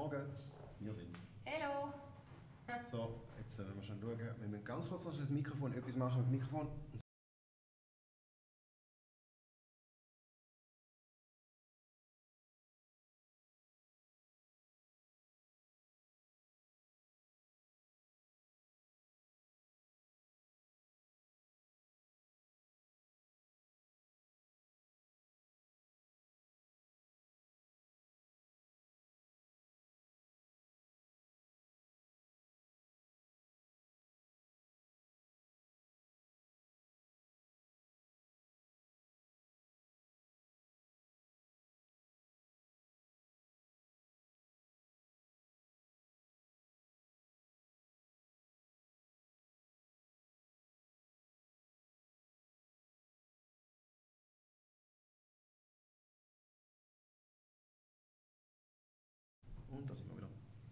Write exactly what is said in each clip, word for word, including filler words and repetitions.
Morgen, wir sind's. Hallo! So, jetzt äh, wir schon schauen. Wir müssen ganz kurz noch das Mikrofon etwas machen mit dem Mikrofon. Und da sind wir wieder.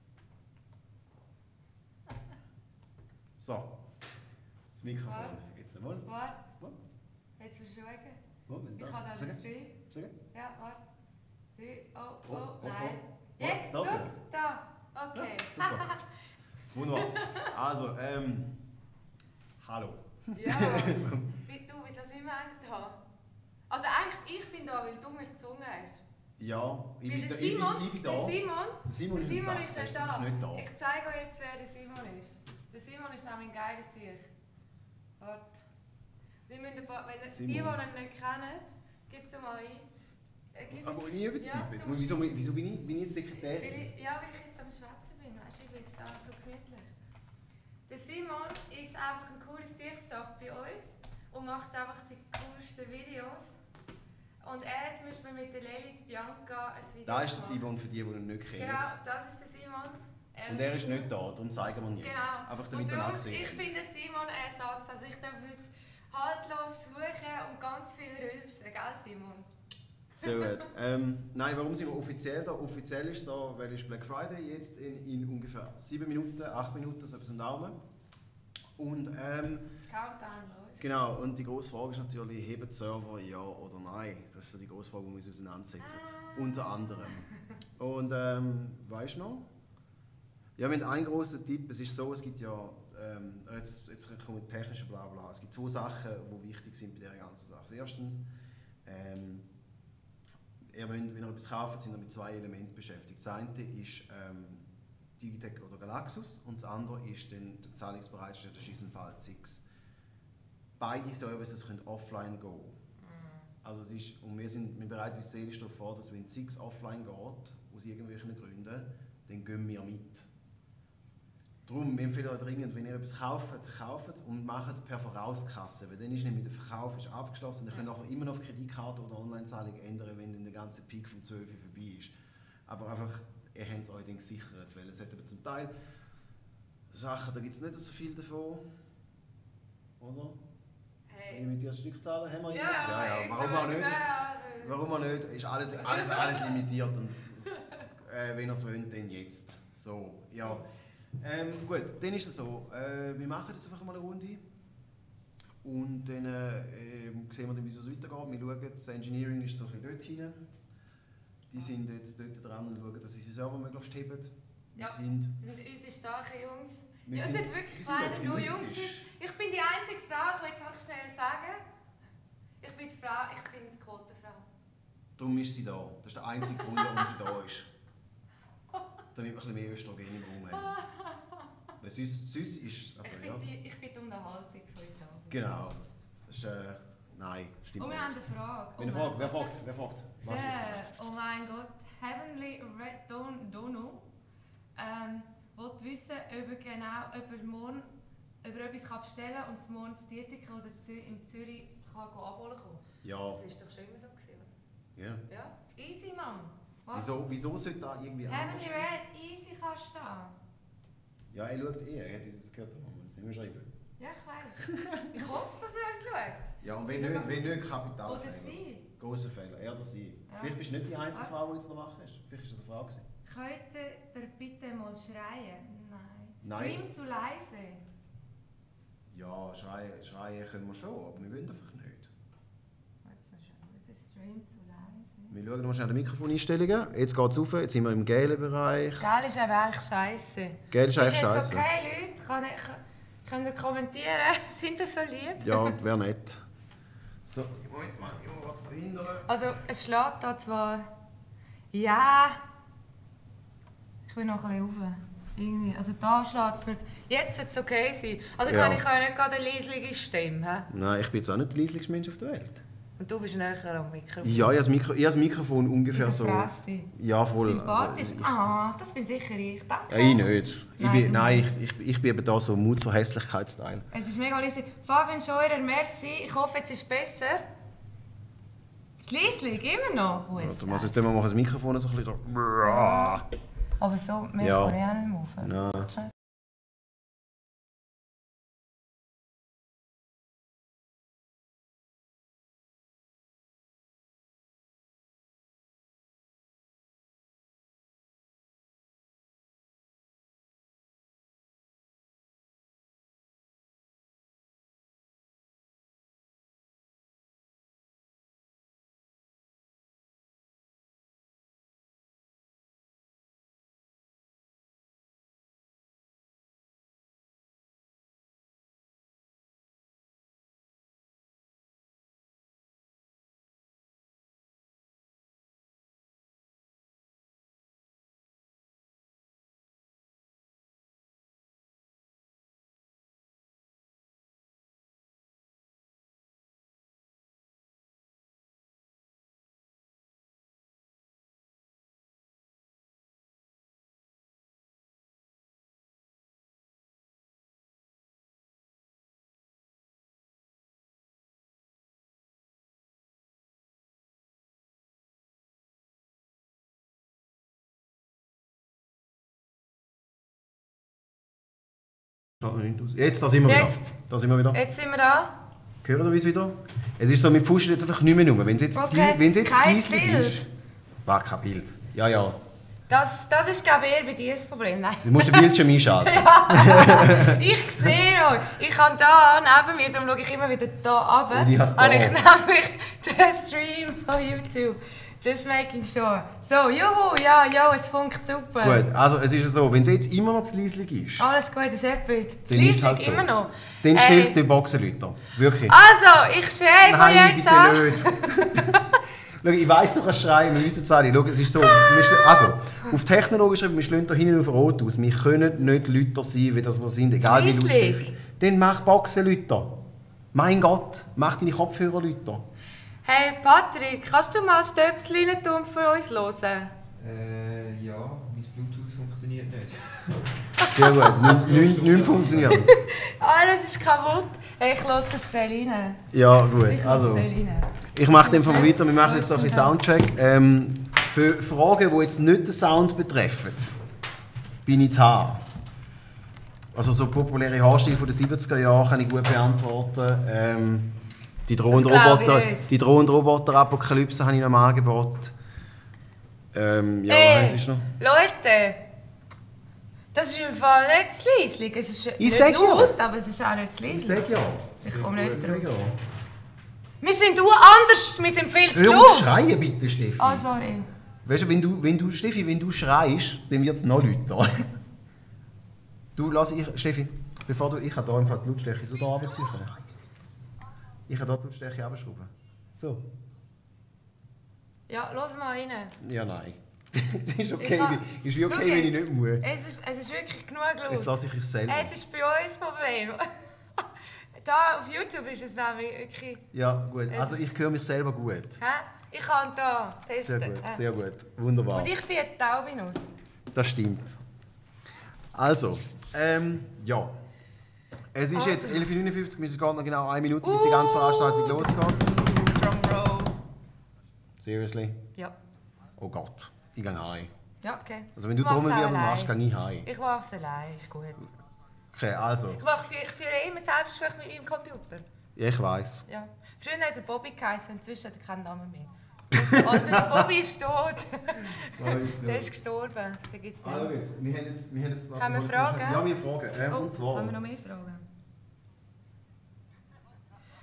So, das Mikrofon. Warte. Jetzt einmal. Warte, Wo? jetzt musst du schauen. Wo? Wir sind Ich da. habe da Schau. den Stream. Schau. Ja, warte. Drei, oh, Oh, oh, oh, nein. oh. Jetzt, Da guck, sind wir. da. Okay. Ja, super. Wunderbar. Also, ähm. Hallo. Ja, wie, du, wieso sind wir eigentlich da? Also eigentlich, ich bin da, weil du mich gezwungen hast. Ja, ich Weil bin, der da, ich, Simon, bin, ich bin der da. Simon, Der Simon, der Simon ist, ist der nicht ist da. nicht da. Ich zeige euch jetzt, wer der Simon ist. Der Simon ist nämlich ein geiles Sicht. Warte. Wir müssen ein paar, wenn ihr, die, die ihn nicht kennen, gebt ihn mal ein. Äh, gib Aber es- nie über die ja, Zeit. du musst- Wieso, wieso bin ich, bin ich jetzt Weil Sekretärin? ich, ja, weil ich jetzt am Schwätzen bin, weißt du, ich bin jetzt auch so gemütlich. Der Simon ist einfach ein cooles Sichtschaffer bei uns und macht einfach die coolsten Videos. Und er hat zum Beispiel mit der Lilith Bianca ein Video Da ist der gemacht. Simon für die, die ihn nicht kennen. Genau, das ist der Simon. Und er ist nicht da, darum zeigen wir ihn jetzt. Genau. Einfach Und damit wir ihn darum, auch sehen. ich bin der Simon Ersatz. Also ich darf heute haltlos fluchen und ganz viel rülpsen, gell Simon? So gut. Ähm, nein, warum sind wir offiziell da? Offiziell ist es so, weil es Black Friday jetzt in, in ungefähr sieben Minuten, acht Minuten, so etwas im Daumen. Und ähm, Countdown läuft. genau, und die grosse Frage ist natürlich, heben die Server ja oder nein? Das ist so die grosse Frage, die wir uns auseinandersetzen. Ah. Unter anderem. Und ähm, weißt du noch? Ja, wir haben einen grossen Tipp. Es ist so, es gibt ja, ähm, jetzt, jetzt kommt technische Blabla. Es gibt zwei Sachen, die wichtig sind bei dieser ganzen Sache. Erstens, ähm, ihr müsst, wenn ihr etwas kauft, sind ihr mit zwei Elementen beschäftigt. Das eine ist ähm, Digitec oder Galaxus und das andere ist dann der Zahlungsbereitschaft der Schießenfall Zix. Beide Services können offline gehen. Also es ist, und wir, sind, wir bereiten uns seelisch darauf vor, dass wenn Zix offline geht, aus irgendwelchen Gründen, dann gehen wir mit. Darum empfehle ich euch dringend, wenn ihr etwas kauft, kauft es und macht per Vorauskasse, weil dann ist nämlich der Verkauf ist abgeschlossen. Ihr könnt auch immer noch auf Kreditkarte oder Online-Zahlung ändern, wenn dann der ganze Peak vom zwölf Uhr vorbei ist. Aber einfach, ihr habt es euch dann gesichert, weil es hat aber zum Teil Sachen, da gibt es nicht so viel davon, oder? Hey. Wenn ich mit dir ein Stück zahlen, haben wir Ja, irgendwas? ja, ja. jetzt Warum haben auch wir- nicht? Ja, ja, Warum auch nicht? Ist alles, alles, alles limitiert und äh, wenn ihr es wollt, dann jetzt. So, ja. Ähm, gut, dann ist es so, äh, wir machen jetzt einfach mal eine Runde und dann äh, sehen wir dann, wie es weitergeht. Wir schauen, das Engineering ist so ein bisschen dort hinten. Die sind jetzt dort dran und schauen, dass unsere Server möglichst heben. Wir Ja. sind, Das sind unsere starken Jungs. wir Ja, sind, es sind wirklich wir sind keine nur Jungs. optimistisch. Ich bin die einzige Frau, ich will es einfach schnell sagen. Ich bin die Frau, ich bin die Quotenfrau. Darum ist sie da. Das ist der einzige Grund, warum sie da ist. Damit wir ein bisschen mehr Östrogen im Raum haben. Weil sonst, sonst ist... Also, ich, bin ja. die, ich bin die Unterhaltung von heute Abend. Genau. Das ist... Äh, nein, stimmt Und wir nicht. haben eine Frage. Eine Oh Frage. mein Wer Gott. fragt? Wer fragt? Was ist Der, oh mein Gott, Heavenly Red Don Dono ähm, will wissen, ob er genau, ob er morgen ob er etwas kann bestellen kann und es morgen in Dietik oder in Zürich kann go abholen kann. Ja. Das ist doch schon immer so gewesen, oder? Ja. Ja, easy, Mann. Was? Wieso, wieso sollte da irgendwie anders Heavenly Red, easy kannst du da. Ja, er schaut eh. Er hat uns das gehört, aber das nicht mehr schreiben. Ja, ich weiss. Ich hoffe, dass er uns schaut. Ja, und wenn Wieso nicht, kann- wenn nicht Kapitalfehler. Oder sie. Grosser Fehler. Er oder sie. Ja. Vielleicht bist du nicht die einzige Was? Frau, die jetzt noch machen ist. Vielleicht ist das eine Frau gewesen. Könnte der bitte mal schreien? Nein. Nein. Stream zu leise. Ja, schreien, schreien können wir schon, aber wir wollen einfach nicht. Jetzt mal schauen, der Stream zu leise. Wir schauen noch schnell die Mikrofoneinstellungen. Jetzt geht es auf, jetzt sind wir im gelben Bereich. Gel ist aber eigentlich scheiße. Gel ist eigentlich Ist scheiße. jetzt okay, Leute? Kann ich, könnt ihr kommentieren? Sind ihr so lieb? Ja, wäre nett. So, Moment mal, ich muss was dahinter. Also, es schlägt da zwar... Ja... Ich will noch ein bisschen rauf. Irgendwie. Also da schlägt es mir... Jetzt sollte es okay sein. Also Ja. kann ich auch nicht gerade eine leisliche Stimme. He? Nein, ich bin jetzt auch nicht der leislichste Mensch auf der Welt. Und du bist näher am Mikrofon. Ja, ich habe das, Mikro, ich habe das Mikrofon ungefähr Mit so... der Fresse. Ja, voll. Sympathisch. Also, ich, Ah, das bin sicher ich. Danke. ja, ich nicht. Ich Nein, bin, du nein, nicht. ich, ich, ich bin eben da so Mut zur Hässlichkeitsteil. Es ist mega leise. Fabian Scheurer, merci. Ich hoffe, jetzt ist es besser. Das Liesling, immer noch. Wo ist Du es? musst jetzt mal das Mikrofon so ein bisschen... Aber so, mehr Ja. kann ich auch nicht mehr rauf. Nein. Schnell. Jetzt, da sind wir Jetzt. wieder. Da sind wir wieder. Jetzt sind wir da. Hören wir uns wieder? Es ist so, wir pushen jetzt einfach nicht mehr rum. Wenn es jetzt, Okay, wenn es jetzt kein leislich Bild. ist... War kein Bild. Ja, ja. Das, das ist, glaube ich, eher bei dir das Problem. Nein. Du musst den Bildschirm einschalten. Ich sehe euch. Ich habe da neben mir, darum schaue ich immer wieder da runter. Und ich has da. Habe ich nämlich den Stream von YouTube. Just making sure. So, juhu, ja, ja, es funkt super. Gut, also es ist ja so, wenn es jetzt immer noch zu leislich ist, Alles gut, das App-Bild. Das dann Lied ist halt liegt so. immer noch. dann Ey. stellt die Boxenleute. Wirklich. Also, ich schreie von Nein, jetzt bitte an. nicht. Schau, ich weiss, du kannst schreien, wir wissen es alle. Schau, es ist so, wir schl- also, auf Technologisch schreiben wir schlagen da hinten auf Rot aus. Wir können nicht Leute sein, wie das wir sind, egal wie Leislich. lustig. Dann mach Boxenleute. Mein Gott, mach deine Kopfhörer Leute. Hey Patrick, kannst du mal das Stöpsel rein tun für uns hören? Äh, ja, mein Bluetooth funktioniert nicht. Sehr gut, es nicht, nicht, nicht funktioniert. Alles ist kaputt. Hey, ich lasse es schnell rein. Ja, gut, Ich lasse also. es schnell rein. Ich mache den von weiter, wir machen jetzt so ein bisschen Soundcheck. Ähm, für Fragen, die jetzt nicht den Sound betreffen, bin ich zu haben. Also so populäre Haarstile von den siebziger Jahren kann ich gut beantworten. Ähm, die drohende Das glaub ich Roboter, nicht. die drohende Roboter-Apokalypse habe ich noch im Angebot. Ähm, ja, Hey, was ist noch? Leute! Das ist im Fall nicht das Liesling. Es ist nicht sag ja. laut, aber es ist auch nicht das Ich Liesling. sage ja. Ich komme nicht Ich sag drauf. ja. Wir sind anders, wir sind viel zu Hör auf laut. schreien bitte, Steffi. Oh, sorry. Weißt du, wenn du, wenn du, Steffi, wenn du schreist, dann wird es noch lauter. Du, lass ich, Steffi, bevor du, ich kann hier einfach die Lautstärke so da runterziehen. Ich kann hier die Lautstärke runterschrauben. So. Ja, los mal rein. Ja, nein. Das ist okay, Ich kann- wie- ist wie okay, Schau wenn ich jetzt. nicht muss. Es ist, es ist wirklich genug Jetzt laut. lasse ich euch selber. Es ist bei uns das Problem. Da auf YouTube ist es nämlich wirklich... Ja, gut. Es Also ist- ich höre mich selber gut. Hä? Ich kann da Sehr testen. gut, Äh. sehr gut. Wunderbar. Und ich bin eine Taubinus. Das stimmt. Also, ähm, ja. Es ist Also. jetzt elf Uhr neunundfünfzig, es geht noch genau eine Minute, bis die ganze Veranstaltung losgeht. Drumroll. Seriously? Ja. Oh Gott, ich gehe heim. Ja, okay. Also wenn du Ich mach's Trommelwirbel auch machst, allein. gehe ich heim. Ich mache es allein, ist gut. Okay, also. Ich, mache, ich führe immer Selbstgespräche mit meinem Computer. Ja, ich weiss. Ja. Früher hat er Bobby geheißen, inzwischen hat er keinen Namen mehr. Und der Bobby ist tot. Der ist gestorben. Den gibt's nicht. Also jetzt, wir haben jetzt... Wir haben, jetzt Haben wir Fragen? Ja, wir haben Fragen. Ähm, Oh, und zwar... haben wir noch mehr Fragen?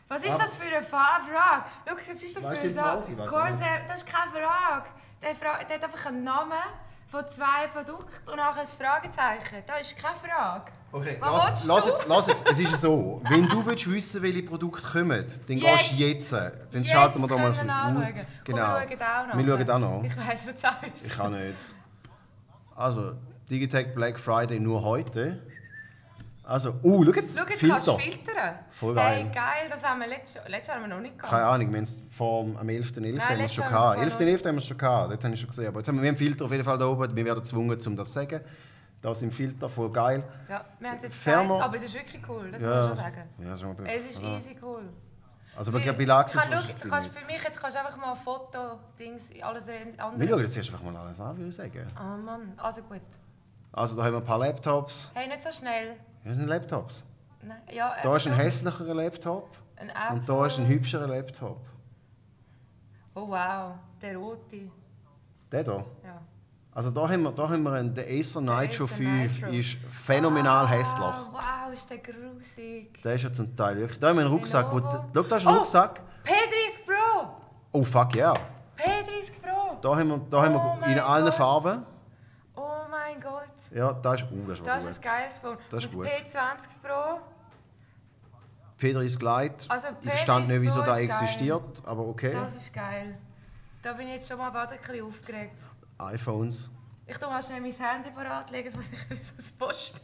Was ist das für eine Fa- Frage? Schau, was ist das Weißt für du die eine Frage? Ich weiss Sache? auch nicht. Corsair, das ist keine Frage. Der, Fra der hat einfach einen Namen von zwei Produkten und nachher ein Fragezeichen. Das ist keine Frage. Okay, Was lass, willst lass, du? jetzt, lass jetzt. Es ist so, wenn du willst wissen, welche Produkte kommen, dann Jetzt. gehst du jetzt. Dann Jetzt schalten wir da mal ein können wir bisschen aus. anschauen. Komm, Genau. wir schauen auch noch. Wir schauen auch noch. Ich weiss, was es heisst. Ich kann nicht. Also, Digitech Black Friday nur heute. Also, uh, schau jetzt, Schau, jetzt Filter. kannst du filtern. Voll geil. Hey, geil, das haben wir letztes, letztes Jahr haben wir noch nicht gehabt. Keine Ahnung, wir haben es vor am elften elften haben wir es letztes schon Jahr gehabt. haben wir es elften elften haben wir es schon gehabt, dort habe ich schon gesehen. Aber jetzt haben wir, wir haben Filter auf jeden Fall da oben, wir werden gezwungen, um das zu sagen. Da sind Filter, voll geil. Ja, wir haben es jetzt Ferner- gezeigt, aber es ist wirklich cool, das muss Ja, man schon sagen. ja, schon mal Es ist ja. easy cool. Also bei, Weil- bei Laxus kann, schau, wahrscheinlich du kannst nicht. für mich jetzt kannst du einfach mal ein Foto, Dings, alles andere. Wir schauen jetzt erst einfach mal alles an, würde ich sagen. Ah Mann, also gut. Also da haben wir ein paar Laptops. Hey, nicht so schnell. Das sind Laptops. Nein, ja, Da ist ein äh, hässlicherer Laptop ein Apple. und da ist ein hübscherer Laptop. Oh wow, der rote. Der hier. Ja. Also da haben wir, da haben wir einen, der Acer Nitro Acer fünf, Nitro. ist phänomenal ah, hässlich. Wow, ist der grusig. Der ist ja zum Teil wirklich. Da haben wir einen Rucksack. Wo, Lenovo. schau, da ist ein Oh! Rucksack. P dreißig Pro! Oh fuck yeah. P dreißig Pro! Da haben wir, da haben Oh wir mein in allen Gott. Farben. Oh mein Gott. Ja, da ist, uh, das ist, Das gut. ist ein geiles Phone. Das ist Und gut. P zwanzig Pro. P dreißig Lite. Also Ich verstand nicht, wieso P da dreißig Pro ist existiert, aber okay. Das ist geil. Da bin ich jetzt schon mal bald ein bisschen aufgeregt. iPhones. Ich tue mal schnell mein Handy parat legen, was ich das posten.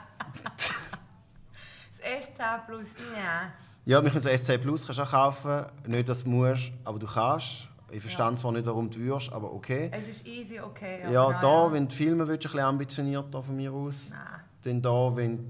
Das S zehn Plus, ja. Ja, wir können das S zehn Plus kannst du auch kaufen. Nicht, dass du musst, aber du kannst. Ich verstehe Ja. zwar nicht, warum du würdest, aber okay. Es ist easy, okay. Ja, aber da, naja. wenn du filmen willst, ein bisschen ambitionierter von mir aus. Nein. Dann da, wenn du,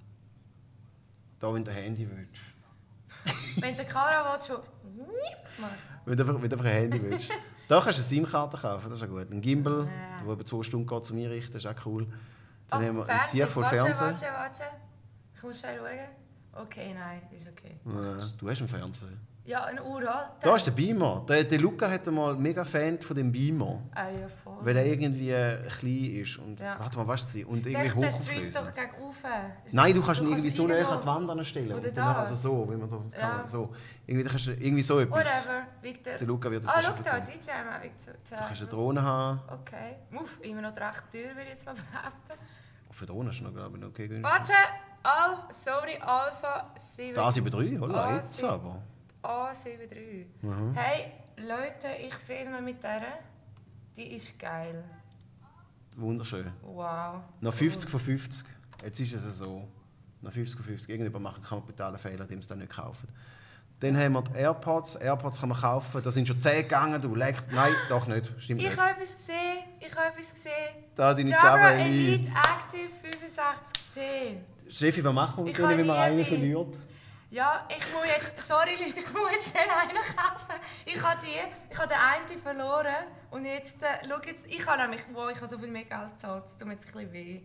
da, wenn du ein Handy willst. Wenn du die Kamera willst, schon machen. Wenn du einfach, wenn du einfach ein Handy willst. Da kannst du eine SIM-Karte kaufen, das ist ja gut. Ein Gimbal, Ja. der über zwei Stunden geht zum Einrichten, ist auch cool. Dann Oh, haben wir ein Fernsehen. Sieg voll Warte, Fernsehen. warte, warte. Ich muss schnell schauen. Okay, nein, ist okay. Ja, du hast einen Fernseher. Ja, ein uralter. Da ist der Beamer. Der, der Luca hat mal mega Fan von dem Beamer. Ah ja, voll. Weil er irgendwie äh, klein ist. Und, Ja. Warte mal, was ist Und Der, irgendwie der streamt hochauflösend. doch gegen oben. Nein, du kannst ihn irgendwie so näher irgendwo- an die Wand anstellen. Oder Und dann das. also so, wie man da Ja. kann. So. Irgendwie, kannst du irgendwie so etwas. Whatever, Victor. Der Luca wird das Ah, sicher schau da, erzählen. D J mal Victor. Du kannst eine Drohne haben. Okay. Uff, immer noch recht teuer, würde ich jetzt mal behaupten. Für Drohne ist noch, glaube ich, noch okay günstig. Warte! Al Sony Alpha sieben. Da sind wir drei, oder? Ah, Jetzt sie- aber. A sieben drei. Mhm. Hey, Leute, ich filme mit der. Die ist geil. Wunderschön. Wow. Noch fünfzig von fünfzig. Jetzt ist es so. Noch fünfzig von fünfzig. Irgendjemand macht einen kapitalen Fehler, dem sie dann nicht kaufen. Dann haben wir die AirPods. AirPods kann man kaufen. Da sind schon zehn gegangen. Du legst. Nein, doch nicht. Stimmt Ich nicht. habe etwas gesehen. Ich habe etwas gesehen. Da deine Jabra Jabra Elite Elite. Active fünfundsechzig T. Steffi, was machen wir mit Ich denen, habe wenn man nie einen wie- verliert? Ja, ich muss jetzt, sorry Leute, ich muss jetzt schnell einen kaufen. Ich habe die, ich habe den einen verloren und jetzt, äh, schau jetzt, ich habe nämlich, wow, ich habe so viel mehr Geld gezahlt, es tut mir jetzt ein bisschen weh.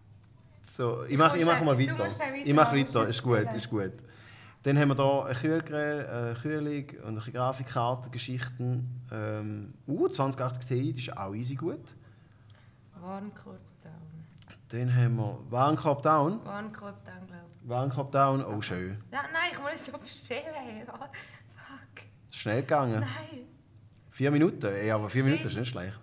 So, ich mache ich mach mal Du weiter. musst schnell Ich mache weitermachen, weiter, ist gut, schnell. ist gut. Dann haben wir hier ein Kühlgerät, eine Kühlung und ein bisschen Grafikkarten, Geschichten. Ähm, uh, zwanzig achtzig Ti, das ist auch easy gut. Warenkorb down. Dann haben wir Warenkorb down. Warenkorb down, glaube ich. Warenkorb down, oh schön. Ja, nein, ich muss es so bestellen. Hey. Oh, fuck. Das ist schnell gegangen. Nein. Vier Minuten, ja, aber vier Shit. Minuten ist nicht schlecht.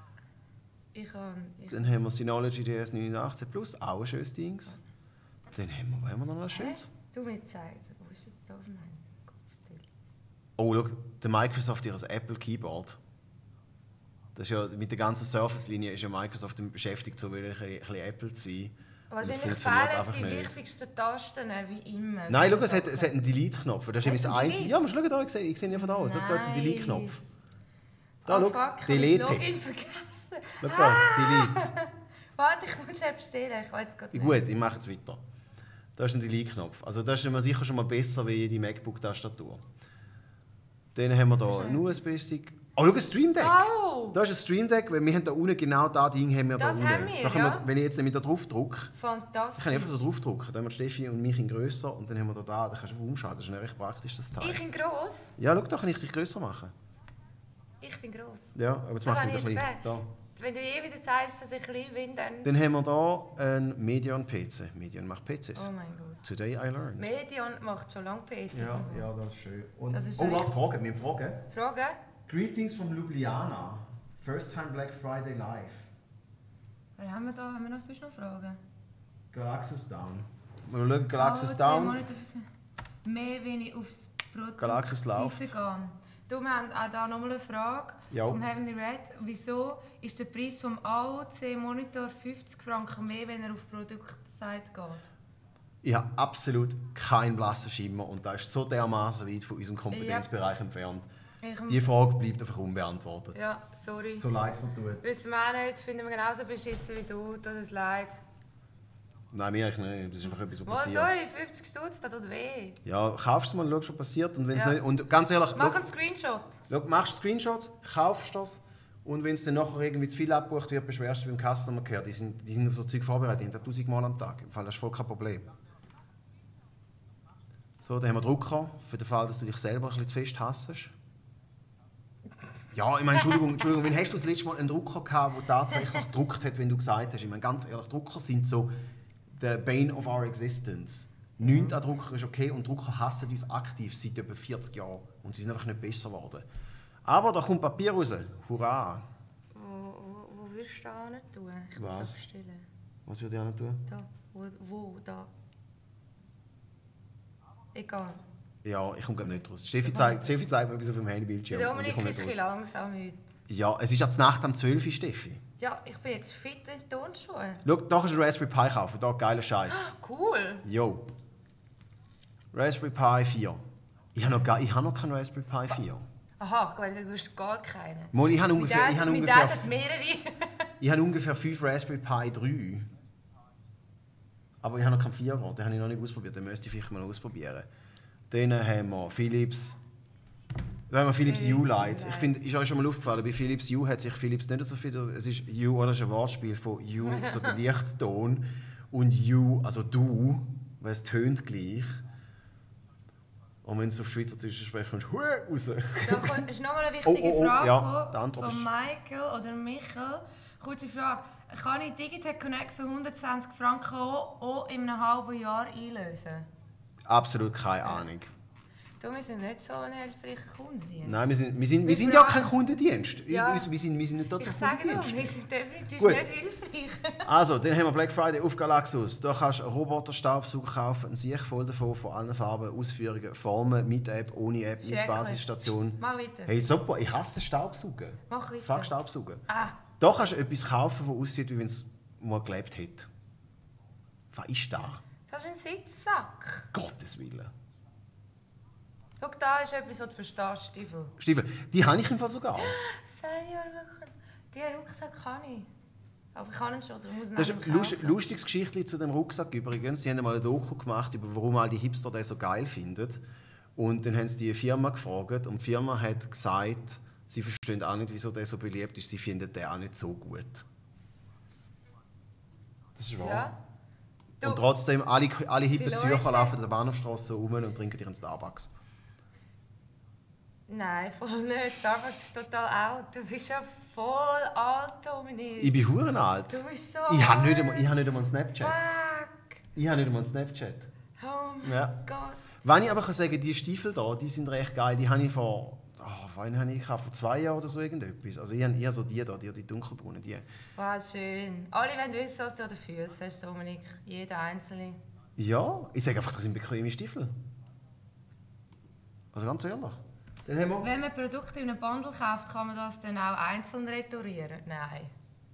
Ich kann. Ich Dann haben wir Synology D S neun achtzehn Plus, auch ein schönes Ding. Dann haben wir, was haben wir noch ein schönes? Du mir gezeigt. Wo ist jetzt da auf meinem Kopf? Oh, schau, der Microsoft, ihr Apple Keyboard. Das ist ja, mit der ganzen Surface-Linie ist ja Microsoft damit beschäftigt, so will ein bisschen, ein bisschen Apple zu sein. Und das Wahrscheinlich funktioniert fehlen einfach die nicht. wichtigsten Tasten, wie immer. Nein, schau, Wie es hat, Sachen. es hat einen Delete-Knopf. Das ist Hat das einen einzige. Delete? Ja, musst du schauen, da, ich sehe, ich sehe ja von da aus. Schau, da ist ein Nice. Delete-Knopf. Da, Ah, schau, fuck, ich habe Delete. das Login vergessen. Schau da, Delete. Warte, ich muss schnell bestellen. Ich weiß jetzt gerade Ja, nicht. gut, ich mache jetzt weiter. Da ist ein Delete-Knopf. Also das ist immer sicher schon mal besser wie die MacBook-Tastatur. Dann haben wir Das ist hier ein- einen U S B-Stick. Oh, schau, ein Stream Deck! Oh! Da ist ein Stream Deck, weil wir haben da unten genau das Ding haben wir da Das unten. haben wir, da können wir, ja. wenn ich jetzt nämlich da drauf drücke, Fantastisch. ich kann einfach da drauf drücken. Dann haben wir Steffi und mich in grösser und dann haben wir da da. Da kannst du einfach umschalten. Das ist recht praktisch, das Teil. Ich bin gross. Ja, schau, da kann ich dich grösser machen. Ich bin gross. Ja, aber jetzt Das mach habe ich ich wieder jetzt ein bisschen. Da. Wenn du eh wieder sagst, dass ich klein bin, dann... Dann haben wir hier einen Medion-P C. Medion macht P Cs. Oh mein Gott. Today I learned. Medion macht schon lange P Cs. Ja, ja, das ist schön. Und, Das ist oh, echt- warte, Fragen. Wir haben Fragen. Fragen? Greetings from Ljubljana. First time Black Friday live. Wer haben wir da? Haben wir noch sonst noch Fragen? Galaxus Down. Wir schauen Galaxus Ah, Down. zehn Monate für- Mehr, wenn ich aufs Produkt Galaxus läuft. gehe. Du, wir haben auch da nochmal eine Frage Ja. vom Heavenly Red. Wieso ist der Preis vom A O C-Monitor fünfzig Franken mehr, wenn er auf die Produktseite geht? Ich habe absolut keinen blassen Schimmer und das ist so dermaßen weit von unserem Kompetenzbereich entfernt. Ich, Die Frage bleibt einfach unbeantwortet. ja, sorry. So leid es mir tut. Wissen wir auch nicht, finden wir genauso beschissen wie du, tut es leid. Nein, mir eigentlich nicht. Das ist einfach etwas, was Oh, passiert. sorry, fünfzig Stutz, das tut weh. Ja, kaufst du mal und schau, was passiert. Und, wenn's Ja. nicht, und ganz ehrlich, Mach schau, einen Screenshot. schau, machst Screenshots, kaufst das und wenn es dann nachher irgendwie zu viel abgebucht wird, beschwerst du beim Customer Care. Die sind, die sind auf so Zeug vorbereitet, die haben das tausend Mal am Tag. Im Fall, das ist voll kein Problem. So, dann haben wir Drucker, für den Fall, dass du dich selber ein bisschen zu fest hassest. Ja, ich meine, Entschuldigung, Entschuldigung, wann hast du das letzte Mal einen Drucker gehabt, der tatsächlich gedruckt hat, wenn du gesagt hast? Ich meine, ganz ehrlich, Drucker sind so the bane of our existence. Nichts an Drucker ist okay und Drucker hassen uns aktiv seit etwa vierzig Jahren und sie sind einfach nicht besser geworden. Aber da kommt Papier raus. Hurra! Wo, wo, wo würdest du da nicht tun? Ich will Was? das bestellen. Was würde ich auch nicht tun? Da. Wo, wo, da. Egal. Ja, ich komme gerade nicht raus. Steffi zeigt, Steffi zeigt mir etwas auf dem Handybildschirm. Der und ich Dominik komme ist ein nicht bisschen raus. langsam heute. Ja, es ist jetzt Nacht um zwölf Uhr, Steffi. Ja, ich bin jetzt fit in Turnschuhe. Schau, da kannst du Raspberry Pi kaufen. Da, geiler Scheiß. Cool! Jo. Raspberry Pi vier. Ich habe noch, gar- ich habe noch keinen Raspberry Pi vier. Aha, ich weiß, du hast gar keinen. Mal, ich habe Mein ungefähr, ich Dad, habe mein ungefähr, Dad hat mehrere. ich habe ungefähr fünf Raspberry Pi drei. Aber ich habe noch keinen Vierer. Den habe ich noch nicht ausprobiert. Den müsste ich vielleicht mal ausprobieren. Dann haben wir Philips. Dann haben wir Philips Philips Hue Light. Hue Ich finde, ist euch schon mal aufgefallen, bei Philips Hue hat sich Philips nicht so viel. Es ist Hue, oder? Das ist ein Wortspiel von Hue, so der Lichtton. Und Hue, also du, weil es tönt gleich. Und wenn du auf Schweizerdeutsch sprichst, kommst du Hue raus. Da kommt- ist nochmal eine wichtige Oh, oh, oh, Frage ja, gekommen die Antwort von ist- Michael oder Michael. Kurze Frage. Kann ich Digitech Connect für hundertzwanzig Franken auch, auch in einem halben Jahr einlösen? Absolut keine Ahnung. Du, wir sind nicht so ein hilfreicher Kundendienst. Nein, wir sind, wir sind, wir Wir sind ja fragen- kein Kundendienst. Ja. Wir, wir, sind, wir sind nicht Ich tatsächlich sage nur, Kundendienst. wir sind definitiv Gut. nicht hilfreich. Also, dann haben wir Black Friday auf Galaxus. Da kannst du einen Roboter-Staubsauger kaufen, ein Siech voll davon, von allen Farben, Ausführungen, Formen, mit App, ohne App, mit Schrecklich. Basisstation. Mach weiter. Hey, super, ich hasse Staubsaugen. Mach weiter. Fuck Staubsaugen. Ah, Da kannst du etwas kaufen, das aussieht, wie wenn es mal gelebt hätte. Was ist das? das ist ein Sitzsack. Gottes Willen. Schau, da ist etwas, was du verstehst, Stiefel. Stiefel, die habe ich im Fall sogar. Failure wirklich. Diesen Rucksack kann ich. Aber ich kann ihn schon, du musst ihn Das ist einfach ein lust, kaufen. lustiges Geschichtchen zu dem Rucksack übrigens. Sie haben mal ein Doku gemacht, über warum all die Hipster den so geil finden. Und dann haben sie die Firma gefragt und die Firma hat gesagt, sie verstehen auch nicht, wieso der so beliebt ist. Sie finden den auch nicht so gut. Das ist wahr. Tja. Du, Und trotzdem, alle, alle hippen Die Zürcher Leute- laufen an der Bahnhofstrasse rum und trinken ihren Starbucks. nein, voll nicht. Starbucks ist total alt. Du bist ja voll alt, Dominik. Ich bin huren alt. Du bist so Ich habe nicht, alt. einmal- ich habe nicht einmal einen Snapchat. Fuck. Ich habe nicht einmal einen Snapchat. Oh mein Ja. Gott. Wenn ich aber kann sagen, die Stiefel da, die sind recht geil. Die habe ich vor, oh, wann habe ich gekauft? Vor zwei Jahren oder so irgendetwas. Also ich habe eher so die da, die, die dunkelbraunen, die. Wow, schön. Alle wollen wissen, was du an den Füßen hast, Dominik. Jeder Einzelne. Ja, ich sage einfach, das sind bequeme Stiefel. Also ganz ehrlich. Dann haben wir... Wenn man Produkte in einem Bundle kauft, kann man das dann auch einzeln retourieren? Nein.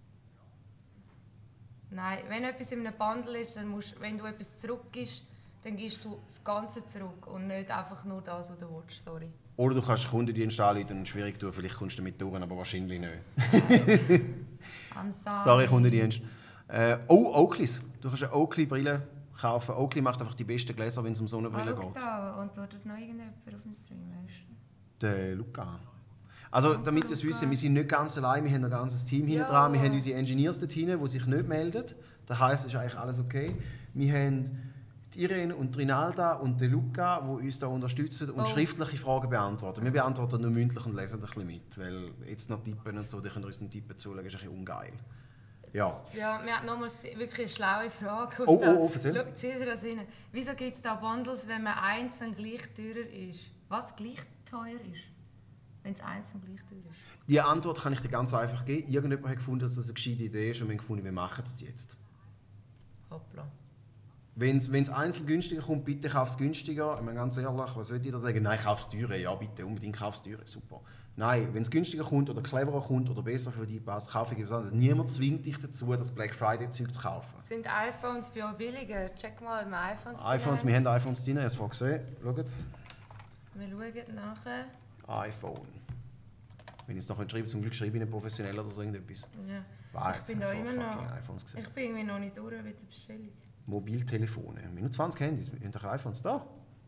Nein, wenn etwas in einem Bundle ist, dann musst, wenn du etwas zurückgibst, dann gibst du das Ganze zurück und nicht einfach nur das, was du willst. Sorry. Oder du kannst Kundendienst anrufen und schwierig tun, vielleicht kommst du damit durch, aber wahrscheinlich nicht. I'm sorry. Sorry, Kundendienst. Äh, oh, Oakleys. Du kannst eine Oakley-Brille kaufen. Oakley macht einfach die besten Gläser, wenn es um Ah, Sonnenbrille schau geht. da, und dort noch irgendjemand auf dem Stream, weißt du? Der Luca. Also, damit ihr es wisst, wir sind nicht ganz allein, wir haben ein ganzes Team hinten Ja. dran. Wir haben unsere Engineers dort hinten, die sich nicht melden. Das heisst, es ist eigentlich alles okay. Wir haben die Irene und die Rinalda und der Luca, die uns da unterstützen und Oh. schriftliche Fragen beantworten. Wir beantworten nur mündlich und lesen ein bisschen mit, weil jetzt noch tippen und so, die könnt ihr uns beim Tippen zulegen, ist ein bisschen ungeil. Ja. Ja, wir haben nochmals wirklich eine schlaue Frage. Oh, Und da- oh, oh, erzähl. Schau, zieh dir das rein. Wieso gibt es da Bundles, wenn man einzeln gleich teurer ist? Was gleich teuer ist? Wenn es einzeln gleich teuer ist? Die Antwort kann ich dir ganz einfach geben. Irgendjemand hat gefunden, dass das eine gescheite Idee ist und wir haben gefunden, wir machen das jetzt. Hoppla. Wenn es einzeln günstiger kommt, bitte kauf es günstiger. Ich meine, ganz ehrlich, was soll ich da sagen? Nein, kauf es teurer. Ja, bitte, unbedingt kauf es teurer. Super. Nein, wenn es günstiger kommt oder cleverer kommt oder besser für dich passt, kaufe ich etwas anderes. Niemand zwingt dich dazu, das Black Friday-Zeug zu kaufen. Sind iPhones bei euch billiger? Check mal, ob wir iPhones iPhones, drin wir haben iPhones drin, ich habe es vorhin gesehen. Schaut. Wir schauen nachher. iPhone. Wenn ich es noch schreibe, zum Glück schreibe ich nicht professionell oder so irgendetwas. Ja. Wow, Ich jetzt bin habe da ich immer fucking noch- iPhones gesehen. Ich bin irgendwie noch nicht durch mit der Bestellung. Mobiltelefone. Wir haben nur zwanzig Handys, wir haben doch iPhones da.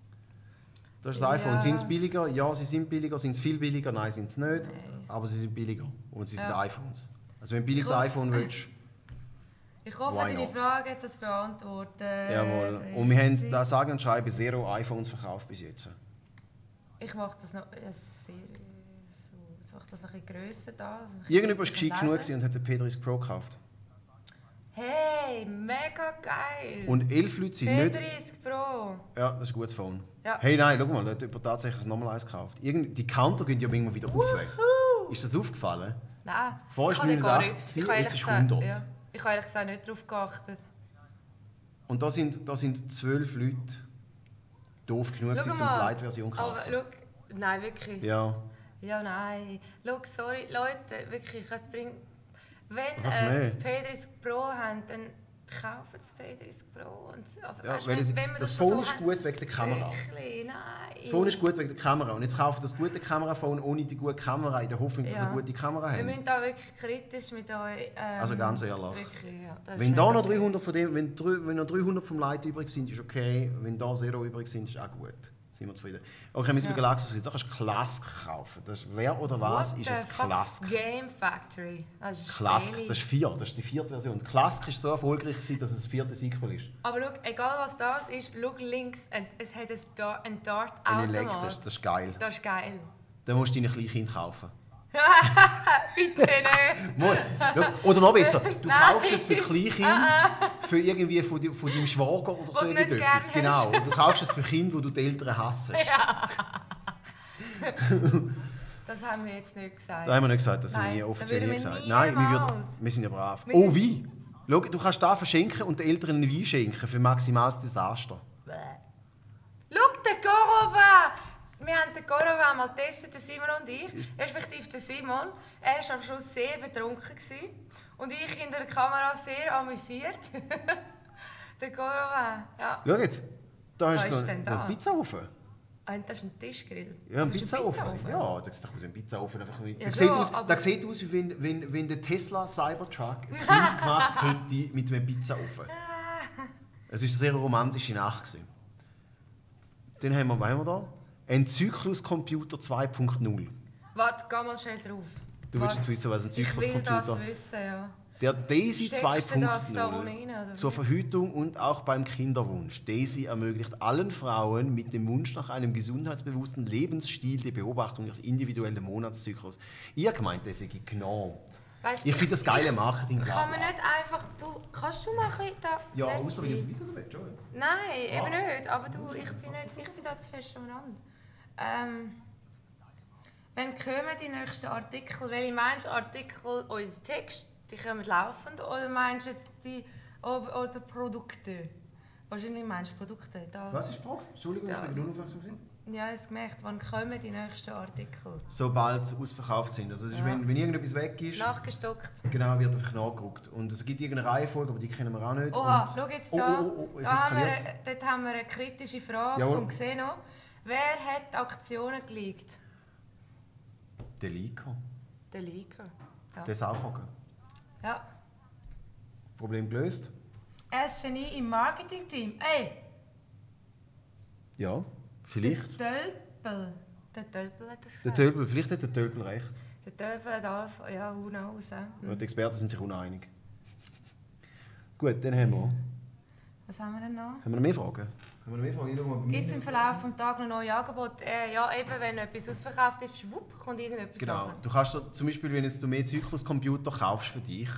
Das ist das Ja. iPhone. Sind sie billiger? Ja, sie sind billiger. Sind sie viel billiger? Nein, sind sie nicht. Nein. Aber sie sind billiger. Und sie sind Ja. iPhones. Also wenn du ein billiges Ich hoffe- iPhone willst, Ich hoffe, Why deine not? Frage hat das beantwortet. jawohl. Das Und wir haben, ist- da sagen und schreiben, zero iPhones verkauft bis jetzt. Ich mache das noch äh, sehr, so, ich mache das noch ein bisschen grösser da. also ein bisschen Irgendjemand war besser gescheit lesen. genug gewesen und hat den P dreißig Pro gekauft. Hey, mega geil! Und elf Leute sind P nicht... dreißig Pro! Ja, das ist ein gutes Phone. Ja. Hey, nein, schau mal, da hat jemand tatsächlich nochmal eins gekauft. Irgend, die Counter gehen ja irgendwann wieder auf. Ist das aufgefallen? Nein, Vorher ich war habe es gar neunundachtzig, nicht- ich habe jetzt ehrlich ist gesagt- hundert. Ja, ich habe ehrlich gesagt nicht darauf geachtet. Und da sind, da sind zwölf Leute doof genug, Schau gewesen, um die mal, Lite-Version zu Aber kaufen. schau, nein, wirklich. Ja, Ja, nein. Schau, sorry, Leute, wirklich, es bringt... Wenn Einfach ihr mehr. ein P dreißig Pro habt, dann kauft das P dreißig Pro. Und, also, ja weißt, weil wenn, es, wenn man das schon Phone so ist hat- gut wegen der Kamera. Wirklich, nein. Das Phone ist gut wegen der Kamera. Und jetzt kaufen das gute Kameraphone ohne die gute Kamera in der Hoffnung, dass ihr Ja. eine gute Kamera Wir habt. müssen da wirklich kritisch mit euch... Ähm, Also ganz ehrlich. Wirklich, ja, das ist Wenn nicht da noch okay. dreihundert von dem, wenn, drei- wenn noch dreihundert vom Lite übrig sind, ist okay. Wenn da zero übrig sind, ist auch gut. Sind wir zufrieden. Okay, wir sind Ja. bei Galaxus. Da kannst du Klask kaufen. Das ist, wer oder was What ist the es fuck? Klask? Game Factory. Das ist Klask, Spiele. das ist vier, das ist die vierte Version. Klask ist so erfolgreich gewesen, dass es das vierte Sequel ist. Aber schau, egal was das ist, schau links, und es hat ein, Dar ein Ein Dart-Automat. elektrisch, das ist geil. Das ist geil. Dann musst du deine Kleinkind kaufen. Bitte nicht! Mal, schau, oder noch besser, du Nein. kaufst es für Kleinkind, für irgendwie von, de- von deinem Schwager oder so Wo du nicht irgendetwas. gern Genau. Und du kaufst es für Kinder, die du die Eltern hassen. Das haben wir jetzt nicht gesagt. Da haben wir nicht gesagt, das haben wir Nein, nie das offiziell würden nie wir gesagt. Nein, wir, würden, niemals. wir sind ja brav. Wir Oh, sind- Wein! Schau, du kannst da verschenken und den Eltern einen Wein schenken für maximales Desaster. Bäh. Schau, der Gorova! Wir haben den Gorova mal getestet, der Simon und ich. Respektive der Simon. Er war am Schluss sehr betrunken. Gewesen. Und ich hinter der Kamera sehr amüsiert. Der Gorova, ja. Schau jetzt, da Was hast du ist so denn einen da? Pizzaofen. Ah, und das ist ein Tischgrill. Ja, ein Das ist Pizzaofen. Ja, das sieht doch aus wie ein Pizzaofen. Einfach wie, Ja, das, sieht schon, aus, aber- das sieht aus, wie wenn, wenn, wenn der Tesla Cybertruck ein Kind gemacht hätte mit einem Pizzaofen. Es war eine sehr romantische Nacht. gewesen. Dann haben wir, was haben wir da? Ein Zykluscomputer zwei Punkt null. Warte, geh mal schnell drauf. Du willst Warte. jetzt wissen, was ein Ich will Zykluscomputer das wissen, ja. Der Daisy zwei Steckst du Punkt das da unten rein, null oder zur wie? Verhütung und auch beim Kinderwunsch. Daisy ermöglicht allen Frauen mit dem Wunsch nach einem gesundheitsbewussten Lebensstil die Beobachtung ihres individuellen Monatszyklus. Ihr gemeint, das sei genormt. Weißt, Ich finde das geile Marketing. bla, Kann man bla. nicht einfach... Du, kannst du mal ein bisschen da... Ja, Messi? außer wenn du es mit so willst, schon. Nein, eben Ah. nicht. Aber du, ich bin, nicht, ich bin da zu fest umeinander. Ähm, wenn kommen die nächsten Artikel? Welche meinst du Artikel, unser Text, die kommen laufend? Oder meinst du jetzt die oder, oder Produkte? Wahrscheinlich meinst du Produkte. Da. Was ist die Frage? Entschuldigung, Ja. ich bin unaufmerksam gewesen. Ja, ich habe es gemerkt. Wann kommen die nächsten Artikel? Sobald sie ausverkauft sind. Also, es ist, Ja. wenn, wenn irgendetwas weg ist, Nachgestockt. genau, wird einfach nachgerückt. Und es gibt irgendeine Reihenfolge, aber die kennen wir auch nicht. Oha, Und- schau jetzt Oh, da. oh, oh, oh, es da haben wir, eskaliert. dort haben wir eine kritische Frage Jawohl. vom Xeno. Wer hat die Aktionen geleakt? Der Leica. Der Leaker. Ja. Der Sauhocker. ja. Problem gelöst? Er ist Genie im Marketingteam. Ey, Ja, der vielleicht. Tölpel. Der Tölpel hat das Der gesagt. Tölpel, vielleicht hat der Tölpel recht. Der Tölpel hat Alpha. Ja, who knows. Äh? Ja, die Experten sind sich uneinig. Gut, dann haben wir. Was haben wir denn noch? Haben wir noch mehr Fragen? Haben wir noch mehr Fragen? Gibt es im Verlauf des Tages noch neue Angebote? Äh, ja, eben, wenn etwas ausverkauft ist, schwupp, kommt irgendetwas Genau. nachher. Du kannst da, zum Beispiel, wenn jetzt du mehr Zykluscomputer kaufst für dich,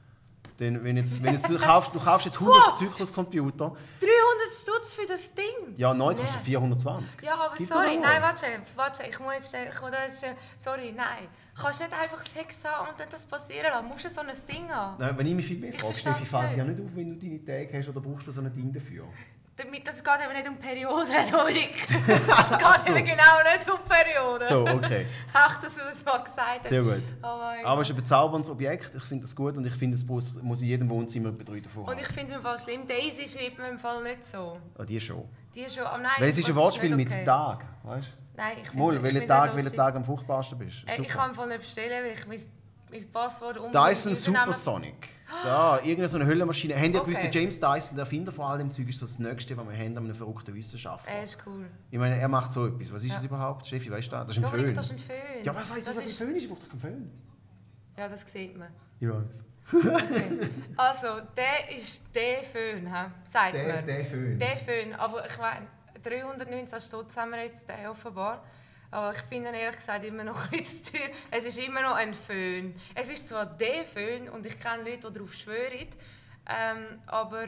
dann, wenn jetzt, wenn jetzt du kaufst, du kaufst jetzt hundert Zykluscomputer. dreihundert Stutz für das Ding? Ja, neu kostet Nee. vierhundertzwanzig. Ja, aber Gib sorry, doch mal. nein, warte, warte, ich muss jetzt, ich muss da jetzt, sorry, nein. Du kannst nicht einfach Sex haben und dann das passieren lassen. Du musst so ein Ding haben. Nein, wenn ich mich viel mehr Ich frage, verstehe Steffi, es fällt dir nicht. nicht auf, wenn du deine Tage hast, oder brauchst du so ein Ding dafür? Damit, das geht eben nicht um Perioden, Dominik. Das geht so. eben genau nicht um Perioden. So, okay. Ach, dass du das mal gesagt hast. Sehr gut. Oh mein Aber Gott. es ist ein bezauberndes Objekt, ich finde das gut und ich finde, es muss, muss in jedem Wohnzimmer etwa drei davon Und haben. ich finde es im Fall schlimm, Daisy schreibt mir im Fall nicht so. Ah, die schon. Die ist schon, oh nein, Weil es ist ein das Wortspiel nicht mit okay. Tag, weißt Nein, ich du? finde Mal, es welcher nicht Tag, lustig. welcher Tag am fruchtbarsten bist. Äh, Ich Super. kann im Fall nicht bestellen, weil ich mein, mein Passwort unbedingt Dyson übernehmen- Supersonic. Da, irgendeine so eine Höllenmaschine. Habt ihr Okay. gewusst, James Dyson, der Erfinder von all dem Zeug, ist so das Nächste, was wir haben an einem verrückten Wissenschaftler. Er ist cool. Ich meine, er macht so etwas. Was ist Ja. das überhaupt? Steffi, weißt du das? Das ist ein Dominik, Föhn. das ist ein Föhn. Ja, was weiss ich, Das was ein ist- Föhn ist? Ich brauche doch keinen Föhn. Ja, das sieht man. Ich weiß. Okay. Also, der ist der Föhn, he? sagt man. Föhn. Der Föhn, aber ich meine, dreihundertneunzehn Stutz haben wir jetzt den offenbar. Aber ich finde ihn ehrlich gesagt immer noch ein bisschen zu teuer. Es ist immer noch ein Föhn. Es ist zwar der Föhn und ich kenne Leute, die darauf schwören, ähm, aber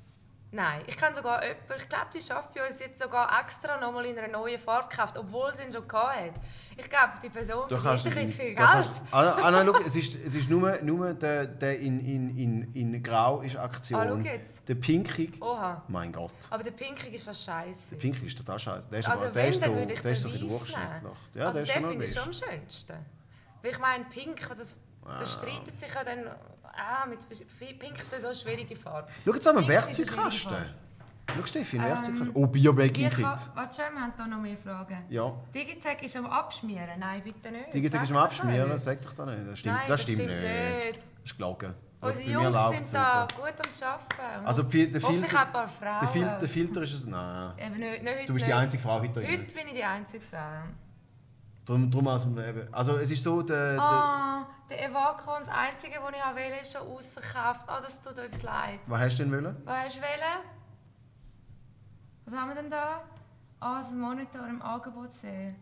nein. Ich kenne sogar jemanden, ich glaube, die schafft bei uns jetzt sogar extra nochmal in einer neuen Farbe gekauft, obwohl sie ihn schon hatte. Ich glaube, die Person Da verdient kannst ein du bisschen viel da Geld. kannst- Ah, ah, nein, schau, es ist, es ist nur, nur der, der in, in, in, in Grau ist Aktion. Ah, schau jetzt. Der Pinkig, Oha. mein Gott. Aber der Pinkig ist das scheiße. Der Pinkig ist total scheiße. Der ist, Also aber, der wenn, ist dann so, würde ich der ist so den ein Weiss Durchschnitt. nehmen. noch. Ja, Also der ist den schon am finde ich schon besten. am schönsten. Weil ich meine, Pink, das, Ah. das streitet sich ja dann... Ah, mit Pink ist so eine schwierige Farbe. Schau jetzt an einen Pink ist eine Werkzeugkasten. schwierige Schau, Steffi, ein Ähm, Werkzeugkasten. Oh, Biobaking Ich Kit. ha- Warte schon, wir haben hier noch mehr Fragen. Ja. Digitec ist am Abschmieren? Nein, bitte nicht. Digitec Sag ist am das Abschmieren, nicht. sag doch das nicht. Das stimmt, Nein, das stimmt, nicht. nicht. Das ist gelogen. Unsere Bei mir Jungs läuft's sind da super. gut am Arbeiten. Also der Hoffentlich Filter, auch ein paar Frauen. der, Fil der Filter ist es... Nein. Eben nicht, nicht, Du bist die nicht. einzige Frau heute Heute drin. bin ich die einzige Frau. Drum, drum also, eben. also es ist so, der, der, Ah, der Evaco, das einzige, das ich wählen ist schon ausverkauft. Ah, das tut uns leid. was hast du denn wollen? Was hast du wählen? Was haben wir denn da? Ah, das Monitor im Angebot sehen.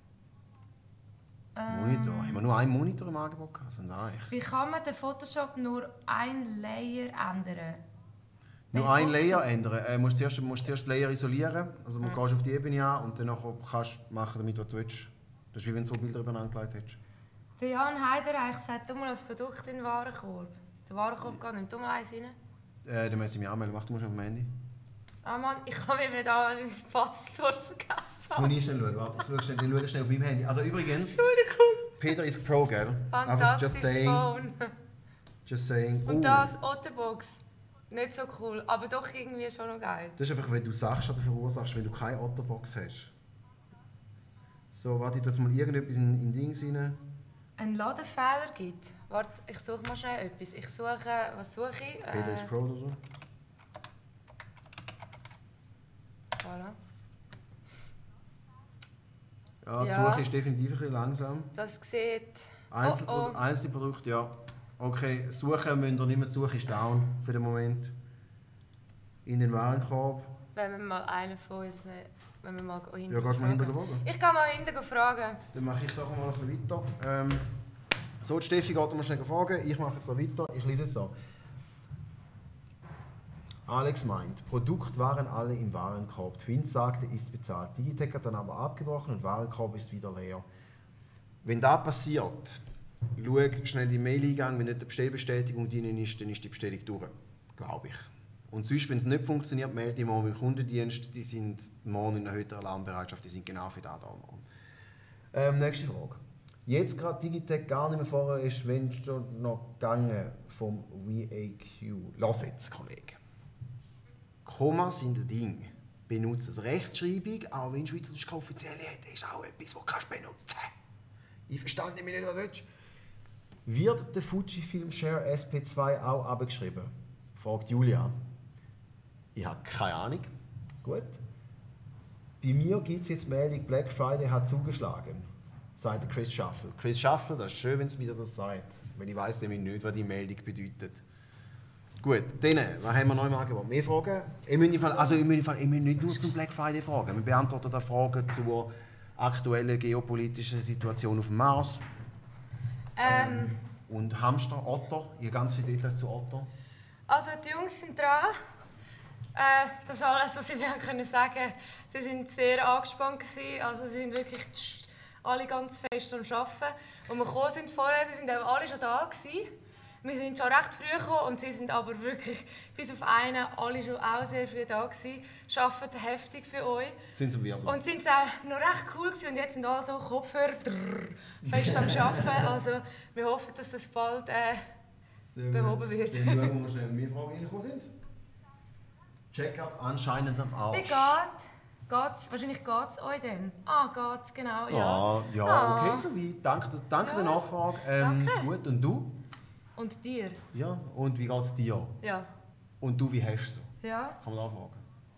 Ähm, Monitor. Haben wir nur einen Monitor im Angebot gehabt? Also nein. Wie kann man den Photoshop nur ein Layer ändern? Nur Welchen ein Layer Photoshop? ändern. Äh, musst zuerst, musst zuerst Layer isolieren. Also du Ja. gehst auf die Ebene an und dann nachher kannst du machen damit, was du willst. Das ist wie wenn du so Bilder übereinander gelegt hättest. Der Jan Heiderreich sagt, du mal das Produkt in den Warenkorb. Der Warenkorb geht nicht. Du mal eins rein. Äh, dann müssen wir mich anmelden. Mach du musst auf dem Handy. Ah Mann, ich kann mich nicht an, weil ich mein Passwort vergessen Jetzt habe. muss ich schnell schauen. Warte, ich schaue schnell, ich schaue schnell auf meinem Handy. Also übrigens, Entschuldigung. Peter ist Pro, gell? Einfach just Fantastisches saying. Phone. Just saying. Und Oh, das Otterbox. Nicht so cool, aber doch irgendwie schon noch geil. Das ist einfach, wenn du Sachschaden verursachst, wenn du keine Otterbox hast. So, warte, ich tue jetzt mal irgendetwas in, in Dings rein. Ein Ladefehler gibt. Warte, ich suche mal schnell etwas. Ich suche, was suche ich? Peter ist Pro oder so. Voilà. Ja, die Ja. Suche ist definitiv ein bisschen langsam. Das sieht... Einzelpro Oh, oh. Einzelprodukte, ja. Okay, suchen müsst ihr nicht mehr. Suche ist down für den Moment. In den Warenkorb. Wenn wir mal einen von uns nicht... Wenn wir mal hinten Ja, gehst du mal hinten fragen. fragen? Ich kann mal hinten fragen. Dann mache ich doch mal ein bisschen weiter. Ähm, so, die Steffi geht mal schnell fragen. Ich mache jetzt noch weiter. Ich lese es so. Alex meint, Produkt waren alle im Warenkorb. Twins sagte, ist bezahlt. Digitec hat dann aber abgebrochen und Warenkorb ist wieder leer. Wenn das passiert, schau schnell die Mail-Eingang. Wenn nicht die Bestellbestätigung drin ist, dann ist die Bestellung durch. Glaube ich. Und sonst, wenn es nicht funktioniert, melde dich mal beim Kundendienst. Die sind morgen in einer erhöhten Alarmbereitschaft. Die sind genau für das da morgen. Ähm, nächste Frage. Jetzt gerade Digitec gar nicht mehr vorher ist, wenn es schon noch gegangen vom V A Q. Lass jetzt, Kollege. Komma sind ein Ding. Benutze es. Rechtschreibung, auch wenn Schweizerisch keine offizielle hat, ist auch etwas, das du benutzen kannst. Ich verstand mich nicht, was du willst. Wird der Fujifilm Share S P zwei auch abgeschrieben? Fragt Julia. Ich habe keine Ahnung. Gut. Bei mir gibt es jetzt Meldung, Black Friday hat zugeschlagen, sagt Chris Shuffle. Chris Shuffle, das ist schön, wenn es wieder das sagt. Weil ich weiss nämlich nicht, was die Meldung bedeutet. Gut, dann, was haben wir noch im Angebot? Mehr Fragen? Ich muss, Fall, also ich, muss Fall, ich muss nicht nur zum Black Friday fragen. Wir beantworten da Fragen zur aktuellen geopolitischen Situation auf dem Mars. Ähm, Und Hamster, Otter. Ich habe ganz viele Details zu Otter. also die Jungs sind dran. Äh, das ist alles, was ich mir können sagen. Sie sind sehr angespannt gewesen. Also sie sind wirklich alle ganz fest am Arbeiten. Als wir gekommen sind vorher, sie sind alle schon da gewesen. Wir sind schon recht früh gekommen und sie sind aber wirklich bis auf einen alle schon auch sehr früh da gewesen. Arbeiten heftig für euch. Sind sie wirklich? Und sind auch noch recht cool gewesen und jetzt sind alle so Kopfhörer drrr, fest am Arbeiten. Also wir hoffen, dass das bald äh, behoben wird. Dann schauen wir schnell, wie viele Fragen reingekommen sind. Checkout anscheinend am Arsch. Wie geht? Geht's? Wahrscheinlich geht es euch dann. Ah, geht's, genau, ja. Ja, ja Ah. okay, so weit. Danke, danke Ja. der Nachfrage. Ähm, Danke. Gut, und du? Und dir? Ja, und wie geht es dir? Ja. Und du, wie hast du es so? Ja. Kann man da fragen.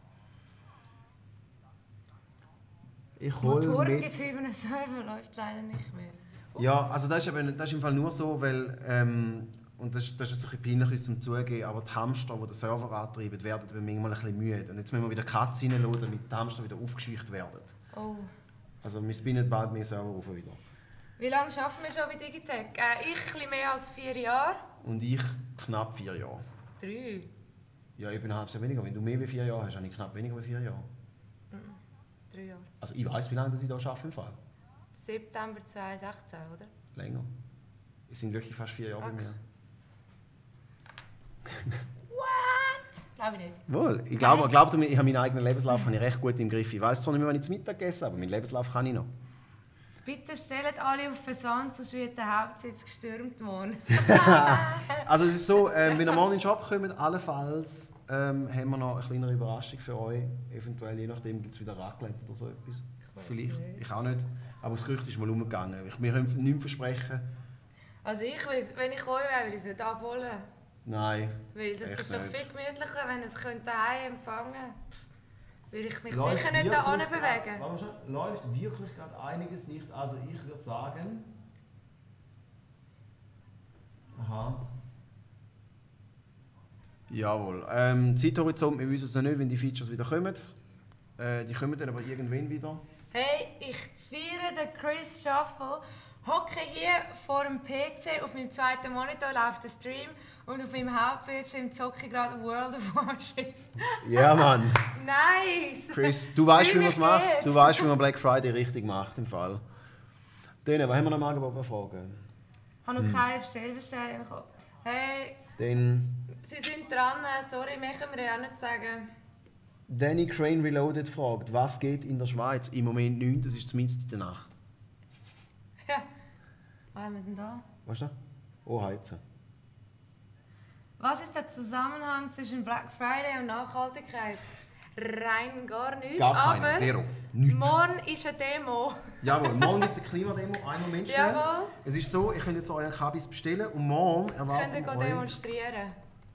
Ich hole mit... Motorengetriebener Server läuft leider nicht mehr. Ja, also das ist, eben, das ist im Fall nur so, weil... Ähm, und das, das ist jetzt ein bisschen peinlich, uns zum Zugeben, aber die Hamster, die den Server antreiben, werden eben manchmal ein bisschen müde. Und jetzt müssen wir wieder Katze reinladen, damit die Hamster wieder aufgescheucht werden. Oh. Also wir spinnen bald mehr Server auf wieder. Wie lange arbeiten wir schon bei Digitec? Äh, ich etwas mehr als vier Jahre. Und ich knapp vier Jahre. Drei. Ja, ich bin ein halbes Jahr weniger. Wenn du mehr als vier Jahre hast, habe ich knapp weniger als vier Jahre. Mhm. Drei Jahre. Also ich weiss, wie lange ich hier arbeite im Fall. September zweitausendsechzehn, oder? Länger. Es sind wirklich fast vier Jahre bei Okay. mir. What? Glaube ich nicht. Wohl. Ich glaube, glaub mir, ich habe meinen eigenen Lebenslauf habe ich recht gut im Griff. Ich weiss zwar nicht mehr, wann ich zu Mittag gegessen habe, aber meinen Lebenslauf kann ich noch. Bitte stellt alle auf Versand, sonst wird der Hauptsitz gestürmt morgen. Also es ist so, ähm, wenn ihr morgen in den Shop kommt, allenfalls ähm, haben wir noch eine kleinere Überraschung für euch. Eventuell, je nachdem, gibt es wieder Raclette oder so etwas. Vielleicht. nicht. Ich auch nicht. Aber das Gerücht ist mal umgegangen. Ich, wir können nichts versprechen. Also ich will, wenn ich euch wäre, würde ich es nicht abholen. Nein. Weil das Echt ist doch nicht. viel gemütlicher, wenn ihr es könnt daheim empfangen könnt. Würde ich mich Läuft sicher nicht da wirklich bewegen. grad- warte mal schnell. Läuft wirklich gerade einiges nicht. Also ich würde sagen... Aha. Jawohl. Ähm, Zeithorizont, wir wissen es noch nicht, wenn die Features wieder kommen. Äh, die kommen dann aber irgendwann wieder. Hey, ich feiere den Chris Shuffle. Hocke hier vor dem P C, auf meinem zweiten Monitor läuft der Stream und auf meinem Hauptbildschirm zocke ich gerade World of Warcraft. Ja, Mann. Nice! Chris, du weißt, wie Fühl man es mich macht. geehrt. Du weißt, wie man Black Friday richtig macht, im Fall. Dann, was haben wir noch mal Angebot fragen? Ich habe noch keine Bestellbestellung bekommen. Hey, Dann Sie sind dran, sorry, mehr können wir ja auch nicht sagen. Danny Crane Reloaded fragt, was geht in der Schweiz? Im Moment nichts, das ist zumindest in der Nacht. Ja. Was haben wir denn da? Weißt du? Oh, heizen. Was ist der Zusammenhang zwischen Black Friday und Nachhaltigkeit? Rein gar nichts. Gar keine, aber zero. Nichts. morgen ist eine Demo. Jawohl, morgen gibt es eine Klimademo. Einen Moment schnell. Jawohl. Es ist so, ihr könnt jetzt euren Kabis bestellen und morgen Könnt erwarten ihr wir gehen euch... demonstrieren?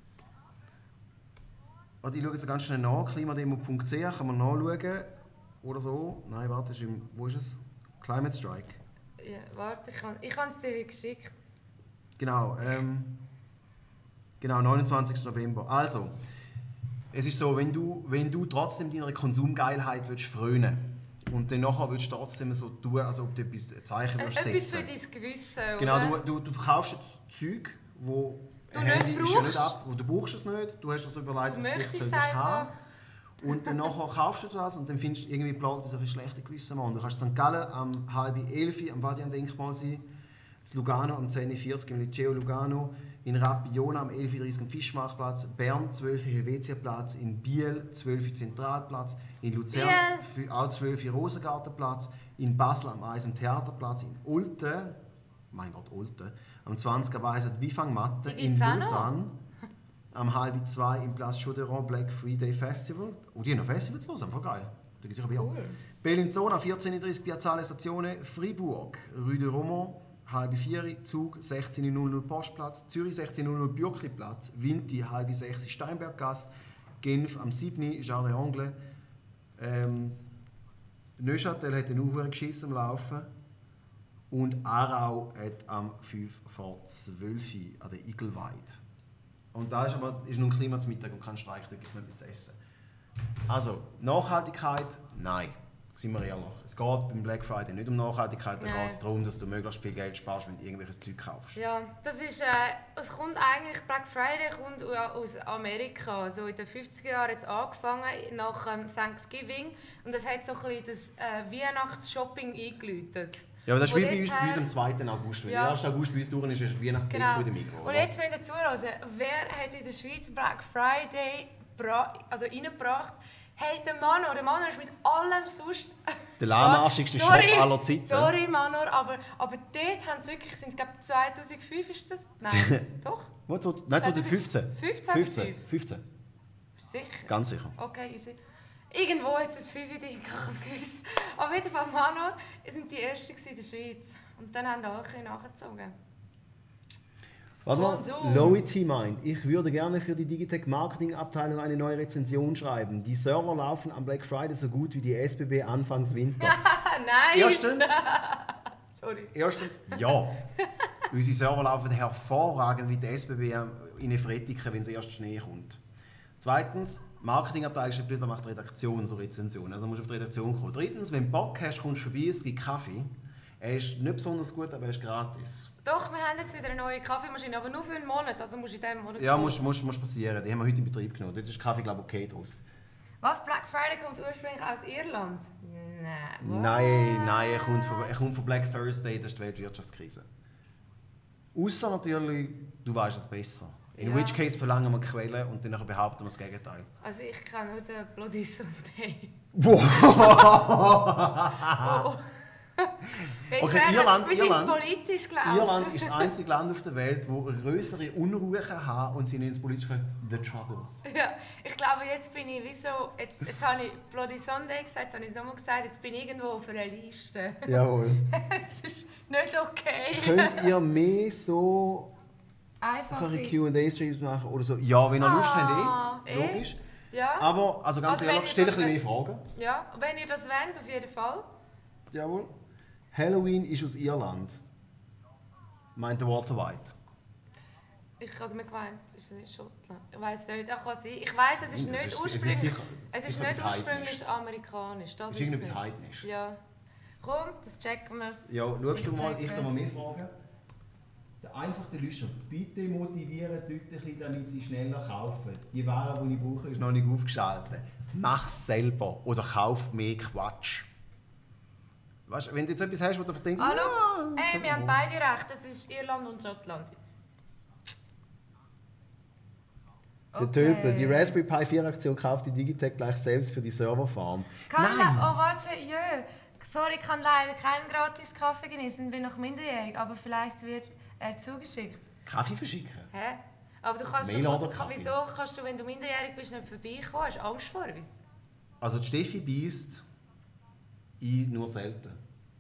Warte, ich schaue jetzt ganz schnell nach. klimademo punkt c h kann man nachschauen. Oder so. Nein, warte, ist im, wo ist es? Climate Strike. Ja, warte, ich habe ich es dir geschickt. Genau, ähm, genau, neunundzwanzigsten November. Also, es ist so, wenn du, wenn du trotzdem deiner Konsumgeilheit willst frönen und dann nachher willst du trotzdem so tun, als ob du etwas ein Zeichen Ä- willst Etwas für setzen. dein Gewissen, Genau, oder? du, du, du verkaufst jetzt Zeug, wo Du ein nicht Handy ist ja nicht brauchst. ab, wo du brauchst es nicht, du hast es so überlegt, Du was möchtest vielleicht es könntest haben. einfach. Und dann nachher kaufst du das und dann findest du irgendwie plagt das ein schlechtes Gewissen an. Du kannst in Sankt Gallen am halb elf am Vadian-Denkmal sein, in Lugano am zehn Uhr vierzig im Liceo Lugano, in Rapiona am elf Uhr dreißig am Fischmarktplatz, Bern zwölf Uhr Helvetiaplatz, in Biel zwölf Uhr Zentralplatz, in Luzern Biel. für- auch zwölf Uhr Rosengartenplatz, in Basel am eins am Theaterplatz, in Olten, mein Gott, Olten, am zwanzig Uhr Weise die Bifangmatte, Die in gibt's auch noch? Lausanne, am halb zwei im Place Chauderon Black Friday Festival. Oh, die haben noch Festivals los, einfach geil. Da gibt es sicher Bier. Cool. Bellinzona, vierzehn Uhr dreißig Piazzale Stazione, Fribourg, Rue de Romont, halb vier, Zug, sechzehn Uhr Postplatz, Zürich, sechzehn Uhr Bürkliplatz, Vinti, halb sechs, Steinberggasse, Genf, am sieben Jardin Anglais, ähm, Neuchâtel hat eine Uhr geschissen am Laufen und Aarau hat am fünf vor zwölf an der Igelweide. Und da ist aber ist nun Klima zum Mittag und kein Streik, da gibt es noch etwas zu essen. Also, Nachhaltigkeit, nein. Seien wir ehrlich. Es geht beim Black Friday nicht um Nachhaltigkeit, da geht es darum, dass du möglichst viel Geld sparst, wenn du irgendwelches Zeug kaufst. Ja, das ist, äh, es kommt eigentlich, Black Friday kommt aus Amerika, also in den fünfziger Jahren jetzt angefangen, nach ähm, Thanksgiving, und das hat so ein bisschen das äh, Weihnachtsshopping eingeläutet. Ja, aber das ist wie bei uns, bei uns am zweiten August. Wenn ja. der erste August bei uns durch ist, ist es Weihnachtsdeko genau. von der Migros. Und jetzt müsst ihr zuhören, wer hat in der Schweiz Black Friday also reingebracht? Hey, der Manor, der Manor ist mit allem sonst... Der lahmarschigste Shop aller Zeiten. Sorry, Manor, aber, aber dort haben sie wirklich... Ich glaube, zweitausendfünf ist das? Nein, doch? Nein, zwanzig fünfzehn. fünfzehn? fünfzehn. fünfzehn. Sicher? Ganz sicher. Okay, easy. Irgendwo hat es fünf, ich habe es gewusst. Auf jeden Fall, Manor sind die Ersten in der Schweiz. Und dann haben alle nachgezogen. Warte mal, Lowity meint, ich würde gerne für die Digitec Marketing Abteilung eine neue Rezension schreiben. Die Server laufen am Black Friday so gut wie die S B B Anfangs Winter. Nice! Erstens, Sorry. Erstens, ja. Unsere Server laufen hervorragend wie die S B B in Efretiken, wenn es erst Schnee kommt. Zweitens, Marketingabteilung schreibt wieder, macht Redaktion so Rezensionen. Also musst du auf die Redaktion kommen. Drittens, wenn du Bock hast, kommst du vorbei, es gibt Kaffee. Er ist nicht besonders gut, aber er ist gratis. Doch, wir haben jetzt wieder eine neue Kaffeemaschine, aber nur für einen Monat. Also musst du in diesem Monat Ja, muss, muss, muss passieren. Die haben wir heute in Betrieb genommen. Dort ist Kaffee, glaube ich, okay draus. Was? Black Friday kommt ursprünglich aus Irland? Nein. Nein, nein, er kommt, von, er kommt von Black Thursday, das ist die Weltwirtschaftskrise. Außer natürlich, du weißt es besser. In ja. which case verlangen wir Quellen und dann behaupten wir das Gegenteil. Also ich kenne nur den Bloody Sunday. Wow! oh. Okay, werden, Irland, wir sind Irland, politisch, glaube ich. Irland ist das einzige Land auf der Welt, das größere Unruhe hat und sie nennen es politisch «The Troubles». Ja, ich glaube, jetzt bin ich wie so... Jetzt, jetzt habe ich Bloody Sunday gesagt, jetzt habe ich es nochmal gesagt, jetzt bin ich irgendwo auf einer Liste. Jawohl. Es ist nicht okay. Könnt ihr mehr so einfache Q and A-Streams machen oder so? Ja, wenn ihr Lust ah, habt, eh. Logisch. Ja. Aber, also ganz also ehrlich, stell ein bisschen mehr Fragen. Ja, wenn ihr das wollt, auf jeden Fall. Jawohl. Halloween ist aus Irland, meinte Walter White. Ich habe mir gemeint, es ist Schottland. Ich weiß nicht, das kann sein. Ich weiß, es ist Es nicht ist- ursprünglich, es ist sicher- es es ist ist nicht etwas ursprünglich Heidnisches. amerikanisch. Das Das ist ist irgendetwas es. Heidnisches. Ja. Komm, das checken wir. Ja, schaust du Ich mal, checke. ich kann mal mehr fragen. Der einfache Lüscher, bitte motivieren die Leute, damit sie schneller kaufen. Die Ware, die ich brauche, ist noch nicht aufgeschaltet. Mach es selber oder kauf mehr Quatsch. Weißt, wenn du jetzt etwas hast, wo du denkst, Hallo? ja, Hey, wir haben beide recht, das ist Irland und Schottland. Der Töpel, die Raspberry Pi vier Aktion kauft die Digitec gleich selbst für die Serverfarm. Kann Nein! Oh, warte, jö. Sorry, ich kann leider keinen gratis Kaffee genießen, bin noch minderjährig, aber vielleicht wird er zugeschickt. Kaffee verschicken? Hä? Aber du kannst Mail doch, oder Kaffee? wieso kannst du, wenn du minderjährig bist, nicht vorbeikommen? Hast du Angst vor uns? Also die Steffi beißt, ich nur selten.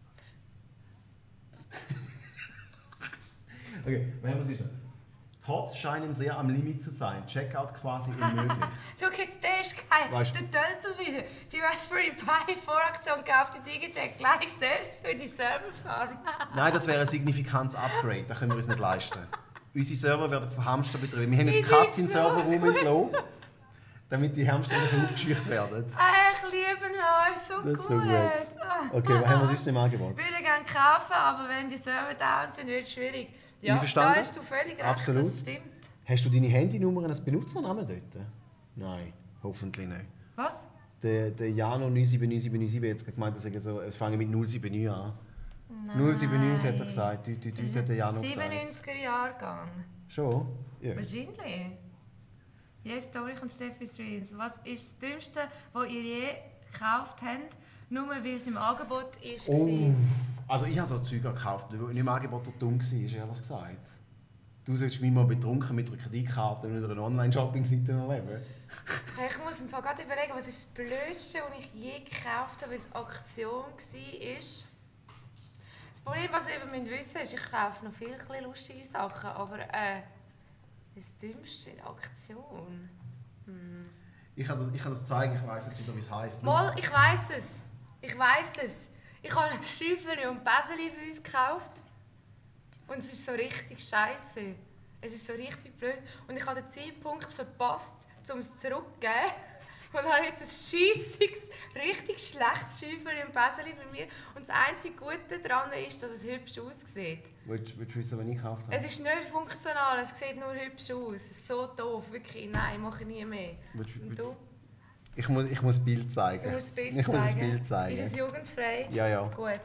Okay, was haben wir sonst noch? Pots scheinen sehr am Limit zu sein. Checkout quasi unmöglich. Schau jetzt, der ist geil. Weißt- Der Tölpel wieder. Die Raspberry Pi Voraktion kauft die Digitec gleich selbst für die Serverfarm. Nein, das wäre ein signifikantes Upgrade. Das können wir uns nicht leisten. Unsere Server werden von Hamster betrieben. Wir haben jetzt Die sind Katzen in so Serverraum entlassen, damit die Hamster nicht aufgescheucht werden. Ah, ich liebe euch, so Das ist so gut. gut. Ah. Okay, was haben wir sonst im Angebot? Ich würde gerne kaufen, aber wenn die Server down sind, wird es schwierig. Ja, Einverstanden? da hast du völlig recht, Absolut. das stimmt. Hast du deine Handynummer als Benutzernamen dort? Nein, hoffentlich nicht. Was? Der, der Jano neun sieben neun sieben neun sieben hat jetzt gemeint, dass er so, es fange mit null sieben neun an. Nein. null sieben neun hat er gesagt, du, du, du, hat der Jano gesagt. siebenundneunziger Jahrgang. Schon? Ja. Wahrscheinlich. Yes, Story und Steffi Streams. Was ist das Dümmste, was ihr je gekauft habt, nur weil es im Angebot ist? Oh, also ich habe so Zeug gekauft, weil nicht im Angebot so dumm war, ehrlich gesagt. Du solltest mich mal betrunken mit einer Kreditkarte und einer Online-Shopping-Seite erleben. Hey, ich muss mir gerade überlegen, was ist das Blödste, was ich je gekauft habe, weil es Aktion war. Das Problem, was ihr eben wissen müsst, ist, ich kaufe noch viele kleine lustige Sachen, aber äh, das Dümmste in Aktion. Hm. Ich kann das, ich kann das zeigen, ich weiss jetzt wieder, wie es heisst. Mal, ich weiss es. Ich weiss es. Ich habe ein Schäufeli und Bäseli für uns gekauft. Und es ist so richtig scheiße. Es ist so richtig blöd. Und ich habe den Zeitpunkt verpasst, um es zurückzugeben. Und habe jetzt ein scheissiges, richtig schlechtes Schäufer im Bäseli bei mir. Und das einzige Gute daran ist, dass es hübsch aussieht. Willst du wissen, was ich gekauft habe? Es ist nicht funktional, es sieht nur hübsch aus. Es ist so doof, wirklich. Nein, mache ich nie mehr. Willst, Und du? Ich muss, ich muss das Bild zeigen. Du musst das Bild ich zeigen. muss das Bild zeigen. Ist es jugendfrei? Ja, ja. Gut.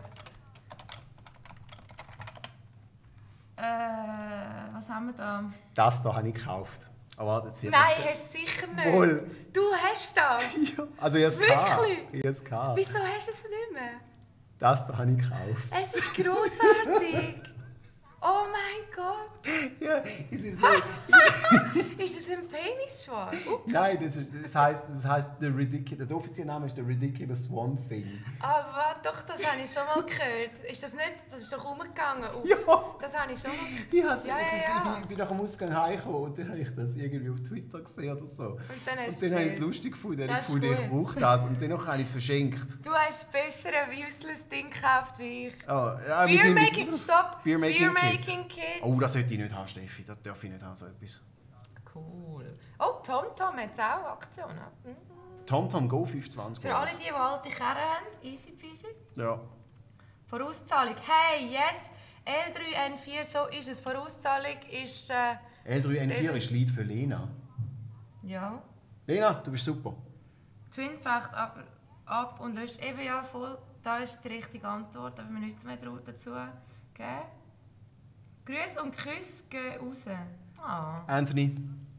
Äh, was haben wir da? Das hier habe ich gekauft. Aber warte, jetzt hier Nein, das- hast du sicher nicht. Wohl. Du hast das? Ja, also ich habe es gehabt. Wirklich? Ich habe es gehabt. Wieso hast du es nicht mehr? Das hier habe ich gekauft. Es ist grossartig. Oh mein Gott. Ja, es ist so... Ist das ein Penisschwan? Uh, Nein, das, ist, das heisst, das heisst the ridiculous, der offizielle Name ist The Ridiculous Swan Thing. aber doch, das habe ich schon mal gehört. Ist das nicht? Das ist doch umgegangen. Uh, Ja! Das habe ich schon mal gehört. Ich, has, Ja, es ja, ist, ja. ich bin- bin nach dem Ausgang heimgekommen und dann habe ich das irgendwie auf Twitter gesehen oder so. Und dann hast Und du dann habe ich es bestellt. lustig gefunden. Ich Das ist gefunden, ich gut. brauche das. Und dann habe ich es verschenkt. Du hast das bessere useless Ding gekauft wie ich. Oh, ja, wir sind- wir sind- Beermaking, stopp! Beermaking Kit. Beermaking Kit. Oh, das sollte ich nicht haben, Steffi. Das darf ich nicht haben, so etwas. Cool. Oh, TomTom hat auch Aktionen. Mhm. TomTom Go fünfundzwanzig. Für alle, die, die alte Karren haben, easy peasy. Ja. Vorauszahlung. Hey, yes! L drei N vier, so ist es. Vorauszahlung ist... Äh, L drei N vier ist Lied für Lena. ja. Lena, du bist super. Twin facht ab, ab und löscht eben ja voll. Da ist die richtige Antwort. Darf ich mir nichts mehr dazu geben? Grüße und Küsse gehen raus. Ah. Anthony.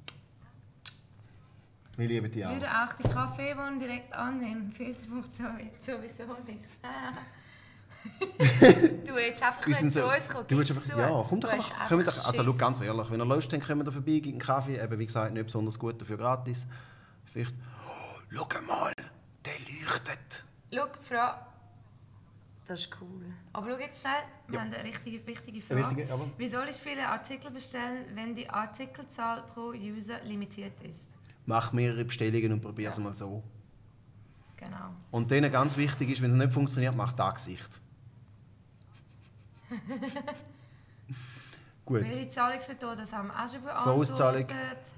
Wir lieben dich auch. Würde auch die Kaffeebohnen direkt annehmen. Filterfunktion sowieso nicht. Du willst einfach Wir sind nicht zu so- uns kommen. Du willst gib's einfach, zu. ja, komm doch Du hast einfach. Komm doch, einfach also, schau, Schiss. ganz ehrlich, wenn ihr Lust habt, kommt ihr vorbei, gibt einen Kaffee. Eben, wie gesagt, nicht besonders gut, dafür gratis. Vielleicht. Oh, schau mal, der leuchtet. Schau, Frau. Das ist cool. Aber schau jetzt schnell, wir Ja. haben eine richtige, wichtige Frage. Wichtige, aber- Wie soll ich viele Artikel bestellen, wenn die Artikelzahl pro User limitiert ist? Mach mehrere Bestellungen und probier es mal so. Genau. Und denen ganz wichtig ist, wenn es nicht funktioniert, mach das Gesicht. Gut. Welche Zahlungsmethode, das haben wir auch schon Vorauszahlung. beantwortet.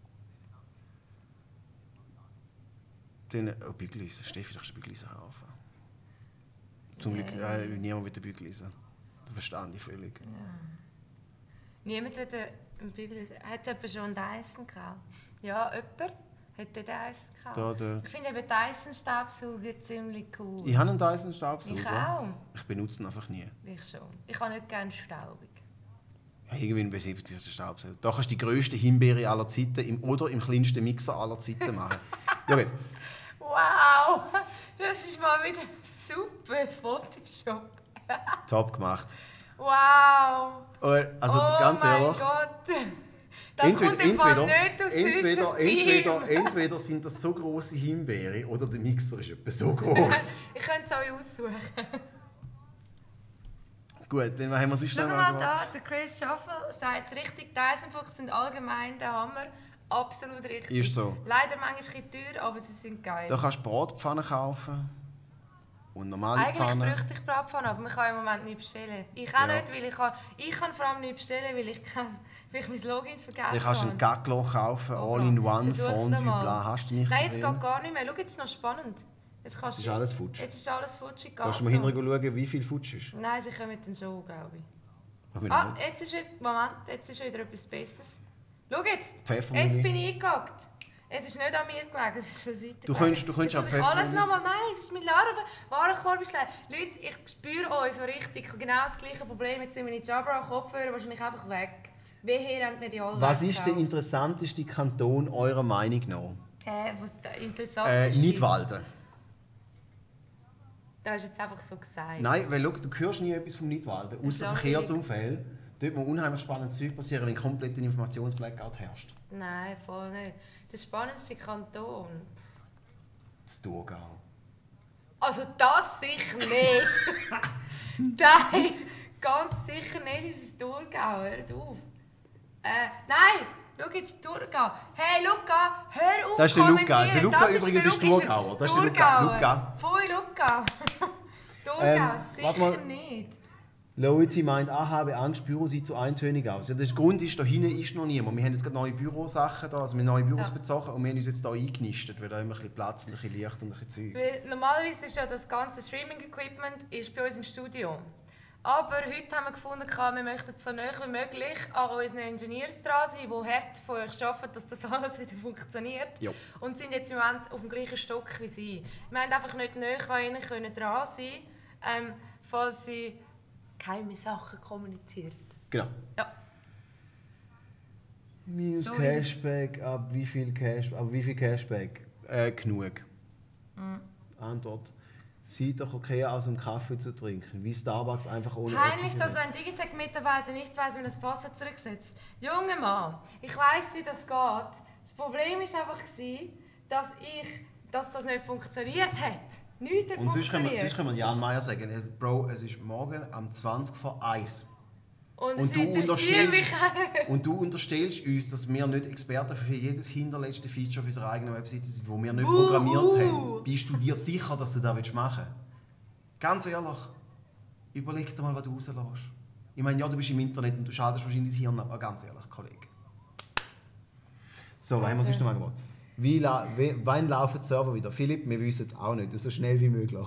Dann, oh, Bügelisen. Steffi, darfst du Bügelisen kaufen? Zum Glück, Äh. äh, niemand will den Bügelisen. Das verstehe ich völlig. Niemand hat einen Bügel. Hat jemand schon einen Dyson gehabt? Ja, jemand hat den Dyson gehabt. Da, der- Ich finde eben Dyson-Staubsauger ziemlich cool. Ich habe einen Dyson Staubsauger. Ich auch. Ich benutze ihn einfach nie. Ich schon. Ich habe nicht gerne staubig. Ja, irgendwie bei siebzig ist der Staubsauger. Da kannst du die grösste Himbeere aller Zeiten im, oder im kleinsten Mixer aller Zeiten machen. Ja, gut. Wow! Das ist mal wieder super Photoshop. Top gemacht. Wow! Und, also oh ganz mein ehrlich. Gott! Das kommt im Fall nicht aus entweder, unserem Team. entweder, entweder sind das so grosse Himbeere oder der Mixer ist etwa so groß. Ich könnte es euch aussuchen. Gut, dann haben wir sonst Schau noch mal da, was. der Chris Schaffel sagt es richtig. Dyson-Fuchs sind allgemein der Hammer. Absolut richtig. Ist so. Leider manchmal ein bisschen teuer, aber sie sind geil. Da kannst du Bratpfannen kaufen. Und normale Eigentlich Pfannen. bräuchte ich Bratpfanne, aber man kann im Moment nicht bestellen. Ich auch Ja. nicht, weil ich kann, ich kann vor allem nicht bestellen, weil ich, kein, weil ich mein Login vergessen Dann kannst du habe. einen Gaglo kaufen, Oh, all in one, versuch's Fondue, mal. bla. Hast du mich Nein, jetzt gesehen? geht gar nicht mehr. Schau, jetzt ist noch spannend. Jetzt, kannst Jetzt ist du- alles futsch. Jetzt ist alles futsch. Kannst du mal hinterher schauen, wie viel futsch ist? Nein, sie kommen dann schon, glaube ich. Ich bin Ah, nicht. jetzt ist wieder, Moment, jetzt ist wieder etwas Besseres. Schau jetzt, Pfeffermühle. jetzt bin ich eingeloggt. Es ist nicht an mir gelegen, es ist von der Seite Du könntest- du könntest jetzt auch muss ich alles Pfeffermühle- nochmal, nein, es ist mein Laden, Warenkorb ist leer. Leute, ich spüre euch so richtig, ich habe genau das gleiche Problem. Jetzt sind meine Jabra-Kopfhörer wahrscheinlich einfach weg. Wehe, habt mir die alle Was ist der weggekauft. interessanteste Kanton eurer Meinung nach? Äh, was der interessant Äh, ist. Nidwalden. Das ist jetzt einfach so gesagt. Nein, weil schau, du hörst nie etwas vom Nidwalden. Das ist Außer Verkehrsunfälle. Dort muss unheimlich spannendes Zeug passieren, wenn komplett ein Informationsblackout herrscht. Nein, voll nicht. Der spannendste Kanton. Das Thurgau. Also das sicher nicht. Nein, ganz sicher nicht ist es Thurgau. Hört auf. Äh, nein, schau jetzt Thurgau. Hey Luca, hör auf Das ist der Luca. kommentieren. Der Luca Das übrigens ist der Luca, Thurgauer. Das ist der Luca. Thurgauer. Luca. Pfui Luca. Thurgau, Ähm, sicher warte mal. nicht. Loyalty meint, ah, habe Angst, Büro sieht so eintönig aus. Ja, der Grund ist, da hinten ist noch niemand. Wir haben jetzt gerade neue Bürosachen da, also wir haben neue Büros Ja. bezogen und wir haben uns jetzt hier eingenistet, weil da immer ein bisschen Platz und ein bisschen Licht und ein bisschen Zeug. Weil normalerweise ist ja das ganze Streaming-Equipment ist bei uns im Studio. Aber heute haben wir gefunden, wir möchten so nah wie möglich an unseren Engineers dran sein, die hart von euch arbeiten, dass das alles wieder funktioniert. Jo. Und sind jetzt im Moment auf dem gleichen Stock wie sie. Wir haben einfach nicht nah an ihnen können dran sein, ähm, falls sie geheime Sachen kommuniziert. Genau. Ja. Minus So Cashback, ab wie viel Cash, ab wie viel Cashback? Äh, genug. Mhm. Antwort. Sieht doch okay aus, um Kaffee zu trinken. Wie Starbucks einfach ohne Peinlich, Ökologie. dass ein Digitec-Mitarbeiter nicht weiß, wie man das Passwort zurücksetzt. Junge Mann, ich weiß, wie das geht. Das Problem war einfach, dass, ich, dass das nicht funktioniert hat. Nichts hat Und sonst können, wir, funktioniert. sonst können wir Jan Meier sagen, Bro, es ist morgen am zwanzig vor eins. Und, Und es du interessiert mich unterstellst, auch nicht. und du unterstellst uns, dass wir nicht Experten für jedes hinterletzte Feature auf unserer eigenen Webseite sind, das wir nicht Wuhu. programmiert haben. Bist du dir sicher, dass du das machen willst? Ganz ehrlich, überleg dir mal, was du rauslässt. Ich meine, ja, du bist im Internet und du schadest wahrscheinlich das Hirn, aber ganz ehrlich, Kollege. So, was haben wir sonst noch mal gemacht? Wie la wie, wann laufen die Server wieder? Philipp, wir wissen es auch nicht, so schnell wie möglich.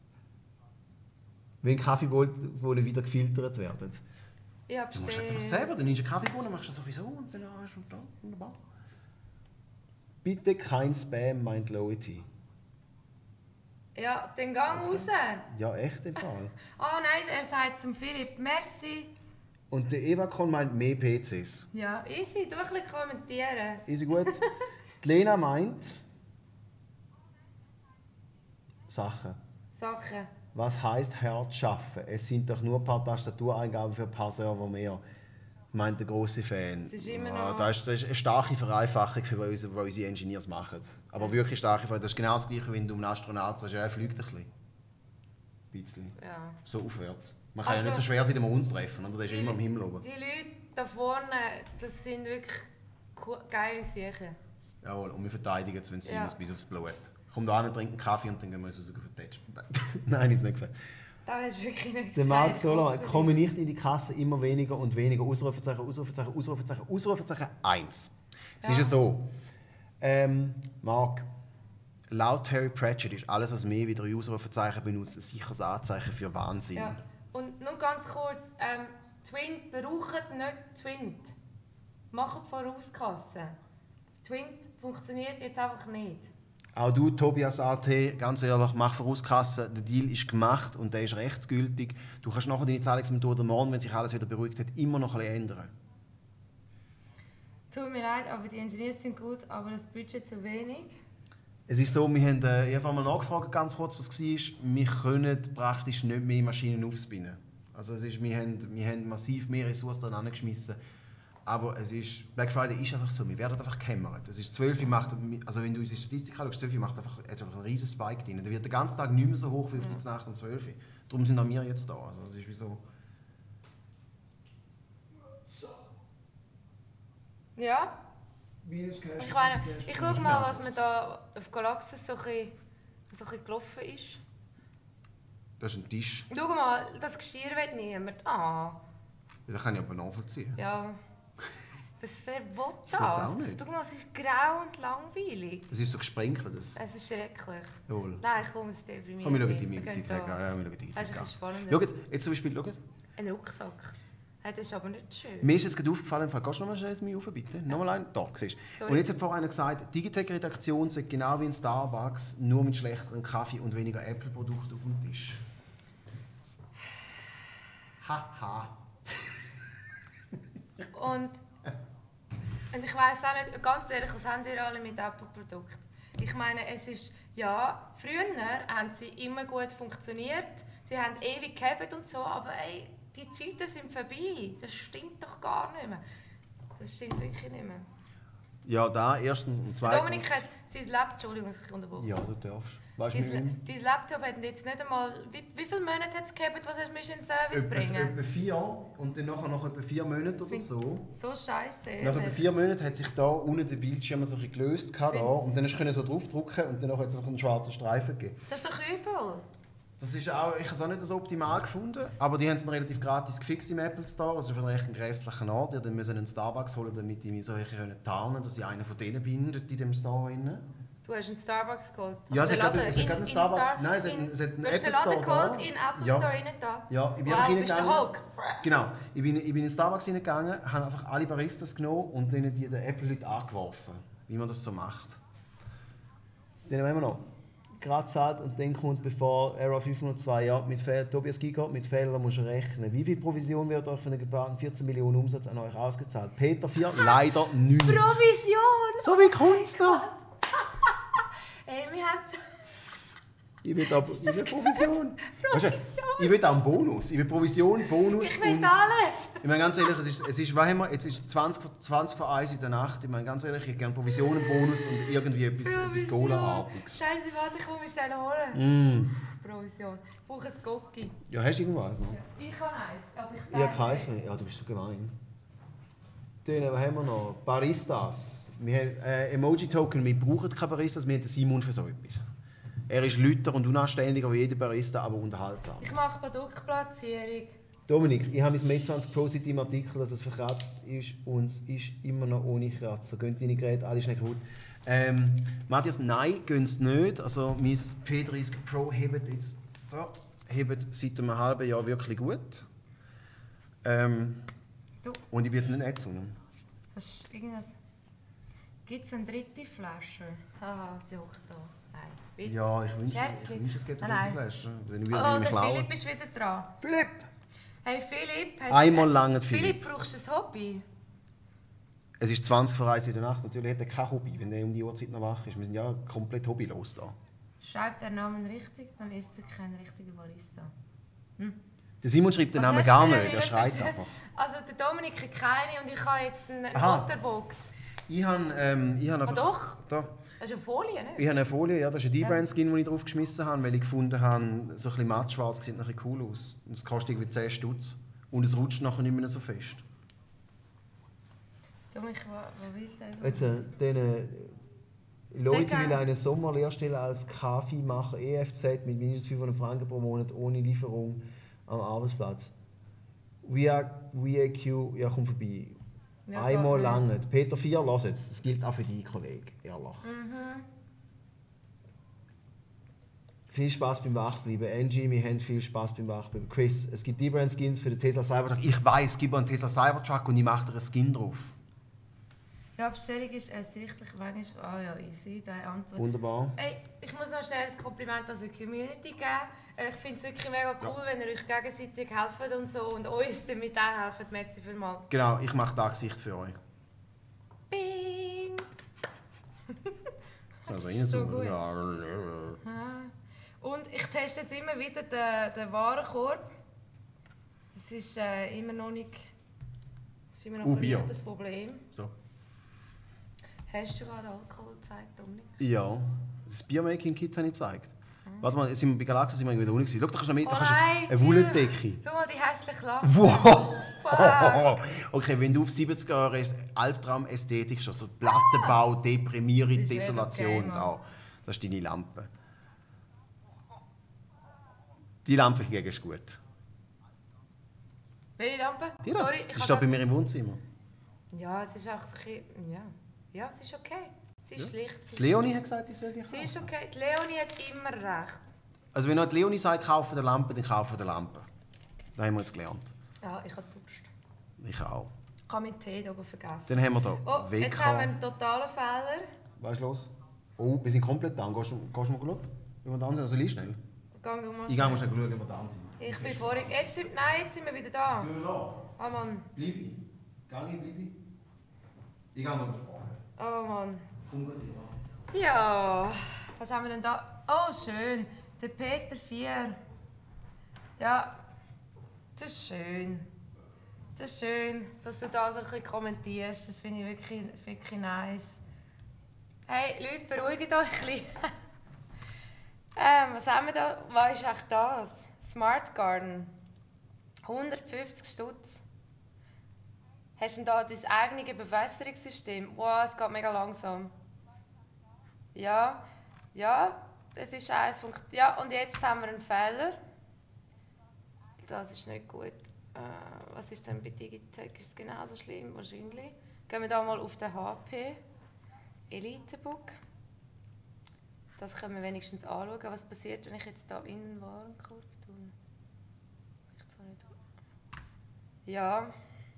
Wenn Kaffeebohnen wieder gefiltert werden. Ich habe Du musst halt einfach selber, dann nimmst du eine Kaffeebohne, machst du sowieso und dann hast du da, wunderbar. Bitte kein Spam, meint Loyalty. Ja, dann gang raus. Ja, echt im Fall. Ah nein, er sagt zum Philipp, merci. Und der Evacon meint mehr P Cs. Ja, easy, du ein bisschen kommentieren. Ist gut. Die Lena meint Sachen. Sachen. Was heisst hart schaffen? Es sind doch nur ein paar Tastatureingaben für ein paar Server mehr, meint der grosse Fan. Es ist immer Ja, noch- das, ist, das ist eine starke Vereinfachung, für was unsere, was unsere Engineers machen. Aber wirklich starke Vereinfachung. Das ist genau das Gleiche, wenn du einem Astronaut sagst, ja, er fliegt ein bisschen. Ein bisschen. Ja. So aufwärts. Man kann ja Also- nicht so schwer sein, den Mond zu treffen, oder? Der ist Die- immer am Himmel oben. Die Leute da vorne, das sind wirklich co- geile Sachen. Jawohl, und wir verteidigen es, wenn es Ja. sein muss, bis aufs Blut. Komm da hin, trinken einen Kaffee und dann gehen wir uns raus auf den Tisch. Nein, ich habe nicht gesagt. Da hast du wirklich nicht Der gesagt. Marc Soller, Absolut. komme nicht in die Kasse, immer weniger und weniger. Ausrufezeichen, Ausrufezeichen, Ausrufezeichen, Ausrufezeichen eins. Es Ja. ist ja so, ähm, Marc, laut Terry Pratchett ist alles, was mehr wie drei Ausrufezeichen benutzt, ein sicheres Anzeichen für Wahnsinn. Ja. Und nur ganz kurz, ähm, Twint braucht nicht Twint. Macht Vorauskasse. Twint funktioniert jetzt einfach nicht. Auch du, Tobias A T, ganz ehrlich, mach Vorauskasse. Der Deal ist gemacht und der ist rechtsgültig. Du kannst nachher deine Zahlungsmethode morgen, wenn sich alles wieder beruhigt hat, immer noch ein bisschen ändern. Tut mir leid, aber die Engineers sind gut, aber das Budget zu wenig. Es ist so, wir haben äh, ich habe einmal nachgefragt, ganz kurz, was es war. Wir können praktisch nicht mehr Maschinen aufspinnen. Also es ist, wir, haben, wir haben massiv mehr Ressourcen dran angeschmissen. Aber es ist, Black Friday ist einfach so, wir werden einfach gehämmert. Es ist zwölf Uhr macht, also wenn du unsere Statistik anschaust, zwölf Uhr macht einfach, jetzt einfach einen riesen Spike drin. Der wird den ganzen Tag nicht mehr so hoch wie auf die Nacht um zwölf Uhr. Darum sind auch wir jetzt da. Also es ist wie so. Ja, ich meine, ich schaue mal, was mir da auf Galaxis so ein bisschen, so ein bisschen gelaufen ist. Das ist ein Tisch. Schau mal, das Geschirr will niemand. Ah, Das kann ich aber nachvollziehen. ja. Was, wer will Ich will's auch das? nicht. Schau mal, es ist grau und langweilig. Das ist so gesprenkelt. Das. Es ist schrecklich. Jawohl. Nein, komm, es deprimiert Komm, wir schauen mich. die Wir gehen Digitec da. an. Ja, wir schauen die Das ist Digitec ein an. bisschen spannender. Schau jetzt, jetzt zum Beispiel, schau jetzt. Ein Rucksack. Hey, das ist aber nicht schön. Mir ist jetzt gerade aufgefallen, im Fall, gehst du noch mal schnell mir rauf, bitte? Nochmal einen? Da, siehst du. Sorry. Und jetzt hat vorher einer gesagt, Digitec-Redaktion sei genau wie ein Starbucks, nur mit schlechterem Kaffee und weniger Apple-Produkten auf dem Tisch. Haha. Und, und ich weiss auch nicht, ganz ehrlich, was haben ihr alle mit Apple-Produkten? Ich meine, es ist, ja, früher haben sie immer gut funktioniert, sie haben ewig gehabt und so, aber ey, die Zeiten sind vorbei. Das stimmt doch gar nicht mehr. Das stimmt wirklich nicht mehr. Ja, da erstens und Der zweitens. Dominik hat sein Laptop, Entschuldigung, dass ich unterbrochen Ja, habe. du darfst. Weißt du, Dein, mit dein Laptop hat jetzt nicht einmal, wie, wie viele Monate hat es gehabt, was hast du in den Service etwa, bringen? etwa vier und dann nachher noch etwa vier Monate oder so. So scheiße. Nach etwa vier Monaten hat sich da unten der Bildschirm so ein bisschen gelöst. Da, und dann hast du so draufdrücken und dann hat es einen schwarzen Streifen gegeben. Das ist doch übel. Das ist auch, ich habe es auch nicht so optimal gefunden, aber die haben es dann relativ gratis gefixt im Apple Store. Also für einen recht grässlichen Ort. Ich musste einen Starbucks holen, damit ich mich so tarnen konnte, dass ich einer von denen bin dort in dem Store. Drin. Du hast einen Starbucks geholt? Ja, es hat gerade in, einen Starbucks. Star Nein, es hat, in, es hat einen du hast Apple den Laden Store geholt, da. in den Apple Ja. Store rein da? Ja, ich bin wow, einfach bist der reingegangen. Hulk? Genau, ich bin, ich bin in den Starbucks reingegangen, habe einfach alle Baristas genommen und denen die den Apple-Leuten angeworfen, wie man das so macht. Den haben wir noch. Gerade zahlt und dann kommt, bevor Error fünfhundertzwei, ja, mit Fehl, Tobias Giger, mit Fehlern musst du rechnen. Wie viel Provision wird euch von den geplanten vierzehn Millionen Umsatz an euch ausgezahlt? Peter vier, leider nichts. Provision! So wie kommt es noch? Ey, wir haben so... Ich will aber ich will Provision. Provision. Weißt du, ich will auch einen Bonus. Ich will Provision, Bonus Ich will und... alles! Ich meine ganz ehrlich, es ist, es ist, was haben wir? Jetzt ist zwanzig, zwanzig vor eins in der Nacht. Ich meine ganz ehrlich, ich hätte gerne Provision, einen Bonus und irgendwie etwas, etwas Cola-artiges. Scheiße, warte, ich komme mich schnell holen. Mm. Provision. Ich brauche ein Gocki. Ja, hast du irgendwas noch? Ich habe eins, aber ich Ich habe teile keins nicht. mehr. Ja, du bist so gemein. Dann, was haben wir noch? Baristas. Wir haben äh, Emoji-Token, wir brauchen keine Baristas, wir haben den Simon für so etwas. Er ist lüter und unanständiger wie jeder Barista, aber unterhaltsam. Ich mache Produktplatzierung. Dominik, ich habe mein Mate zwanzig Pro seit im Artikel, dass es verkratzt ist und es ist immer noch ohne Kratzer. Gehen deine Geräte alle schnell kaputt? Ähm, Matthias, nein, gehen es nicht. Also mein P dreißig Pro hebt jetzt da, hebt seit einem halben Jahr wirklich gut. Ähm, Du. und ich bin jetzt nicht nett zu ihm. Das ist irgendwas... Gibt es eine dritte Flasche? Haha, sie hockt da. Nein. Bitte. Ja, ich wünsche, Scherzli. ich wünsche es gibt Nein, eine nein. Flasche. Dann würde Oh, sie mich der klauen. Philipp ist wieder dran. Philipp! Hey Philipp, hast Einmal du... lange Philipp. Philipp, brauchst du ein Hobby? Es ist zwanzig vor eins in der Nacht. Natürlich hat er kein Hobby, wenn er um die Uhrzeit noch wach ist. Wir sind ja komplett hobbylos da. Schreibt der Namen richtig, dann ist er kein richtiger Barista. Hm. Der Simon schreibt den Was Namen hast gar du denn nicht, er für- schreit einfach. Also der Dominik hat keine und ich habe jetzt eine Aha. Butterbox. Ich habe ähm, ich habe Ah, einfach... doch? Da. Das ist eine Folie, nicht? Ich habe eine Folie, ja, das ist ein D-Brand-Skin, den ich drauf geschmissen habe, weil ich gefunden habe, so ein bisschen mattschwarz sieht nachher cool aus. Und es kostet irgendwie zehn Stutz. Und es rutscht nachher nicht mehr so fest. Dominik, was, was will der? Jetzt, äh, den, äh, Leute Check will out. eine Sommerlehrstelle als Kaffeemacher E F Z mit mindestens fünfhundert Franken pro Monat ohne Lieferung am Arbeitsplatz. V A Q, ja, komm vorbei. Ja, Einmal gar nicht. lange. Peter vier, lass jetzt. Das gilt auch für dich, Kollege. Ehrlich. Mhm. Viel Spaß beim Wachbleiben. Angie, wir haben viel Spaß beim Wachbleiben. Chris, es gibt D-Brand-Skins für den Tesla Cybertruck. Ich weiß, es gibt einen Tesla Cybertruck und ich mache dir einen Skin drauf. Ja, Bestellung ist ersichtlich, wenn ich... Ah ja, ich sehe deine Antwort. Wunderbar. Hey, ich muss noch schnell ein Kompliment an die Community geben. Äh, Ich finde es wirklich mega cool, wenn ihr euch gegenseitig helft und so und uns damit auch helft. Merci vielmals. Genau, ich mache das Gesicht für euch. Bing! Also, Das ist so gut. Ja. Ah. Und ich teste jetzt immer wieder den, den Warenkorb. Das ist äh, immer noch nicht... Das ist immer noch Uh, ein Bier. leichtes Problem. So. Hast du gerade Alkohol gezeigt, Dominik? Ja, das Biermaking-Kit habe ich gezeigt. Warte mal, sind wir bei Galaxus sind wir wieder unten gewesen. Schau, da kannst du noch mit, da Oh kannst du nein, eine Wollendecke. Schau mal, die hässliche Lampe. Wow! Fuck. Okay, wenn du auf siebzig Jahre Albtraum-Ästhetik schon so Plattenbau, Deprimierung, Das ist Desolation okay, Mann. da. Das ist deine Lampe. Die Lampe hingegen ist gut. Welche Lampe? Die Lampe. Sorry, Die ich steht hab bei mir im Wohnzimmer. Ja, es ist auch so ein bisschen... Ja. Ja, es ist okay. Sie ist Ja. schlicht. sie ist- Leonie hat gesagt, ich soll die Sie kaufen. ist okay. Die Leonie hat immer recht. Also wenn noch die Leonie sagt, kaufen der Lampe, dann kaufen der Lampe. Das haben wir jetzt gelernt. Ja, ich habe Durst. Ich auch. Ich habe meinen Tee da oben vergessen. Dann haben wir hier Oh, jetzt haben wir einen totalen Fehler. Was ist los? Oh, wir sind komplett down. Gehst du, gehst du mal schauen? Wie wir down sind? Also lies schnell. Gang du mal Ich gehe mal schnell schauen, wie wir down sind. Ich bin vorhin... Jetzt sind... Nein, jetzt sind wir wieder da. Sind wir da? Oh Mann. Bleib ich. Geh ich, bleib ich. Ich gehe mal fragen. Oh Mann. Komm gut hier. Ja, was haben wir denn da? Oh, schön. Der Peter vier. Ja, das ist schön. Das ist schön, dass du da so ein bisschen kommentierst. Das finde ich wirklich, wirklich nice. Hey, Leute, beruhigt euch ein bisschen. ähm, was haben wir da? Was ist echt das? Smart Garden. hundertfünfzig Stutz. Hast du denn da dein eigenes Bewässerungssystem? Wow, es geht mega langsam. Ja, ja, es ist eins funkt. Ja, und jetzt haben wir einen Fehler. Das ist nicht gut. Äh, was ist denn bei Digitech? Ist es genauso schlimm? Wahrscheinlich. Gehen wir da mal auf den H P. Elitebook. Das können wir wenigstens anschauen, was passiert, wenn ich jetzt hier in den Warenkorb tue. Ich zwar nicht. Ja.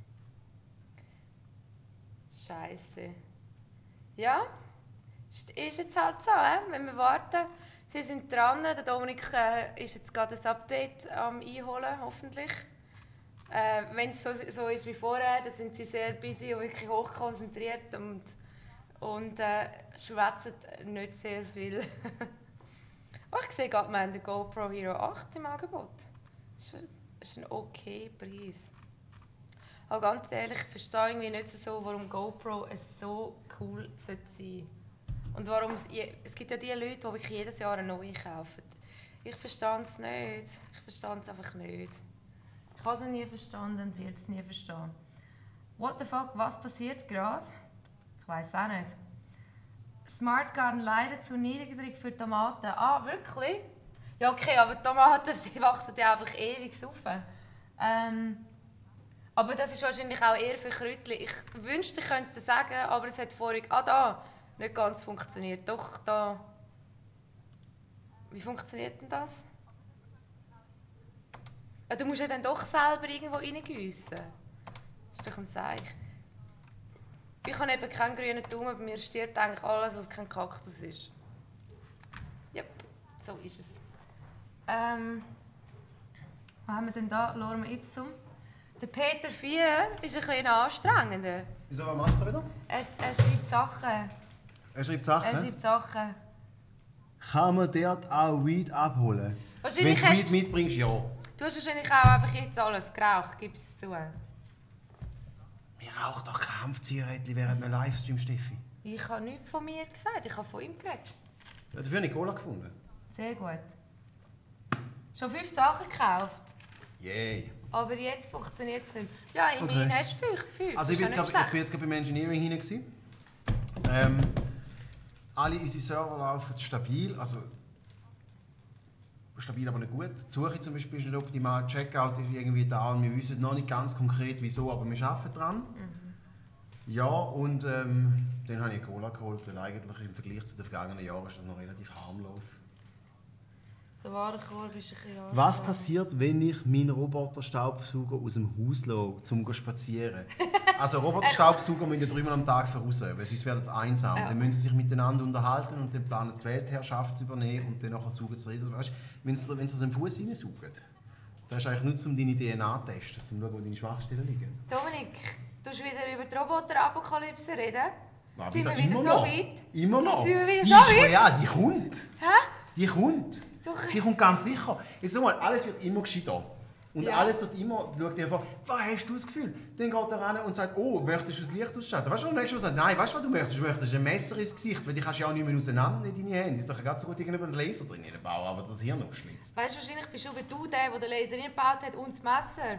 Scheiße. Ja, ist jetzt halt so, äh? Wenn wir warten. Sie sind dran, der Dominik äh, ist jetzt gerade ein Update am Einholen, hoffentlich. Äh, Wenn es so, so ist wie vorher, dann sind sie sehr busy und wirklich hochkonzentriert und, und äh, schwätzen nicht sehr viel. Oh, ich sehe gerade, wir haben den GoPro Hero acht im Angebot. Das ist ein, das ist ein okay Preis. Aber ganz ehrlich, ich verstehe irgendwie nicht so, warum GoPro es so cool sein sollte. Und warum es, es gibt ja die Leute, die wirklich jedes Jahr eine neue kaufen. Ich verstehe es nicht. Ich verstehe es einfach nicht. Ich habe es nie verstanden und werde es nie verstehen. What the fuck, was passiert gerade? Ich weiß auch nicht. Smart Garden leider zu niedrig für Tomaten. Ah, wirklich? Ja, okay, aber Tomaten die wachsen ja einfach ewig auf. Ähm, aber das ist wahrscheinlich auch eher für Kräutchen. Ich wünschte, ich könnte es dir sagen, aber es hat vorhin ah, da nicht ganz funktioniert. Doch, da. Wie funktioniert denn das? Ja, du musst ja dann doch selber irgendwo reingießen. Das ist doch ein Seich. Ich habe eben keinen grünen Daumen, bei mir stirbt eigentlich alles, was kein Kaktus ist. Ja, so ist es. Ähm, was haben wir denn da? Lorem Ipsum. Der Peter vier ist ein bisschen anstrengender. Wieso, was macht er wieder? Er, er schreibt Sachen. Er schreibt Sachen? Er schreibt Sachen. Kann man dort auch Weed abholen? Wenn du Weed mitbringst, ja. Du hast wahrscheinlich auch einfach jetzt alles geraucht, gib es zu. Wir rauchen doch Kampfzigaretten während einem Livestream, Steffi. Ich habe nichts von mir gesagt, ich habe von ihm geredet. Ja, dafür habe ich Cola gefunden. Sehr gut. Schon fünf Sachen gekauft. Yay. Aber jetzt funktioniert es nicht. Ja, immerhin Okay. hast du fünf. fünf. Also ich bin, jetzt grad, ich bin jetzt gerade beim Engineering hinein. Ähm, alle unsere Server laufen stabil, also stabil, aber nicht gut. Die Suche zum Beispiel ist nicht optimal, Checkout ist irgendwie da und wir wissen noch nicht ganz konkret wieso, aber wir arbeiten dran. Mhm. Ja, und ähm, dann habe ich Cola geholt, weil eigentlich im Vergleich zu den vergangenen Jahren ist das noch relativ harmlos. Der Warenkorb ist ein bisschen Was passiert, wenn ich meinen Roboterstaubsauger aus dem Haus lasse, um zu spazieren? Also Roboterstaubsauger müssen ja dreimal am Tag voraus, weil sonst werden sie einsam. Ja. Dann müssen sie sich miteinander unterhalten und dann planen die Weltherrschaft zu übernehmen und dann nachher saugen sie reden. Weißt, wenn sie wenn sie aus dem Fuß reinsaugen, das ist eigentlich nur, um deine D N A zu testen, um zu schauen, wo deine Schwachstellen liegen. Dominik, du willst wieder über die Roboter-Apokalypse reden? Na, Sind wir wieder wieder so noch. weit? Immer noch. Sind wir wieder die so ist, weit? Ja, die kommt. Hä? Die kommt. Doch. Die kommt ganz sicher. Jetzt sag mal, alles wird immer gescheiter. Und Ja. alles dort immer, schaut dir einfach, was hast du das Gefühl? Dann geht er ran und sagt, oh, möchtest du das Licht ausschalten? Weißt du, was du sagt? Nein, weißt du, was du möchtest? Du möchtest ein Messer ins Gesicht, weil die kannst du ja auch nicht mehr auseinander in deine Hände. Es ist doch ganz so gut irgendwo einen Laser drin bauen, aber das Hirn aufschlitzt. Weißt du, wahrscheinlich bist du du der, der den Laser eingebaut hat und das Messer.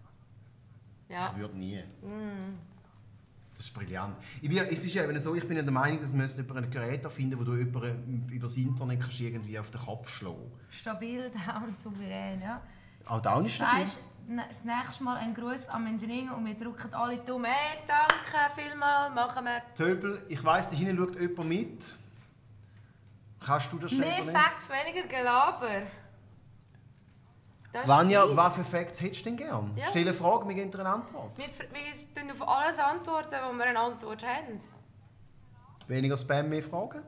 Ja. Ich würde nie. Mm. Das ist brillant. Ich bin, es ist ja eben so, ich bin ja der Meinung, dass wir über ein Gerät finden, wo du über, über das Internet kannst irgendwie auf den Kopf schlagen. Stabil, down, souverän, ja. Auch down ist stabil. Sagst ne- das nächste Mal einen Gruß am Engineering und wir drücken alle Daumen. Hey, danke vielmals, machen wir. Töbel, ich weiss, da hinten schaut jemand mit. Kannst du das schnell Mehr übernehmen? Facts, weniger Gelaber. Das ist Vanja, fies. was für Facts hättest du denn gern? Ja. Stell eine Frage, wir geben dir eine Antwort. Wir, wir tun auf alles antworten, wo wir eine Antwort haben. Weniger Spam, mehr Fragen?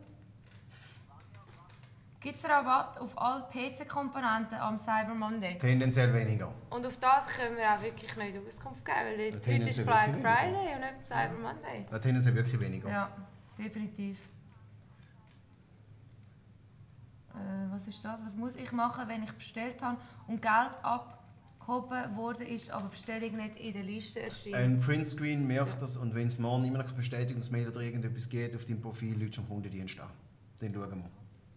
Gibt es Rabatt auf alle P C-Komponenten am Cyber Monday? Tendenziell weniger. Und auf das können wir auch wirklich nicht Auskunft geben, weil Ja, heute tendenziell ist Black wirklich Friday und nicht Cyber Monday. Ja, tendenziell wirklich weniger. Ja, definitiv. Äh, was ist das? Was muss ich machen, wenn ich bestellt habe und Geld abgehoben worden ist, aber die Bestellung nicht in der Liste erscheint? Ein Printscreen merkt das und wenn es morgen immer noch eine Bestätigungsmail oder irgendetwas geht auf deinem Profil, Leute am Kundendienst an. Dann schauen wir.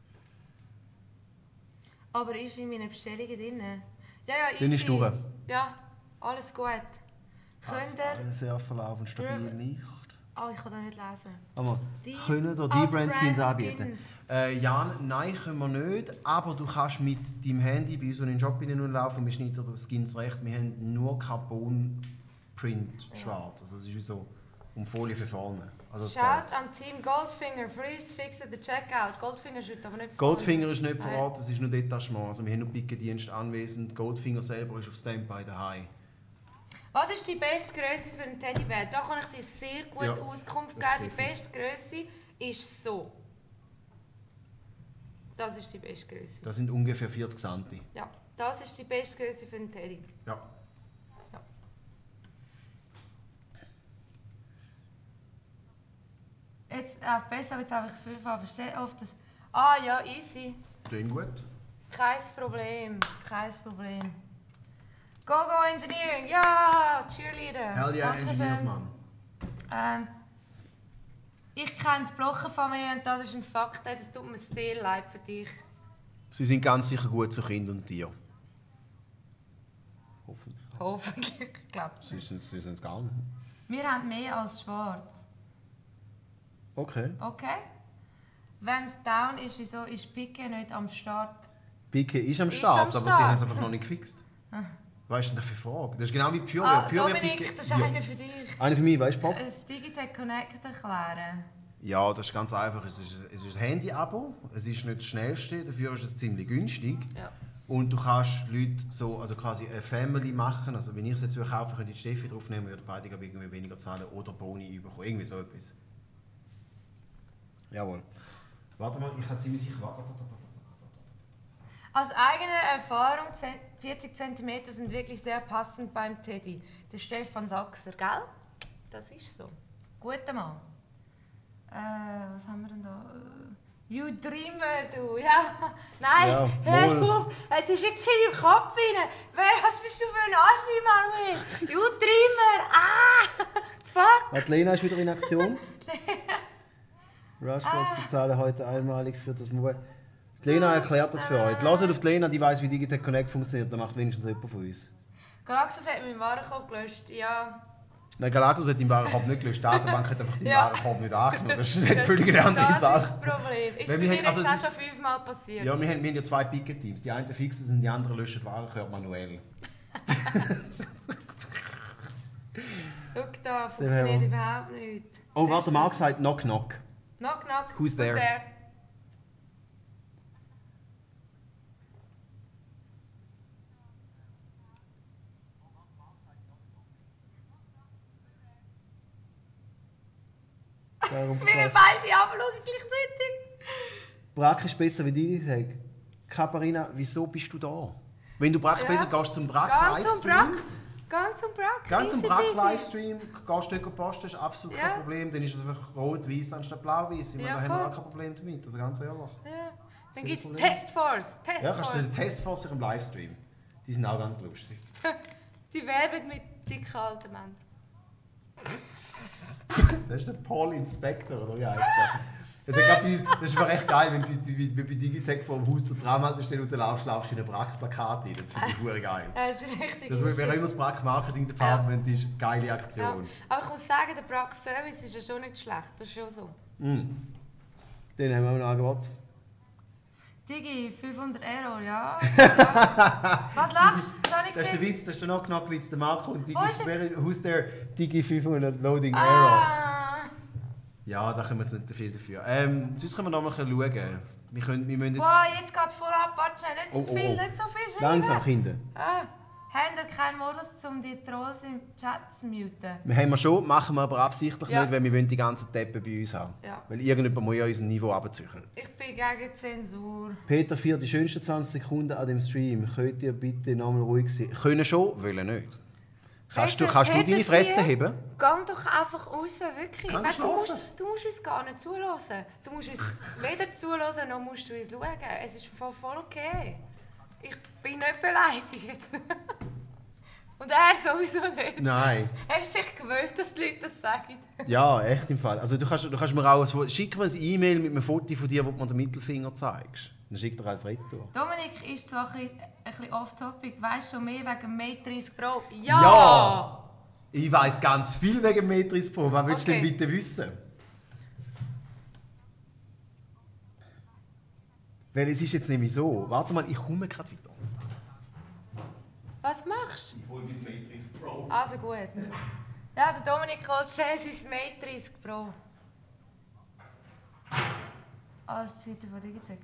Aber ist in meinen Bestellungen drin? Ja, ja, Dann ist easy. durch. Ja, alles gut. Könnt ihr Alles sehr verlaufen, stabil Drüber. nicht. Oh, ich kann das nicht lesen. Aber Die können da die Ultra Brand-Skins Brand anbieten? Skins. Äh, Jan, nein, können wir nicht. Aber du kannst mit deinem Handy bei uns in den Shop hineinlaufen und wir schneiden die Skins recht. Wir haben nur Carbon-Print schwarz. Also es ist wie so um Folie für vorne. Also es Schaut an Team Goldfinger, please fix the checkout. Goldfinger ist heute aber nicht geht. Goldfinger ist nicht vor Nein. Ort, es ist nur Detachement. Also wir haben nur Pickendienst anwesend. Goldfinger selber ist auf Standby daheim. Was ist die beste Größe für einen Teddybär? Da kann ich dir sehr gut Ja, Auskunft das geben. Die ist beste Größe ist so. Das ist die beste Größe. Das sind ungefähr vierzig Centi. Ja, das ist die beste Größe für einen Teddy. Ja. Ja. Jetzt äh, besser, jetzt habe ich das fünf verstehe auf das. Ah ja, easy. Klingt gut. Kein Problem, kein Problem. Go Go Engineering, ja, Cheerleader. Hell yeah, Dankeschön. Engineers, Mann. Ähm, ich kenne die Blochenfamilie und das ist ein Fakt. Das tut mir sehr leid für dich. Sie sind ganz sicher gut zu Kind und Tier. Hoffentlich. Hoffentlich, ich glaube Sie sind sie sind es gar nicht. Wir haben mehr als schwarz. Okay. Okay? Wenn es down ist, wieso ist Picke nicht am Start? Picke ist am Ist Start, am aber Start. sie haben es einfach noch nicht gefixt. Was ist denn das für eine Frage? Das ist genau wie die Feuerwehr. Ah, Die Feuerwehr Dominik, Picke- das ist ja. einer für dich. Einer für mich, weißt du, Bob? Das Digitech Connect erklären. Ja, das ist ganz einfach. Es ist, es ist ein Handy-Abo. Es ist nicht das schnellste, dafür ist es ziemlich günstig. Ja. Und du kannst Leute so, also quasi eine Family machen. Also wenn ich es jetzt würde kaufen, könnte ich die Steffi draufnehmen, würde beide glaube ich, irgendwie weniger zahlen oder Boni bekommen. Irgendwie so etwas. Jawohl. Warte mal, ich kann ziemlich sicher... Warte, warte, warte, warte, Aus eigener Erfahrung, vierzig Zentimeter sind wirklich sehr passend beim Teddy. Der Stefan Sachser, gell? Das ist so. Guter Mann. Äh, was haben wir denn da? Äh, You Dreamer, du. Ja. Nein, Ja, hör wohl. auf. Es ist jetzt in deinem Kopf rein. Wer, was bist du für ein Assi, Manuel? You Dreamer. Ah! Fuck. warte. Lena ist wieder in Aktion. Rushbus Ah. bezahlen heute einmalig für das Mobile. Die Lena erklärt das für euch. Lasst auf die Lena, die weiß, wie Digitech Connect funktioniert. Da macht wenigstens jemand von uns. Galaxus hat meinen Warenkorb gelöscht. Ja. Nein, Galaxus hat deinen Warenkorb nicht gelöscht. Die Datenbank hat einfach deinen Ja. Warenkorb nicht angenommen. Das ist eine völlig andere Das Sache. ist das Problem. Ist Weil bei wir mir haben- also jetzt es auch schon fünfmal passiert. Ja, wir haben, wir haben ja zwei Picket-Teams. Die einen fixen es und die anderen löschen die Warenkörper manuell. Schau da, funktioniert Ja. überhaupt nicht. Oh, Was warte, ist Marc das? sagt Knock Knock. Knock, knock. Who's there? Darum Wir beide anschauen gleichzeitig. Brack ist besser wie Digitech. Kaparina, wieso bist du da? Wenn du Brack Ja. besser gehst zum Brack Ganz zum Livestream. Brack. Ganz zum Brack. Ganz zum Easy Brack peasy. Livestream, gehst du dort posten, ist absolut Ja. kein Problem. Dann ist es einfach rot-weiß anstatt blau-weiß. Ich meine, Ja, da haben wir voll. auch kein Problem damit, also ganz ehrlich. Ja. Dann Sehr gibt es Problem. Testforce. Ja, kannst du Testforce. den Testforce im Livestream. Die sind auch ganz lustig. Die werben mit dicken alten Männern. Das ist der Paul Inspector, oder wie heißt der? Das ist, ja bei uns, das ist aber echt geil, wenn du bei, bei, bei Digitech vor dem Haus zur Tramhaltestelle rauslaufst, laufst du in ein Brack-Plakat rein. Das finde ich verdammt geil. Das ist richtig Das wäre lustig. immer das Brack-Marketing-Department, ist eine geile Aktion. Ja. Aber ich muss sagen, der Brack-Service ist ja schon nicht schlecht. Das ist schon so. Mm. Den haben wir auch noch Angebot. Digi, fünfhundert Euro, ja. ja. Was lachst du? Das habe ich Das ist der gesehen. Witz, das ist der Knock-Knock-Witz. Der Marco und Digi, Wo ist er? wer- who's there? Digi fünfhundert Loading Error. Ah. Ja, da können wir jetzt nicht viel dafür. Ähm, sonst können wir noch mal schauen. Wir, können, wir müssen jetzt... Boah, jetzt geht es vorab. Warte schnell, nicht so Oh, oh, viel, oh. nicht so viel schreiben. Langsam, Kinder. Ah. Habt ihr keinen Modus, um die Trolls im Chat zu muten? Wir haben wir schon, machen wir aber absichtlich Ja. nicht, weil wir wollen die ganzen Deppen bei uns haben. Ja. Weil irgendjemand muss ja unser Niveau runterziehen. Ich bin gegen Zensur. Peter vier, die schönsten zwanzig Sekunden an dem Stream. Könnt ihr bitte nochmal ruhig sein? Können schon, wollen nicht. Kannst du, Peter- kannst du Peter deine Fresse vier? heben? Geh doch einfach raus, wirklich. Geh Weißt, du, musst, schlafen. du musst uns gar nicht zuhören. Du musst uns weder zuhören, noch musst du uns schauen. Es ist voll, voll okay. Ich bin nicht beleidigt. Und er sowieso nicht. Nein. Er ist sich gewöhnt, dass die Leute das sagen. Ja, echt im Fall. Also du kannst, du kannst mir auch ein, schick mir ein E-Mail mit einem Foto von dir, wo du mir den Mittelfinger zeigst. Dann schick dir eins retour. Dominik ist zwar ein bisschen, ein bisschen off-topic, weißt du schon mehr wegen Mate dreißig Pro? Ja! Ja! Ich weiss ganz viel wegen Metris Pro. Was willst Okay. du denn bitte wissen? Weil es ist jetzt nämlich so. Warte mal, ich komme gerade wieder. Was machst Ich hole mein Metris Pro. du? Also gut. Ja, der Dominik holt schnell sein Mate dreißig Pro. Als Seite von Digitec.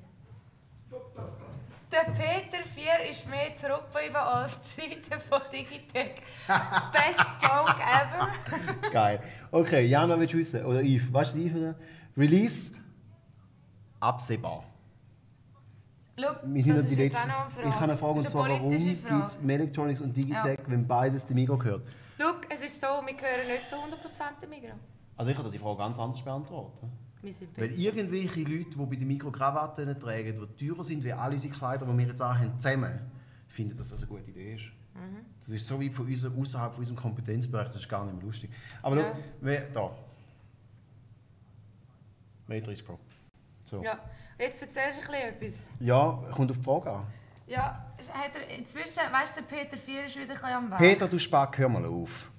Der Peter vier ist mehr zurückgeblieben als die Seite von Digitec. Best joke ever. Geil. Okay, Jana, willst du wissen? Oder Yves? Weißt du, Yves? oder? Release absehbar. Schau, Wir sind das noch ist die jetzt letzten. auch noch eine Frage. Ich habe eine Frage, und Das ist zwar, eine warum politische gibt Frage. es Melectronics und Digitec, Ja. wenn beides dem Migros gehört? Schau, es ist so, wir gehören nicht zu hundert Prozent dem Migros. Also ich habe die Frage ganz anders beantwortet. Wir sind Weil besser. irgendwelche Leute, die bei den Migros Krawatten tragen, die teurer sind wie alle unsere Kleider, die wir jetzt anhaben, zusammen, finden, dass das eine gute Idee ist. Mhm. Das ist so weit von unser, außerhalb von unserem Kompetenzbereich, das ist gar nicht mehr lustig. Aber Ja. schau, wer, da. Matrix Pro. So. Ja, jetzt erzählst du ein bisschen etwas. Ja, kommt auf die Frage an. Ja, es hat er inzwischen, weißt du, der Peter vier ist wieder ein bisschen am Weg. Peter, du Spack, hör mal auf.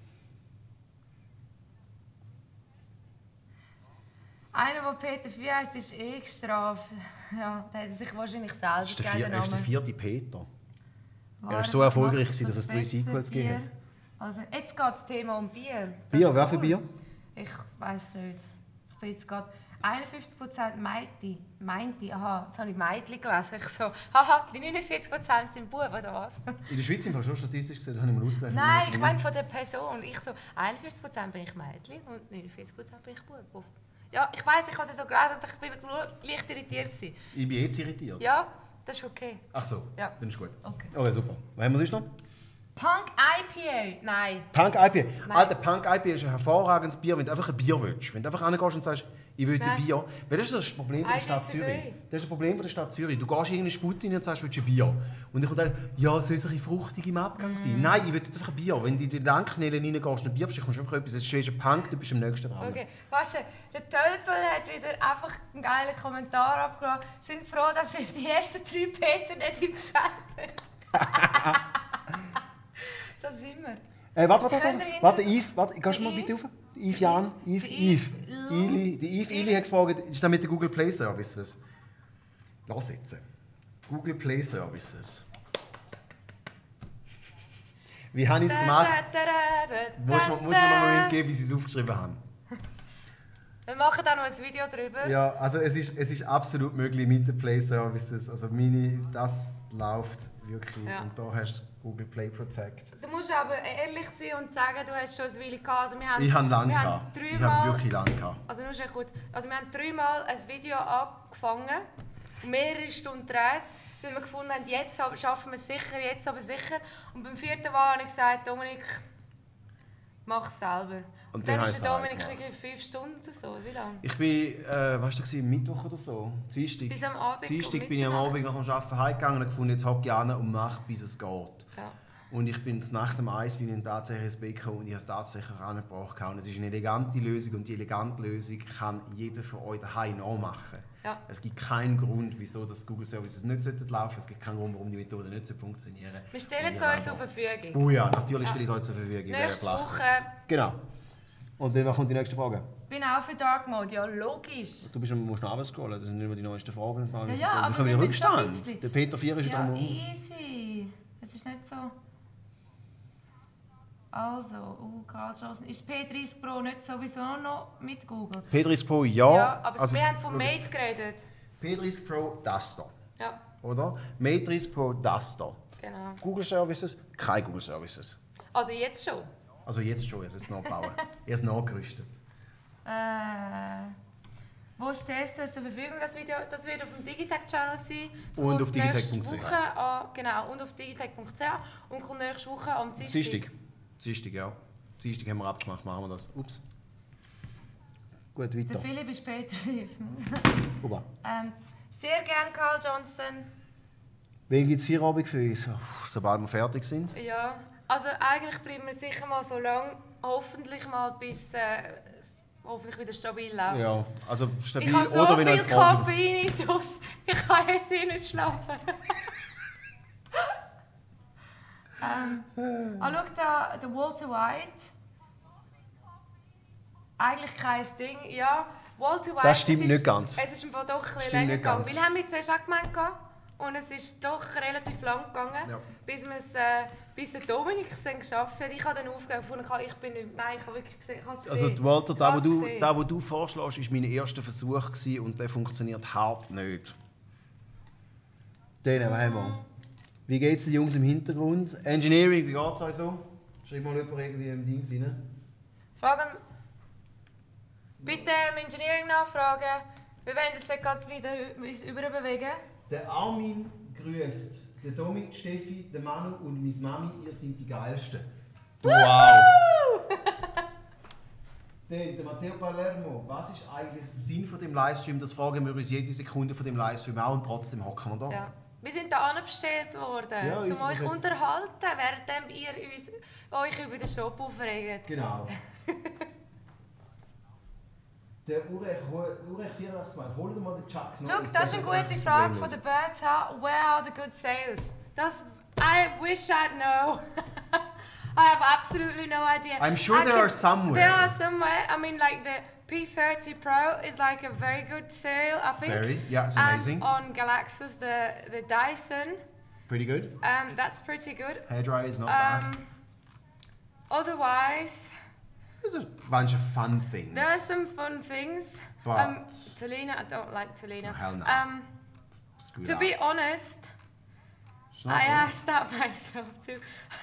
Einer, der Peter vier heisst, ist eh gestraft. Ja, der hat sich wahrscheinlich selber Das ist der, gegeben, vier, den er ist der Namen. vierte Peter. Warte, Er ist so was erfolgreich macht gewesen, dass es das drei besser, Sequels gegeben Bier? hat. Also, jetzt geht das Thema um Bier. Das Bier, ist wer für cool. Bier? Ich weiß nicht. Ich bin jetzt gerade einundfünfzig Prozent Meiti. Meinte, aha, jetzt habe ich Meitli gelesen. Ich so, haha, die neunundvierzig Prozent sind Buben, oder was? In der Schweiz sind wir schon statistisch gesehen, das habe ich mal ausgerechnet. Nein, ich meine von der Person. Ich so, einundvierzig Prozent bin ich Mädchen und neunundvierzig Prozent bin ich Bub. Ja, ich weiss, ich habe es so gelesen und ich bin nur leicht irritiert gewesen. Ich bin jetzt irritiert. Ja, das ist okay. Ach so, Ja. dann ist gut. Okay. Okay, super. Was haben wir sonst noch? Punk I P A? Nein. Punk I P A. Nein. Alter, Punk I P A ist ein hervorragendes Bier, wenn du einfach ein Bier willst. Wenn du einfach hingehst und sagst, ich will ein Nein. Bier. Weil das ist das Problem von der I Stadt disagree. Zürich. Das ist das Problem von der Stadt Zürich. Du gehst in irgendeine Sput rein und sagst, willst du ein Bier? Und ich kommt dann, ja, soll es ein bisschen fruchtig im Abgang sein? Mm. Nein, ich will jetzt einfach ein Bier. Wenn du in die Landknelle reingehst und ein Bier bestellst, kommst du einfach etwas. Es ist ein Punk, du bist am nächsten dran. Okay, weißt du, der Tölpel hat wieder einfach einen geilen Kommentar abgelassen. Sind froh, dass ihr die ersten drei Peter nicht im Chat habt. Da sind wir. Äh, warte, warte, Könnt warte. ihr Warte, hinter- Yves, warte, gehst du mal Der bitte Yves? rauf? Yves Jan, Yves, Der Yves. Yves. Ili, die Yves Ili hat gefragt, ist das mit den Google Play Services? Lass jetzt. Google Play Services. Wie habe ich es gemacht? Muss man, muss man noch mal mitgeben, wie sie es aufgeschrieben haben. Wir machen da noch ein Video drüber. Ja, also es ist, es ist absolut möglich mit den Play Services. Also meine, das läuft wirklich. Ja. Und da hast du Google Play Protect. Du musst aber ehrlich sein und sagen, du hast schon ein Weile gehabt. Also wir haben, Ich habe lange wir haben gehabt. Ich habe dreimal, wirklich lange gehabt. also nur schnell kurz. Also wir haben dreimal ein Video angefangen, mehrere Stunden gedreht, weil wir gefunden haben, jetzt aber schaffen wir es sicher, jetzt aber sicher. Und beim vierten Mal habe ich gesagt, Dominik, mach es selber. Und Und dann dann habe ist ich der es Dominik gemacht. wirklich fünf Stunden oder so. Wie lange? Ich bin, äh, was war das, Mittwoch oder so? Dienstag. Bis am Abend. Dienstag um bin ich am Mitternacht. Abend nach dem Arbeiten heimgegangen und gefunden, jetzt hocke ich an und mache, bis es geht. Ja. Und ich bin nach dem Eis bin ich tatsächlich ins Bett gekommen und ich habe es tatsächlich angebracht. Und es ist eine elegante Lösung und die elegante Lösung kann jeder von euch daheim nachmachen. Ja. Es gibt keinen Grund, wieso das Google Services nicht laufen sollten. Es gibt keinen Grund, warum die Methode nicht funktionieren sollte. Wir stellen Und es ihr euch einfach- zur Verfügung. Oh ja, natürlich Ja. stelle ich es euch zur Verfügung. Wer Nächste lacht. Woche Genau. Und dann kommt die nächste Frage. bin auch für Dark Mode. Ja, logisch. Du bist, musst noch runterscrollen, das sind nicht mehr die neuesten Fragen. Ja, ja, wir aber kommen wir in müssen schon ein Rückstand. bisschen- Der Peter vier ist Ja, drum. easy. Es ist nicht so. Also, uh, Carl Johnson. Ist P dreißig Pro nicht sowieso noch mit Google? P dreißig Pro, ja. Ja, aber Also, wir haben von schau Mate jetzt. geredet. P dreißig Pro, das da. Ja, Oder? Mate dreißig Pro, das da. genau. Google Services, keine Google Services. Also jetzt schon. Also jetzt schon, jetzt noch bauen. Erst nachgerüstet. Äh, wo stellst du es zur Verfügung, das Video? Das wird auf dem Digitech-Channel sein. Es Und kommt auf digitech nächste punkt c h. Woche an, genau, und auf digitech punkt c h und kommt nächste Woche am Dienstag. Dienstag. Dienstag, ja. Dienstag haben wir abgemacht, machen wir das. Ups. Gut, Der weiter. Philipp ist später fünf. Oba. ähm, sehr gern Carl Johnson. Wen gibt es Feierabend für uns? Sobald wir fertig sind. Ja, also eigentlich bleiben wir sicher mal so lange, hoffentlich mal bis äh, es hoffentlich wieder stabil läuft. Ja, also stabil Ich habe so oder wenn viel euch Fragen- Koffein intus, ich kann jetzt eh nicht schlafen. ähm, ah, schau da, der Walter White eigentlich kein Ding. Ja, Walter White, Das stimmt es ist, nicht ganz. Es ist im Fall doch ein bisschen Stimmt länger nicht gegangen. ganz. Wir haben mit zuerst auch gemeint, und es ist doch relativ lang gegangen, Ja. bis, äh, bis der Dominik es dann geschafft hat. Ich habe dann aufgegeben, gefunden, ich bin nicht, nein, ich habe wirklich gesehen, ich habe es Also gesehen. Walter, da wo, Ich du, habe es da, wo du vorschlägst, war mein erster Versuch gewesen und der funktioniert hart nicht. Den haben wir. Wie geht es den Jungs im Hintergrund? Engineering, wie geht es euch so? Schreib mal jemand irgendwie im Ding rein. Fragen. Bitte im Engineering nachfragen. Wir werden jetzt gerade wieder uns überbewegen. Der Armin grüßt. Der Dominik, Steffi, der Manu und meine Mami, ihr seid die Geilsten. Wow! Dann, der Matteo Palermo, was ist eigentlich der Sinn von dem Livestream? Das fragen wir uns jede Sekunde von dem Livestream auch und trotzdem hocken wir da. Ja. Wir sind hier angestellt worden, Ja, um uns euch zu wird- unterhalten, während ihr uns, euch über den Shop aufregt. Genau. Der Urech, Urech vierundachtzig meint, hol dir mal den Chuck Norris. Schau, das ist eine gute das Frage Problem von lösen. der Birds. Where are the good sales? Das, I wish I'd know. I have absolutely no idea. I'm sure I there can- are somewhere. There are somewhere. I mean, like the P thirty Pro is like a very good sale, I think. Very, yeah, it's And amazing. on Galaxus, the, the Dyson, Pretty good. um, that's pretty good. Hairdryer is not Um, bad. otherwise, There's a bunch of fun things. there are some fun things. But- Um, Tolina, I don't like Tolina. Oh, hell no. Um, Screw to that. be honest, It's not I good. asked that myself too.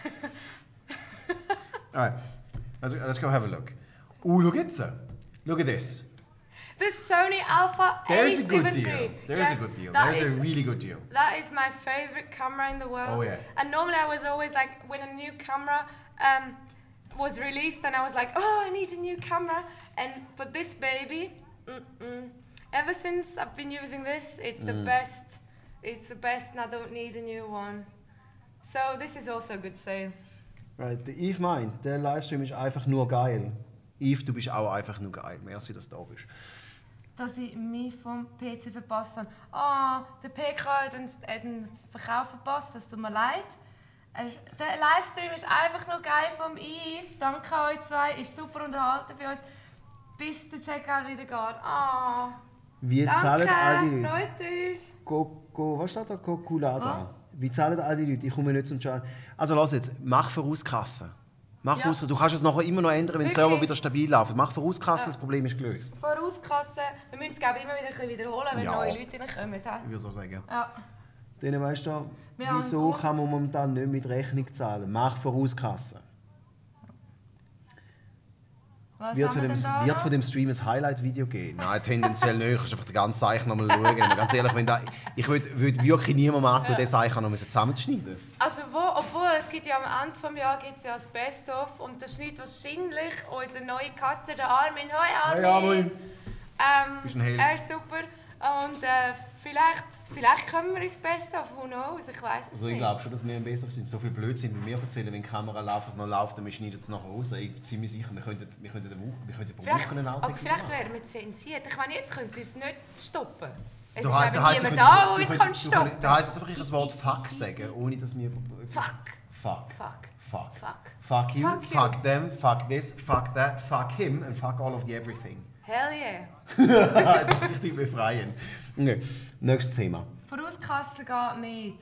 Alright, let's, let's go have a look. Ooh, look at that. Look at this. The Sony Alpha There A is a good seventy. deal. There Yes, is a good deal. that There is a is- really good deal. That is my favorite camera in the world. Oh, yeah. And normally I was always like, when a new camera um, was released, and I was like, oh, I need a new camera. And but this baby, mm-mm. ever since I've been using this, it's the Mm. best. It's the best, and I don't need a new one. So this is also a good sale. Right, der Yves meint, der Livestream ist einfach nur geil. Yves, du bist auch einfach nur geil. Merci, dass du da bist. Dass ich mich vom P C verpasst habe. Ah, der P K hat den, hat den Verkauf verpasst, das tut mir leid. Er- Der Livestream ist einfach nur geil vom Yves. Danke an euch zwei, ist super unterhalten bei uns. Bis der Checkout wieder geht. Ah, Wie zahlen all die danke, Leute? freut uns. Coco, was steht da? Coculada. Oh. Wie zahlen all die Leute? Ich komme nicht zum Chat. Also lass jetzt, mach Vorauskasse. Mach Ja. Vorauskasse. Du kannst es nachher immer noch ändern, wenn der Wirklich? Server wieder stabil läuft. Mach Vorauskasse, Ja. das Problem ist gelöst. Vorauskasse, wir müssen es glaube ich, immer wieder ein bisschen wiederholen, wenn Ja. neue Leute reinkommen. he? Ich würde so sagen. Ja. Dann weißt du, Wir haben wieso auch- kann man momentan nicht mit Rechnung zahlen? Mach Vorauskasse. Was Wird haben von, wir dem, denn da wird noch? von dem Stream ein Highlight-Video geben? Nein, tendenziell nicht. Du kannst einfach den ganzen Seich noch mal schauen. Aber ganz ehrlich, wenn da, ich würde würd wirklich niemandem antun, Ja. den Seich noch zusammenzuschneiden. Also wo, obwohl es gibt ja am Ende des Jahres gibt's ja das Best-of und das schneidet wahrscheinlich unser neuer Cutter, der Armin. Hoi Armin! Hey, Armin. Ähm, Bist ein Held. Er ist super und äh, vielleicht, vielleicht können wir ins Best-of, who knows, ich weiß es Also ich nicht. glaube schon, dass wir am besten sind. So viel Blödsinn, wie wir erzählen, wenn die Kamera läuft, noch läuft, dann wir schneiden es nachher raus. Ich bin ziemlich sicher, wir könnten, wir könnten, eine Woche, wir könnten pro Vielleicht, Woche einen aber Outtake vielleicht machen. wären wir zensiert. Ich meine, jetzt können sie uns nicht stoppen. Es Da ist hei- einfach da heisst, niemand du da, könntest- der du uns könntest- kann du stoppen könntest- Da heisst es einfach, ich das Wort Fuck sagen, ohne dass wir... Fuck, Fuck. fuck, Fuck. fuck. Fuck you, Fuck fuck, you. them, fuck this, fuck that, fuck him and fuck all of the everything. Hell yeah. Das ist richtig befreiend. Okay. Nächstes Thema. Vorauskasse geht nicht.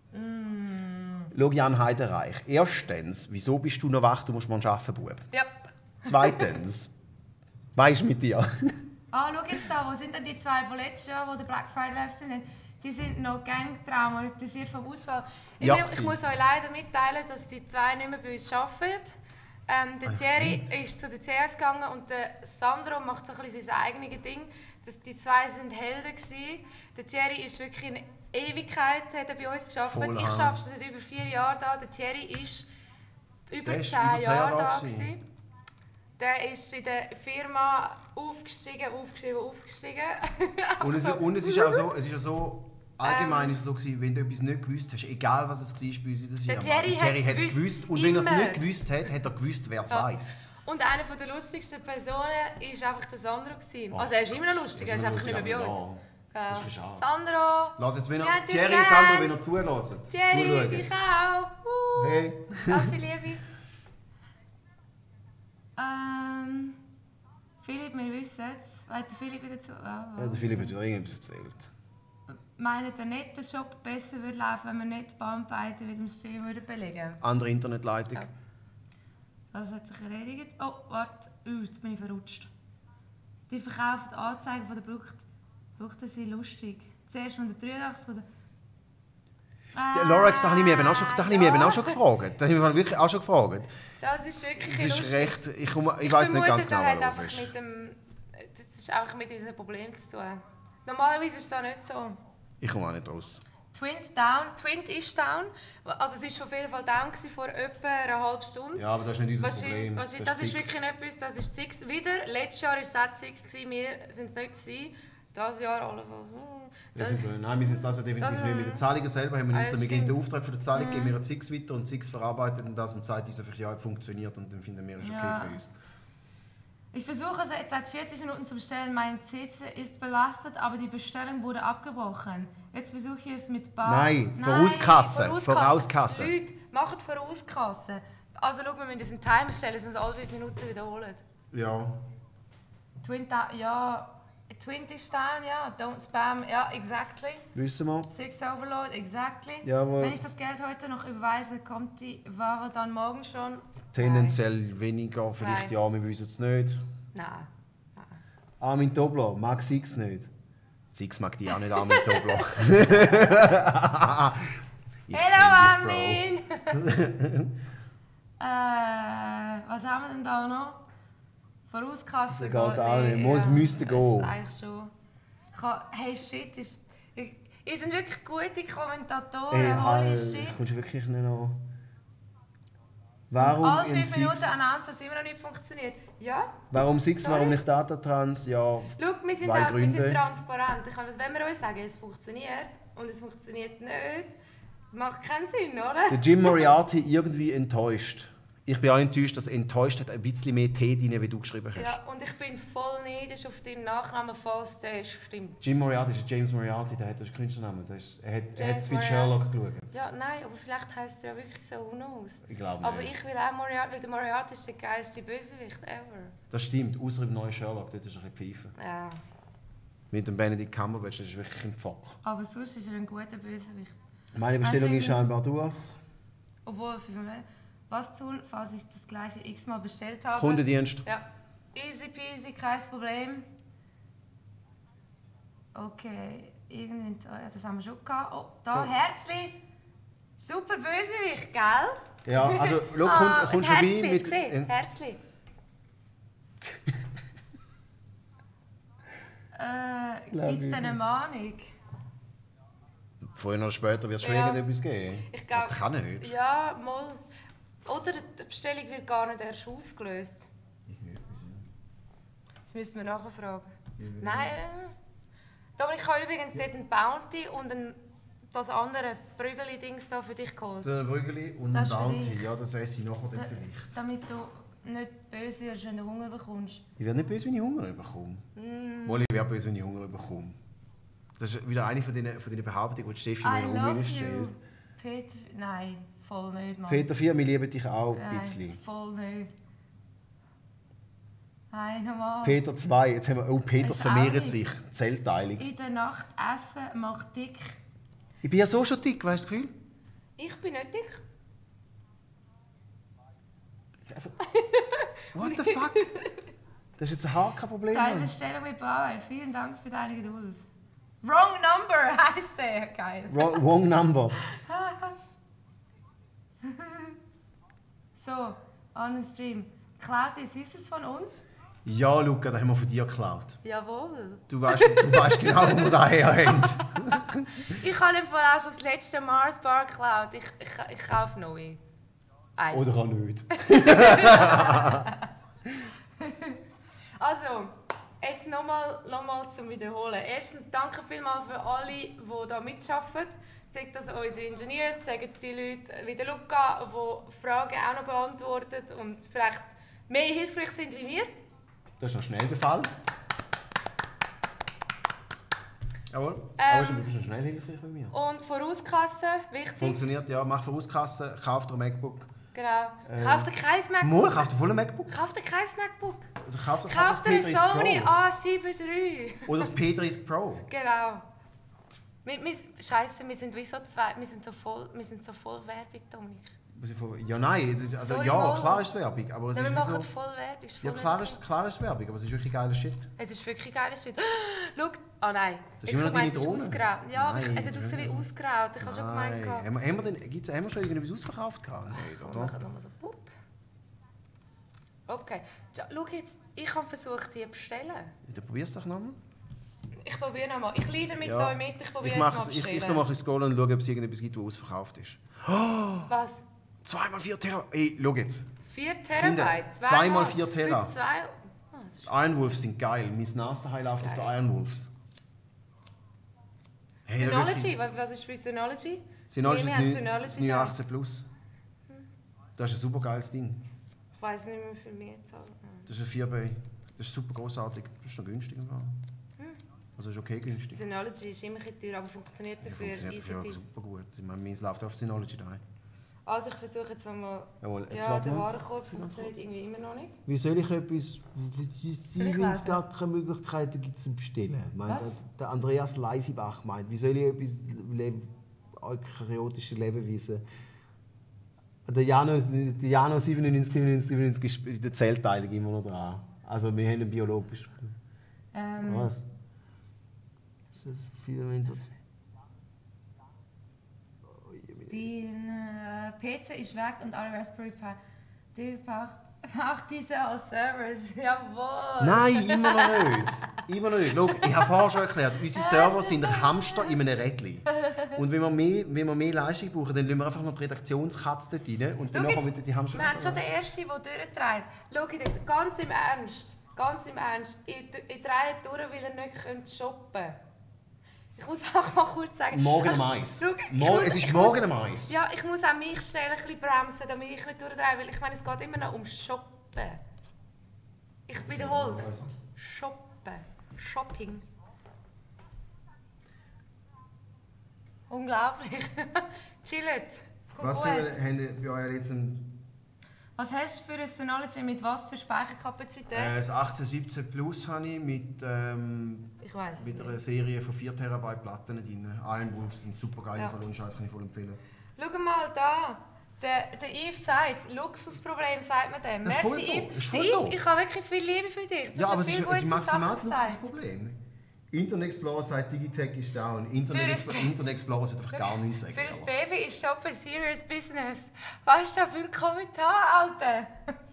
Mm. Schau, Jan Heidenreich. Erstens, wieso bist du noch wach? Du musst morgen arbeiten, Bub. Yep. Zweitens, was ist mit dir? Ah, schau jetzt da, wo sind denn die zwei von letztes Jahr, die den Black Friday Livestream haben? Die sind noch gangtraumatisiert vom Ausfall. Ich, Ja, will- ich sind muss sie. euch leider mitteilen, dass die zwei nicht mehr bei uns arbeiten. Ähm, der Ah, Thierry stimmt. ist zu der C S gegangen und der Sandro macht so ein bisschen sein eigenes Ding. Das, die zwei sind Helden gewesen. Der Thierry ist wirklich in Ewigkeit hat er bei uns geschafft. Voll, Ich ha. arbeite seit über vier Jahren da. Der Thierry ist über Der ist zehn über zehn Jahre Jahre da gewesen. gewesen. Der ist in der Firma aufgestiegen, aufgestiegen, aufgestiegen. Und es, so. und es ist auch so, es ist ja so allgemein ist es so gewesen, wenn du etwas nicht gewusst hast, egal was es war bei uns in der Firma. Der Thierry Thierry hat's hat's gewusst, gewusst. Und wenn er es immer. nicht gewusst hat, hat er gewusst, wer es Ja. weiß. Und eine der lustigsten Personen war einfach der Sandro. gewesen. Oh, Also er ist immer noch lustig, er er ist ist immer einfach nicht mehr bei lustig, uns. aber das Genau. ist schade. Sandro! Lass jetzt, wenn Wir er, haben dich Thierry gern. Sandro, wenn er zulässt. Thierry, zuschauen. dich auch! Uh. Hey. Ganz viel Liebe. Ähm, hat der Philipp wieder zu... Ah, Ja, der Philipp hat ja irgendwas erzählt. Meint ihr nicht, der Shop besser würde laufen, wenn wir nicht die Bandbreite mit dem Stream würden belegen würden? Andere Internetleitung. Ja. Das hat sich erledigt. Oh, warte. Uh, jetzt bin ich verrutscht. Die verkaufen Anzeigen von der Produkte. Produkte sind lustig. Zuerst von der dreiundachtzig, von der... Der Lorex, da habe ich mich eben auch schon, da habe ich mich eben auch schon gefragt. Da habe ich mich wirklich auch schon gefragt. Das ist wirklich Das ist lustig. recht... Ich, komme, ich Ich weiss nicht vermute, ganz genau, das hat was einfach los ist. mit dem... Das ist einfach mit unserem Problem zu tun. Normalerweise ist das nicht so. Ich komme auch nicht raus. Twint down. Twint ist down. Also es war auf jeden Fall down vor etwa einer halben Stunde. Ja, aber das ist nicht unser Wahrscheinlich- Problem. wahrscheinlich- Das ist wirklich nicht etwas, das ist Six. Wieder, letztes Jahr war es auch Six, wir waren es nicht. Gewesen. Dieses Jahr allenfalls. Hm. Das- Nein, wir sind also definitiv Das- nicht. Mit den Zahlungen selber haben wir Ah, nicht so. Wir stimmt. geben den Auftrag für die Zahlung, geben wir an Six weiter und Six verarbeitet und das und sagt uns einfach, ja, es funktioniert und dann finden wir, es ist okay Ja. für uns. Ich versuche seit seit vierzig Minuten zu bestellen. Mein C C ist belastet, aber die Bestellung wurde abgebrochen. Jetzt versuche ich es mit Bar. Nein, Vorauskasse, Nein, Vorauskasse. Leute, macht Vorauskasse. Also schau, wir müssen uns einen Timer stellen, dass wir es alle fünf Minuten wiederholen. Ja. Twin, ja, Twin ist down, ja. Don't spam, ja, exactly. Wissen wir? Six Overload, exactly. Jawohl. Wenn ich das Geld heute noch überweise, kommt die Ware dann morgen schon? Tendenziell weniger, vielleicht Nein. ja, wir wissen es nicht. Nein. Nein. Armin Tobler mag Six nicht. Six mag die auch nicht, Armin Tobler. Ich Hello kenn dich, Bro. Armin! äh, was haben wir denn da noch? Vorauskasse Das geht auch nicht. Muss- müsste das gehen. ist eigentlich schon. Ich ha- hey shit, ist, ich, ihr sind wirklich gute Kommentatoren. Ey, Holy halt, shit. kommst du wirklich nicht an. Und Warum alle in fünf Minuten Six? announcen, dass es immer noch nicht funktioniert. Ja, Warum Six, Sorry. warum nicht Datatrans? Ja, schau, wir sind, Zwei auch, wir sind Gründe. transparent. Ich kann, was wenn wir euch sagen, es funktioniert und es funktioniert nicht, macht keinen Sinn, oder? der Jim Moriarty irgendwie enttäuscht. Ich bin auch enttäuscht, dass enttäuscht hat ein bisschen mehr Tee drin, wie du geschrieben hast. Ja, und ich bin voll neidisch auf deinen Nachnamen, falls der stimmt. Jim Moriarty ist James Moriarty, der hat den Künstlernamen. Der ist, er hat, er hat James zu viel Moriarty. Sherlock geschaut. Ja, nein, aber vielleicht heisst es ja wirklich so, who knows. Ich glaube Aber nicht. ich will auch Moriarty, weil der Moriarty ist der geilste Bösewicht ever. Das stimmt, außer im neuen Sherlock, dort ist er ein bisschen pfeifen. Ja. Mit dem Benedict Cumberbatch, das ist wirklich ein Pfock. Aber sonst ist er ein guter Bösewicht. Meine Bestellung Also, ist scheinbar durch. Obwohl, für mich, was tun, falls ich das gleiche x-mal bestellt habe? Kundendienst. Ja. Easy peasy, kein Problem. Okay, irgendwie, ja, das haben wir schon gehabt. Oh, da, Ja. Herzli. Super Bösewicht, gell? Ja, also, schau, Ah, komm, ein kommst du vorbei Herzli, hast du mit... gesehen? Herzli. äh, Glaub gibt es ich eine nicht. Mahnung? Früher oder später wird es schon Ja. irgendetwas geben. Ich glaub- Das kann nicht. Ja, mal. Oder die Bestellung wird gar nicht erst ausgelöst. Ich nicht, Das müssen wir nachher fragen. wieso? Nein. äh. Aber ich habe übrigens dort ein Bounty und ein, das andere Prügeli-Dings da für dich geholt. Der Brügeli und Das ein ist für Bounty. Ja, das esse ich nachher dann Da, vielleicht. damit du nicht böse wirst, wenn du Hunger bekommst. Ich werde nicht böse, wenn ich Hunger bekomme. Mm. Wohl, ich werde böse, wenn ich Hunger bekomme. Das ist wieder eine von den, von den Behauptungen, die Steffi I mir love um you. stellt. Peter, nein, voll nicht, Mann. Peter vier, wir lieben dich auch ein Nein, bisschen. voll nicht. Nein, nochmal. Peter zwei, jetzt haben wir... Oh, Peters Ist auch vermehren nichts. sich. Zellteilung. In der Nacht essen macht dick. Ich bin ja so schon dick, weißt du das Gefühl? Ich bin nicht dick. Also, what the fuck? Das ist jetzt ein Hakenproblem. Deine Mann. Bestellung mit Bauer. Vielen Dank für deine Geduld. Wrong number heisst der. Geil. Wrong, wrong number. So, on den Stream. Klaut ihr Süßes von uns? Ja, Luca, das haben wir von dir geklaut. Jawohl. Du weißt, du weißt genau, wo wir das her haben. Ich habe im Fall auch schon das letzte Mars Bar geklaut. Ich, ich, ich kaufe neue. Eins. Oder auch nicht. Also, jetzt nochmal noch mal zum Wiederholen. Erstens, danke vielmals für alle, die hier mitarbeiten. Sagt das unsere Engineers, sagen die Leute wie der Luca, die Fragen auch noch beantworten und vielleicht mehr hilfreich sind wie wir. Das ist noch schnell der Fall. Jawohl. Ähm, Aber du bist noch schnell hilfreich bei mir. Und Vorauskasse, wichtig. Funktioniert, ja. Mach Vorauskasse, kauf dir ein MacBook. Genau. Ähm, Kauf dir kein MacBook. Mo, kauf dir voll ein MacBook. Kauf dir kein MacBook. Oder kauf dir Kauf dir P ein dreißig Sony Pro. A sieben drei. Oder das P dreißig Pro. Genau. Wir, wir, Scheiße, wir sind wie so zwei, wir sind so voll, wir sind so voll Werbung, Dominik. Ja, nein, es ist, also, Sorry, ja, mal. klar ist es Werbung, aber es Ja, wir ist machen so, voll Werbung. Ist voll ja, klar nicht ist, klar ist es Werbung, aber es ist wirklich geiler Shit. Es ist wirklich geiler Shit. Schau, ah nein. Das ist Ich immer habe noch gemeint, deine es ist Drohne. ausgraut. Ja, aber ich, Nein, es sieht das aus ist wie nicht. ausgraut. Ich habe schon gemeint. Nein. Haben wir, haben, wir denn, gibt's, haben wir schon irgendetwas ausverkauft gehabt? Nein, Wir oder? machen nochmal so pup. Okay. Ja, schau jetzt, ich habe versucht, die zu bestellen. Du probierst doch nochmal. Ich probiere nochmal. Ich leide mit Ja. euch mit, ich probiere Ich, jetzt mal mache, zu ich, ich bestellen. tu mal ein bisschen scrollen und schaue, ob es irgendetwas gibt, das ausverkauft ist. Was? zwei mal vier Terabyte. Ey, schau jetzt. vier Kinder, Terabyte? zwei mal vier Tera. Für zwei... Ah, das ist Iron Wolves sind geil. Mein NAS daheim läuft auf der Iron Wolves. Hey, da Synology, wirklich- was ist bei Synology? Synology Wir ist haben neun- Synology neun da. achtzehn plus. Das ist ein super geiles Ding. Ich weiß nicht mehr, wie viel mehr zahlen. Das ist ein vier bei. Das ist super großartig. Das ist noch günstig. Im Fall. Hm. Also ist okay günstig. Synology ist immer ein bisschen teuer, aber funktioniert Ja, dafür funktioniert easy dafür peasy. super gut. Ich meine, meins läuft auf Synology daheim. Also ich versuche jetzt nochmal... Jawohl, jetzt Ja, warte der mal. Warenkorb funktioniert irgendwie immer noch nicht. Wie soll ich etwas, Soll ich wenn es lesen? gar keine Möglichkeiten gibt zum Bestellen? Ich meine, Was? der- Der Andreas Leisibach meint, wie soll ich etwas leben, eukaryotische Lebewesen? Der Jano, der Jano siebenundneunzig, siebenundneunzig, siebenundneunzig ist in der Zellteilung immer noch dran. Also wir haben einen biologisch. Ähm, Was? Ist das Filament, was... Dein äh, P C ist weg und alle Raspberry Pi. Die braucht, braucht diese als Servers. Jawohl! Nein, immer noch nicht. Immer noch nicht. Schau, ich habe vorher schon erklärt, unsere Server sind ein Hamster in einem Rädchen. Und wenn wir mehr, wenn wir mehr Leistung brauchen, dann lassen wir einfach noch die Redaktionskatze dort rein und dann Schau machen jetzt, wir die Hamster. Wir haben schon den ersten, der durchdreht. Schau das, ganz im Ernst. Ganz im Ernst. Ich, ich drehe durch, weil er nicht shoppen könnte. Ich muss auch mal kurz sagen... Morgen Also, am Eis. schau, ich Mo- muss- es ist ich morgen muss- am Eis. Ja, ich muss auch mich schnell ein bisschen bremsen, damit ich nicht durchdrehe, weil ich meine, es geht immer noch um Shoppen. Ich wiederhole es. Shoppen. Shopping. Unglaublich. Chill jetzt. Es kommt Was gut. für haben ihr bei euch jetzt ein, Was hast du für ein Synology mit was für Speicherkapazität? äh, ein achtzehn siebzehn Plus habe ich mit, ähm, ich weiß es mit einer nicht. Serie von vier Terabyte Platten drin. Iron Wolves sind super geil, Ja. ja. Ohne Scheiß kann ich voll empfehlen. Schau mal da. Der, der Yves sagt, Luxusproblem sagt man dem. Das ist voll Merci, so, Yves. ist voll Der so. Yves, ich habe wirklich viel Liebe für dich. Du Ja, hast aber es viel ist, es ist ein gute Sachen maximales gesagt. Luxusproblem. Internet Explorer sagt, Digitech ist down. Internet, Für Explorer, ein- Internet Explorer sollte einfach gar nichts sagen. Für ein aber- Baby ist Shoppen serious business. Was ist das für ein Kommentar, Alter?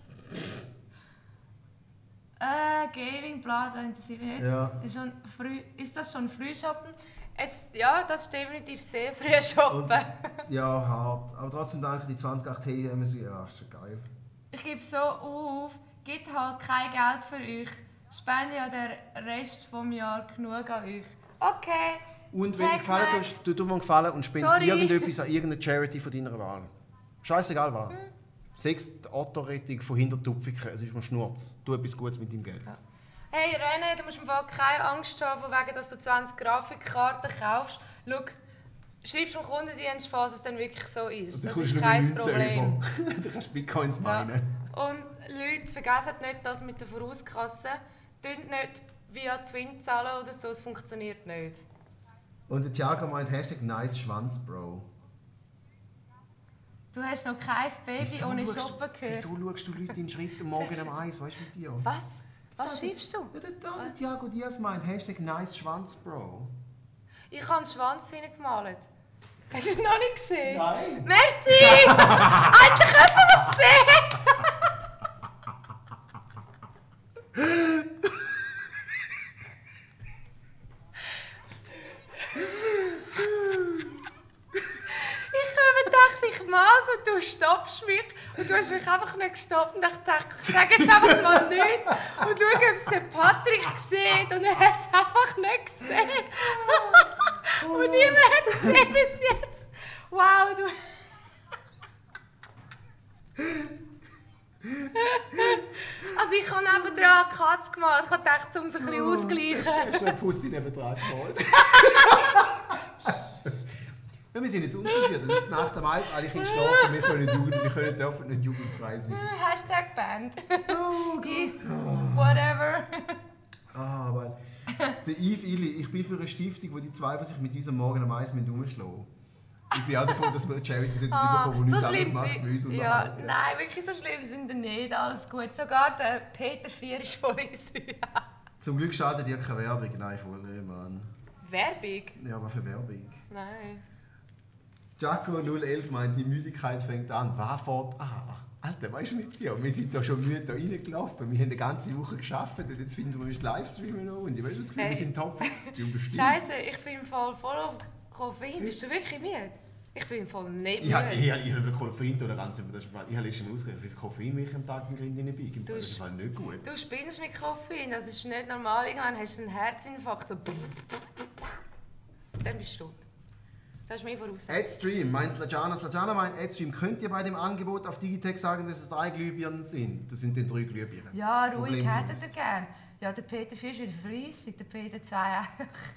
äh, Gaming, bla, da interessiert mich nicht. Ja. Ist, schon früh, ist das schon früh shoppen? Es, ja, das ist definitiv sehr früh Und, shoppen. ja, hart. Aber trotzdem danke, die zwanzig acht T haben sie. Ja, ist schon geil. Ich gebe so auf, gibt halt kein Geld für euch. Spende ja den Rest vom Jahr genug an euch. Okay. Und wenn dir Tag gefallen Mac. tust, tu tu mir einen Gefallen und spende Sorry. irgendetwas an irgendeine Charity von deiner Wahl. Scheißegal was. Sechs die Otto-Rettung von Hintertupfiken, es ist mir Schnurz. Tu etwas Gutes mit deinem Geld. Hey René, du musst im Fall keine Angst haben, von wegen, dass du zwanzig Grafikkarten kaufst. Schau, schreibst du dem Kundendienst, falls es dann wirklich so ist. Das ist kein Problem. Du kannst Bitcoins Ja. meinen. Und Leute, vergessen nicht das mit der Vorauskasse. Tönt nicht via Twin zahlen oder so, es funktioniert nicht. Und der Thiago meint Hashtag nice Schwanz, Bro. Du hast noch kein Baby ohne schaust Shoppen du, gehört. wieso schaust du Leute in Schritt am Morgen am Eis? Was ist mit dir? Was? Was Sag- schreibst du? Ja, der, der, der Thiago Diaz meint Hashtag nice Schwanz, Bro. Ich habe einen Schwanz hineingemalt. Hast du ihn noch nicht gesehen? Nein. Merci! Endlich jemand was gesehen! Ich habe gedacht, ich maß und du stoppst mich. Und du hast mich einfach nicht gestoppt. Und ich dachte, ich sage jetzt einfach mal nichts. Und schau, ob es der Patrick sieht. Und er hat es einfach nicht gesehen. Und niemand hat es gesehen bis jetzt. Wow, du... Also ich habe nebendran eine Katze gemalt. Ich habe gedacht, um es ein bisschen auszugleichen. Hast du eine Pussy nebendran gemalt? Wir wir sind jetzt unzensiert. Das ist nach dem Eis, alle Kinder schlafen, wir können, Jugend, wir können dürfen nicht jugendfrei sein. Hashtag Band. Oh Gott. Oh. Whatever. Ah, aber der Yves Illy, ich bin für eine Stiftung, wo die zwei von sich mit uns am Morgen am Eis rumschlagen. Ich bin auch davon, dass wir eine Charity ah, bekommen, die so nichts anderes schlimm macht, sind, wie uns ja, unterhalten. nein, wirklich so schlimm sind die nicht. Alles gut. Sogar der Peter Vier ist von uns. Zum Glück schadet dir keine Werbung. Nein, voll nicht, Mann. Werbung? Ja, aber für Werbung. Nein. Jackro null elf meint, die Müdigkeit fängt an. Was fährt an? Alter, weißt du nicht, ja, wir sind da schon müde da reingelaufen. Wir haben eine ganze Woche geschafft und jetzt finden wir uns Livestreamen noch. Und ich weißt du, das Gefühl, Hey. wir sind top. Scheiße, ich bin voll, voll auf Koffein. Bist du wirklich müde? Ich bin voll nicht müde. Ich habe ich, ich, ich habe Koffein toleranz. Ich habe letztens mal ausgerechnet, wie viel Koffein ich am Tag im Grind reinbiege. Das ist halt nicht gut. Du spinnst mit Koffein, das ist nicht normal. Irgendwann hast du einen Herzinfarkt. So dann bist du tot. Das ist mir voraus. AdStream, meint Slajana. Slajana meint AdStream. Könnt ihr bei dem Angebot auf Digitech sagen, dass es drei Glühbirnen sind? Das sind dann drei Glühbirnen. Ja, ruhig, Problem hättet ist. ihr gern. Ja, der Peter Vier ist wieder fleissig, der Peter zwei auch.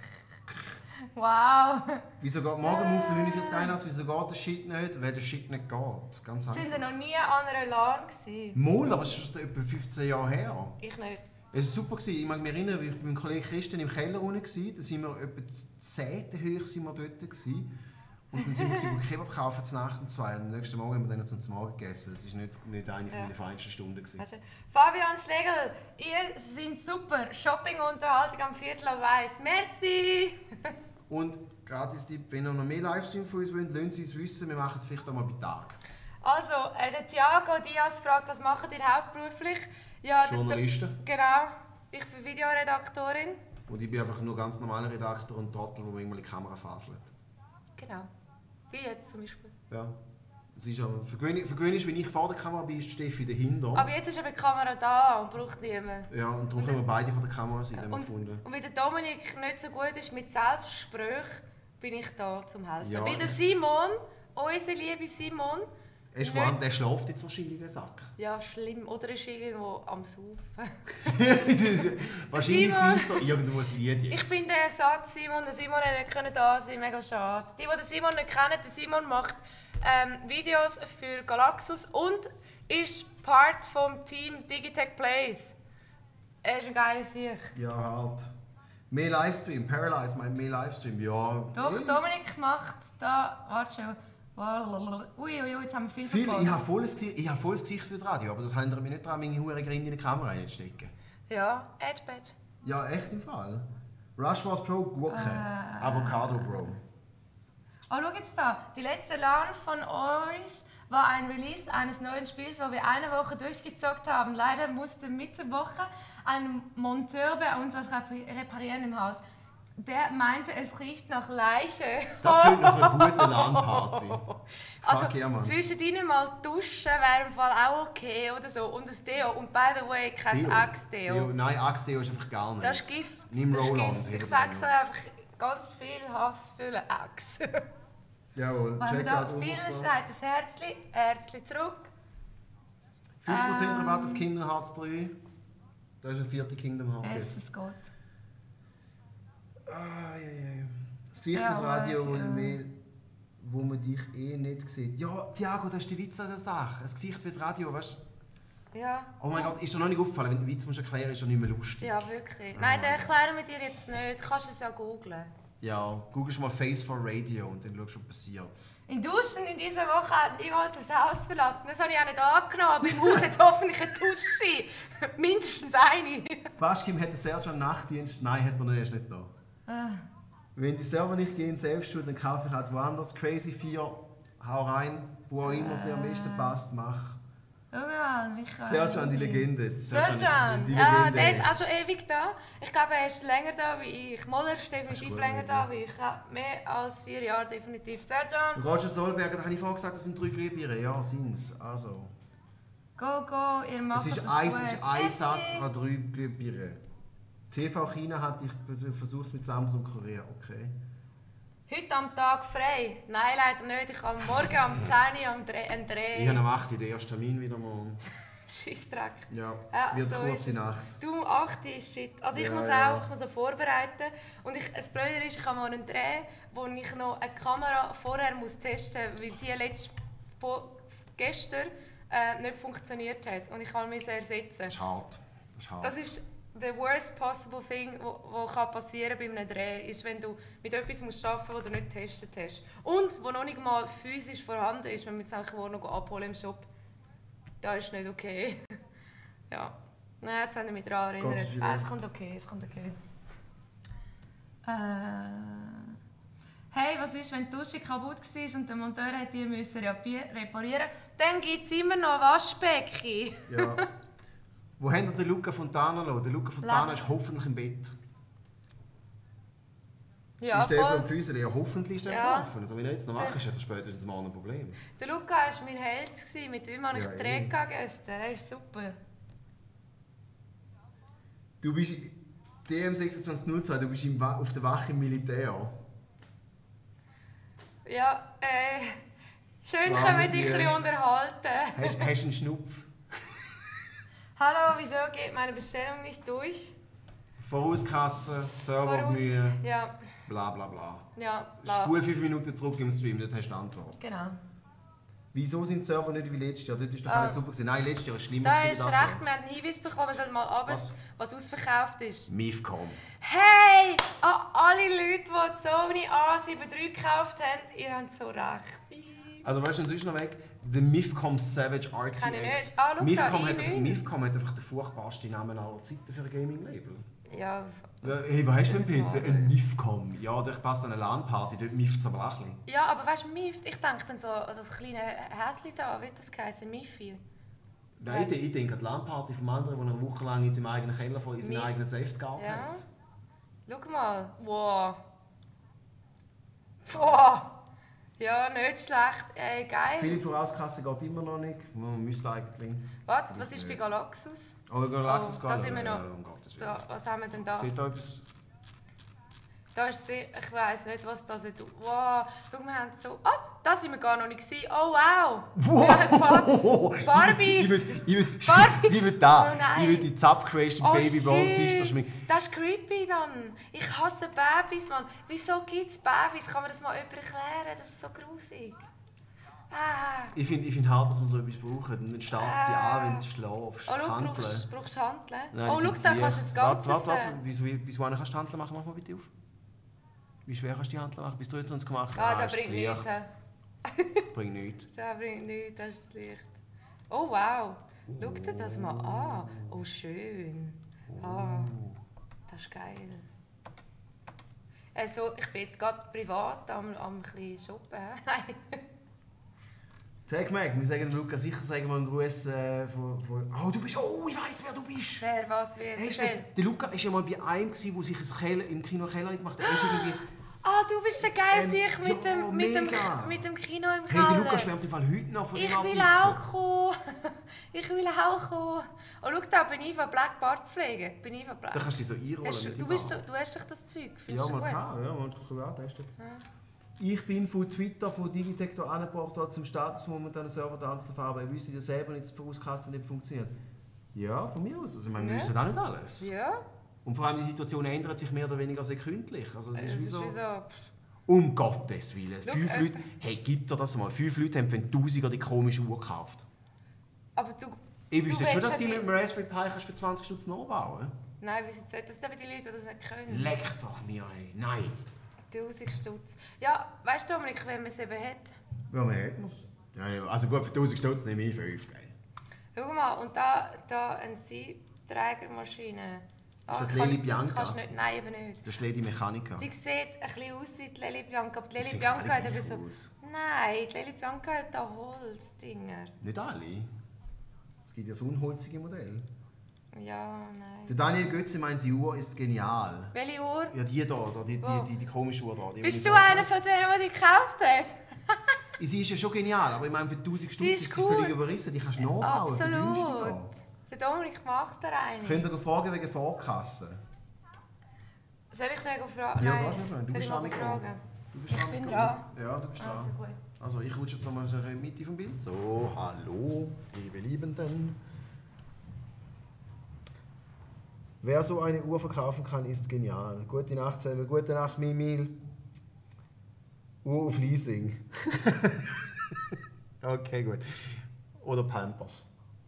Wow! Wieso geht Morgenmuffel neunundvierzig einundachtzig? Wieso geht der Shit nicht? Weil der Shit nicht geht. Ganz einfach. Sind ihr noch nie an einer LAN gewesen? Moll, aber es ist schon etwa fünfzehn Jahre her. Ich nicht. Es war super. Ich mag mich erinnern, wie ich mit meinem Kollegen Christian im Keller unten war. Da sind wir etwa zehnte hoch sind wir dort. Gewesen. Und dann sind wir Kebab kaufen zur Nacht um zwei. Und am nächsten Morgen haben wir dann noch zum Morgen gegessen. Das war nicht, nicht eine Ja. meiner feinsten Stunden. Gewesen. Warte. Fabian Schlegel, ihr seid super. Shopping-Unterhaltung am Viertel auf Weiss. Merci! Und Gratis-Tipp, wenn ihr noch mehr Livestream von uns wollt, lasst sie uns wissen. Wir machen es vielleicht auch mal bei Tag. Also, äh, der Thiago Diaz fragt, was macht ihr hauptberuflich? Ja, der- Journalisten. Genau. Ich bin Videoredaktorin. Und ich bin einfach nur ganz normaler Redakteur und Trottel, der manchmal in die Kamera faselt. Genau. Wie jetzt zum Beispiel. Ja. Es ist ja, für gewöhnlich, für gewöhnlich, wenn ich vor der Kamera bin, ist Steffi dahinter. Aber jetzt ist eben die Kamera da und braucht niemand. Ja, und darum können wir beide vor der Kamera sein, haben wir Und, gefunden. und weil der Dominik nicht so gut ist mit Selbstgespräch, bin ich da zum helfen. Ja. Weil der Simon, unser lieber Simon, Er ist nicht- warm, der schläft jetzt wahrscheinlich den Sack. ja schlimm, oder ist irgendwo am Saufen. Wahrscheinlich Simon. singt er irgendwo ein Lied jetzt. Ich bin der Ersatz Simon, der Simon hätte nicht können da sein, mega schade. Die, die den Simon nicht kennen, der Simon macht ähm, Videos für Galaxus und ist Part vom Team Digitech Plays. Er ist ein geiler Sieg. Ja, halt. Mehr Livestream, Paralyze meint mehr Livestream, ja. Doch, hey. Dominik macht da, warte schon. Ui, ui, ui, jetzt haben wir viel Viel, ich verpasst. habe volles Gesicht, ich habe volles Gesicht fürs Radio, aber das hindert mich nicht daran, meine hure Grinde in die Kamera reinzustecken. Ja, Edge Badge. Ja, echt im Fall. Rush Wars Pro, Gurke. Äh. Avocado Bro. Oh, schau jetzt da. Die letzte LAN von uns war ein Release eines neuen Spiels, wo wir eine Woche durchgezockt haben. Leider musste Mitte Woche ein Monteur bei uns was repar- reparieren im Haus. Der meinte, es riecht nach Leiche. Das klingt nach einer guten LAN-Party. Also Fuck ja, Mann. zwischendrin mal duschen wäre im Fall auch okay oder so. Und das Deo. Und by the way, kein Deo. Axe-Deo. Deo. Nein, Axe-Deo ist einfach gar nicht. Das ist Gift. Nimm Das ist Roll-On. Gift. Ich sag's euch einfach, ganz viel Hass für eine Axe. Jawohl, Weil wir da Checkout vielen umgebracht. steht das Herzli, Herzli zurück. fünfzig Prozent Ähm. Rabatt auf Kingdom Hearts drei. Das ist ein vierter Kingdom Hearts Es jetzt. ist gut. Ah, ja, ja. Sicher Ja, fürs Radio, aber, wo, ja. mehr, wo man dich eh nicht sieht. Ja, Thiago, das ist der Witz an der Sache. Ein Gesicht fürs Radio, weißt du? Ja. Oh mein Gott, ist dir noch nicht aufgefallen, wenn du den Witz musst erklären musst, ist er nicht mehr lustig. Ja, wirklich. Ah. Nein, den erklären wir dir jetzt nicht. Du kannst es ja googlen. Ja, googelst mal Face for Radio und dann schaust du, was passiert. In Duschen in dieser Woche hat niemand das Haus verlassen. Das habe ich auch nicht angenommen. Aber im Haus hat es hoffentlich eine Dusche. Mindestens eine. Waschkim hat der Serge einen Nachtdienst? Nein, hat er nicht, er ist nicht da. Ah. Wenn die Server nicht gehen, selbst schuld, dann kaufe ich halt woanders. Crazy vier, hau rein, wo auch immer sie am besten passt, mach. Schau mal, Michael. Serge an die Legende. Serge an Serjan, die ja, Legende. der ist auch schon ewig da. Ich glaube, er ist länger da wie ich. Moller ist Das definitiv ist gut, länger ja. da wie ich. Ja, mehr als vier Jahre definitiv. Serjan, Roger Solberger, da habe ich vorhin gesagt, das sind drei Glühbirnen. Ja, sind es. Also. go, go, ihr macht Es ist das ein, gut. es ist ein Messi. Satz an drei Glühbirnen. T V China hat ich versucht mit Samsung Korea. Okay. Heute am Tag frei? Nein, leider nicht. Ich habe morgen am zehn Uhr am Dreh, einen Ich Dreh. habe am acht den ersten Termin wieder morgen. Scheissdreck. Ja, Ja, wird so kurze ist es. Nacht. Du, acht ist shit. Also ich Ja, muss ja. auch ich muss auch vorbereiten. Und ich, das Blöde ist, ich habe mal einen Dreh, wo ich noch eine Kamera vorher muss testen muss, weil die letzte, gestern äh, nicht funktioniert hat. Und ich kann mich ersetzen. Das ist hart. Das ist hart. Das ist the worst possible thing, was passieren kann bei einem Dreh, ist, wenn du mit etwas musst arbeiten musst, das du nicht getestet hast. Und wo noch nicht mal physisch vorhanden ist, wenn wir jetzt einfach noch abholen im Shop. Das ist nicht okay. Ja. Nein, jetzt haben wir mich daran erinnert. Geht es Ah, wieder? es kommt okay, es kommt okay. Äh... Hey, was ist, wenn die Dusche kaputt war und der Monteur hat die müssen reparieren? Dann gibt es immer noch Waschbecken. Ja. Wo haben wir den Luca Fontana gelassen? Der Luca Fontana Leben. ist hoffentlich im Bett. Ja, ist der voll. beim Füßen? Ja, hoffentlich ist er Ja. schlafen. Also wenn er jetzt noch wach Der- ist, hat er spätestens morgen ein Problem. Der Luca war mein Held, gewesen. Mit ihm habe ich Ja, Dreh eben. gestern. Er ist super. Du bist D M sechsundzwanzig null zwei, du bist im Wa- auf der Wache im Militär. Ja, äh... Schön Warm können wir Sie. dich ein bisschen unterhalten. Hast, hast du einen Schnupf? Hallo, wieso geht meine Bestellung nicht durch? Vorauskasse, Voraus... Servermühe, Ja, bla bla bla. ja, bla. Spul fünf Minuten zurück im Stream, dort hast du die Antwort. Genau. Wieso sind die Server nicht wie letztes Jahr? Dort ist doch Ah. alles super gewesen. Nein, letztes Jahr war es schlimmer Da gewesen ist als recht, das Jahr. wir haben einen Hinweis bekommen, wir sollten mal runter, Was? was ausverkauft ist. Mifcom. Hey! An alle Leute, die die Sony A sieben drei gekauft haben, ihr habt so recht. Also weißt du, sonst noch weg? Der Mifcom Savage R T X. Kann ich nicht. Ah, schau da, Mifcom, i hat, neun. Mifcom hat einfach den furchtbarsten Namen aller Zeiten für ein Gaming-Label. Ja, Ja, hey, was hast du für einen Das P C? ist Ein Mifcom. Ja, der passt an eine LAN-Party, dort mift es aber auch ein bisschen. ja, aber weißt du, Mif, ich denke dann so an das kleine Häschen da, wie hat das geheißen? Mifi? Nein, ich, ich denke an die LAN-Party vom anderen, der eine Woche lang in seinem eigenen Keller von in seinen Mif- eigenen Safe gehabt Ja. hat. Schau mal. Wow. Wow. Ja, nicht schlecht. Ey, geil. Philipp Vorauskasse geht immer noch nicht. Man müsste eigentlich. Was? Was ist bei Galaxus? Oh, Galaxus Oh, da sind wir noch. Ja, um Gottes Willen. Da, was haben wir denn da? Seht ihr etwas? Da ist sehr, ich weiss nicht, was das ist. Wow, schau, wir haben so... Ah, da sind wir gar noch nicht gewesen. Oh, wow. Wow! Barbies. Ich würde ich würd, Barbie. ich würd da, Oh nein. ich würde die Zapf-Creation Oh, Baby Bones shit. ist das schmeckt. Das ist creepy, Mann. Ich hasse Babys, Mann. Wieso gibt es Babys? Kann man das mal jemand erklären? Das ist so grusig. Ah. Ich finde ich find hart, dass man so etwas braucht. Und dann starrt es dich Ah. an, wenn du schläfst. Oh, schau, Hanteln. brauchst, brauchst du Hanteln? Nein, Oh, die schau, sind da die- kannst du das Warte, Ganze... warte, warte. Bis, bis wohin kannst du die Hanteln machen? Mach mal bitte auf. Wie schwer kannst du die Hanteln machen? Bis du jetzt uns gemacht Ah, Ah, das ist bringt das nichts. Licht. hä? Bringt nichts. Das bringt nichts, das ist das Licht. Oh, wow. Schau dir das mal an. Oh, schön. Ah, das ist geil. Also, ich bin jetzt gerade privat am, am ein bisschen shoppen. Nein. Sag mal, wir sagen dem Luca sicher sagen wir einen Gruß äh, von, von... Oh, du bist... Oh, ich weiss, wer du bist! Wer, was, wie? Hast du, Erzähl. der Luca war ja mal bei einem, der sich ein Keller, im Kino Keller gemacht hat. Er ist irgendwie... Ah, du bist der geil Ähm, sich mit, ja, dem, mit, dem, mega. mit dem Kino im Hey, der Keller. Luca schwärmt im Fall heute noch von Ich dem will Artikel. auch kommen. Ich will auch kommen. Oh, schau da, bin ich von Black Bart pflegen. Bin ich von Black. Da kannst du dich so einrollen Hast du, mit du, dem bist, Bart. doch- du hast doch das Zeug. Ja, Findest du mal gut? kann, ja, man kann auch testen. Ja. Ich bin von Twitter, von Digitector angebracht worden zum Status von momentanen Server-Tanz zu fahren, aber ich wüsste ja selber nicht, dass die Vorauskasse nicht funktioniert. Ja, von mir aus. Also, wir Ja. wissen auch nicht alles. Ja. Und vor allem die Situation ändert sich mehr oder weniger sekündlich. Also, es Es ist wie ist so... wie so... Um Gottes Willen. Schau, Fünf äh, Leute... Hey, gib dir das mal. Fünf Leute haben für einen Tausiger die komische Uhr gekauft. Aber du... Ich Du wüsste jetzt schon, willst dass die ja mit dem Raspberry Pi kannst für zwanzig Stutz nachbauen. Nein, wieso nicht? Das sind aber die Leute, die das nicht können. Leck doch mir, ey. Nein. tausend Stutz. Ja, weißt du, Dominik, wenn man es eben hat? Ja, man hat es. Ja, also gut, für tausend Stutz nehme ich fünf, gell? Schau mal, und da, da eine Siebträgermaschine. Ist das kann Leli ich- Bianca? Kannst nicht, nein, eben nicht. Das ist Lady Mechanica. Die sieht ein bisschen aus wie die Leli Bianca, aber die Die Leli sehen Bianca alle hat eben gleich so... aus. Nein, die Leli Bianca hat da Holzdinger. Nicht alle. Es gibt ja so unholzige Modelle. Ja, nein. Der Daniel Götze meint, die Uhr ist genial. Welche Uhr? Ja, die da, da die, Wo? die, die, die komische Uhr da. Die, die Bist ich du vorher- einer von denen, der die gekauft hat? Sie ist ja schon genial, aber ich meine, für tausend Stutz Sie ist ist sie cool. völlig überrissen. Die kannst du nachbauen. für günstiger. Absolut. Der Dominik macht da eine. Könnt ihr fragen wegen Vorkasse? Soll ich schnell fragen? Ja, Nein. geh schnell, schnell. Du Soll bist ich mal dran fragen? Du bist Ich dran bin gekommen. dran. Ja, du bist dran. Also gut. Also ich rutsche jetzt nochmal in die Mitte vom Bild. So, hallo, liebe Liebenden. Wer so eine Uhr verkaufen kann, ist genial. Gute Nacht, Selma. Gute Nacht, Mimil. Uhr auf Leasing. Okay, gut. Oder Pampers.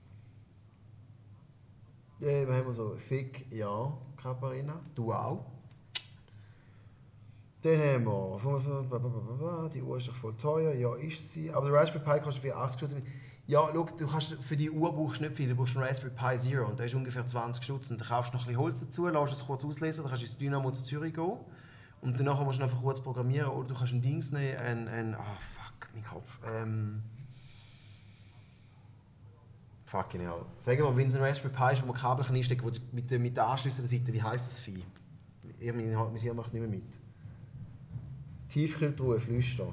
Ja, dann haben wir so Fick, ja, Caparina. Du auch. Dann haben wir, die Uhr ist doch voll teuer, ja ist sie. Aber der Raspberry Pi kostet vierundachtzig Stutz. Ja, schau, du kannst, für die Uhr brauchst du nicht viel, du brauchst einen Raspberry Pi Zero und der ist ungefähr zwanzig Stutz. Dann kaufst du noch ein bisschen Holz dazu, lässt es kurz auslesen, dann kannst du ins Dynamo zu Zürich gehen und danach musst du einfach kurz programmieren oder du kannst ein Dings nehmen, ein, ein ah oh, fuck, mein Kopf. Ähm, fucking hell. Sag mal, wenn es ein Raspberry Pi ist, wo man Kabel kann einstecken kann, mit, mit den Anschlüssen der Seite, wie heisst das Vieh? Mein Hirn macht nicht mehr mit. Tiefkühltruhe, Flüster.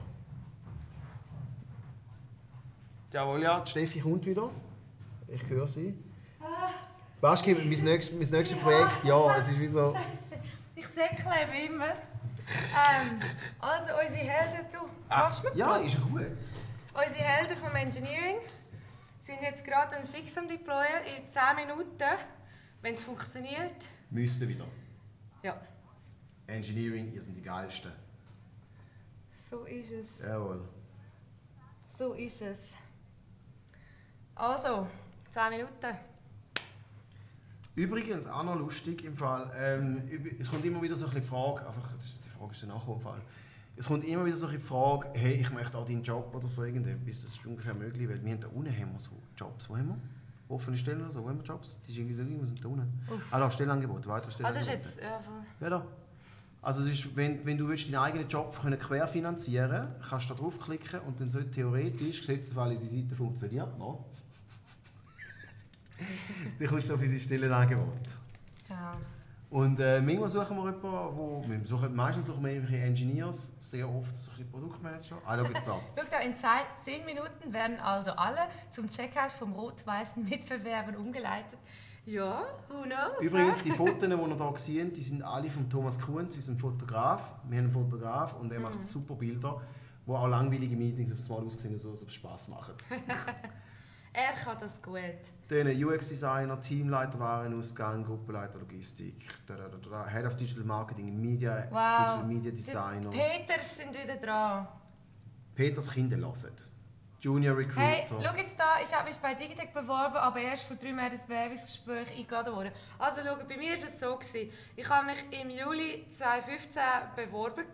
Jawohl, ja, die Steffi kommt wieder. Ich höre sie. Ah. Baschki, mein nächstes, mein nächstes Projekt, ja, es ist wie so... Scheiße, ich säckle wie immer. Ähm, also unsere Helden, du, machst du mit? Ja, ist gut. Unsere Helden vom Engineering sind jetzt gerade ein Fix am Deployen in zehn Minuten, wenn es funktioniert. Müsste wieder. Ja, Engineering, ihr seid die Geilsten. so ist es. Jawohl. So ist es. Also, zehn Minuten. Übrigens, auch noch lustig im Fall, ähm, es kommt immer wieder so eine Frage, einfach, das ist die Frage ist danach im Fall. Es kommt immer wieder so eine Frage, hey, ich möchte auch deinen Job oder so irgendetwas, das ist ungefähr möglich, weil wir haben da unten haben wir so Jobs, wo haben wir? Offene Stellen oder so, wo haben wir Jobs? Die sind irgendwie so irgendwo sind da unten. Ah, da, Stellenangebote, weitere Ah, das Stellenangebote. ist jetzt... Ja, voll. Ja, da. Also es ist, wenn, wenn du willst, deinen eigenen Job können querfinanzieren willst, kannst du da draufklicken und dann sollte theoretisch, gesetzt weil unsere Seite funktioniert noch, dann kommst du auf unsere Stellenangebot. Ja. Und äh, manchmal suchen wir jemanden, wo, wir suchen, meistens suchen wir irgendwelche Engineers, sehr oft solche Produktmanager. Ah, schau jetzt an. Schau da, in zehn Minuten werden also alle zum Checkout vom rot-weißen Mitbewerber umgeleitet. Ja, who knows? Übrigens, die Fotos, die ihr hier seht, die sind alle von Thomas Kunz, unserem Fotograf. Wir haben einen Fotograf und er macht super Bilder, die auch langweilige Meetings aufs Mal aussehen, so, als ob es Spass machen. Er kann das gut. Dann U X-Designer, Teamleiter Warenausgang, Gruppenleiter Logistik, da, da, da, da, Head of Digital Marketing, Media, Wow. Digital Media Designer. Die Peters sind wieder dran. Peters Kinder hören. Junior Recruiter. Hey, schau jetzt da, ich habe mich bei Digitec beworben, aber erst vor drei Monaten ins Bewerbungsgespräch eingeladen worden. Also schau, bei mir war es so gewesen. Ich habe mich im Juli zweitausendfünfzehn beworben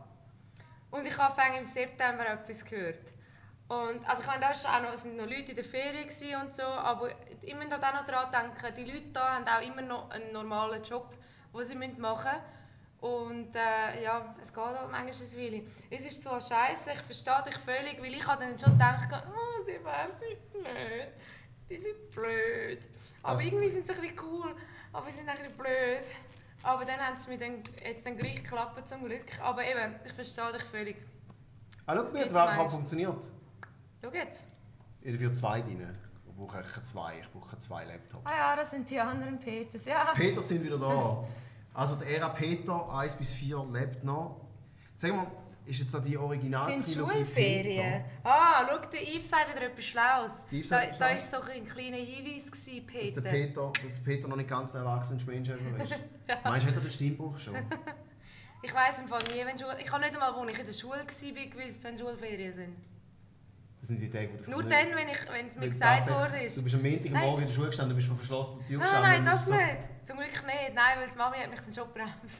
und ich habe im September etwas gehört. Und, also ich meine, da ist auch noch, es sind noch Leute in der Ferien und so, aber ich muss da auch noch daran denken, die Leute hier haben auch immer noch einen normalen Job, den sie machen müssen. Und äh, ja, es geht auch manchmal ein Weile. Es ist zwar scheiße, ich verstehe dich völlig, weil ich habe dann schon gedacht, oh, sie wären blöd, die sind blöd. Aber Also, irgendwie sind sie ein bisschen cool, aber sie sind ein bisschen blöd. Aber dann haben sie mir dann, jetzt dann gleich geklappt zum Glück. Aber eben, ich verstehe dich völlig. Ah, schau, Das wie gibt's hat manchmal. funktioniert. Schau jetzt. Ich für zwei drin. Ich brauche eigentlich zwei, ich brauche zwei Laptops. Ah ja, das sind die anderen Peters, ja. Peter sind wieder da. Also der Ära Peter eins bis vier lebt noch. Sag mal, ist jetzt da die Sind Originaltrilogie Schulferien? Peter? Ah, schau, der Yves sagt wieder etwas Schlaues. Der Yves Da, sagt etwas da war Schlaues? so ein kleiner Hinweis, gewesen, Dass Peter. der Peter, dass Peter noch nicht ganz der erwachsene Mensch ist. Meinst du, hat er den Stimmbruch schon? Ich weiss im Fall nie, wenn Schule... Ich habe nicht einmal, als ich in der Schule war, gewusst, wenn Schulferien sind. Das sind die Tage, wo du Nur nicht- dann, wenn, ich, wenn es mir Weil gesagt tatsächlich- worden ist. Du bist am Montag am Nein. Morgen in der Schule gestanden, du bist vor verschlossener Tür Nein, gestanden. nein, und das so- nicht. Zum Glück nicht. Nein, weil die Mami hat mich dann schon bremst.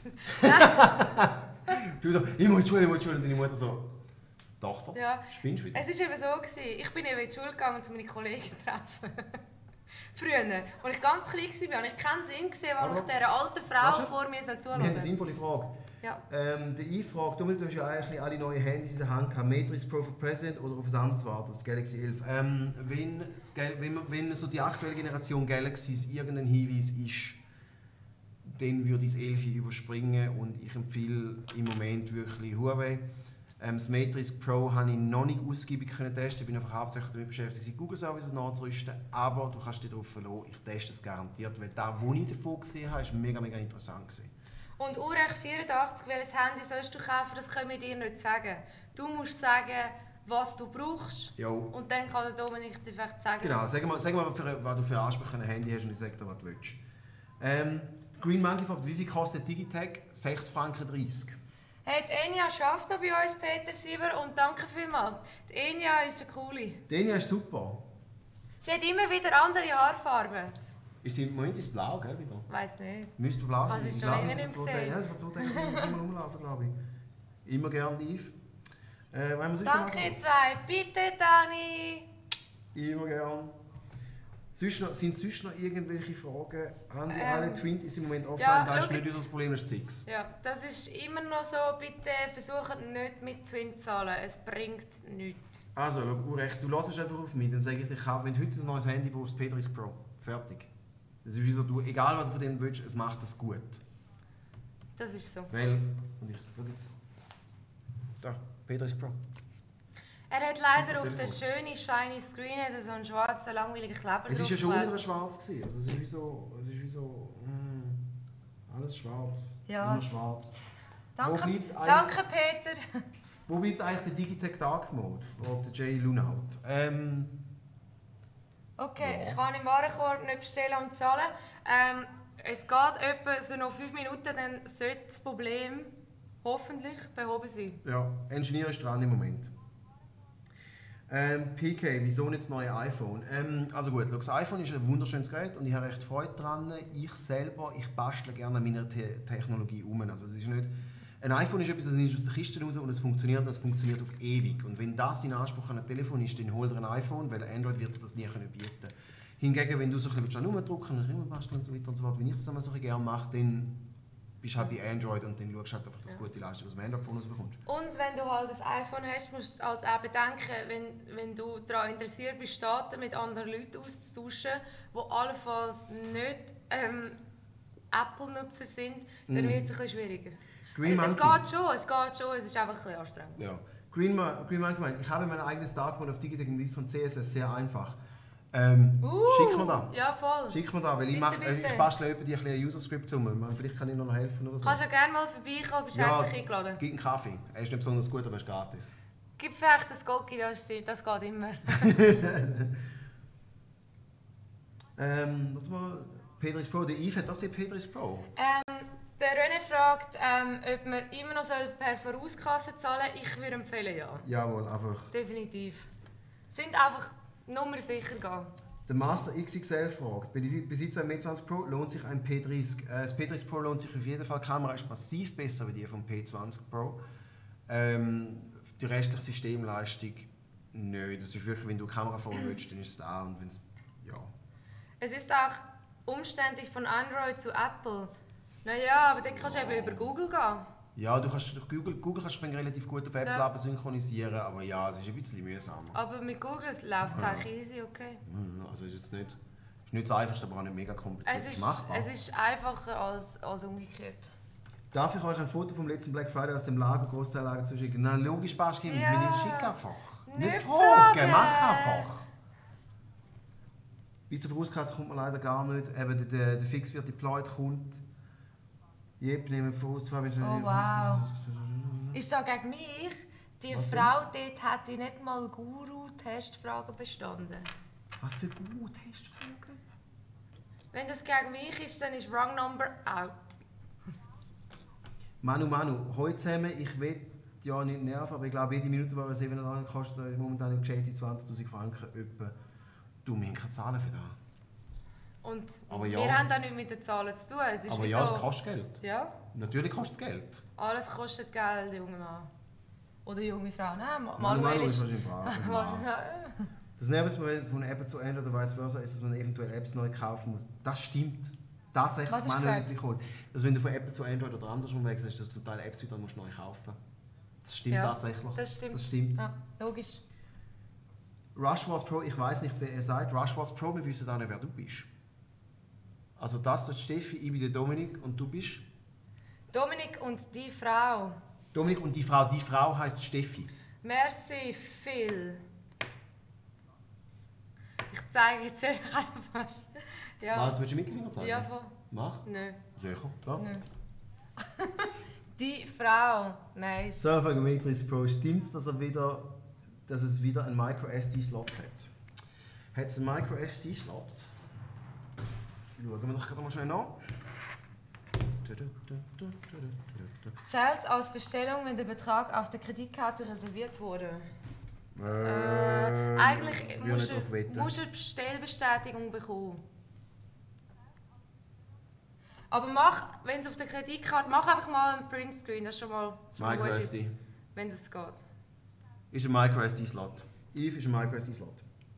Du so, ich muss in die Schule, ich muss in die Schule. Und deine Mutter so, Tochter, Ja. spinnst du wieder? Es war eben so, gewesen. Ich bin eben in die Schule gegangen, um meine Kollegen zu treffen. Früher, als ich ganz klein war, habe ich keinen Sinn gesehen, warum Aber- ich dieser alten Frau Warte. vor mir Wir haben eine zuhören sinnvolle Frage. Ja. Ähm, der Yves fragt, du hast ja eigentlich alle neue Handys in der Hand gehabt, Matrix Pro for President oder auf ein anderes warten, das Galaxy elf. Ähm, wenn, das Gal wenn, man- wenn so die aktuelle Generation Galaxies irgendein Hinweis ist, dann würde ich das elf überspringen und ich empfehle im Moment wirklich Huawei. Ähm, das Matrix Pro habe ich noch nicht ausgiebig können testen, ich bin einfach hauptsächlich damit beschäftigt, Google Services nachzurüsten, aber du kannst dich darauf verlassen, ich teste es garantiert, weil das, was ich davon gesehen habe, ist mega, mega interessant gewesen. Und Urech vierundachtzig, welches Handy sollst du kaufen, das können wir dir nicht sagen. Du musst sagen, was du brauchst. Jo. Und dann kann der Dominik dir vielleicht sagen. Genau, sag mal, sag mal für, was du für Ansprüche an ein Handy hast und ich sage dir, was du willst. Ähm, Green Monkey fragt, wie viel kostet Digitech? sechs Franken dreißig. Hey, die Enya schafft noch bei uns, Peter Sieber, und danke vielmals. Die Enya ist eine coole. Die Enya ist super. Sie hat immer wieder andere Haarfarben. Ist sie im Moment ist blau, gell, wieder? Weiß nicht. Müsste blau sein. Also, ist Ich schon glaube, länger sie nicht vor zwei gesehen. Tagen- Ja, sie vor zwei Tagen sind wir immer rumlaufen, glaube ich. Immer gerne live. Äh, wollen wir sonst noch Danke, machen? ihr zwei. Bitte, Dani. Immer gerne. Sonst noch, sind sonst noch irgendwelche Fragen? Haben die Ähm, alle Twint ist im Moment offline? ja, das ist schaut. nicht unser Problem, das ist Six. Ja, das ist immer noch so. Bitte versucht nicht mit Twin zu zahlen. Es bringt nichts. Also, schau, Urecht, du hörst einfach auf mich, dann sage ich dir, kauf, wenn du heute ein neues Handy brauchst, Petris Pro. Fertig. Das ist wie so, du, egal was du von dem willst, es macht es gut. Das ist so. Weil, und ich, schau jetzt. Da, Petris Pro. Er hat leider Super auf den schönen, shiny Screen hat er so einen schwarzen, langweiligen Kleber Es war ja schon draufgeklebt. wieder schwarz. Gewesen. Also, es ist wie so, es ist wie so, mm, alles schwarz. Ja. Immer schwarz. Danke, Wo bleibt eigentlich- danke Peter. Wo bleibt eigentlich der Digitech Dark Mode? Fragt der Jay Lunaut. Ähm, Okay, Ja. ich kann im Warenkorb nicht bestellen und zahlen. Ähm, es geht etwa so noch fünf Minuten, dann sollte das Problem hoffentlich behoben sein. ja, Engineer ist dran im Moment. Ähm, P K, wieso nicht das neue iPhone? Ähm, also gut, schau, das iPhone ist ein wunderschönes Gerät und ich habe recht Freude daran. Ich selber, ich bastle gerne an meiner Te Technologie um. Also es ist nicht, ein iPhone ist etwas, das ist aus der Kiste raus und es funktioniert und es funktioniert auf ewig. Und wenn das in Anspruch an ein Telefon ist, dann hol dir ein iPhone, weil Android wird dir das nie können bieten. Hingegen, wenn du so ein bisschen rumdrücken und immer basteln und so weiter und so fort, wie ich das immer so gerne mache, dann bist du halt bei Android und dann schaust du halt einfach, dass du gute Leistung aus dem Android-Phone rausbekommst. Und wenn du halt ein iPhone hast, musst du halt auch bedenken, wenn, wenn du daran interessiert bist, Daten mit anderen Leuten auszutauschen, die allenfalls nicht ähm, Apple-Nutzer sind, dann Mhm. wird es ein bisschen schwieriger. Green es Monkey. geht schon, es geht schon, es ist einfach ein bisschen anstrengend. Ja. Green, Ma Green Monkey meint, ich habe mein eigenes Dark Mode auf Digitech im Linux von C S S, sehr einfach. Ähm, Uh, schick mir da. Ja, voll. Schick mir da, weil ich, Bitte, mach, äh, bitte. ich bastle etwa die ein bisschen User-Script zusammen. Vielleicht kann ich noch helfen oder so. Kannst ja gerne mal vorbeikommen, bist Ja, herzlich eingeladen. gib einen Kaffee. Er ist nicht besonders gut, aber er ist gratis. Gib vielleicht das Gocki, das, ist- das geht immer. Ähm, warte mal. Petris Pro, der Yves hat das hier Petris Pro. Ähm, der René fragt, ähm, ob man immer noch soll per Vorauskasse zahlen soll. Ich würde empfehlen, ja. Jawohl, einfach. Definitiv. Sind einfach Nummer sicher gehen. Der Master X X L fragt, bei Besitzer M zwanzig Pro lohnt sich ein P dreißig. Äh, das P dreißig Pro lohnt sich auf jeden Fall. Die Kamera ist massiv besser als die vom P zwanzig Pro. Ähm, die restliche Systemleistung, nö. Das ist wirklich, wenn du eine Kamera vorne willst, dann ist es da. Und wenn's, ja. Es ist auch umständlich von Android zu Apple. Naja, aber dann kannst du eben über Google gehen. Ja, du kannst, durch Google, Google kannst du relativ gut auf Apple Ja. App synchronisieren, aber ja, es ist ein bisschen mühsamer. Aber mit Google läuft es Ja. eigentlich easy, okay. Mhm, Also ist jetzt nicht, ist nicht das Einfachste, aber auch nicht mega kompliziert. Es ist, machbar. es ist einfacher als, als umgekehrt. Darf ich euch ein Foto vom letzten Black Friday aus dem Lager, Großteillager zuschicken? Na logisch, Baschki, Ja. ja. schick einfach. Nicht Nicht fragen, fragen. mach einfach. Bis zur Vorauskasse kommt man leider gar nicht. Eben der, der, der Fix wird deployed, kommt. Jep, nehmen wir voraus. Oh, wow. Ist das gegen mich? Die Was denn? Frau dort hätte nicht mal Guru-Testfragen bestanden. Was für gute Testfragen? Wenn das gegen mich ist, dann ist Wrong Number out. Manu, Manu, heute zusammen, ich will ja nicht nerven, aber ich glaube, jede Minute, die sieben Euro kostet, momentan im geschätzte zwanzigtausend Franken etwa. Du, wir haben keine Zahlen für das. Und Aber ja. wir haben da nichts mit den Zahlen zu tun. Es ist Aber wie ja, so, es kostet Geld. Ja, Natürlich kostet es Geld. alles kostet Geld, junger Mann. Oder junge Frau. Nein, Ma- Manu, Manuel Manu ist ist... wahrscheinlich Frage. Manuel- Das Nervöse von Apple zu Android oder vice versa ist, dass man eventuell Apps neu kaufen muss. Das stimmt. Tatsächlich, Was hast du Manuel gesagt? sich holt. Dass wenn du von Apple zu Android oder andersrum wechselst, dass du zum Teil Apps wieder musst neu kaufen. Das stimmt Ja, tatsächlich. das stimmt. Das stimmt. Ja, logisch. Rush Wars Pro, ich weiß nicht, wer ihr seid. Rush Wars Pro, wir wissen auch nicht, wer du bist. Also das ist Steffi, ich bin der Dominik und du bist? Dominik und die Frau. Dominik und die Frau. Die Frau heißt Steffi. Merci viel. Ich zeige jetzt einfach was. Ja. Was, willst du Mittelfinger zeigen? Ja, voll. Mach. Nö. Sicher, da. Nö. Die Frau. Nice. So, fragen wir Mitris Pro. Stimmt es, dass, er wieder, dass es wieder einen Micro S D-Slot hat? Hat es einen Micro S D-Slot? Schauen wir doch gerade mal schnell nach. Zählt als Bestellung, wenn der Betrag auf der Kreditkarte reserviert wurde? Äh, Äh, eigentlich würde musst nicht drauf du, wetten. musst du eine Bestellbestätigung bekommen. Aber mach, wenn es auf der Kreditkarte, mach einfach mal einen Printscreen, das ist schon mal, das ist schon mal gut, MicroSD. wenn das geht. Ist ein MicroSD-Slot. Eve ist ein MicroSD-Slot.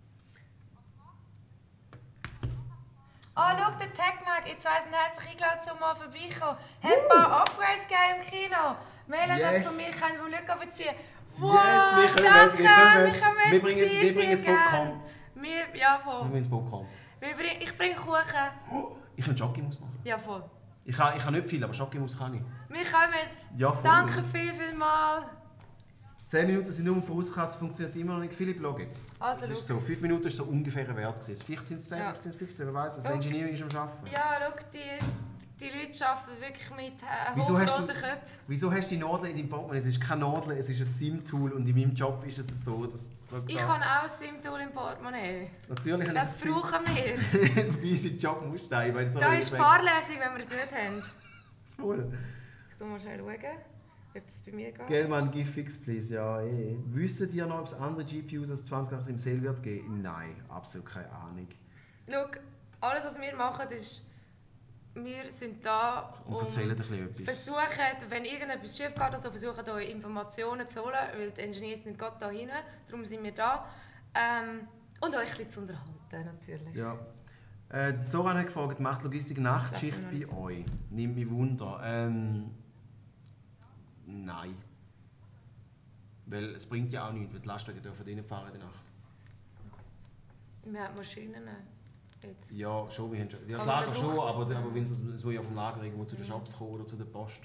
Ah, schau, der TechMag, jetzt weiss nicht, hat sich eingeladen, um mal vorbeikommen. Hat ein paar Upgrades gegeben im Kino. Mel hat Yes. das von mir, kann vom Glück beziehen. Wow, Yes, wir kommen, danke, wir kommen. wir kommen Wir bringen- sehr, wir bringen sehr das gern. Popcorn. Wir, ja, Ich voll. will ins Popcorn. Wir bring, ich bringe Kuchen. Oh, ich kann Jockeymus machen. Ja, voll. Ich kann, ich kann nicht viel, aber Jockeymus kann ich. Wir kommen. Ja, voll. Danke viel, viel mal. zehn Minuten sind nur Vorauskasse, funktioniert immer noch nicht. Philipp, schau jetzt. Also, Das ist schau. so, fünf Minuten ist so ungefähr ein Wert gewesen. Vielleicht sind es zehn, Ja. vielleicht sind es fünfzehn, wer weiß. Das Okay. Engineering ist am Arbeiten. Ja, schau, die, die Leute arbeiten wirklich mit äh, Wieso hast hochroten du- Köpfen. Wieso hast du die Nadel in deinem Portemonnaie? Es ist keine Nadel, es ist ein SIM-Tool und in meinem Job ist es so, dass... Ich habe auch ein SIM-Tool im Portemonnaie. Natürlich habe Das ich ein brauchen wir. SIM. Wie unseren Job muss stehen, weil so Da ist fahrlässig, wenn wir es nicht haben. Voll. Ich tu mal schnell schauen, ob das bei mir geht. Gell, man, give fix, please. Ja, eh. Wissen ihr noch, ob es andere G P Us als zwanzig achtzehn im Sale wird geben? Nein, absolut keine Ahnung. Schau, alles was wir machen ist, wir sind da Und um erzählen ein bisschen etwas. versuchen, wenn irgendetwas schief geht, also versuchen euch Informationen zu holen, weil die Engineers sind gerade da hinten, darum sind wir da. Ähm, und euch ein bisschen zu unterhalten, natürlich. Ja. Äh, Zoran hat gefragt, macht Logistik Nachtschicht Das sagt bei euch? Nimmt mich Wunder. Ähm, nein. Weil es bringt ja auch nichts, weil die Lastwagen dürfen nicht fahren in der Nacht. Wir haben Maschinen jetzt. Ja, schon, wir haben schon. Ja, das Aber Lager man schon, braucht- aber, aber wenn es es soll ja vom Lager irgendwo zu den Mhm. Shops kommen oder zu der Post.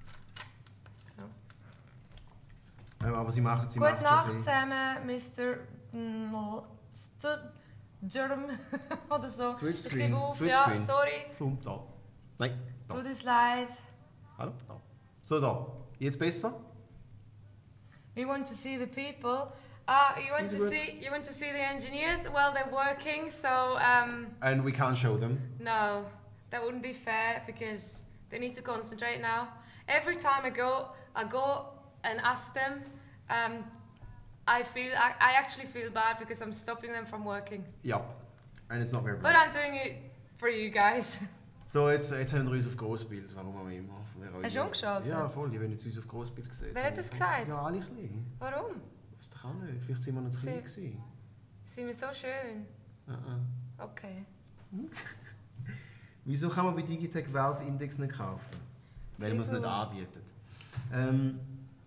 Ja. Ähm, aber sie machen sie Gute machen Nacht schon ein zusammen, Mister Sturm oder so. Switch Ich Screen, gebe auf, Switch ja, Screen. sorry. bisschen. Flum, da. Nein, da. Tut es leid. Hallo? Da. So, da. Jetzt besser? We want to see the people. Ah, you want Is to it see you want to see the engineers? Well, they're working, so um, And we can't show them. no, that wouldn't be fair because they need to concentrate now. Every time I go, I go and ask them. Um, I feel I, I actually feel bad because I'm stopping them from working. Ja. And it's not very But bright. I'm doing it for you guys. So, jetzt, jetzt haben wir uns auf Grossbild, warum auch immer. Wir Hast du umgeschaltet? Ja, voll, die wollen jetzt uns auf Grossbild sehen. Wer hat das gesagt? Ja, alle klein. Warum? Weiß doch auch nicht. Vielleicht sind wir noch zu klein Sie- gewesen. Sind wir so schön? Uh -uh. Okay. Wieso kann man bei Digitec Valve Index nicht kaufen? Weil man es nicht Wieso? anbietet. Ähm,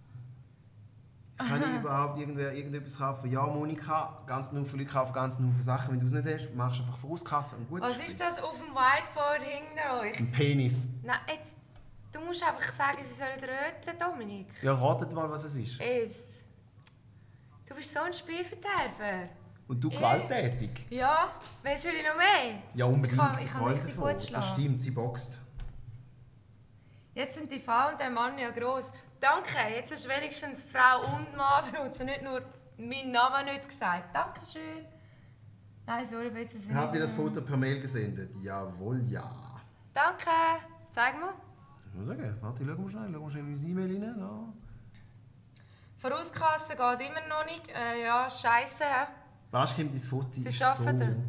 kann ich überhaupt irgendwer irgendetwas kaufen? Ja, Monika, ganz Haufen Leute kaufen ganz Haufen Sachen. Wenn du es nicht hast, machst du einfach Vorauskasse und gut. Was ist das auf dem Whiteboard hinter euch? Ein Penis. Nein, jetzt, du musst einfach sagen, sie sollen röteln, Dominik. Ja, ratet mal, was es ist. Es. Du bist so ein Spielverderber. Und du Eh. gewalttätig. Ja, weißt du noch mehr? Ja, unbedingt. Ich kann- ich kann träume richtig davon. gut schlagen. Das stimmt, sie boxt. Jetzt sind die Frau und der Mann ja gross. Danke, jetzt hast du wenigstens Frau und Mann benutzt und nicht nur meinen Namen nicht gesagt. Dankeschön. Nein, sorry, bitte. sind Habt ihr nicht- das Foto per Mail gesendet? Jawohl, ja. Danke. Zeig mal. Ich muss sagen, warte, schau mal schnell, schau mal schnell in unsere E-Mail rein. Da. Vorauskasse geht immer noch nicht. Äh, ja, scheiße. hä? Weißt du, Kim, dein Foto Sie ist schaffen so... das.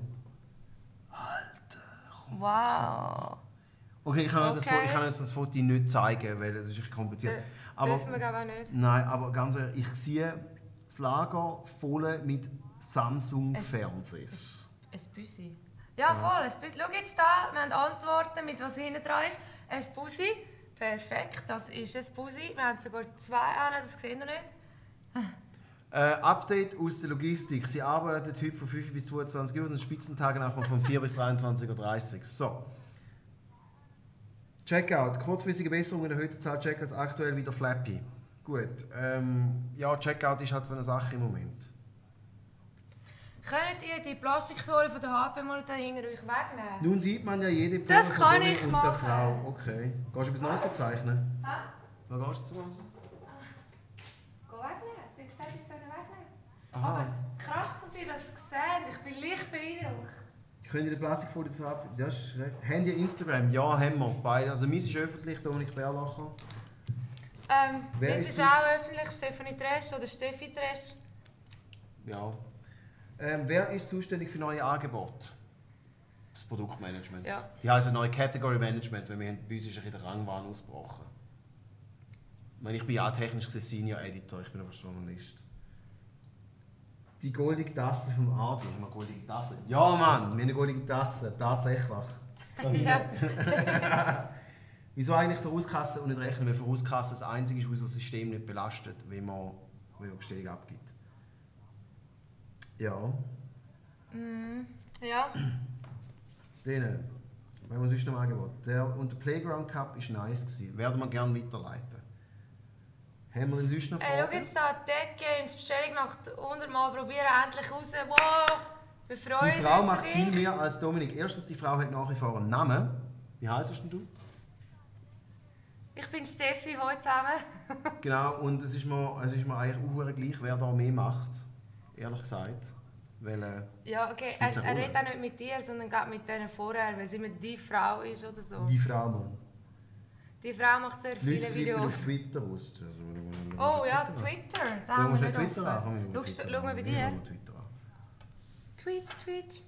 Alter, Wow. Okay, ich kann, Okay. Das, Foto- ich kann jetzt das Foto nicht zeigen, weil es ist echt kompliziert. Dür- Aber, Dürfen wir aber nicht. nein, aber ganz ehrlich, ich sehe das Lager voll mit Samsung-Fernsehs. Ein Büsi. Ja, voll, ein Büsi. Schau jetzt da, wir haben Antworten, mit was hinten dran ist. Ein Busi. Perfekt, das ist ein Busi. Wir haben sogar zwei an, das seht ihr nicht. Äh, Update aus der Logistik. Sie arbeitet heute von fünf bis zweiundzwanzig Uhr und an Spitzentagen auch von vier bis dreiundzwanzig Uhr dreißig. So. Checkout. Kurzfristige Besserung in der heutigen Zahl Checkouts aktuell wieder flappy. Gut. Ähm, ja, Checkout ist halt so eine Sache im Moment. Könnt ihr die Plastikfolie von der H P mal da hinten euch wegnehmen? Nun sieht man ja jede Das Pore kann von Bonnie ich und machen. der Frau. Okay. Gehst du etwas Neues bezeichnen? Hä? Was gehst du zu? Geh wegnehmen. Sie hat gesagt, ich soll ihn wegnehmen. Aha. Aber krass, dass ihr das seht. Ich bin leicht beeindruckt. Könnt ihr die Plastikfolie verabschieden? Das ist recht. Habt ihr Instagram? Ja, haben wir. Beide. Also meins ist öffentlich, Dominik Bärlacher. Ähm, Wer das ist ist das? auch öffentlich, Stefanie Tresch oder Steffi Tresch. Ja. Ähm, wer ist zuständig für neue Angebote? Das Produktmanagement. Ja. Die heißen neue Category Management, weil wir haben, bei uns ist ein bisschen der Rangwahn ausgebrochen. Ich meine, ich bin ja technisch gesehen Senior Editor, ich bin aber Journalist. Die goldige Tasse vom Adi. Haben wir eine goldige Tasse? Ja, Mann, wir haben eine goldige Tasse. Tatsächlich. Ja. Wieso eigentlich Vorauskasse und nicht rechnen? Weil Vorauskasse das einzige ist, was unser System nicht belastet, wenn man, wenn man Bestellung abgibt. Ja. Mm, ja. Denen. Wenn man sonst noch mal angeboten. Der und der Playground Cup war nice gewesen. Werden wir gerne weiterleiten. Haben wir denn sonst noch Fragen? Ey, schau jetzt da, Dead Games, Bestellung nach hundert Mal probieren, endlich raus. Wow! Wir freuen Die Frau uns macht auf viel dich. mehr als Dominik. Erstens, die Frau hat nach wie vor einen Namen. Wie heisst denn du? Ich bin Steffi, hallo zusammen. Genau, und es ist mir, es ist mir eigentlich auch gleich, wer da mehr macht. Ehrlich gesagt. Weil, äh, Ja, okay, Spielt er, eine er Rolle. redet auch nicht mit dir, sondern gerade mit denen vorher, weil sie immer die Frau ist oder so. die Frau, Mann. Die Frau macht sehr Die Leute viele flippen Videos. auf Twitter aus. Also, Oh ja, Twitter, da haben wir Schau nicht Twitter an. offen. Komm, wir Schaust schauen du- Schau mal bei Twitter dir. an. Wir schauen Twitter an. Tweet, Tweet.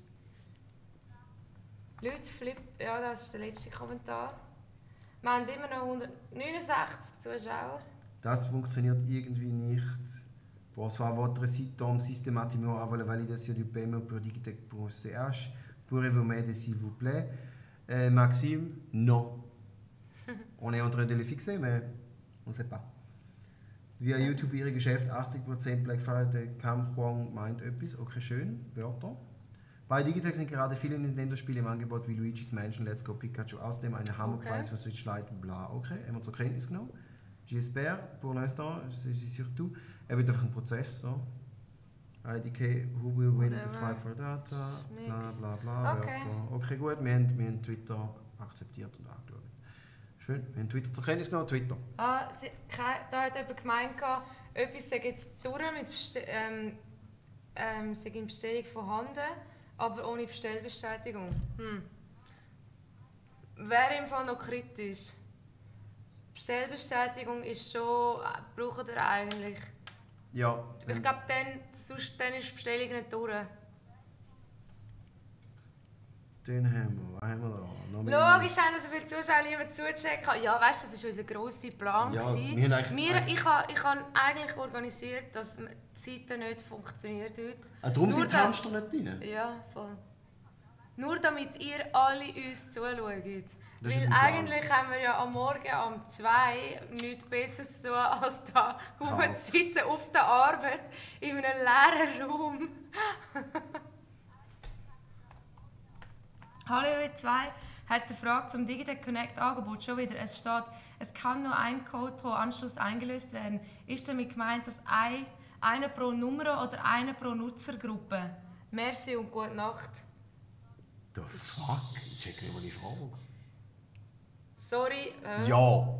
Leute flippen, ja, das ist der letzte Kommentar. Wir haben immer noch hundertneunundsechzig Zuschauer. Das funktioniert irgendwie nicht. Bonsoir, votre site tombe systématiquement avant la validation du paiement pour digitech point c h. Pourrez-vous m'aider s'il vous plaît? Euh, Maxime, non. On est en train de le fixer, mais on ne sait pas. Via YouTube ihre Geschäft achtzig Prozent Black Friday, Cam Huang meint etwas. Okay, schön. Wörter. Bei Digitech sind gerade viele Nintendo-Spiele im Angebot wie Luigi's Mansion, Let's Go Pikachu. Außerdem eine Hammerpreis Okay. für Switch Lite, bla. Okay, haben wir zur Kenntnis genommen. J'espère, pour l'instant, c'est surtout. Er wird einfach ein Prozess. So. I D K, who will win the Whatever. fight for data, bla Nix. bla bla. Okay. Wörter. Okay, gut, wir haben, wir haben Twitter akzeptiert und angeschaut. Schön, wir haben Twitter zur Kenntnis genommen. Twitter. Ah, sie, kei- da hat jemand gemeint, gehabt, etwas sei jetzt durch mit Beste ähm, ähm, sei in Bestellung vorhanden, aber ohne Bestellbestätigung. Hm. Wäre im Fall noch kritisch. Bestellbestätigung ist schon, äh, braucht ihr eigentlich. Ja, Ich glaube, dann, sonst dann ist die Bestellung nicht durch. den haben wir. Was haben wir da? Noch mehr Logisch haben so viele Zuschauer lieber zuchecken. Ja, weißt du, das war unser grosser Plan. Ja, gewesen. wir haben eigentlich- wir, ich habe ich habe eigentlich organisiert, dass die Seite nicht funktioniert heute. Ah, darum Nur sind die da- Hamster nicht drin? Ja, voll. Nur damit ihr alle uns zuschaut. Das ist Weil unser Plan. eigentlich haben wir ja am Morgen um zwei nichts Besseres zu tun, als da Halt. sitzen auf der Arbeit in einem leeren Raum. Hallo ihr zwei hat die Frage zum Digitech Connect Angebot schon wieder. Es steht, es kann nur ein Code pro Anschluss eingelöst werden. Ist damit gemeint, dass ein, einer pro Nummer oder einer pro Nutzergruppe? Merci und gute Nacht. The fuck? Ich check nicht mal die Frage. Sorry. Äh, Ja.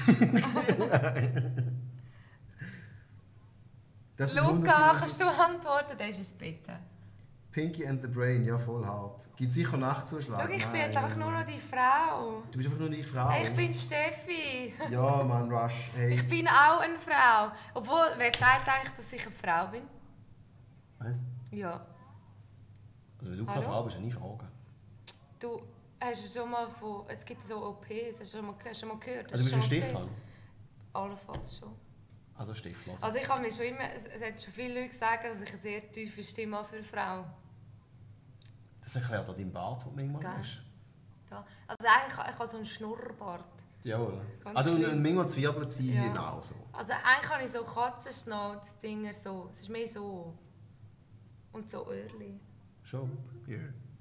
Das sind Luca, hundertsiebenundsiebzig kannst du antworten? Das ist es bitte. Pinky and the Brain, ja voll hart. Gibt sicher Nachtzuschlag? Schau, ich bin Nein. jetzt einfach nur noch die Frau. Du bist einfach nur die Frau. Hey, ich bin Steffi. Ja, Mann, Rush. Hey. Ich bin auch eine Frau. Obwohl, wer sagt eigentlich, dass ich eine Frau bin? Was? Ja. Also wenn du keine Hallo? Frau bist, dann nie fragen. Du hast schon mal von... Es gibt so O Ps, hast du schon mal, hast du schon mal gehört? Hast Also du du bist ein schon mal Stefan? gesehen? Allenfalls schon. Also Stefan. Also ich habe mir schon immer... Es, es hat schon viele Leute gesagt, dass ich eine sehr tiefe Stimme habe für eine Frau. Das erklärt auch deinen Bart, den du manchmal Gell? hast. Da. Also eigentlich habe ich habe so einen Schnurrbart. Jawohl. Ganz Also schlimm. manchmal zwirbeln sie Ja. genau so. Also eigentlich habe ich so Katzenschnauz-Dinger so. Es ist mehr so. Und so Öhrchen. Schon? Ja.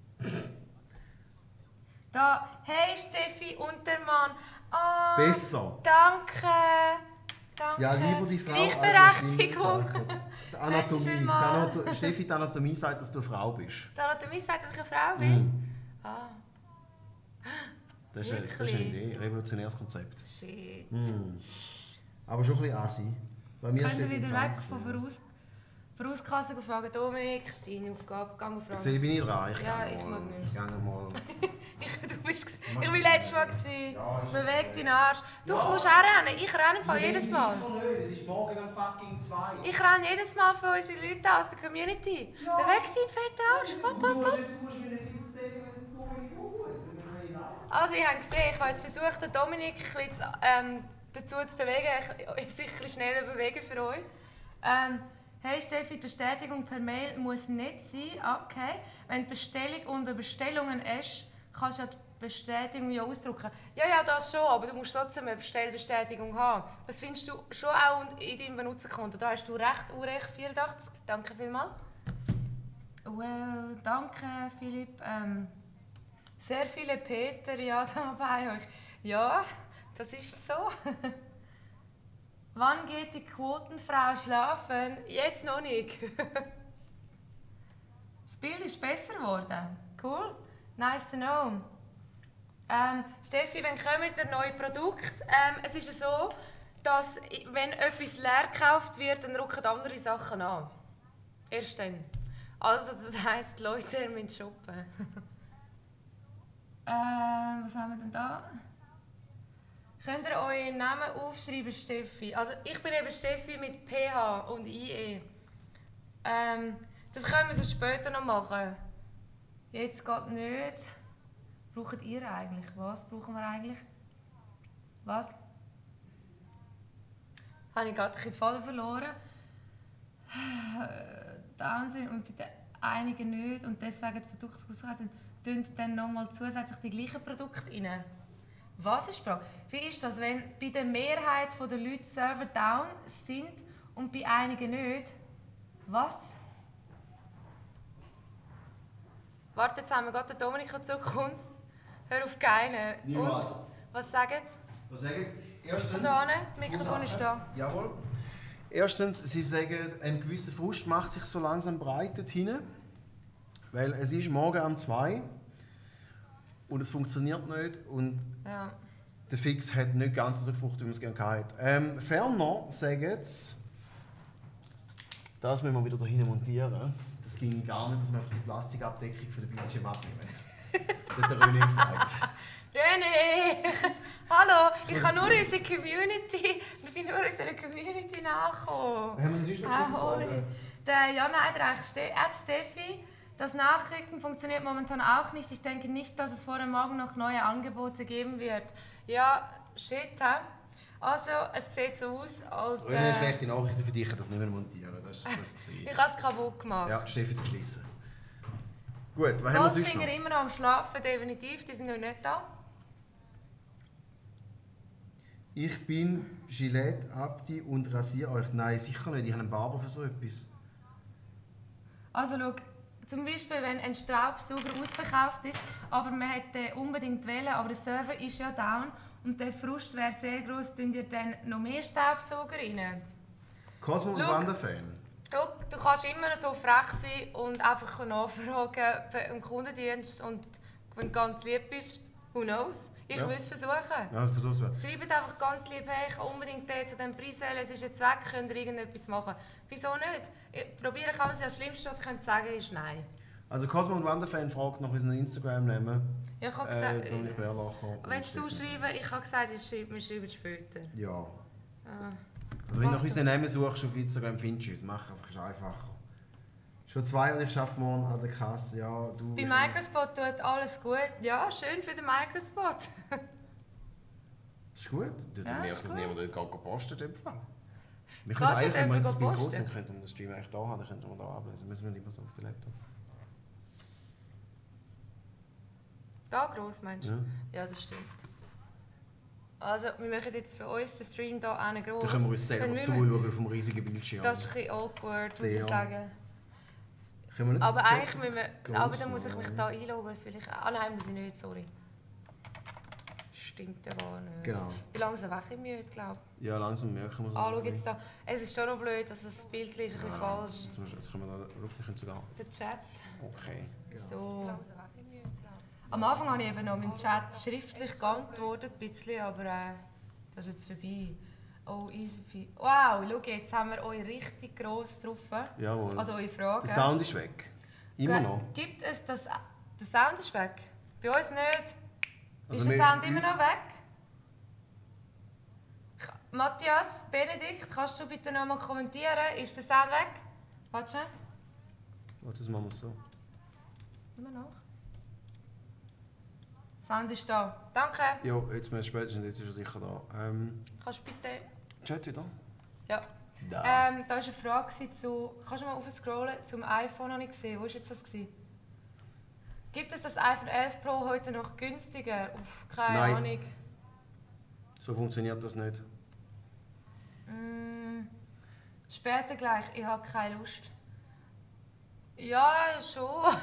Da, hey Steffi Untermann. Ah, Besser. danke. Danke. Ja, lieber die Frau Gleichberechtigung. als eine schlimme Sache. Die Anatomie. Die vielmals. Anato Steffi, die Anatomie sagt, dass du eine Frau bist. Die Anatomie sagt, dass ich eine Frau bin. Mhm. Ah, Das ist, eine, das ist eine Wirklich? Idee, revolutionäres Konzept. shit. Mhm. Aber schon ein bisschen assi. Bei mir Können steht wir im wieder weg Fernsehen. von voraus, Vorauskasse fragen, Dominik, ist deine Aufgabe, gang und Jetzt fragen. bin ich dran. Ich Ja, gehe ich mal. mag nicht. Ich gehe mal. Ich, du bist, g's- ich war letztes Mal. Gewesen. Ja, ist Beweg okay. deinen Arsch. Du Ja. musst auch rennen. Ich renne im Fall jedes Mal. Es ist morgen am fucking zwei. Ich renne jedes Mal für unsere Leute aus der Community. Ja. Beweg deinen fetten Arsch. Pop, pop, pop. Du musst mir nicht erzählen, was es so gut ist. Also, ich habe gesehen, ich habe jetzt versucht, den Dominik ein bisschen, ähm, dazu zu bewegen, sich ein bisschen schneller bewegen für euch. Ähm, hey Steffi, die Bestätigung per Mail muss nicht sein. Okay. Wenn die Bestellung unter Bestellungen ist, kannst du ja die Bestätigung ja ausdrucken. Ja, ja, das schon, aber du musst trotzdem eine Bestellbestätigung haben. Das findest du schon auch in deinem Benutzerkonto. Da hast du recht, Urech vierundachtzig. Danke vielmals. Well, danke Philipp. Ähm, sehr viele Peter, ja, da bei euch. Ja, das ist so. Wann geht die Quotenfrau schlafen? Jetzt noch nicht. Das Bild ist besser geworden. Cool. Nice to know. Ähm, Steffi, wenn kommt ein neues Produkt? Ähm, es ist so, dass wenn etwas leer gekauft wird, dann rücken andere Sachen an. Erst dann. Also das heisst, die Leute müssen shoppen. ähm, was haben wir denn da? Könnt ihr euren Namen aufschreiben, Steffi? Also ich bin eben Steffi mit P H und I E. Ähm, das können wir so später noch machen. Jetzt geht nicht. Braucht ihr eigentlich? Was brauchen wir eigentlich? Was? Habe ich gerade ein bisschen Faden verloren. Wahnsinn. Und bei den einigen nicht und deswegen die Produkte ausreißen, tun dann nochmal zusätzlich die gleichen Produkte rein. Was ist die Frage? Wie ist das, wenn bei der Mehrheit der Leute Server down sind und bei einigen nicht? Was? Warte, jetzt haben wir gerade den Dominik, der zurückkommt. Hör auf keinen. Niemals. Und? Was sagen sie? Was sagen Sie? Erstens, Von da hinten, das Mikrofon ist da. Jawohl. Erstens, Sie sagen, ein gewisser Frust macht sich so langsam breit dort hinten. Weil es ist morgen um zwei und es funktioniert nicht. Und Ja. der Fix hat nicht ganz so gefruchtet, wie man es gerne hatte. Ähm, ferner sagen sie, das müssen wir wieder da hinten montieren. Das ging gar nicht, dass wir einfach die Plastikabdeckung für den Bildschirm abnehmen. Das hat der René gesagt. René! Hallo! Ich kann nur unsere Community, ich bin nur unserer Community nachgekommen. Haben wir das sonst noch Ah, Fragen? hoi. Der Jan Heidreich, Ste Ed Steffi, das Nachrichten funktioniert momentan auch nicht. Ich denke nicht, dass es vor dem Morgen noch neue Angebote geben wird. Ja, shit, hä? Also, es sieht so aus, als... René, Äh, schlechte Nachrichten für dich, ich kann das nicht mehr montieren. Das ist das gesehen. ich habe es kaputt gemacht. Ja, Steffi hat es geschlossen. Gut, was haben wir sonst Goldfinger noch? immer noch am Schlafen, definitiv, die sind noch nicht da. Ich bin Gillette Abdi und rasiere euch. Nein, sicher nicht. Ich habe einen Barber für so etwas. Also schau, zum Beispiel, wenn ein Staubsauger ausverkauft ist, aber man hätte unbedingt wählen, aber der Server ist ja down und der Frust wäre sehr groß, tun ihr dann noch mehr Staubsauger rein? Cosmo und Schau. Wanda-Fan. Du, du kannst immer so frech sein und einfach nachfragen beim Kundendienst und wenn du ganz lieb bist, who knows? Ich Ja. will es versuchen. Ja, ich versuch's mal. Schreibt einfach ganz lieb, hey, ich kann unbedingt den zu diesem Preis wählen, es ist jetzt weg, könnt ihr irgendetwas machen. Wieso nicht? Ich probieren kann man es ja, das Schlimmste, was ich sagen könnte, ist nein. Also Cosmo und Wanda-Fan fragt nach unseren Instagram-Namen. Ja, ich habe Äh, gesagt, Dominik Bärlacher. willst du schreiben? Ich habe gesagt, ich schreibe, wir schreiben später. Ja. Ah. Also wenn du nach Mach unseren Namen suchst auf Instagram, findest du uns. Mach einfach, ist einfacher. Schon zwei und ich arbeite morgen an der Kasse. Ja, du... Bei Microspot tut alles gut. Ja, schön für den Microspot. Das ist gut. Du Ja, merkst, ist dass gut. niemand dort posten in dem Fall. Wir Geht können eigentlich, dort wenn wir jetzt das jemand Bild posten? groß sind, könnten wir das Stream eigentlich da haben, dann könnten wir da ablesen. Müssen wir lieber so auf den Laptop. Da gross meinst du? Ja. Ja, das stimmt. Also, wir machen jetzt für uns den Stream hier auch gross. Dann können wir uns selber Dann müssen zuschauen auf dem riesigen Bildschirm. Das ist ein bisschen awkward, muss Sehr. ich sagen. Können wir nicht Aber checken? eigentlich müssen wir... Gross Aber dann muss ich machen. mich da einloggen, das will ich... Ah nein, muss ich nicht, sorry. Stimmt ja gar nicht. Genau. Wie langsam wache ich mich jetzt, glaube ich. Ja, langsam merken wir es. Ah, schau jetzt da. Es ist schon noch blöd, dass das Bild ist ein bisschen Ja, falsch. Jetzt, müssen- jetzt können wir da wirklich können sogar... Der Chat. Okay. Genau. So. Am Anfang habe ich eben noch mit dem Chat schriftlich geantwortet, ein bisschen, aber äh, das ist jetzt vorbei. Oh, easy. Wow, schau, jetzt haben wir euch richtig gross drauf. Jawohl. Also eure Fragen. Der Sound ist weg. Immer noch. Gibt es das... Der Sound ist weg? Bei uns nicht. Also ist der wir- Sound immer uns- noch weg? Matthias, Benedikt, kannst du bitte noch mal kommentieren? Ist der Sound weg? Warte schnell. Warte, das machen wir so. Immer noch. Sound ist da. Danke. Ja, jetzt mehr spätestens, jetzt ist er sicher da. Ähm, Kannst du bitte... Chat wieder? Ja. Da. Ähm, da war eine Frage zu... Kannst du mal aufscrollen? Zum iPhone habe ich gesehen. Wo war jetzt das? Gewesen? Gibt es das iPhone elf Pro heute noch günstiger? Uff, keine Nein. Ahnung. So funktioniert das nicht. Mm, später gleich. Ich habe keine Lust. Ja, schon.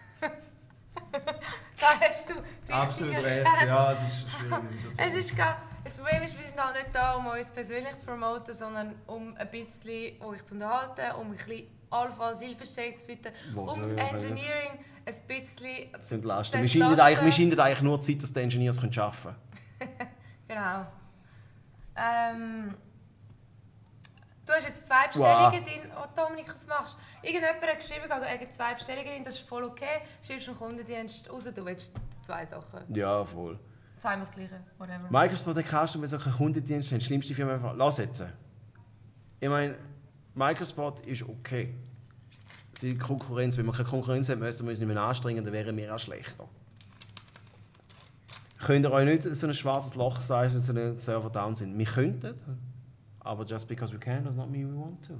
Da hast du richtig Absolut recht. erkannt. Ja, es ist eine schwierige Situation. Es ist gar, das Problem ist, wir sind halt nicht da, um uns persönlich zu promoten, sondern um ein bisschen euch zu unterhalten, um ein bisschen allenfalls Hilfestellung zu bieten, Wo um soll das ich auch Engineering ein bisschen Das sind Lasten. zu Wir schinden entlasten. eigentlich, wir schinden eigentlich nur Zeit, dass die Engineers arbeiten können. Genau. Ähm, du hast jetzt zwei Bestellungen drin. Oh, Dominik, was machst du? Irgendjemand hat geschrieben, also er hat zwei Bestellungen drin, das ist voll okay. Schreibst du dem Kundendienst raus, du willst zwei Sachen. Ja, voll. Zweimal das Gleiche, whatever. Microsoft hat kannst du, wenn so einen Kundendienst haben, schlimmste Firma einfach. Lass jetzt. Ich meine, Microsoft ist okay. Sie Konkurrenz, wenn wir keine Konkurrenz haben, müssen wir uns nicht mehr anstrengen, dann wären wir auch schlechter. Könnt ihr euch nicht so ein schwarzes Loch sein, wenn so ein Server down sind? Wir könnten, aber just because we can does not mean we want to.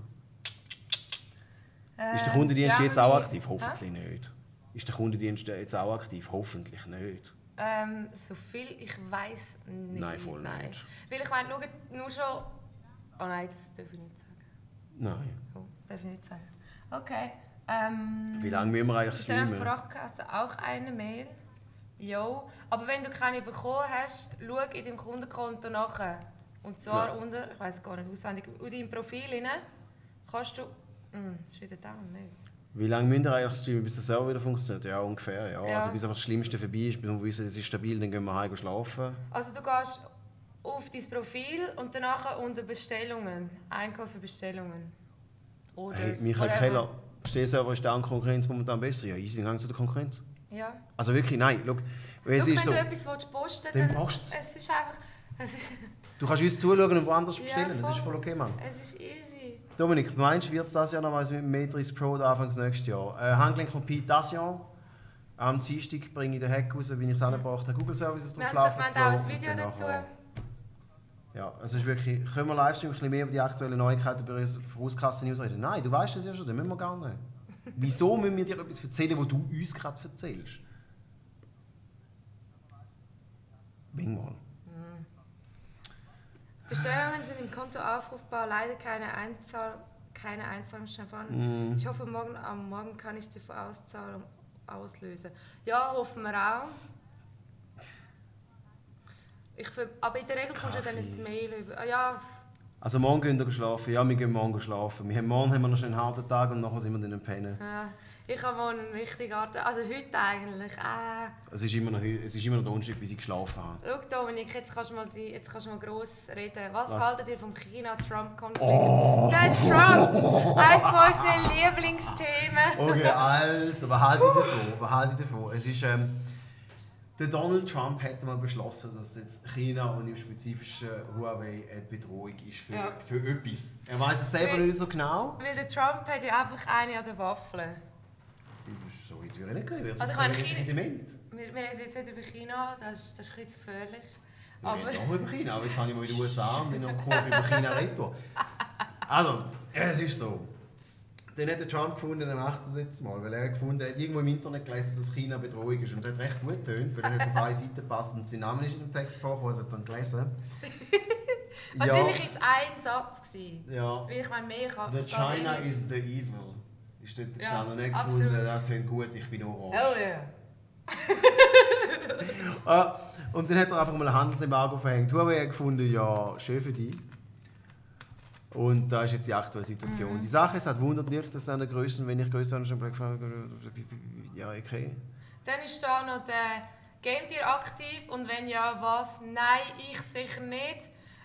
Äh, Ist der Kundendienst jetzt auch Xiaomi- aktiv? Hoffentlich nicht. Ist der Kundendienst jetzt auch aktiv? Hoffentlich nicht. Ähm, so viel ich weiß nicht. Nein, voll nicht. Weil ich meine, schaut nur schon... Oh nein, das darf ich nicht sagen. Nein. Oh, darf ich nicht sagen. Okay. Ähm, Wie lange müssen wir eigentlich ist dann streamen? Frachtkasse auch eine Mail? Jo. Aber wenn du keine bekommen hast, schau in deinem Kundenkonto nachher. Und zwar Ja. unter, ich weiß gar nicht auswendig, in deinem Profil rein, kannst du... Hm, das ist wieder down, nicht? Wie lange müssen wir eigentlich streamen, bis der Server wieder funktioniert? Ja, ungefähr. Ja. Ja. Also bis einfach das Schlimmste vorbei ist, bis wir wissen, es ist stabil, dann gehen wir heim schlafen. Also du gehst auf dein Profil und danach unter Bestellungen. Einkäufe Bestellungen. Oder Hey, Michael Keller, Stehserver ist der Konkurrenz momentan besser. Ja, easy, dann gehen wir zu der Konkurrenz. Ja. Also wirklich, nein, schau. Weil es Schau, ist wenn so, du etwas willst posten dann willst, post's. es ist einfach... Es ist, du kannst uns zuschauen und woanders Ja, bestellen, das ist voll. voll okay, Mann. es ist easy. Dominik, meinst du, wird es dieses Jahr noch was mit dem Matrix Pro oder Anfangs nächstes Jahr? Äh, Handgelenkkopie dieses Jahr. Am Dienstag bringe ich den Hack raus, wie ich es angebracht habe, Google Services Wir drauf haben laufen gesagt, wir haben auch lassen. ein Video Und dann dazu. nachher- Ja, es ist wirklich, können wir Livestream ein bisschen mehr über die aktuellen Neuigkeiten bei uns Vorauskassen-News reden? Nein, du weißt es ja schon, das müssen wir gar nicht. Wieso müssen wir dir etwas erzählen, was du uns gerade erzählst? Bing mal. Bestellungen sind im Konto aufrufbar, leider keine, Einzahl, keine Einzahlungsschein vorhanden. Mm. Ich hoffe, morgen, am Morgen kann ich die Vorauszahlung auslösen. Ja, hoffen wir auch. Ich, ver- aber in der Regel kommst du dann Kaffee. ein Mail über. Ah, ja, Also morgen gehen wir schlafen. Ja, wir gehen morgen schlafen. Wir haben, morgen haben wir noch einen harten Tag und nachher sind wir dann am Pennen. ja, ich habe morgen einen richtigen Art. Also heute eigentlich. Äh, Es ist immer noch, es ist immer noch Donnerstag, bis ich geschlafen habe. Schau Dominik, jetzt kannst du mal, die, jetzt kannst du mal gross reden. Was, Was? haltet ihr vom China-Trump-Konflikt? Oh. Der Trump! Eines von unseren Lieblingsthemen. Okay, also, was halte ich davon? Was halte ich davon? Es ist, ähm, der Donald Trump hat mal beschlossen, dass jetzt China und im spezifischen Huawei eine Bedrohung ist für, Ja. für etwas. Er weiß es selber Weil- nicht so genau. Weil der Trump hat ja einfach eine an der Waffel. So weit würde ich nicht gehen. Also ich meine, das ist China- ein Regiment. Wir, wir reden jetzt nicht über China, das ist, das ist ein bisschen zu gefährlich. Wir Aber reden auch über China, aber jetzt fange ich mal in den U S A und dann noch kurz über China reden. Also, es ist so. Den hat der Trump gefunden, er macht das jetzt mal, weil er hat gefunden, er hat irgendwo im Internet gelesen, dass China Bedrohung ist und das hat recht gut getönt, weil er hat auf eine Seite gepasst und sein Name ist in dem Text gesprochen, also hat er dann gelesen. wahrscheinlich war es ein Satz. Gewesen. Ja. Weil ich meine, mehr kann The kann China ich nicht. is the evil. Ist dort Ja, gestanden, nicht absolut. gefunden, das tönt gut, ich bin orange. Oh ja. Ah, und dann hat er einfach mal ein Handelsembargo verhängt. Huawei hat gefunden, ja, schön für dich. Und da ist jetzt die aktuelle Situation. Mhm. Die Sache ist, es wundert nicht, dass eine Größen, wenn ich größer an schon Black ja, okay. Dann ist da noch der Game Deal aktiv und wenn ja, was? Nein, ich sicher nicht.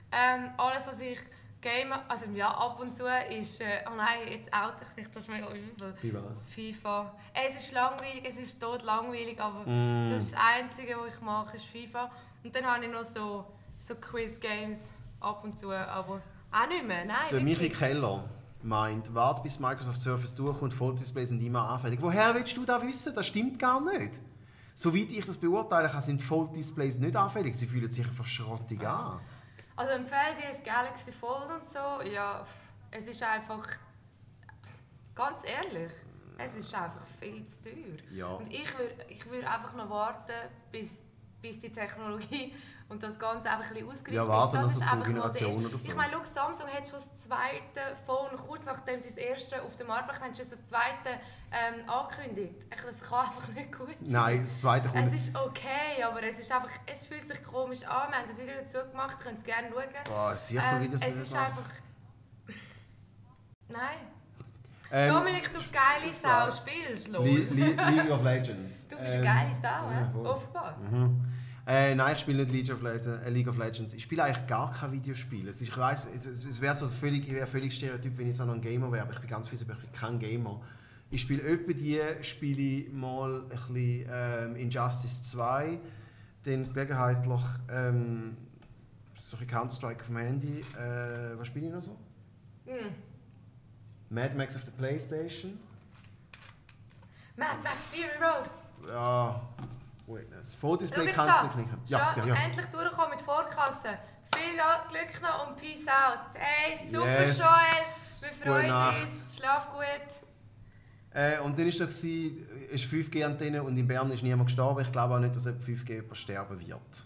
Ähm, alles, was ich game, also ja, ab und zu ist, äh, oh nein, jetzt oute ich mich, das ist mega übel. Wie was? FIFA. Es ist langweilig, es ist tot langweilig, aber Mm. das ist das Einzige, was ich mache, ist FIFA. Und dann habe ich noch so, so Quiz-Games ab und zu, aber auch nicht mehr, nein. Der Michi wirklich. Keller meint, warte bis Microsoft Surface durchkommt, Foldisplays sind immer anfällig. Woher willst du das wissen? Das stimmt gar nicht. Soweit ich das beurteilen kann, sind Fold-Displays nicht anfällig. Sie fühlen sich einfach schrottig an. Also empfehle dir das Galaxy Fold und so, ja, es ist einfach, ganz ehrlich, es ist einfach viel zu teuer. Ja. Und ich würde ich würd einfach noch warten, bis, bis die Technologie und das Ganze einfach ein bisschen ausgereift Ja, warten ist. noch Das so ist zwei einfach mal der Generationen erste- oder so. Ich meine, schau, Samsung hat schon das zweite Phone, kurz nachdem sie das erste auf den Markt gebracht haben, schon das zweite ähm, angekündigt. Ich- Das kann einfach nicht gut sein. Nein, das zweite kommt Es ist okay, aber es ist einfach, es fühlt sich komisch an. Wir haben das Video dazu gemacht, könnt es gerne schauen. Boah, sicher Ähm, Videos es dazu ist gemacht. einfach... Nein. Ähm, Dominik, du geile Sau spielst, lol. Le Le League of Legends. Du bist eine Ähm, geile Sau, ja, hä? voll. Offenbar. Mhm. Äh, nein, ich spiele nicht League of, Legends, äh, League of Legends. Ich spiele eigentlich gar kein Videospiel. Es ist, ich weiss, es, es, es wäre so völlig, ich wäre völlig stereotyp, wenn ich so noch ein Gamer wäre, aber ich bin ganz fies, aber ich bin kein Gamer. Ich spiele etwa die, spiele ich mal ein bisschen ähm, Injustice zwei, dann gelegenheitlich ähm, so ein Counter-Strike auf dem Handy. Äh, was spiele ich noch so? Mm. Mad Max auf der Playstation. Mad Max Fury Road. Ja, wait, das Schau Foldisplay jetzt kannst du da. knicken. Schon Ja, ja, ja. endlich durchgekommen mit Vorkasse. Viel Glück noch und Peace out. Hey, super Yes. Joel. Wir Gute freuen Nacht. uns. Schlaf gut. Äh, und dann war da ist fünf G Antenne und in Bern ist niemand gestorben. Ich glaube auch nicht, dass fünf G jemand sterben wird.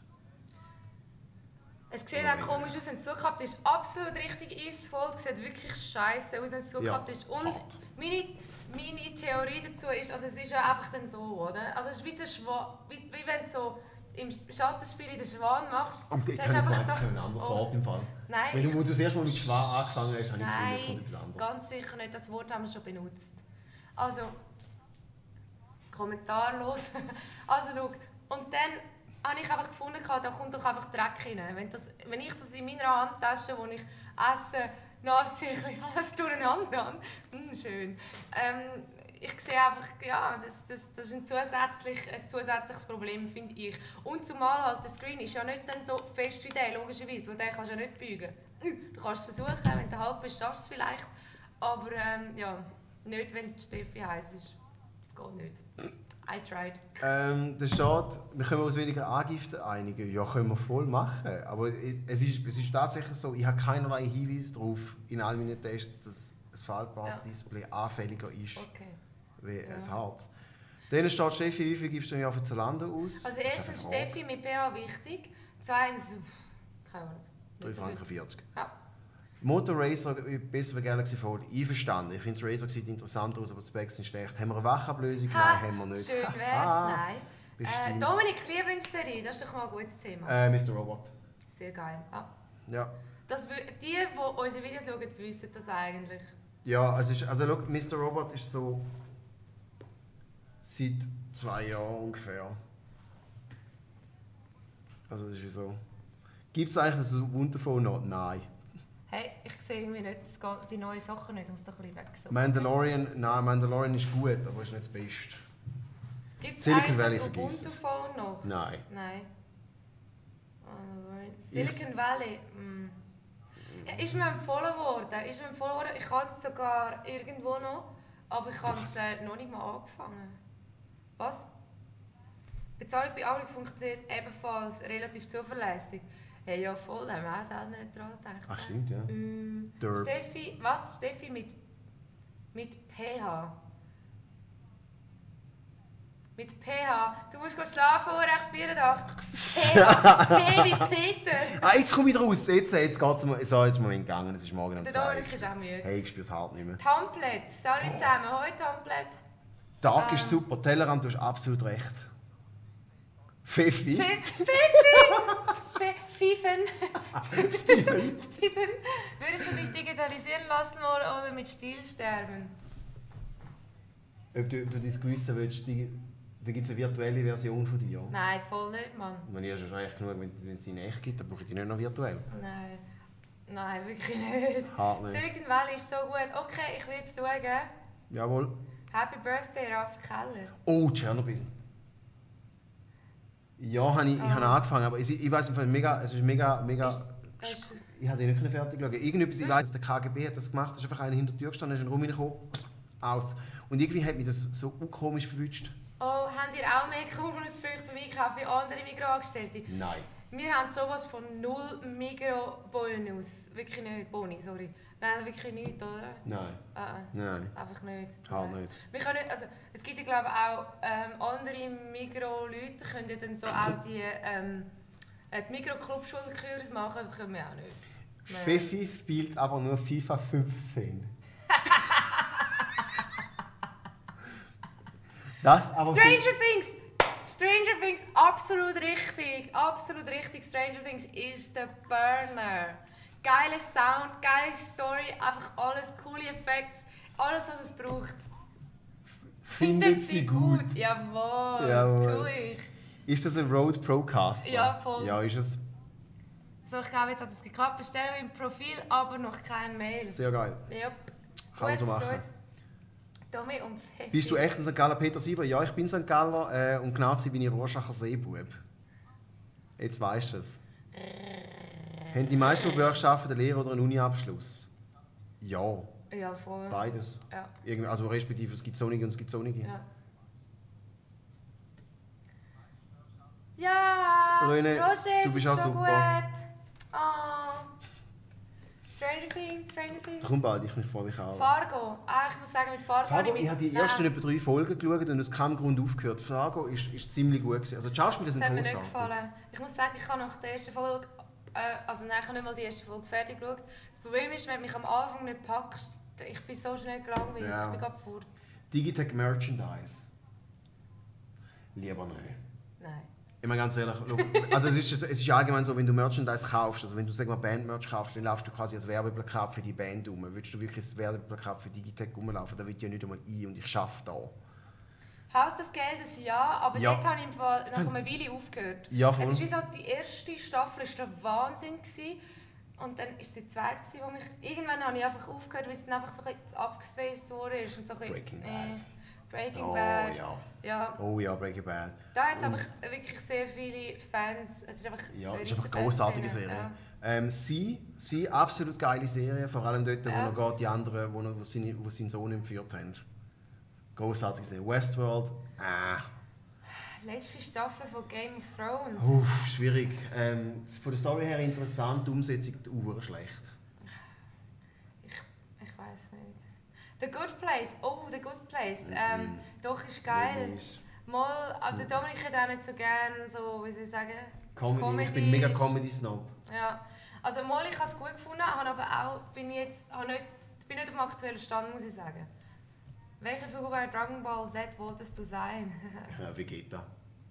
Es sieht auch komisch aus, wenn es zugeklappt ist. Absolut richtig ist voll. Es sieht wirklich scheiße aus, wenn es zugeklappt Ja, ist. Und hart. meine, meine Theorie dazu ist, also es ist ja einfach dann so, oder? Also es ist wie, der Schwan, wie, wie wenn du so im Schattenspiel den Schwan machst. Und jetzt dann habe ich ist gemeint, einfach das wäre ein da- anderes oh. Wort im Fall. Nein, Wenn du, ich- wo du das erste Mal mit Schwan angefangen hast, habe ich gefunden, jetzt Nein, kommt etwas anderes. ganz sicher nicht. Das Wort haben wir schon benutzt. Also, kommentarlos. Also schau, und dann habe ich einfach gefunden, da kommt doch einfach Dreck rein. Wenn, das, wenn ich das in meiner Handtasche, wo ich esse, Nasstüchchen, alles durcheinander habe, hm, schön. Ähm, ich sehe einfach, ja, das, das, das ist ein, zusätzlich, ein zusätzliches Problem, finde ich. Und zumal halt der Screen ist ja nicht dann so fest wie der, logischerweise, weil den kannst du ja nicht beugen. Du kannst es versuchen, wenn du halb bist, schaffst du es vielleicht. Aber ähm, ja, nicht, wenn die Steffi heiß ist. Geht nicht. I tried. Ähm, da steht, wir können uns weniger Angifte einigen. Ja, können wir voll machen. Aber es ist, es ist tatsächlich so, ich habe keinerlei Hinweise darauf in all meinen Tests, dass ein faltbares Ja. Display anfälliger ist Okay. wie Ja. ein Harz. Dann steht Steffi, wie viel gibst du im Jahr für Zalando aus? Also Das ist erstens einfach eine Frage. Steffi mit P H wichtig. Zweitens, keine Ahnung. drei Nicht so Franken viel. vierzig. Ja. Motor Racer besser wie Galaxy Fold. Einverstanden. Ich finde das Razer sieht interessant aus, aber die Specs sind schlecht. Haben wir eine Wachablösung? Ha, Nein, haben wir nicht. Schön wär's, Ah, nein. Äh, bestimmt. Dominik, Lieblingsserie, das ist doch mal ein gutes Thema. Äh, Mister Robot. Sehr geil. Ah. Ja. Das, wü- die, die unsere Videos schauen, wissen das eigentlich. Ja, also, ist, also look, Mister Robot ist so seit zwei Jahren ungefähr. Also das ist wie so. Gibt es eigentlich das Wunderphone noch? Nein. Hey, ich sehe irgendwie nicht das Ga- die neuen Sachen nicht, ich muss doch ein bisschen weg. So. Mandalorian, nein, Mandalorian ist gut, aber ist nicht das Beste. Gibt es Silicon eigentlich Valley, das vergiss es. Ubuntu-Phone noch? Nein. Nein. Äh, Silicon Valley. Mm. Ja, ist mir empfohlen worden. Ist mir empfohlen worden. Ich habe es sogar irgendwo noch, aber ich habe es äh, noch nicht mal angefangen. Was? Bezahlung bei Audio funktioniert ebenfalls relativ zuverlässig. Hey, ja voll, da haben wir auch selber nicht dran gedacht. Ach stimmt, ja. Mm. Derp. Steffi, was? Steffi mit, mit P H? Mit P H. Du musst gehen schlafen, Uhr vierundachtzig. P H. P wie Peter. Ah, jetzt komme ich raus. Jetzt, jetzt geht es mir so, jetzt mal gegangen. Es ist morgen um Der zwei. Dominik ist auch müde. Hey, ich spüre es hart nicht mehr. Tamplet. Salut zusammen. Hoi Tamplet. Tag Ähm. ist super. Tellerrand, du hast absolut recht. Pfeffi. Pfeffi. Pfeifen. Steven. Würdest du dich digitalisieren lassen oder mit Stil sterben? Ob du, ob du dein Gewissen willst, die, Da gibt es eine virtuelle Version von dir. Nein, voll nicht, Mann. Man ist ja schon echt genug, wenn wenn es in echt gibt, dann brauche ich die nicht noch virtuell. Nein. Nein, wirklich nicht. Hart nicht. Silicon Valley ist so gut. Okay, ich will jetzt schauen. Jawohl. Happy Birthday, Ralf Keller. Oh, Tschernobyl. Ja, habe ich, ich Ah. habe angefangen, aber ich, ich weiß im Fall mega, es ist mega, mega. Ist- ist- Ich habe den nicht fertig schauen. Irgendetwas, ich weiß, dass der K G B hat das gemacht, da ist einfach einer hinter der Tür gestanden, ist in den Raum reingekommen, aus. Und irgendwie hat mich das so komisch verwünscht. Oh, habt ihr auch mehr Kommunusfrüchte beim Einkaufen wie andere Migros-Angestellte? Nein. Wir haben sowas von null Migros-Bonus. Wirklich nicht. Boni, sorry. Wir haben wirklich nichts, oder? Nein. Äh, äh. Nein. Einfach nicht. Halt Nein. nicht. Wir können nicht, also, es gibt ja glaube ich auch ähm, andere Migros-Leute, können ja dann so auch die, ähm, äh, die Migros-Clubschulkurs machen, das können wir auch nicht. Nein. Pfeffi spielt aber nur FIFA fünfzehn. Das aber. Stranger Things! Stranger Things, absolut richtig. Absolut richtig. Stranger Things ist der Burner. Geiler Sound, geile Story, einfach alles, coole Effekte, alles was es braucht. Findet sie gut. Jawohl, Jawohl. tu ich. Ist das ein Rode Procaster? Ja, voll. Ja, ist es. So, ich glaube, jetzt hat es geklappt. Bestellung im Profil, aber noch kein Mail. Sehr geil. Yep. Kann man so Gut, machen. gut. Tommy und Pfeffi. Bist du echt ein Sankt Galler Peter Sieber? Ja, ich bin Sankt Galler äh, und genau bin ich Rorschacher Seebub. Jetzt weisst du es. Haben die meisten, die bei euch arbeiten, einen Lehrer oder einen Uni-Abschluss? Ja, Ja, voll. beides. Ja. Irgendwie, also respektive es gibt Sonnige und es gibt Sonnige. Ja. Ja, Röne, Roger, du es bist ist auch so super. gut. Oh. Stranger Things, Stranger Things. Darum bald, ich mich freue mich auch. Fargo. Ah, ich muss sagen, mit Fargo, Fargo, mich- ich habe die Nein, ersten etwa drei Folgen geschaut und aus keinem Grund aufgehört. Fargo ist, ist ziemlich gut gewesen. Also die Schauspieler sind Das hat mir nicht großartig. gefallen. Ich muss sagen, ich habe nach der ersten Folge, äh, also nein, ich habe nicht mal die erste Folge fertig geschaut. Das Problem ist, wenn du mich am Anfang nicht packst, ich bin so schnell gelangweilt, Ja. ich bin gerade fort. Digitech Merchandise. Lieber nicht. Nein. Ich meine ganz ehrlich, schau, also es ist, es ist allgemein so, wenn du Merchandise kaufst, also wenn du sag mal Bandmerch kaufst, dann laufst du quasi als Werbeplakat für die Band rum. Willst du wirklich als Werbeplakat für Digitech rumlaufen, dann will ich ja nicht einmal ein und ich arbeite da. Haus des Geldes ja, aber Ja. dort habe ich im Fall nach einer Weile aufgehört. Ja, voll. Es ist wie so, die erste Staffel war der Wahnsinn. Gewesen. Und dann war es die zweite, gewesen, wo mich... Irgendwann habe ich einfach aufgehört, weil es dann einfach so ein bisschen abgespaced wurde. Und so ein bisschen, Breaking äh, Bad. Breaking Oh Bad. ja. Ja. Oh ja, Breaking Bad. Da hat es Und- einfach wirklich sehr viele Fans. Es ist einfach Ja, eine ist einfach riesen eine grossartige Fanszene. Serie. Ja. Ähm, sie, sie, absolut geile Serie, vor allem dort, wo Ja. noch geht, die anderen, wo, noch, wo, seine, wo seinen Sohn entführt haben. Grossartige Serie. Westworld, ah, Letzte Staffel von Game of Thrones. uff, schwierig. Ähm, von der Story her interessant, die Umsetzung uhr schlecht. Ich, ich weiß nicht. The Good Place. Oh, The Good Place. Ähm, Mhm. Doch, ist geil. Nicht ist- Mal, aber der Dominik hat auch nicht so gerne so, wie soll ich sagen, Comedy. Ich bin mega ist- Comedy-Snob. Ja. Also mal, ich habe es gut gefunden, habe aber auch, bin jetzt, habe nicht, bin nicht auf dem aktuellen Stand, muss ich sagen. Welche Figur bei Dragon Ball Z wolltest du sein? Ja, Vegeta.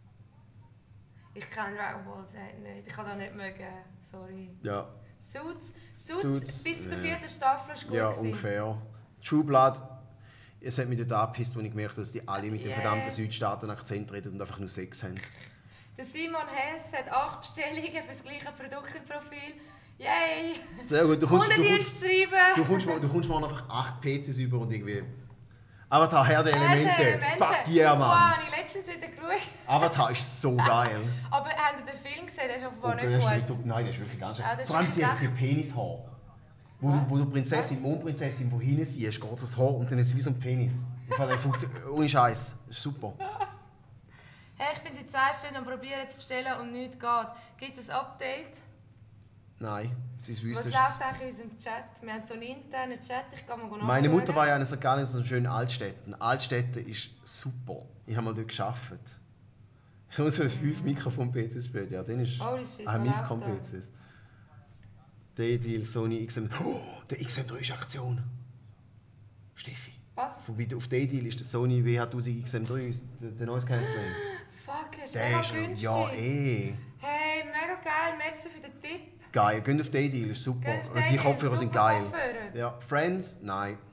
Ich kenne Dragon Ball Z nicht, ich kann das nicht mögen, sorry. Ja, Suits, Suits, Suits, bis zur nee. vierten Staffel ist gut ja gewesen. ungefähr. True Blood, es hat mich dort angepisst, als ich gemerkt habe, dass die alle mit dem Yeah. verdammten Südstaaten-Akzent reden und einfach nur Sex haben. Der Simon Hess hat acht Bestellungen für das gleiche Produkt im Profil. Yay! Sehr gut, du kommst, du kommst, Kundendienst schreiben! du kommst, mal- du kommst mal einfach acht P Cs über und irgendwie... Avatar, Herr der Äh, Elemente. die Elemente. Fuck yeah, Wow, Mann. habe ich letztens wieder geschaut. Avatar ist so geil. Aber habt ihr den Film gesehen? Der ist offenbar Oh, der nicht ist gut. nicht so, nein, der ist wirklich ganz schön. Ja, das ist Vor allem, sie hat wirklich sie Penishaar. Wo du, wo du Prinzessin, Was? Mondprinzessin von hinten siehst, geht so das Haar und dann ist es wie so ein Penis. Im Fall, der funktioniert- Ohne Scheiß. Das ist super. Hey, ich bin seit zwei Stunden am probieren zu bestellen und nichts geht. Gibt es ein Update? Nein, sie Was wissen läuft eigentlich in unserem Chat? Wir haben so einen internen Chat, ich kann mal nachschauen. Meine Mutter war ja in Sankt Gallen, so einem schönen Altstädten. Altstädten ist super. Ich habe mal dort gearbeitet. Ich muss so fünf Mikrofon-P Cs spielen. Ja, dann ist... Holy shit, Ah, was Mifcom-P läuft Cs. D-Deal, Sony, X M... Oh, der X M drei ist Aktion. Steffi. Was? Von bei- Auf D-Deal ist der Sony W H tausend X M drei, der, der Noise Cancelling. Fuck, ist Der mega ist... günstig. Ja, eh. Hey, mega geil, merci für den Tipp. Geil. Geht auf D-Deal, ist super. Geht auf Die D-Deal, Kopfhörer sind super geil. Kopfhörer. Ja. Friends? Nein.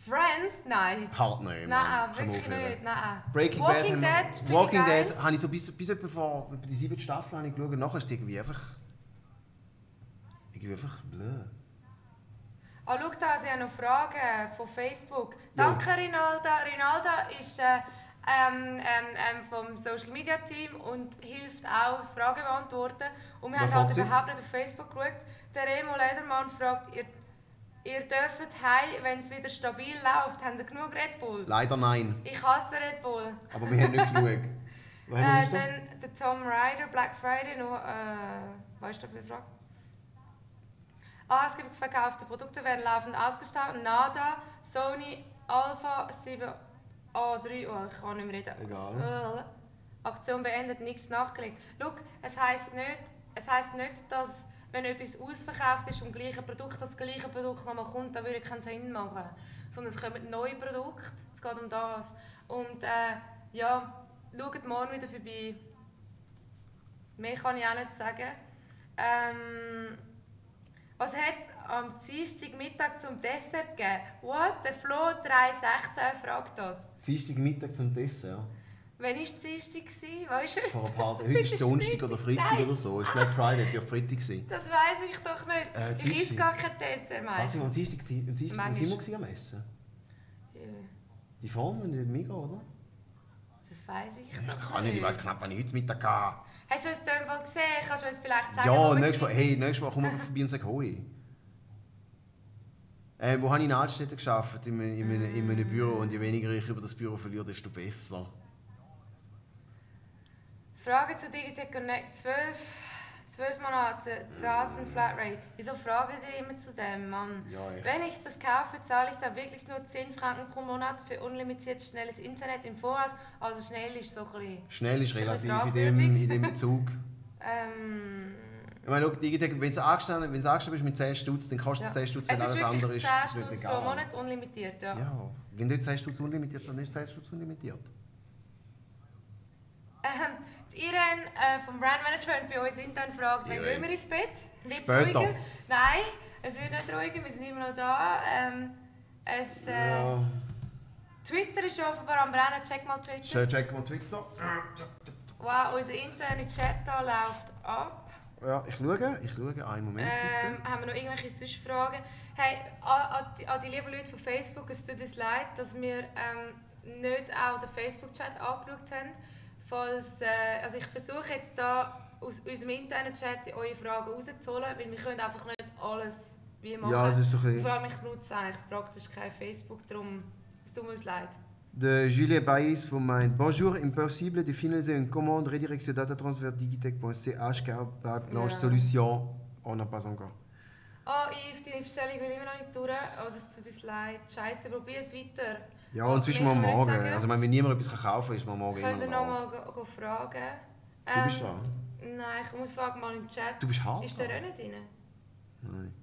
Friends? Nein. Halt nicht, Mann. Nein, Komm wirklich auf, eben. nicht. Nein. Breaking Walking Bad, haben Dead, wir, finde Walking ich geil. Dead habe ich so bis, bis etwa vor etwa die siebte Staffel habe ich geschaut. Nachher ist es irgendwie einfach... Irgendwie einfach blöd. Ah, schau da, sie haben noch Fragen von Facebook. Danke, Rinalda. Rinalda ist äh, ähm, ähm, ähm, vom Social Media Team und hilft auch das Fragen beantworten. Und wir Was haben halt fragt sie? überhaupt nicht auf Facebook geschaut. Der Remo Ledermann fragt, ihr, ihr dürft heim, wenn es wieder stabil läuft. Habt ihr genug Red Bull? Leider nein. Ich hasse Red Bull. Aber wir haben nicht genug. Was haben wir Äh, sonst noch? dann der Tom Ryder, Black Friday, noch, äh, weißt du dafür Frage? Ah, es gibt verkaufte Produkte, werden laufend ausgestellt. Nada, Sony, Alpha sieben A drei, oh, ich kann nicht mehr reden. Egal. Aktion beendet, nichts nachgelegt. Schau, es heisst nicht, es heisst nicht, dass wenn etwas ausverkauft ist vom gleichen Produkt, das gleiche Produkt nochmal kommt, dann würde keinen Sinn machen. Sondern es kommen neue Produkte, es geht um das. Und äh, ja, schaut morgen wieder vorbei. Mehr kann ich auch nicht sagen. Ähm, was hat es am Dienstagmittag zum Dessert gegeben? What? Der Flo drei sechzehn fragt das. Dienstagmittag zum Dessert. Wann war es Dienstag? Weißt du? Vor ein paar Tagen. Heute ist Donnerstag oder Freitag Nein. oder so. Es war Black Friday, das war ja Freitag. gewesen. Das weiss ich doch nicht. Äh, ich Dienstag. esse gar kein Dessert Was meistens. war am Dienstag? Am Dienstag Manchmal. sind wir gewesen am Essen. Ja, Die Form in dem Mega, oder? das weiss ich Ich doch kann nicht, ich weiss knapp, wann ich heute Mittag gehe. Hast du uns in dem Fall gesehen? Kannst du uns vielleicht sagen, Ja, wo wir nächstes Mal, gewesen hey, nächstes Mal komm einfach vorbei und sag Hoi. Ähm, wo habe ich in Altstädten gearbeitet, in, einem- in, einem- in einem Büro. Und je weniger ich über das Büro verliere, desto besser. Frage zu Digitech Connect. zwölf, zwölf Monate Daten Flatrate. Wieso fragen die immer zu dem, Mann? Ja, echt. Wenn ich das kaufe, zahle ich da wirklich nur zehn Franken pro Monat für unlimitiert schnelles Internet im Voraus. Also schnell ist so ein bisschen... Schnell ist Ein bisschen relativ in dem, fragwürdig. in dem Bezug. Ähm, Ich meine, schau, Digitec, wenn du angestellt, wenn du angestellt bist mit zehn Stutz, dann kostet es ja. zehn Stutz, Es wenn ist alles wirklich andere ist. zehn ist nicht Stutz egal. pro Monat unlimitiert, ja. Ja, wenn dort zehn Stutz unlimitiert ist, dann ist zehn Stutz unlimitiert. Ähm, die Irene äh, vom Brand Management bei uns intern fragt, wann Irene. gehen wir ins Bett? Wird's Später. ruhiger? Nein, es wird nicht ruhiger, wir sind immer noch da. Ähm, es, äh, Ja. Twitter ist offenbar am Brennen, check mal Twitter. Schön, checken wir Twitter. Wow, unser interner Chat da läuft ab. Ja, ich schaue, ich schaue. Einen Moment Ähm, bitte. haben wir noch irgendwelche sonst Fragen? Hey, an, an, die, an die lieben Leute von Facebook, es tut uns leid, dass wir ähm, nicht auch den Facebook-Chat angeschaut haben. Falls, äh, also ich versuche jetzt da aus unserem internen Chat eure Fragen rauszuholen, weil wir können einfach nicht alles wie machen. Ja, es ist so ein bisschen- Vor allem ich nutze eigentlich praktisch kein Facebook, darum es tut mir uns leid. De Julie Baïs vous meint Bonjour, impossible de finaliser une commande redirection data transfert digitech point c h car par Blanche Ja. Solution, on n'a pas encore. Oh, Yves, deine Bestellung will immer noch nicht durch. Oh, das tut uns leid. Scheiße, probier es weiter. Ja, und sonst Mehr mal kann ich nicht morgen. sagen. Also, ich meine, wenn niemand etwas kaufen kann, ist man morgen Könnt ihr immer noch noch mal go, go fragen? Du bist Ähm, dran. Nein, komm, ich frage mal im Chat. Du bist hart. Ist der auch nicht drin? Nein.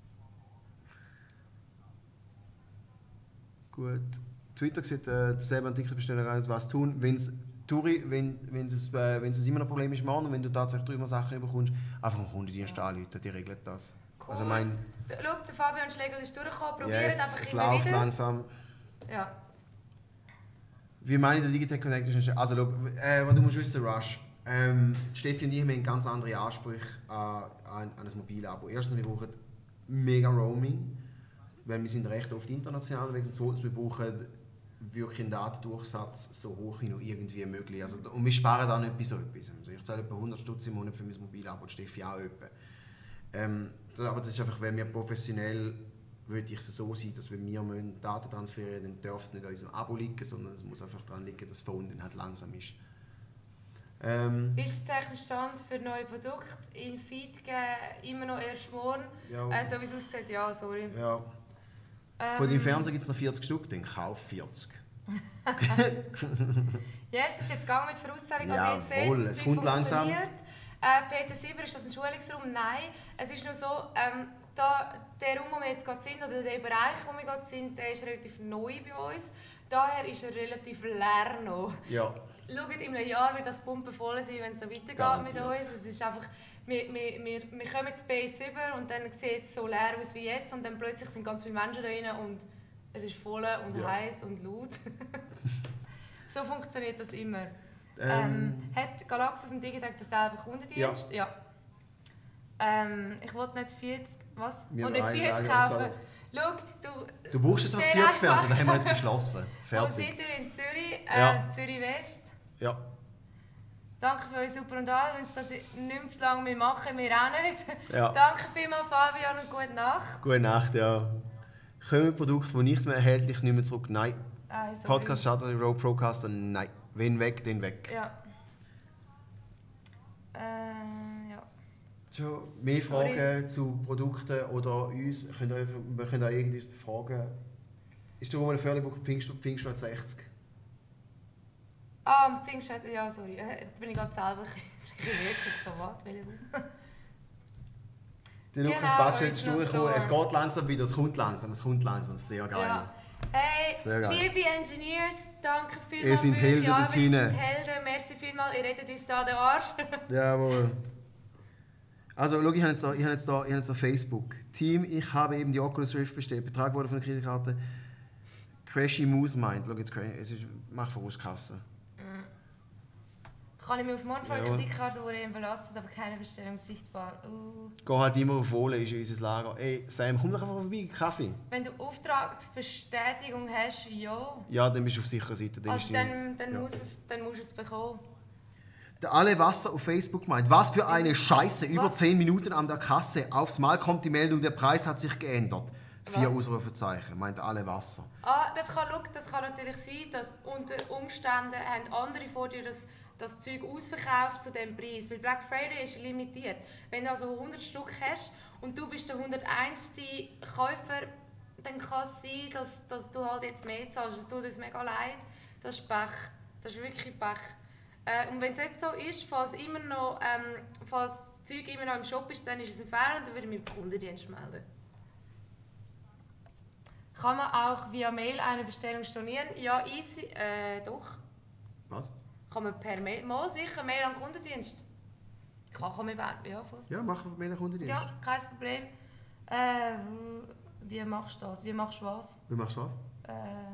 Gut. Twitter sieht äh, derselbe Artikelbesteller was tun. Wenn's, Turi, wenn wenn es äh, wenn's immer noch ein Problem ist, morgen, und wenn du tatsächlich drüber Sachen bekommst, einfach einen Kundendienst anrufen, die regeln das. Cool. Also mein, D- Schau, der Fabian Schlegel ist durchgekommen. Probiert yes, einfach es immer läuft wieder. langsam. Ja. Wie meine ich, der Digitech Connect ist ein- also schau, äh, was du musst wissen, Rush. Ähm, Steffi und ich haben ganz andere Ansprüche an, an, an ein Mobilabo. Erstens, wir brauchen mega Roaming, weil wir sind recht oft international unterwegs. Und zweitens, wir brauchen wirklich einen Datendurchsatz so hoch wie nur irgendwie möglich. Also, und wir sparen da nicht bei so etwas. Also ich zahle etwa hundert Stutz im Monat für mein Mobilabo und Steffi auch etwa. Ähm, das- aber das ist einfach, wenn wir professionell würde ich es so sein, dass wenn wir müssen Daten transferieren müssen, dann darf es nicht an unserem Abo liegen, sondern es muss einfach daran liegen, dass das Phone dann halt langsam ist. Ähm, Wie ist der technische Stand für neue Produkte? In Feed geben, immer noch erst morgen. ja, Äh, so wie es aussieht, ja, sorry. ja. Ähm, Von deinem Fernseher gibt es noch vierzig Stück, dann kauf vierzig. Ja, es ist jetzt gegangen mit Vorauszahlung. Also ihr seht, Jawohl, das es Zeug kommt langsam. funktioniert. Äh, Peter Sieber, ist das ein Schulungsraum? Nein. Es ist nur so, ähm, da, der Raum, wo wir jetzt gerade sind, oder der Bereich, wo wir gerade sind, der ist relativ neu bei uns. Daher ist er relativ leer noch. Ja. Schaut, in einem Jahr wird das Pumpen voll sein, wenn es so weitergeht Garantiert. mit uns. Es ist einfach, wir, wir, wir, wir kommen Space über und dann sieht es so leer aus wie jetzt und dann plötzlich sind ganz viele Menschen da drin und es ist voll und Ja. heiß und laut. So funktioniert das immer. Ähm, Ähm, hat Galaxus und Digitec denselben Kundendienst? Ja. Ähm, ich wollte nicht vierzig, was? Wir Und nicht haben vierzig eine kaufen. Schau, du... Du brauchst jetzt noch stell vierzig Fernseher, einfach- das haben wir jetzt beschlossen. Wo Fertig. seid ihr in Zürich? Äh, Ja. Zürich West. Ja. Danke für euch super und alles. Dass ich nicht mehr so lange mehr machen, wir auch nicht. Ja. Danke vielmals, Fabian, und gute Nacht. Gute Nacht, ja. Kommen Produkte, die nicht mehr erhältlich, nicht mehr zurück? Nein. Ah, sorry. Podcast Shutter, Row Procaster? Nein. Wenn weg, den weg. Ja. Äh, ja. So, mehr Sorry. Fragen zu Produkten oder uns? Könnt ihr, einfach- wir können auch irgendwie fragen. Ist der Roman Förlibuch Pfingst, Pfingststadt sechzig? Ah, am Pfingst, ja, sorry. Äh, Da bin ich gerade selber ein bisschen wirklich so was. Welche Woche? Der Lukas Genau, Batsch ist Original durchgekommen. Es Store. geht langsam wieder, es kommt langsam, es kommt langsam. Sehr geil. Ja. Hey, Sehr geil. liebe Engineers, danke Ihr vielmals seid für Helden eure Arbeit. dort Ihr hinein. seid Helden, merci vielmals, ihr rettet uns da den Arsch. Jawohl. Also, schau, ich habe jetzt, da, ich habe jetzt, da, ich habe jetzt da Facebook. Team, ich habe eben die Oculus Rift bestellt. Betrag wurde von der Kreditkarte. Crashy Moose meint. Schau jetzt, es ist, mach Vorauskasse. Kann ich mich auf morgen Jawohl. eine Kreditkarte die belastet, aber keine Bestellung sichtbar. Uh. Geh halt immer auf Wohlen, ist unser Lager. Ey, Sam, komm doch einfach vorbei, Kaffee. Wenn du Auftragsbestätigung hast, ja. Ja, dann bist du auf sicherer Seite. Dann Also ist die- dann, dann, ja. muss es, dann musst du es bekommen. Der Alle Wasser auf Facebook meint, was für eine Scheiße, über Was? zehn Minuten an der Kasse. Aufs Mal kommt die Meldung, der Preis hat sich geändert. Vier Was? Ausrufezeichen, meint Alle Wasser. Ah, das kann, schau, das kann natürlich sein, dass unter Umständen haben andere vor dir das, das Zeug ausverkauft zu diesem Preis. Weil Black Friday ist limitiert. Wenn du also hundert Stück hast und du bist der hunderteins. Käufer, dann kann es sein, dass, dass du halt jetzt mehr zahlst. Es tut uns mega leid. Das ist Pech. Das ist wirklich Pech. Äh, und wenn es jetzt so ist, falls, immer noch, ähm, falls das Zeug immer noch im Shop ist, dann ist es ein Fehler und dann würde ich mich beim Kundendienst melden. Kann man auch via Mail eine Bestellung stornieren? Ja, easy. Äh, doch. Was? Kann man per Mail, mal sicher, Mail an den Kundendienst. Kann, kann man über- ja, voll. Ja, mach auf mehr Kundendienst. Ja, kein Problem. Äh, wie machst du das? Wie machst du was? Wie machst du was? Äh,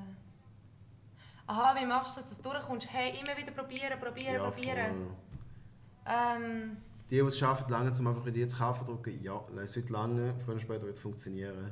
aha, wie machst du das, dass du durchkommst? Hey, immer wieder probieren, probieren, Ja, probieren. voll. Ähm, Die, die es schaffen, lange zum einfach die zu kaufen drücken, ja, es wird lange, früher oder später wird es funktionieren.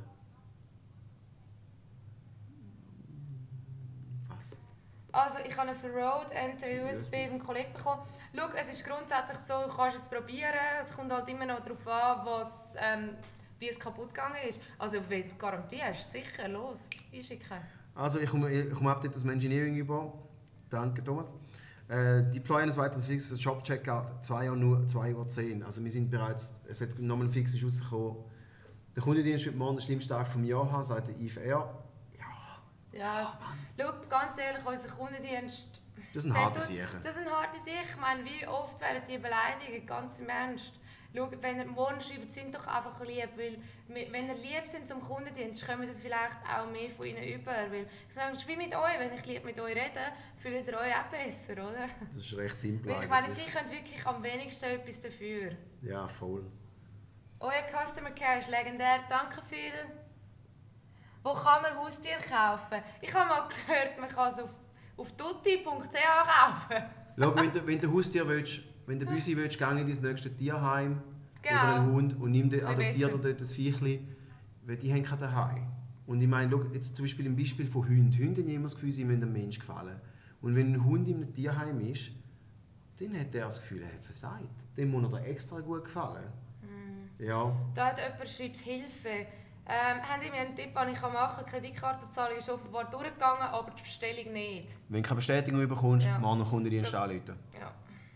Was? also ich habe ein Rode N T U S B vom Kollegen bekommen. Schau, es ist grundsätzlich so, du kannst es probieren. Es kommt halt immer noch darauf an, was, ähm, wie es kaputt gegangen ist. Also wenn du garantierst, sicher, los, einschicken. Also ich komme, ich komme Update aus dem Engineering über. Danke Thomas. Äh, Deploy eines weiteren Fix für Shop-Checkout zwei Uhr nur zwei Uhr zehn. Also wir sind bereits, es hat nochmal ein Fix ist rausgekommen. Der Kundendienst wird morgen den schlimmsten Tag vom Jahr haben, sagt der Yves R. Ja, schau, ganz ehrlich, unser Kundendienst... Das sind der harte tut- Sachen. Das sind harte Sachen. Ich meine, wie oft werden die beleidigt, ganz im Ernst. Schau, wenn ihr morgen schreibt, sind doch einfach lieb, weil wir- wenn ihr lieb sind zum Kundendienst, kommen wir vielleicht auch mehr von ihnen über. Weil ich sage, es ist wie mit euch, wenn ich lieb mit euch rede, fühlt ihr euch auch besser, oder? Das ist recht simpel Weil ich meine, eigentlich. sie können wirklich am wenigsten etwas dafür. Ja, voll. Euer Customer Care ist legendär, danke viel. Wo kann man Haustier kaufen? Ich habe mal gehört, man kann es auf, auf tutti punkt c h kaufen. Schau, wenn du, wenn du Haustier willst, wenn du Büsi willst, geh in dein nächste Tierheim Genau. oder einen Hund und nimm den, Ein adoptier dir besser. dort das Viechli, weil die haben kein Daheim. Und ich meine, schau, jetzt zum Beispiel im Beispiel von Hunden. Hunde haben immer das Gefühl, sie müssen einem Mensch gefallen. Und wenn ein Hund in einem Tierheim ist, dann hat er das Gefühl, er hat versagt. Dem muss er dir extra gut gefallen. Ja. Da hat jemand schreibt Hilfe. Ähm, habt ihr mir einen Tipp, den ich machen kann? Die Kreditkartenzahlung ist offenbar durchgegangen, aber die Bestellung nicht. Wenn du keine Bestätigung bekommst, Ja. morgen noch Kundendienst Ja. anrufen. Ja.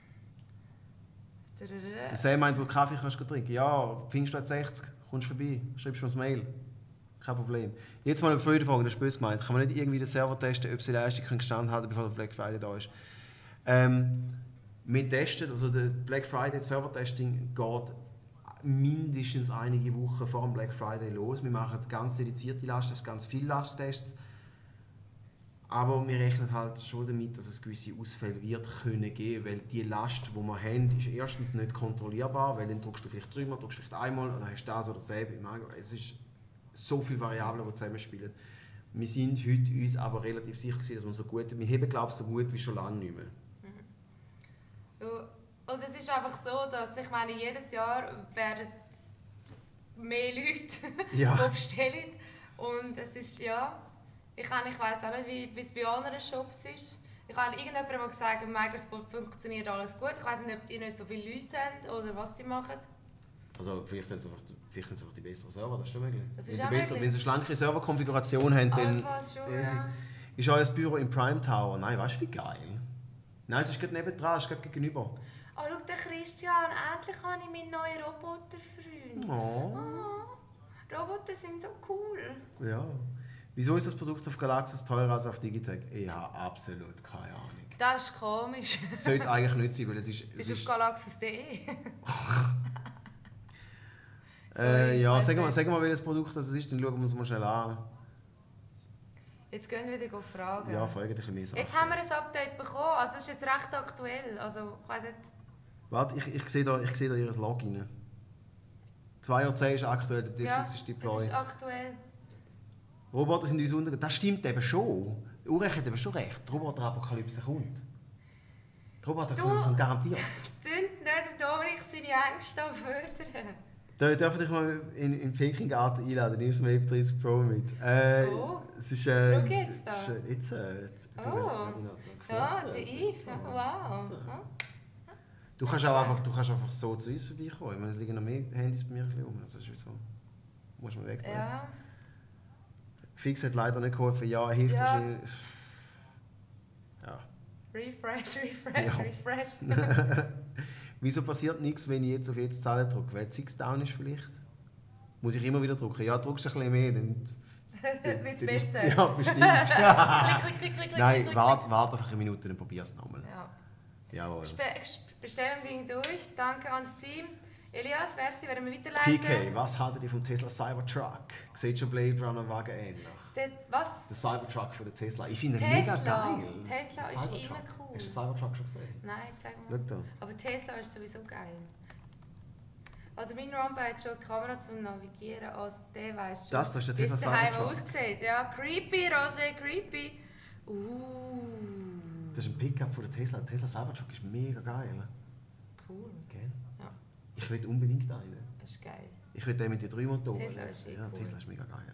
Der Sam meint, wo du Kaffee kannst trinken. Ja, Pfingststadt sechzig, kommst vorbei, schreibst mir das Mail. Kein Problem. Jetzt mal eine blöde Frage, das ist böse gemeint. Kann man nicht irgendwie den Server testen, ob sie Leistung gestanden haben, bevor der Black Friday da ist? Ähm, wir testen, also der Black Friday Server-Testing geht mindestens einige Wochen vor dem Black Friday los. Wir machen ganz dedizierte Lasttests, ganz viele Lasttests. Aber wir rechnen halt schon damit, dass es gewisse Ausfälle wird können geben, weil die Last, die wir haben, ist erstens nicht kontrollierbar, weil dann drückst du vielleicht dreimal, drückst vielleicht einmal oder hast das oder dasselbe im Magen. Es ist so viele Variablen, die zusammenspielen. Wir sind heute uns aber relativ sicher gewesen, dass wir so gut, wir haben glaube ich so gut wie schon lange nicht mehr. Und es ist einfach so, dass ich meine, jedes Jahr werden mehr Leute Ja. bestellen. Und es ist, ja, ich, ich weiss auch nicht, wie es bei anderen Shops ist. Ich habe irgendjemandem mal gesagt, im Microspot funktioniert alles gut. Ich weiss nicht, ob die nicht so viele Leute haben oder was sie machen. Also vielleicht haben sie einfach, vielleicht haben sie einfach die besseren Server, das ist schon möglich. Das Wenn ist sie, auch besser, möglich. wenn sie eine schlankere Serverkonfiguration haben, dann Alphas schon, Ja, ja. ist euer Büro im Prime Tower. Nein, weißt du wie geil? Nein, es ist gerade nebendran, es ist gerade gegenüber. Oh, schau, der Christian, endlich habe ich meinen neuen Roboterfreund. Oh. Oh, Roboter sind so cool. Ja. Wieso ist das Produkt auf Galaxus teurer als auf Digitec? Ich habe absolut keine Ahnung. Das ist komisch. Das sollte eigentlich nicht sein, weil es ist... Es Bist du auf ist galaxus punkt de? äh, ja, weiss sag mal, nicht. sag mal, welches Produkt das ist, dann schauen wir es mal schnell an. Jetzt gehen wir wieder fragen. Ja, frage dich ein bisschen mehr Sachen. Jetzt haben wir ein Update bekommen, also es ist jetzt recht aktuell. Also, ich weiss nicht. Warte, ich, ich sehe da, ich sehe da ihr Login. zwei Uhr zehn ist aktuell der Ja, defixeste Deploy. es ist aktuell. Roboter sind uns untergegangen. Das stimmt eben schon. Ulrich hat eben schon recht. Die Roboterapokalypse kommt. Die Roboterapokalypse kommt garantiert. Tönt nicht Dominik seine Ängste fördern. Da darf ich dich mal in, in Peking-Garten einladen. Nimm das Mape dreißig Pro mit. Äh, Oh. Es ist, äh, Schau jetzt da. es ist, äh, jetzt, äh, du- Oh. du- du- du- Ja, du- der du- Yves, so. wow. So. Ja. Du kannst auch einfach, du kannst einfach so zu uns vorbeikommen. Ich meine, es liegen noch mehr Handys bei mir ein bisschen rum. Also, ist so. Muss man extra essen. Ja. Fix hat leider nicht geholfen. Ja, er hilft Ja. wahrscheinlich. Ja. Refresh, refresh, Ja. refresh. Wieso passiert nichts, wenn ich jetzt auf jetzt Zahlen drücke? Weil Six down ist vielleicht? Muss ich immer wieder drücken? Ja, drückst du ein bisschen mehr, dann... dann- Wird's dann ist- besser. Ja, bestimmt. klick, klick, klick, klick, Nein, klick, warte, warte einfach eine Minute, dann probier es nochmal. Ja. Jawohl. Spe Bestellung ging durch. Danke ans Team. Elias, Versi, werden wir weiterleiten? P K, was haltet ihr vom Tesla Cybertruck? Sieht schon Blade Runner Wagen ähnlich? Der, was? Der Cybertruck von der Tesla. Ich finde ihn Tesla. mega geil. Tesla Der ist Cybertruck. immer cool. Hast du den Cybertruck schon gesehen? Nein, sag Schau mal. da. Aber Tesla ist sowieso geil. Also mein Rumba hat schon eine Kamera zum Navigieren, also der weiss schon, Das, das ist der wie es Tesla daheim Cybertruck. aussieht. Ja, creepy, Roger, creepy. Uh, Das ist ein Pickup von der Tesla. Der Tesla Cybertruck ist mega geil. cool. Gell? Ja, Ich will unbedingt einen. das ist geil. Ich will den mit den drei Motoren. Tesla ist eh ja, cool. Tesla ist mega geil.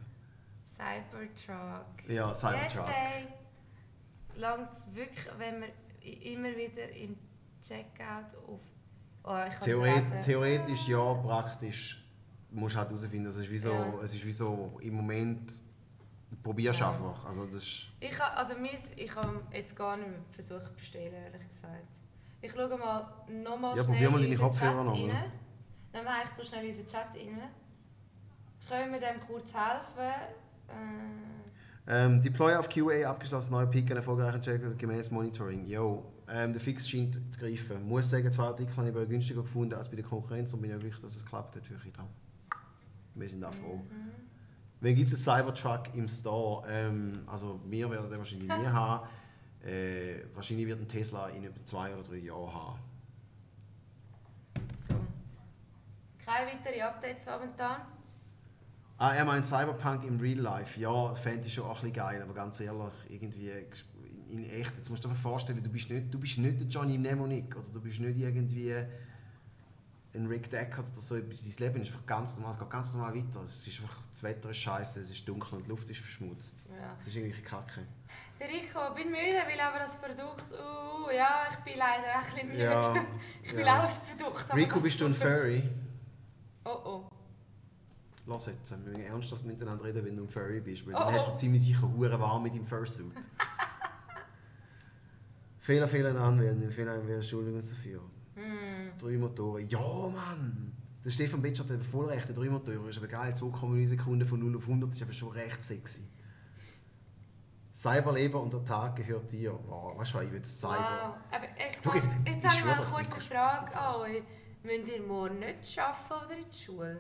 Cybertruck. Ja, Cybertruck. Yes, Jay. Langt es wirklich, wenn wir i- immer wieder im Checkout auf... Oh, ich kann Theoret lesen. theoretisch ja, praktisch musst du halt herausfinden. Es ist wie so, Ja. es ist wie so im Moment, probierst Ja. einfach. Also das ist, Ich habe also mis- ich habe jetzt gar nicht mehr versucht zu bestellen, ehrlich gesagt. Ich schaue mal nochmal Ja, schnell probier mal in deine unseren Kopfhörer Chat noch mal. rein. Dann mache ich da schnell in unseren Chat rein. Können wir dem kurz helfen? Äh, ähm, Deploy auf Q A abgeschlossen, neue Peak, einen erfolgreichen Check gemäß Monitoring. Yo, ähm, der Fix scheint zu greifen. Muss sagen, zwei Artikel habe ich aber günstiger gefunden als bei der Konkurrenz und bin ja glücklich, dass es klappt hat. Wirklich dran. Wir sind auch froh. mhm. Wenn gibt es einen Cybertruck im Store? Ähm, also wir werden den wahrscheinlich nie haben. Äh, wahrscheinlich wird ein Tesla in etwa zwei oder drei Jahren haben. So. Keine weiteren Updates momentan. Ah, er meint Cyberpunk im Real Life. Ja, fände ich schon auch ein bisschen geil, aber ganz ehrlich, irgendwie in echt. Jetzt musst du dir einfach vorstellen, du bist nicht, du bist nicht der Johnny Mnemonic oder du bist nicht irgendwie ein Rick Deckard oder so etwas. Dein Leben ist einfach ganz normal, es geht ganz normal weiter. Es ist einfach, das Wetter ist scheiße, es ist dunkel und die Luft ist verschmutzt. Ja. Es ist irgendwie Kacke. Der Rico, bin müde, weil aber das Produkt... Uh, ja, ich bin leider auch ein bisschen müde. Ja, ich will ja. auch das Produkt. aber Rico, das bist du ein super. Furry? Oh oh. Lass jetzt, wir müssen ernsthaft miteinander reden, wenn du ein Furry bist, weil Oh, dann hast du oh. ziemlich sicher hure warm mit deinem Fursuit. Fehler, Fehler anwenden, Fehler anwenden, Entschuldigung dafür. Hm. Drei Motoren, ja Mann! Der Stefan Betschert hat voll recht, der drei Motoren ist aber geil, zwei Komma neun Sekunden von null auf hundert ist aber schon recht sexy. Cyberleber und der Tag gehört dir. Wow, weißt du was, ich will das Cyber. Wow. Aber ich Schau muss, jetzt, jetzt ich habe ich schwöre mal eine doch, kurze Rico. Frage an euch. Müsst ihr morgen nicht arbeiten oder in die Schule?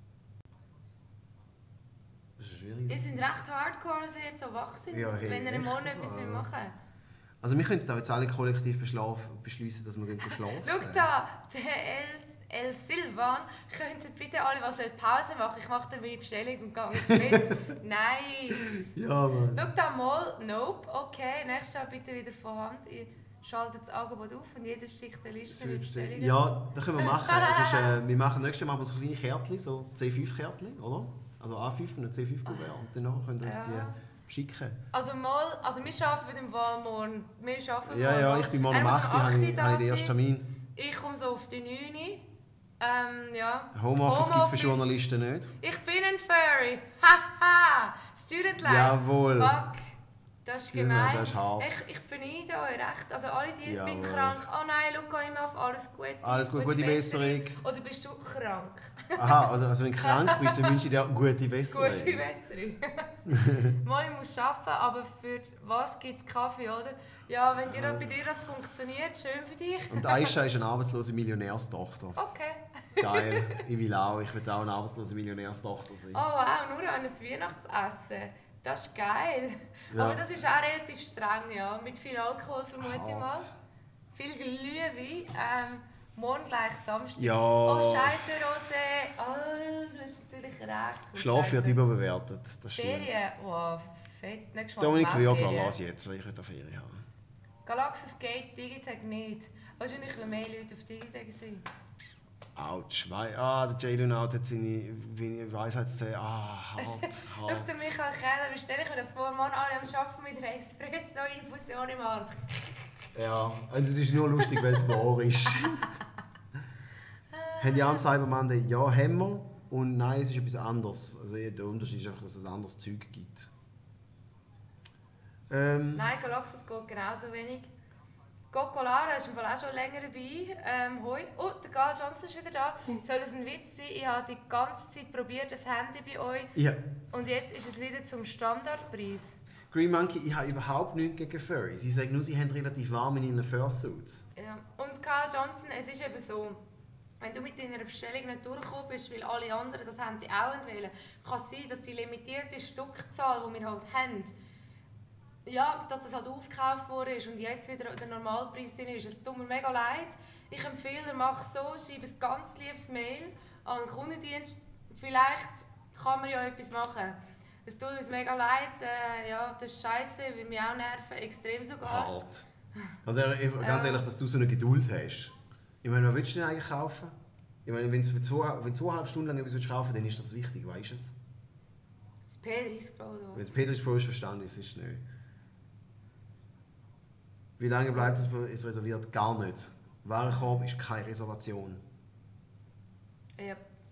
Das ist schwierig. Ihr seid recht hardcore, dass ihr jetzt so wach sind, Ja, hey, wenn ihr echt, morgen etwas ja. machen wollt. Also wir könnten auch jetzt alle kollektiv beschlaf- beschließen, dass wir gehen schlafen. Schau da, der El El Silvan. Könnten bitte alle mal schnell Pause machen? Ich mache dann meine Bestellung und gehe ins Bett. Nice! Ja, Mann. Schau da mal. Nope. Okay, nächstes Jahr bitte wieder von Hand. Ihr schaltet das Angebot auf und jeder schickt eine Liste mit Bestellungen. Ja, das können wir machen. Es ist, äh, wir machen nächstes Mal so kleine Kärtchen, so C fünf Kärtchen, oder? Also A fünf und ein C fünf Kuvert. Und danach könnt ihr uns Ja. die schicken. Also mal, also wir arbeiten im Fall morgen. Wir arbeiten Ja, morgen. ja, ich bin morgen Er um muss acht Uhr, habe ich, da habe ich den sein. ersten Termin. Ich komme so auf die neun Uhr. Ähm, ja. Homeoffice gibt es für Homeoffice. Journalisten nicht. Ich bin ein Furry. Haha! Student Life. Jawohl. Fuck. Das ist Stimmt, gemein. das ist hart. Ich, ich beneide euch recht. Also alle, die ich bin Jawohl. krank. Oh nein, schau immer auf alles gut. Alles gut, gute Besserung. Oder bist du krank? Aha, also, also wenn du krank bist, dann wünsche ich dir gute Besserung. Gute Besserung. Mal, ich muss arbeiten, aber für was gibt es Kaffee, oder? Ja, wenn dir, bei dir das funktioniert, schön für dich. Und Aisha ist eine arbeitslose Millionärstochter. Okay. Geil, ich will auch. Ich will auch eine arbeitslose Millionärstochter sein. Oh wow, nur an ein Weihnachtsessen. Das ist geil. Ja. Aber das ist auch relativ streng, ja. Mit viel Alkohol vermute ich mal. Hart. Viel Glühwein. Ähm, morgen gleich Samstag. Ja. Oh Scheiße, Roger. Oh, du hast natürlich recht. Schlaf wird Scheisse. überbewertet, das stimmt. Ferien. Wow, fett. Nächstes Mal Dominik machen wir Viogra, Ferien. lass jetzt, weil ich will Ferien haben. Galaxus Gate, Digitech nicht. Wahrscheinlich, weil mehr Leute auf Digitech sind. Autsch, wei- ah, der Jay Lunaut hat seine Weisheitszähne. Ah, hart, Schau, hart. der Michael Keller, wie stelle ich mir das vor? Morgen alle am Arbeiten mit einer Espresso-Infusion im Arm. Ja, und es ist nur lustig, weil es wahr ist. Haben die anderen Cyber Monday? Ja, haben wir. Und nein, es ist etwas anderes. Also der Unterschied ist einfach, dass es ein anderes Zeug gibt. Ähm, Nein, Galaxus geht genauso wenig. Cocolara ist im Fall auch schon länger dabei. Ähm, hoi. Oh, der Carl Johnson ist wieder da. Soll das ein Witz sein? Ich habe die ganze Zeit probiert, das Handy bei euch. ja. Und jetzt ist es wieder zum Standardpreis. Green Monkey, ich habe überhaupt nichts gegen Furries. Sie sagen nur, sie haben relativ warm in ihren Fursuits. Ja. Und Carl Johnson, es ist eben so, wenn du mit deiner Bestellung nicht durchgekommen bist, weil alle anderen das Handy auch wählen, kann es sein, dass die limitierte Stückzahl, die wir halt haben, ja, dass das halt aufgekauft wurde und jetzt wieder der Normalpreis drin ist. Es tut mir mega leid. Ich empfehle, mach so, schreib ein ganz liebes Mail an den Kundendienst. Vielleicht kann man ja etwas machen. Es tut uns mega leid. Äh, ja, das ist scheiße, weil wir auch nerven, extrem sogar. Hart. Ganz ehrlich, ganz ehrlich, dass du so eine Geduld hast. Ich meine, was willst du denn eigentlich kaufen? Ich meine, wenn du für zwei, wenn zweieinhalb Stunden lang etwas willst kaufen willst, dann ist das wichtig, weißt du es? Das P dreißig Pro oder Wenn was? es P dreißig Pro ist, verstanden ist es nicht. Wie lange bleibt es für- ist reserviert? Gar nicht. Warenkorb ist keine Reservation. Ja.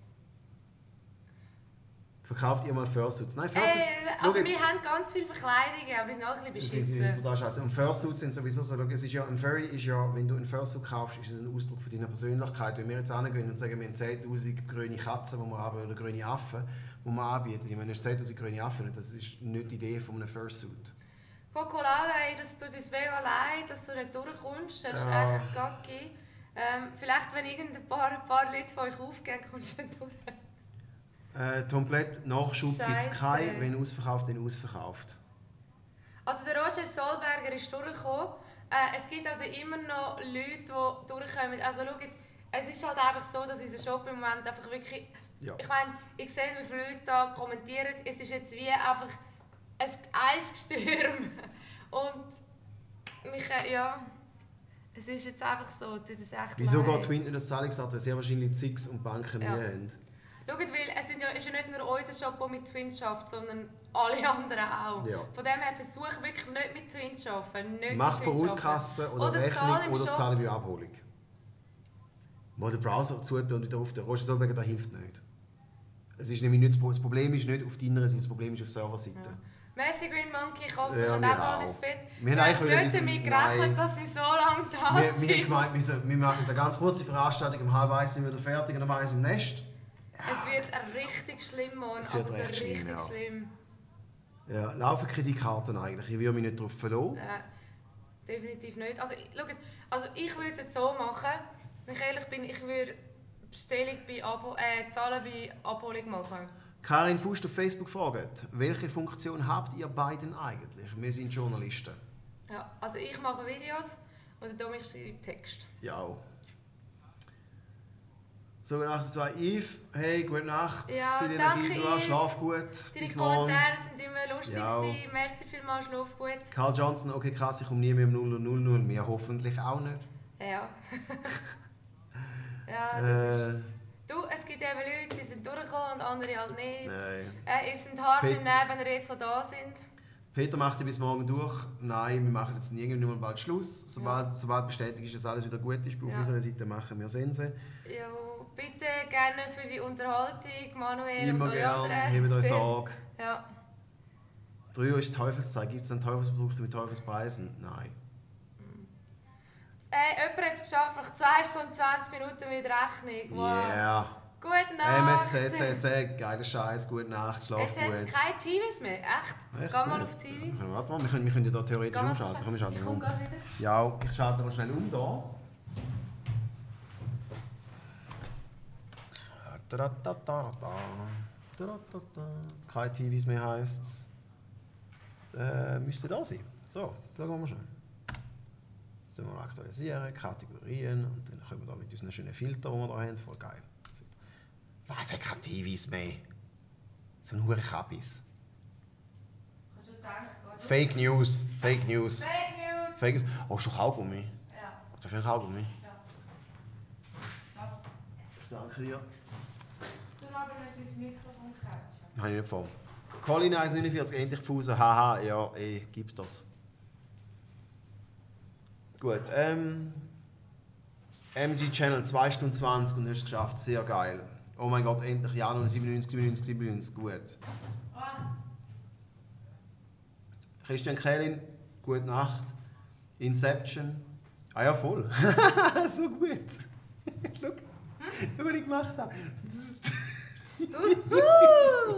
Verkauft ihr mal Fursuits? Nein, Fursuits. Äh, Schau also jetzt. wir haben ganz viele Verkleidungen, aber die sind auch ein bisschen beschissen. Total scheiße. Und Fursuits sind sowieso so. Schau, es ist ja, ein Furry ist ja, wenn du einen Fursuit kaufst, ist es ein Ausdruck von deiner Persönlichkeit. Wenn wir jetzt hingehen und sagen, wir haben zehntausend grüne Katzen, die wir haben, oder grüne Affen, die wir anbieten. Ich meine, du hast zehntausend grüne Affen, das ist nicht die Idee von einem Fursuit. Cocolada, ey, das tut uns mega leid, dass du nicht durchkommst. Das ist Ja. echt gacki. Ähm, vielleicht, wenn irgendein paar, ein paar Leute von euch aufgehen, kommst du nicht durch. Äh, komplett Nachschub gibt es Scheisse. keinen. Wenn ausverkauft, dann ausverkauft. Also der Roger Solberger ist durchgekommen. Äh, es gibt also immer noch Leute, die durchkommen. Also schaut, es ist halt einfach so, dass unser Shop im Moment einfach wirklich... Ja. Ich meine, ich sehe, wie viele Leute da kommentieren. Es ist jetzt wie einfach ein Eisgestürm. Und mich, äh, ja... Es ist jetzt einfach so, das ist echt Wieso leid. geht Twint nicht das Zahlungsart? Weil sehr wahrscheinlich Zix und Banken Ja. mehr haben. Schaut, weil es sind ja, ist ja nicht nur unser Shop, der mit Twin schafft, sondern alle anderen auch. Ja. Von dem her versuche wirklich nicht mit Twin zu arbeiten. Nicht Mach mit Twin zu Vorauskasse oder, Oder Rechnung zahl im oder Shop. zahle bei Abholung. Mal den Browser zutun und wieder auf den Roger Solberger, das hilft nicht. Es ist nämlich nicht das, Pro- das Problem ist nicht auf deiner Seite, das Problem ist auf Serverseite. Ja. Merci Green Monkey, ich hoffe, Ja, ich habe wir auch bald auch. ins Bett. Wir haben Wir eigentlich haben wieder nicht diesen- damit gerechnet, Nein. dass wir so lange da Wir, sind. wir haben gemeint, wir, so- wir machen eine ganz kurze Veranstaltung, um halb eins sind wir wieder fertig und um eins im Nest. Es wird richtig schlimm, Mann. Es wird Also so recht schlimm, richtig ja. schlimm. Ja, laufen Kreditkarten eigentlich, ich würde mich nicht darauf verlassen. Äh, definitiv nicht. Also, ich- schaut, also ich würde es jetzt so machen, wenn ich ehrlich bin, ich würde Bestellung bei Abo, äh, Zahlen bei Abholung machen. Karin Fust auf Facebook fragt, welche Funktion habt ihr beiden eigentlich? Wir sind Journalisten. Ja, also ich mache Videos und der Dominik schreibt Text. Ja. So, Nacht zwei. Yves, hey, gute Nacht. Ja, Viel danke, Energie, du Yves. schlaf gut. Deine Bis morgen. Kommentare sind immer lustig. Ja. Gewesen. Merci vielmals, schlaf gut. Carl Johnson, okay krass, ich komme nie mehr um null null null. Mir hoffentlich auch nicht. Ja. ja, das Äh, ist... Du, es gibt eben Leute, die sind durchgekommen und andere halt nicht. nein. Äh, es sind hart Pet- im Nehmen, wenn ihr jetzt so da sind. Peter macht bis morgen durch. Nein, wir machen jetzt irgendwann mal bald Schluss. Sobald, sobald bestätigt ist, dass alles wieder gut ist, auf Ja. unserer Seite machen wir Sense. Ja, bitte gerne für die Unterhaltung, Manuel Immer und alle gern, anderen. hebt euch Sehr- Sorge. Ja. drei Uhr ist Teufelszeit. Gibt es dann Teufelsprodukte mit Teufelspreisen? Nein. Äh, jemand hat es geschafft, nach zwei Stunden zwanzig Minuten mit Rechnung. Wow. Yeah. Gute M Nacht. S C C C, geiler Scheiß, gute Nacht, schlaf Jetzt hat es gut. keine T Vs mehr, echt? Echt Geh mal nicht? auf T Vs. Ja, warte mal, wir können, wir können ja da theoretisch Geh mal umschalten. Komm, wir schalten ich um. komme gerade wieder. Ja, ich schalte mal schnell um da. Keine T Vs mehr heisst es. Äh, müsste da sein. So, schauen wir mal schnell. Jetzt müssen wir aktualisieren, Kategorien und dann kommen wir da mit unseren schönen Filtern, die wir da haben. Voll geil. Was hat keine T Vs mehr? So ein hure Kabis. Hast du gedacht, gerade? Fake News, Fake News. Fake News! Fake News. Oh, schon Kaugummi. Ja. Da viel Kaugummi. Ja. Ja. Danke dir. Du aber nicht dein Mikrofon catchen. Habe ich nicht vor. Colin eins neunundvierzig, endlich Pause. Haha, ja, eh, gibt das. Gut, ähm. M G Channel zwei Stunden zwanzig und hast es geschafft, sehr geil. Oh mein Gott, endlich Januar siebenundneunzig, siebenundneunzig, siebenundneunzig, gut. Ah. Christian Kellin, gute Nacht. Inception. Ah ja, voll. So gut. Schau, schau, was ich gemacht habe. Uhu.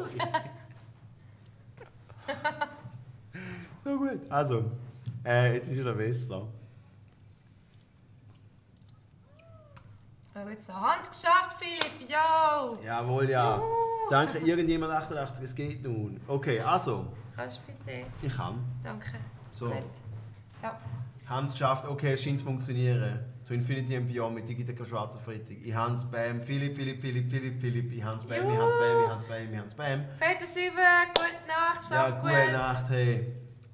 So gut. Also, äh, jetzt ist wieder besser. Oh, jetzt Hans geschafft, Philipp, yo! Jawohl, ja. Juhu. Danke, irgendjemand achtundachtzig, es geht nun. Okay, also, Kannst du bitte? ich kann. Danke. So. Gut. Ja. Hans geschafft, okay, es scheint zu funktionieren. Zu Infinity and Beyond mit Digital Schwarzer Freitag. Ich Hans Bam, Philipp, Philipp, Philipp, Philipp, Philipp, ich Hans Bam, ich Hans Bam, ich Hans Bam, ich Hans Bam. Peter Süber, gute Nacht, Ja, schlaf gute gut. Nacht, hey.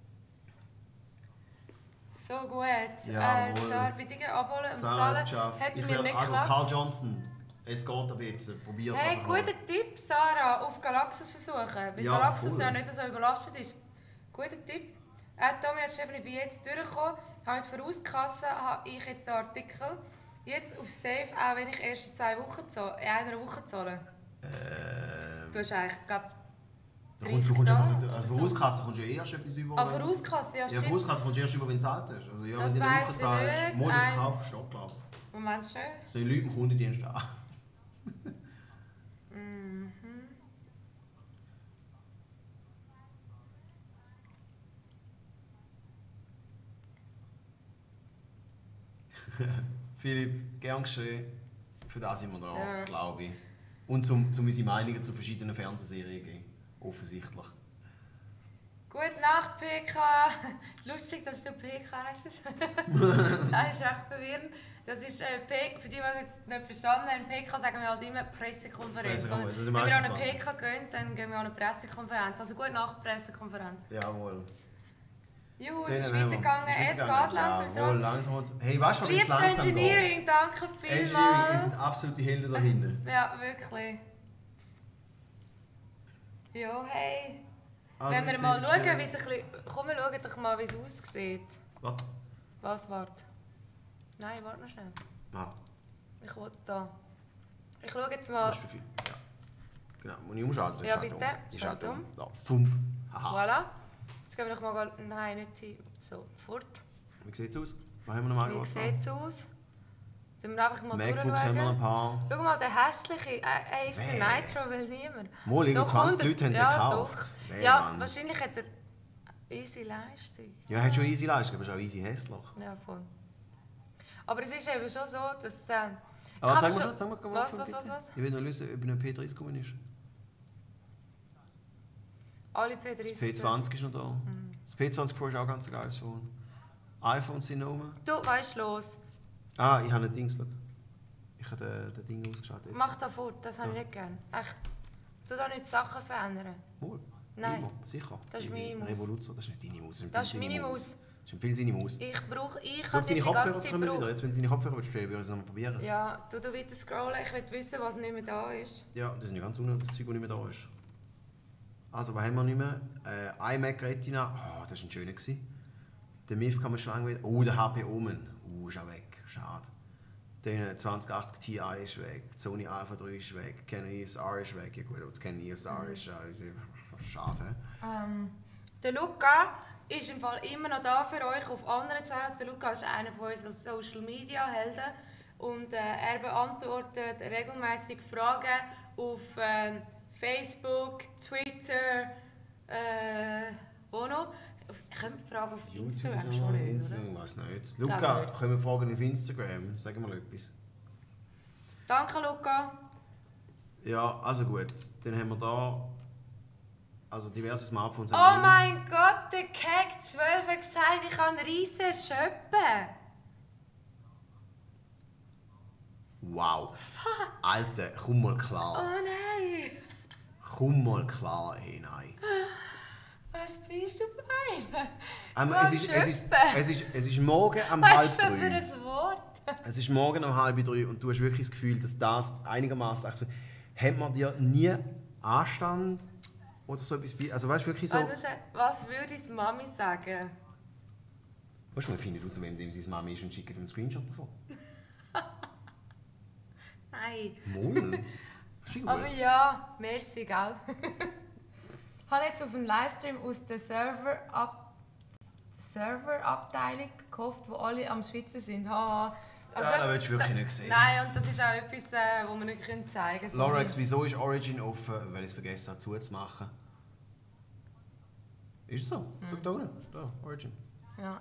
So gut. Jawohl. Äh, Sarah, bei dir abholen und Sarah zahlen. hat es geschafft. Hat Ich mir werde nicht also geklappt. Carl Johnson. Es geht aber jetzt. Probier es Hey, einfach mal. guter Tipp, Sarah, auf Galaxus versuchen. Weil Ja, Galaxus voll. ja nicht so überlastet ist. Guter Tipp. Äh, Tommy hat Stefanie bin jetzt durchgekommen, habe mit Vorauskasse habe ich jetzt den Artikel jetzt auf Safe, auch wenn ich erst in zwei Wochen zahle, in einer Woche zahle. Ähm, Du hast eigentlich, glaube da kommst du dreißig kommst Tage einfach, oder also so. Vorauskasse kommst du eh erst etwas über. Ah, Vorauskasse, ja Ja, stimmt. Vorauskasse kommst du erst über, wenn du zahlt hast. Also ja, Das wenn du eine weiss Woche ich zahlst, nicht. Monat Ein- verkaufst, schon klar. Moment schön. So die Leute im Kundendienst an. Mhm. Philipp, gern geschehen. Für das sind wir da, Ja. glaube ich. Und zum, zum unsere Meinungen zu verschiedenen Fernsehserien geben. Offensichtlich. Gute Nacht, P K. Lustig, dass du P K heisst. Das ist echt verwirrend. Das ist äh, P für die, die es jetzt nicht verstanden haben, P K sagen wir halt immer Pressekonferenz. Pressekonferenz, das ist Wenn wir an meistens eine was. P K gehen, dann gehen wir an eine Pressekonferenz. Also gute Nacht, Pressekonferenz. Jawohl. Juhu, Den es ist haben wir. weitergegangen. Ist Es geht weitergegangen. langsam. es Jawohl, rollt. langsam. wird's- Hey, weißt du, was jetzt Liebes langsam Engineering, geht? danke Engineering, ihr vielmals. sind absolute Helden da hinten. Ja, wirklich. Ja, hey. Also, Wenn wir ich mal sehe schauen, schnell- wie es ein bisschen... Komm, wir schauen doch mal, wie es aussieht. Was? Was, warte? Nein, warte noch schnell. Ah, Ich will da. Ich schaue jetzt du mal. musst viel. Ja. Genau, muss ich umschalten? Ich Ja, schalte bitte. um. Ich schalte Schalte um. Da, fump. Haha. Voilà. Jetzt gehen wir noch mal... Nein, nicht hin. So, fort. Wie sieht es aus? Was haben wir noch mal Wie gemacht? sieht es aus? Dann wir einfach mal MacBooks haben wir noch ein durchschauen. paar. Schau mal, der hässliche. Äh, er ist der Wer? Nitro, will niemand. Mal, irgendwie Doch, zwanzig hundert Leute haben den ja, gekauft. Doch. Wer, Ja, Mann? wahrscheinlich hat er easy Leistung. Ja, er hat schon easy Leistung, aber ist auch easy hässlich. Ja, voll. Aber es ist eben schon so, dass... Äh, Aber ich sag habe mal, schon- sag mal, sag mal, Was, schon, was, was, bitte. was? Ich will noch wissen, ob ein P dreißig gekommen ist. Alle P dreißig. Das P zwanzig ist noch da. Mhm. Das P zwanzig Pro ist auch ganz ein geiles Phone. iPhones sind noch rum. Du, weißt du, los. Ah, ich habe ein Dings. schau. Ich habe den, den Ding ausgeschaltet. Jetzt. Mach da fort, das habe ich Ja. nicht gern. Echt. Du da nicht Sachen verändern. Mal. Nein. Immer, sicher. Das ist Die meine Maus. Revolution, das ist nicht deine Maus. Das ist viel meine seine Maus. Das ist viel seine Maus. Ich brauche, ich Schau, habe deine jetzt die ganze Kopfhörer Zeit kommen wieder. gebraucht. Jetzt, wenn du deine Kopfhörer spielen willst, würde ich es nochmal probieren. Ja, du, du weiter scrollen, ich will wissen, was nicht mehr da ist. Ja, das ist ja ganz unten, das Zeug, das nicht mehr da ist. Also, was haben wir nicht mehr? Äh, iMac Retina, oh, das war ein schöner. gewesen. Den M I F kann man schon lange wieder. Oh, der H P Omen, uh, ist auch weg, schade. Der zwanzig achtzig Ti ist weg, Sony Alpha drei ist weg, Canon E O S R ist weg. Ja gut, aber Canon E O S R ist äh, schade. Ähm, der Luca ist im Fall immer noch da für euch auf anderen Channels. Der Luca ist einer von unseren Social Media Helden und äh, er beantwortet regelmäßig Fragen auf äh, Facebook, Twitter, äh, wo noch? Können wir Fragen auf Instagram schon nicht, Instagram, oder? weiß nicht. Glaube Luca, nicht. können wir Fragen auf Instagram? Sag mal etwas. Danke, Luca. Ja, also gut. Dann haben wir da also diverse Smartphones. Oh haben wir mein Gott, der Kek zwölf hat gesagt, ich kann riesen schöppen. Wow. Alter, komm mal Oh klar. nein. Komm mal klar, hey, nein. Was bist du für einer? Ähm, Geh es, ist, es, ist, schöppen. es, ist, es ist morgen um halb Was ist das für drei. ein Wort? Es ist morgen um halb drei und du hast wirklich das Gefühl, dass das einigermaßen. Hat man dir nie Anstand oder so etwas bei? Also weißt du wirklich so. Ah, du sagst, was würde die Mami sagen? Weißt du, man findet aus, wem seine Mami ist und schickt ihm einen Screenshot davon. Nein. Moll. Ist gut. Aber ja, merci, gell? Ich habe jetzt auf einen Livestream aus der Server-Ab- Server-Abteilung gehofft, wo alle am Schwitzen sind. Ha. Also Ja, das willst du wirklich nicht sehen. Nein, und das ist auch etwas, äh, was wir nicht können zeigen können. Lorax, wieso ist Origin offen? Weil ich es vergessen habe zuzumachen. Ist so? Hm. Schau da unten. Da, Origin. Ja.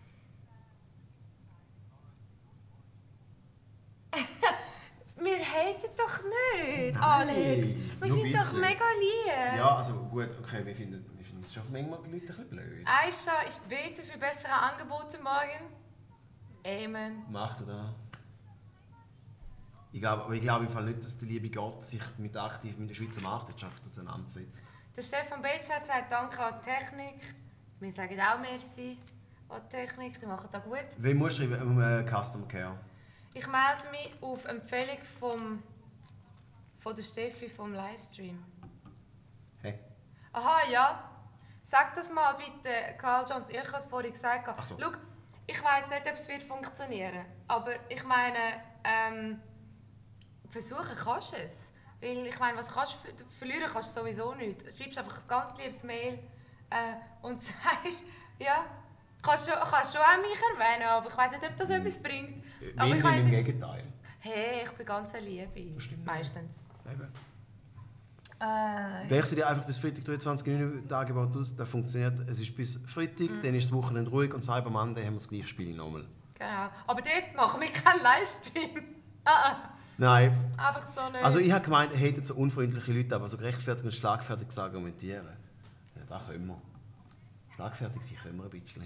Wir haten doch nicht, Nein, Alex. Wir nur sind doch bisschen. mega lieb. Ja, also gut, okay, wir finden, wir finden es schon manchmal die Leute ein bisschen blöd. Aisha, ich bete für bessere Angebote morgen. Amen. Macht er da? Ich glaube, aber ich glaube im Fall nicht, dass der liebe Gott sich mit aktiv mit der Schweizer Marktwirtschaft auseinandersetzt. Der Stefan Betsch hat gesagt, danke an die Technik. Wir sagen auch merci an die Technik, die machen das gut. Wen musst du schreiben? Um, äh, Customer Care. Ich melde mich auf Empfehlung vom, von der Steffi vom Livestream. Hey. Aha, ja. Sag das mal bitte, Carl Jones. Ich habe es vorhin gesagt. Ach so. Schau, ich weiss nicht, ob es wird funktionieren. Aber ich meine, ähm, versuchen kannst du es. Weil ich meine, was kannst du verlieren kannst du sowieso nicht. Du schreibst einfach ein ganz liebes Mail äh, und sagst, ja, kannst schon, kannst schon auch mich erwähnen, aber ich weiss nicht, ob das etwas bringt. Aber Wenn ich im weiss, es ist, Gegenteil. hey, ich bin ganz eine Liebe. Das stimmt. Meistens. Eben. Äh, Wechsel dir einfach bis Freitag dreiundzwanzig Minuten das Angebot aus, das funktioniert. Es ist bis Freitag, Mhm. dann ist das Wochenende ruhig und Cyber Monday haben wir das gleiche Spiel nochmal. genau. Aber dort machen wir keinen Livestream. ah, ah. Nein, Einfach so eine... also ich habe gemeint, ihr hättet so unfreundliche Leute, aber so gerechtfertigt und schlagfertig argumentieren. Ja, das können wir. Schlagfertig sein können wir ein bisschen.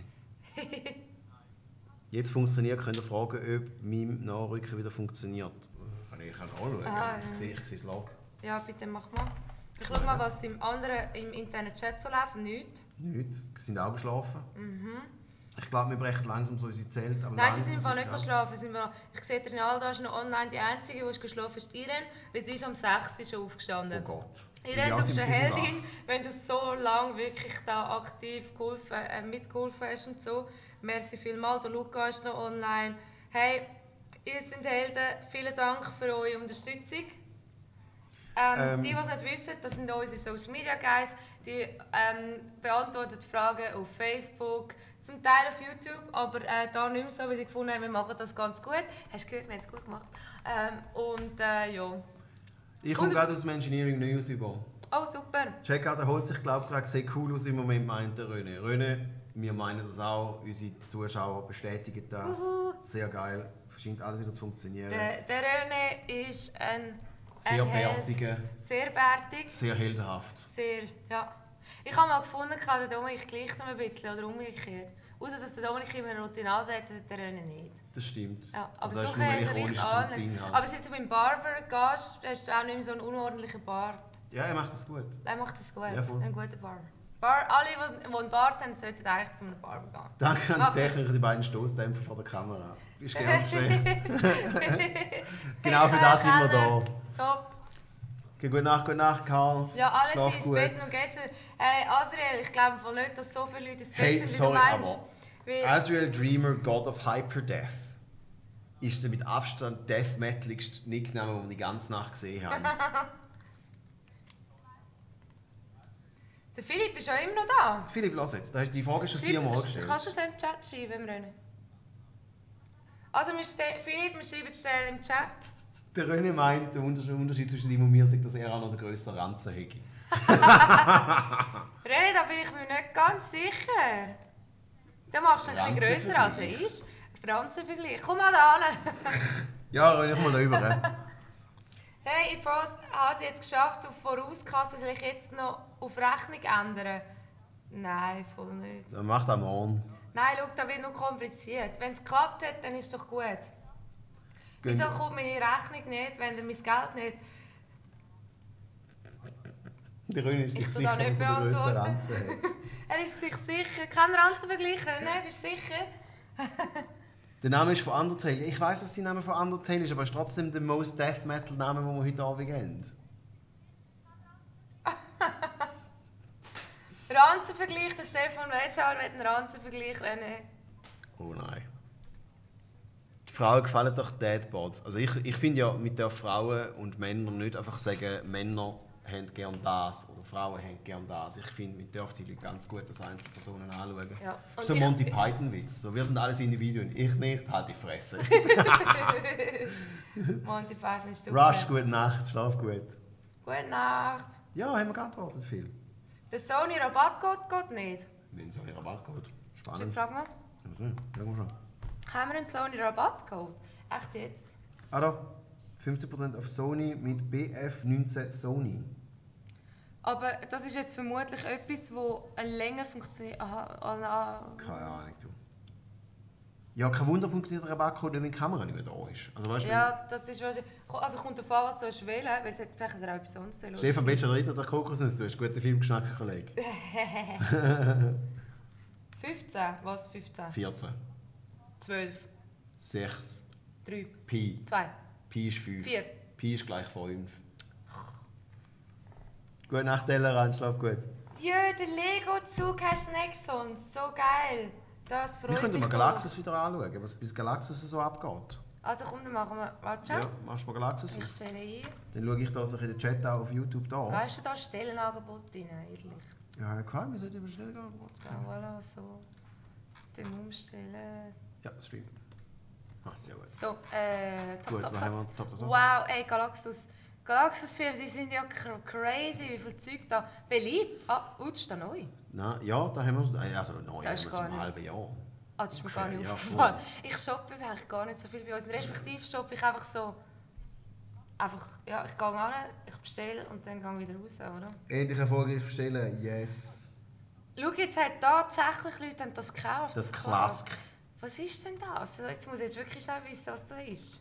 Jetzt funktioniert, könnt ihr fragen, ob mein Nachrücken wieder funktioniert. Kann ich auch anschauen. Ah, ja. Ich sehe, ich sehe das Log. Ja, bitte mach mal. Ich schau mal, was im anderen im Internet-Chat so läuft. Nichts. Nichts, sie sind auch geschlafen. Mhm. Ich glaube, wir brechen langsam so unsere Zelte. Aber Nein, sie langsam sind im Fall nicht sicher. geschlafen. Sie sind mal, ich sehe, Rinaldo ist noch online. Die Einzige, die ist geschlafen ist Irene, weil sie ist um sechs Uhr schon aufgestanden. Oh Gott. Irene, Ja, du bist sind eine fünf Uhr Heldin, wenn du so lange wirklich da aktiv geholfen, äh, mitgeholfen hast und so. Merci vielmals. Der Luca ist noch online. Hey, ihr seid Helden. Vielen Dank für eure Unterstützung. Ähm, Ähm. die, die es nicht wissen, das sind unsere Social Media Guys. Die ähm, beantworten Fragen auf Facebook, zum Teil auf YouTube, aber äh, da nicht mehr so, weil sie gefunden haben, wir machen das ganz gut. Hast du gehört, wir haben es gut gemacht. Ähm, und äh, ja. Ich komme Und- gerade aus dem Engineering News über. Oh, super. Checkout erholt sich, glaube ich, gerade sehr cool aus im Moment, meint der René. René, wir meinen das auch, unsere Zuschauer bestätigen das. Uhu. Sehr geil, scheint alles wieder zu funktionieren. Der, der René ist ein, Sehr ein Held. bärtiger, Sehr bärtig. sehr heldenhaft. Sehr, ja. Ich habe mal gefunden, der Domi, ich gleiche ihm ein bisschen oder umgekehrt. Außer dass der Dominik immer eine rote Nase hat, hat der René nicht. Das stimmt. Ja, aber das so ist kann nur, es weil ich richtig chronisch so ein an. Ding habe. Aber seit du beim Barber gehst, hast du auch nicht mehr so einen unordentlichen Bart. Ja, er macht das gut. Er macht das gut. Ja, voll. Ein guter Barber. Bar alle, die einen Bart haben, sollten eigentlich zu einem Barber gehen. Danke an Mach- die Techniker, die beiden Stoßdämpfer vor der Kamera. Ist gern geschehen. Genau für das sind wir da. Top. Okay, gute Nacht, gute Nacht, Karl. Ja, alle Schlaf sind ins gut. Bett und geht's. Hey, Azriel, ich glaube voll nicht, dass so viele Leute ins Bett Hey, sind, wie sorry, du meinst. aber Weil- Azrael Dreamer, God of Hyperdeath, ist der mit Abstand death metaligste Nickname, den wir die ganze Nacht gesehen haben. Der Philipp ist ja immer noch da. Philipp, lass jetzt. Da hast du die Frage schon Schreib- viermal gestellt. Kannst du schnell im Chat schreiben, im Rennen? Also, wir ste- Philipp, wir schreiben schnell im Chat. Der René meint, der Unterschied Unterschied zwischen ihm und mir ist, dass er auch noch den grösseren Ranzen hätte. René, da bin ich mir nicht ganz sicher. Du machst ihn ein bisschen grösser als er ist. Franzenvergleich. Komm mal da hin. Ja, René, komm mal da rüber. Hey, ich habe es jetzt geschafft, auf Vorauskasse. Soll ich jetzt noch auf Rechnung ändern? Nein, voll nicht. Dann mach das morgen. Nein, schau, das wird noch kompliziert. Wenn es geklappt hat, dann ist es doch gut. Wieso kommt meine Rechnung nicht, wenn ihr mein Geld nicht... Der René ist sich Ich tu sicher, da nicht dass er den grösseren beantworten. Ranzen hat. Er ist sich sicher. Kein Ranzenvergleich, ne? Bist du sicher? Der Name ist von Undertale. Ich weiss, dass der Name von Undertale ist, aber es ist trotzdem der most Death Metal Name, den wir heute Abend haben. Ranzenvergleich, der Stefan Retschauer will einen Ranzenvergleich rennen. Oh nein. Die Frauen gefallen doch Deadbots. Also ich, ich finde ja, mit den Frauen und Männern nicht einfach sagen, Männer haben gern das oder Frauen haben gern das. Ich finde, man darf die Leute ganz gut als Einzelpersonen anschauen. Ja. Das ist so ein Und Monty ich- Python-Witz. So, wir sind alles Individuen. Ich nicht, halt die Fresse. Monty Python ist super. Rush, gute Nacht, schlaf gut. Gute Nacht. Ja, haben wir geantwortet viel. Der Sony Rabattcode geht nicht. Wenn so ein Rabattcode. Schau, Spannend. frag mal. Ja, schauen wir schon. Haben wir einen Sony Rabattcode? Echt jetzt? Ah da, fünfzehn Prozent auf Sony mit B F neunzehn Sony. Aber das ist jetzt vermutlich etwas, das länger funktioniert. Aha, ah, ah. Keine Ahnung, du. Ja, kein Wunder funktioniert der Rabattcode, wenn die Kamera nicht mehr da ist. Also, weißt, Ja, das ist wahrscheinlich... Also kommt davon, was du hast wählen, weil es hat vielleicht auch etwas anderes sein. wenn Stefan Bachelorita der Kokosnuss, du hast guten Filmgeschmack, Kollege. fünfzehn? Was fünfzehn? vierzehn, zwölf, sechs, drei, Pi. zwei, Pi ist fünf. vier. Pi ist gleich fünf. Gute Nacht, Tellerrand, schlaf gut. Ja, der Lego-Zug hast Nexons. So geil. Das freut Wir könnten mich. mal voll. Galaxus wieder anschauen, was bis Galaxus so abgeht. Also komm, dann machen wir... Warte Ja, schon. machst du mal Galaxus? Ich stelle ein. Dann schaue ich da so in den Chat auch auf YouTube da. Weißt du, da ist Stellenangebot drin, ehrlich. Ja, gefällt mir, sollte ich schnell gehen. Ja, voilà, so. Dem umstellen. Ja, Stream. Ah, sehr gut. So, äh... Top, Gut, top, was top. haben wir? Top, top, top. Wow, ey, Galaxus. Galaxus-Filme, die sind ja cr- crazy, wie viel Zeug da. Beliebt. Ah, oh, das ist da neu. Na, ja, da haben wir es. Also neu, Das ist haben wir es gar im nicht. halben Jahr. Ah, das ist mir gar nicht Ja, aufgefallen. Ich shoppe eigentlich gar nicht so viel bei uns. Respektive shoppe ich einfach so... Einfach, ja, ich gehe an, ich bestelle und dann gehe ich wieder raus, oder? Endlich erfolgreich bestellen, yes. Schau, jetzt haben tatsächlich Leute haben das gekauft. Das Klass. Klask. Was ist denn das? Also jetzt muss ich jetzt wirklich schnell wissen, was da ist.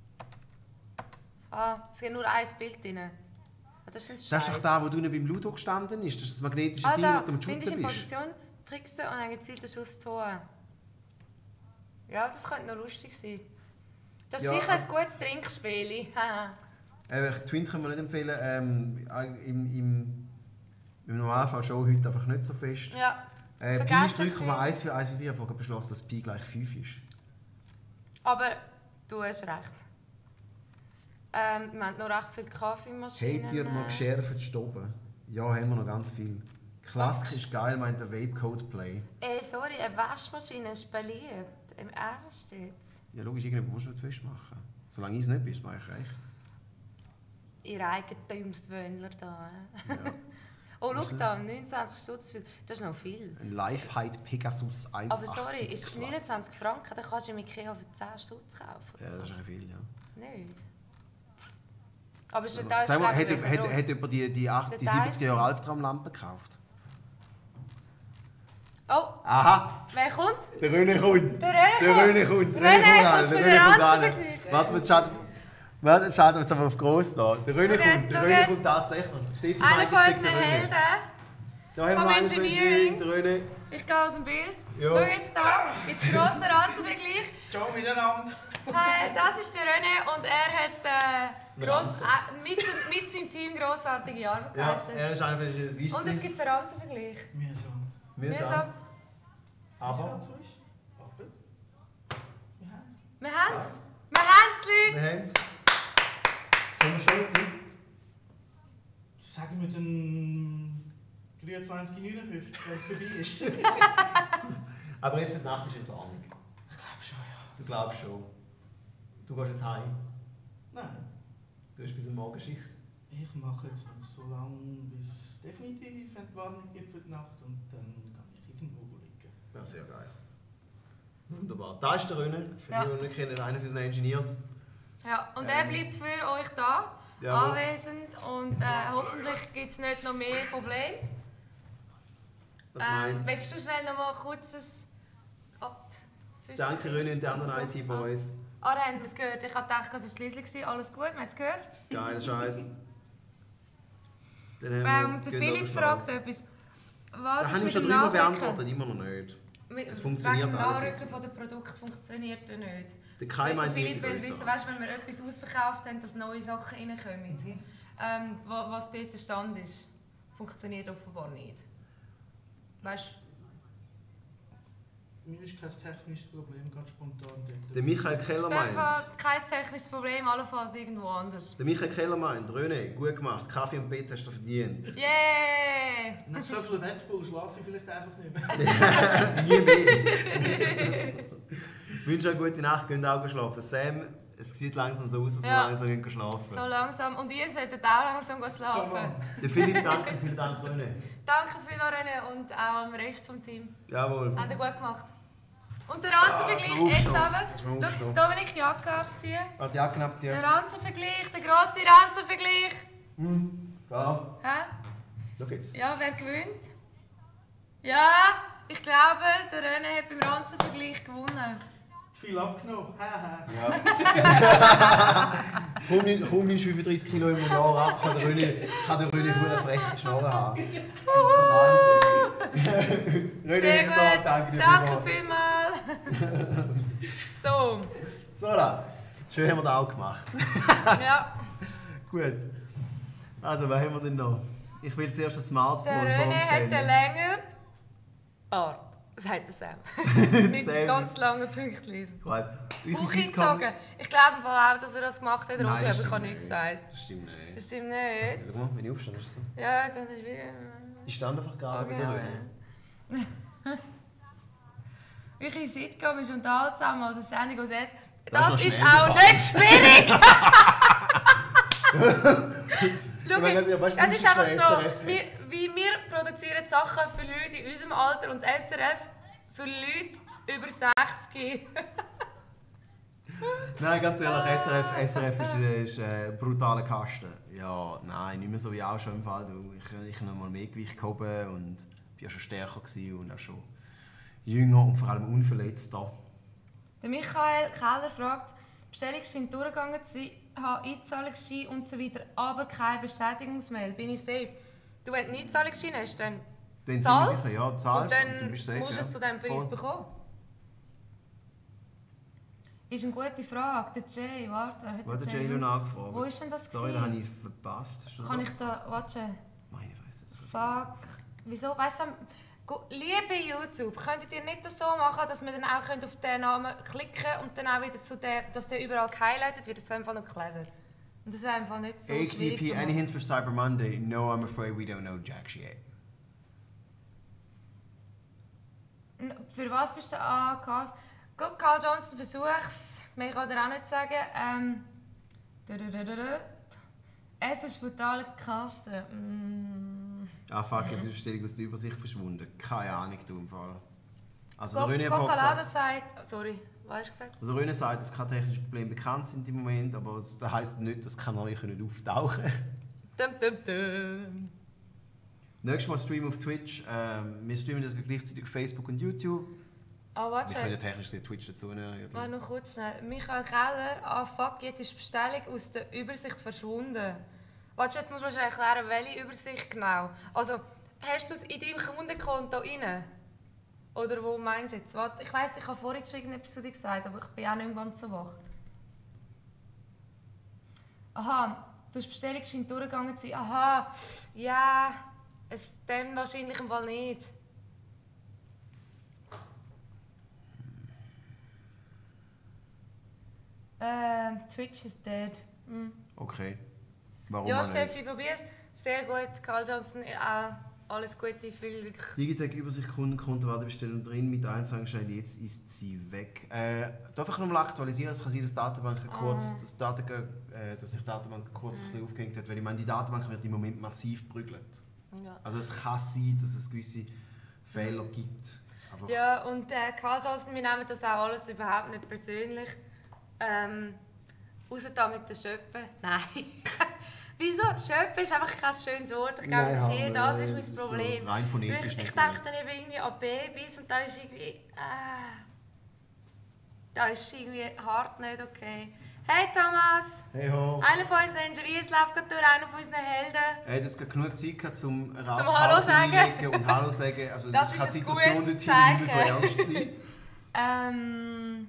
Ah, es gibt nur ein Bild drin. Ah, das ist ein Das ist doch Scheiß. da, wo du beim Ludo gestanden ist. Das ist das magnetische Ah, Ding, da. wo du am Finde ich Shooten in bist. Position, tricksen und einen gezielten Schuss Tor. Ja, das könnte noch lustig sein. Das ist Ja, sicher also- ein gutes Trinkspiel. Haha. Äh, Twin können wir nicht empfehlen. Ähm, im, im, Im Normalfall schon heute einfach nicht so fest. Ja. Äh, Pi Vergessen ist drei Komma eins Sie. für eins vier vorher beschlossen, dass Pi gleich fünf ist. Aber du hast recht. Ähm, wir haben noch recht viele Kaffeemaschinen. Habt ihr noch geschärft Stoben? Ja, haben wir noch ganz viel. Klassisch Was? ist geil, meint der Vape Code Play. Ey, sorry, eine Waschmaschine ist beliebt. Im Ernst jetzt. Ja, logisch, irgendjemand muss es festmachen. Solange ich es nicht bin, ist mir eigentlich recht. Ihr Eigentumswöhnler da. Ja. Oh, Was schau da, neunundzwanzig Stutz. für- Das ist noch viel. Ein Lifehide Pegasus eins Aber sorry, achtzig ist Klasse. neunundzwanzig Franken, dann kannst du im Ikea für zehn Stutz kaufen. Oder Ja, das ist so. ein viel, ja. Nicht. Aber schon Sag da ist mal, glaub ich, hat, wirklich hat, gross. hat jemand die, die, acht- die Details. siebziger Jahre Albtraumlampe gekauft? Oh, Aha, wer kommt? der René kommt. Der René Der kommt. René kommt. Der René kommt kommt an, für der den René kommt an. Ranzenvergleich. Warte, jetzt schaut, warte, jetzt schaut uns aber auf gross da. Der René Schau jetzt, kommt, der schau René jetzt. kommt tatsächlich. Steffi Einer meint, von ich unseren sage der René. Helden. Da haben vom wir einen von Engineering. Engineering, der René. Ich gehe aus dem Bild. Ja. Schau jetzt da, jetzt grosser Ranzenvergleich. Ciao miteinander. Äh, das ist der René und er hat äh, gross, äh, mit, mit seinem Team grossartige Arbeit Ja, geleistet. er ist einer von den Wichtigsten. Und es gibt einen Ranzenvergleich. Mühsam. Mühsam. Aber so ist. Aber. Wir haben Wir haben es. Wir haben es, wir Leute. haben es. Können wir stolz sein? Sagen wir den dreiundzwanzig neunundfünfzig, wenn es vorbei ist. Aber jetzt für die Nacht ist in Planung. Ich glaube schon, ja. Du glaubst schon. Du gehst jetzt heim. Nein. Du hast bis zum Morgenschicht. Ich mache jetzt noch so lange, bis definitiv Entwarnung gibt für die Nacht und dann kann ich irgendwo liegen. Ja, sehr geil. Wunderbar. Da ist der René. Für Ja. die, die nicht kennen, einer von unseren Engineers. Ja, und er Ähm. bleibt für euch da, Jawohl. anwesend. Und äh, hoffentlich gibt es nicht noch mehr Probleme. Was Ähm, meint? willst du schnell noch mal kurzes Ab? Danke René und die anderen I T-Boys. Ah, da haben wir es gehört. Ich habe gedacht, es war Liesli. Alles gut, wir haben es gehört. Geiler Scheiß. Dann Ähm, haben wir der gehen Philipp oben fragt schlafen. etwas. Was Da ist haben wir mit schon dem drüber Nachrücken? beantwortet, immer noch nicht. Mit- Es funktioniert wegen dem alles Nachrücken jetzt. von dem Produkt funktioniert ja nicht. Der Kai meint Philipp die will grösser. wissen, weißt, wenn wir etwas ausverkauft haben, dass neue Sachen reinkommen. Mhm. Ähm, wa- was dort der Stand ist, funktioniert offenbar nicht. Weißt Mir ist kein technisches Problem, ganz spontan dort. Der Michael Keller du? meint. Einfach kein technisches Problem, allenfalls irgendwo anders. Der Michael Keller meint, René, gut gemacht, Kaffee und Bett hast du verdient. Yeah! Nach so viel Red Bull schlafe ich vielleicht einfach nicht mehr. Nie mehr. Ich wünsche euch eine gute Nacht, geht auch schlafen. Sam, es sieht langsam so aus, dass Ja. wir langsam gehen schlafen. So langsam. Und ihr solltet auch langsam gehen So, schlafen. Mann. Der Philipp, danke, vielen Dank, René. Danke vielmals, René, und auch am Rest vom Team. Jawohl. Habt ihr gut gemacht. Und der Ranzenvergleich, jetzt mal jetzt aufstehen. aber. Jetzt mal Schau, aufstehen. Dominik, Jacke abziehen. Warte, die Jacke abziehen. Der Ranzenvergleich, der grosse Ranzenvergleich. Hm, da. Hä? Schau jetzt. Ja, wer gewinnt? Ja, ich glaube, der René hat beim Ranzenvergleich gewonnen. Viel abgenommen. Haha. Ja. Komm, nicht- komm nicht fünfunddreißig Kilo im Jahr ab, kann der René, kann der René eine freche Schnorre haben. René, Sehr ich sage gut. danke dir Danke vielmals. vielmals. So, So, da. Schön haben wir das auch gemacht. ja. Gut. Also, was haben wir denn noch? Ich will zuerst ein Smartphone Der René hat vorstellen. eine länger Bart, sagt der Sam. Mit Sam. ganz langen Pünktchen. Gut. Wie viel Bauch Sitcom- eingezogen. Ich glaube im Fall auch, dass er das gemacht hat. Nein, Rosi, das aber ich habe stimmt nichts gesagt. Das stimmt nicht. Das stimmt nicht. Schau mal, wenn ich aufstehe, ist es so. Ja, dann ist wieder... Die stand einfach gerade Okay, bei der ja. René. Welche Sitcom ist unterhaltsam als eine Sendung aus S? Das ist noch Das ist schnell auch gefahren. nicht schwierig! Schau, Ich meine, weißt du, es das ist ist einfach für so, S R F wie, wie wir produzieren Sachen für Leute in unserem Alter und das S R F für Leute über sechzig. Nein, ganz ehrlich, S R F, S R F ist, äh, ist äh, ein brutaler Kasten. Ja, nein, nicht mehr so wie auch schon im Fall. Du, ich ich habe noch mal mehr Gewicht gehoben und war ja schon stärker gewesen und auch schon jünger und vor allem unverletzter. Der Michael Keller fragt, Bestellung scheint durchgegangen zu sein, habe Einzahlungsschein und so weiter, aber keine Bestätigungsmail. Bin ich safe? Du, wenn du einen Einzahlungsschein hast, dann Dann zahlst sicher, ja, und zahlst dann du bist safe, musst du ja. es zu diesem Preis Voll. bekommen. Ist eine gute Frage. Der Jay, warte, wer hat Wo hat der der Jay Jay? noch angefragt? Wo ist denn das Sorry, gewesen? den habe ich verpasst. Ist das Kann so? ich da, warte, Meine Fresse. das- fuck. Wieso, weißt du, Go- liebe YouTube, könntet ihr nicht das so machen, dass wir dann auch könnt auf den Namen klicken und dann auch wieder zu der, dass der überall gehighlightet wird? Das wäre einfach noch clever. Und das wäre einfach nicht so H D schwierig P, zu any machen. hints for Cyber Monday? No, I'm afraid we don't know jack shit. N- Für was bist du angehört? Gut, Carl Johnson, versuch's. Mehr kann ich dir auch nicht sagen. Ähm, dududududud. Es ist brutaler Kasten. Mm. Ah fuck, jetzt ist die Bestellung aus der Übersicht verschwunden. Keine Ahnung, du im Fall. Also Go- der René hat vorhin Gocalada gesagt, sagt... Sorry, was hast du gesagt? also der René sagt, dass keine technischen Probleme bekannt sind im Moment, aber das heisst nicht, dass keine neue können auftauchen können. Dum, dum, dum. Nächstes Mal streamen auf Twitch. Ähm, wir streamen das gleichzeitig auf Facebook und YouTube. Ah, Wir warte. können ja technisch den Twitch dazu nehmen. Warte noch kurz schnell. Michael Keller, ah fuck, jetzt ist die Bestellung aus der Übersicht verschwunden. Warte, jetzt muss man schon erklären, welche Übersicht genau. Also, hast du es in deinem Kundenkonto rein? Oder wo meinst du jetzt? Warte, ich weiss, ich habe vorhin schon irgendetwas zu dir gesagt, aber ich bin auch nicht im ganzen wach. Aha, die Bestellung scheint durchgegangen zu sein. Aha, ja, es dann wahrscheinlich im Fall nicht. Ähm, Twitch is dead. Mm. Okay. Warum Ja, auch nicht? Steffi, probier's. Sehr gut. Carl Johnson, auch alles Gute. Ich fühle wirklich. Digitec Übersicht Kundenkonto Wartebestellung drin mit Einzahlungsschein, jetzt ist sie weg. Äh, darf ich nochmal aktualisieren? Es kann sein, dass die Datenbank kurz, Ah. dass, die Daten, äh, dass sich die Datenbank kurz ein bisschen aufgehängt hat, weil ich meine, die Datenbank wird im Moment massiv geprügelt. Ja. Also es kann sein, dass es gewisse Fehler gibt. Einfach Ja, und äh, Carl Johnson, wir nehmen das auch alles überhaupt nicht persönlich. Ähm, außer da mit den Schöppen. Nein. Wieso? Schöppen ist einfach kein schönes Wort. Ich glaube, Nein, das ist eher aber, das äh, ist mein so Problem. rein phonetisch ich ich nicht denke mehr. dann eben irgendwie an Babys und da ist irgendwie. Äh, da ist irgendwie hart nicht okay. Hey Thomas! Hey ho! Einer von unseren Injuries läuft gerade durch, einer von unseren Helden. Er hat jetzt gerade genug Zeit gehabt, um Ralf Zum Hallo Pause sagen. einlegen und Hallo sagen. Also es Das ist keine ist ein Situation gutes dorthin, die so Zeichen. ernst sein. Ähm.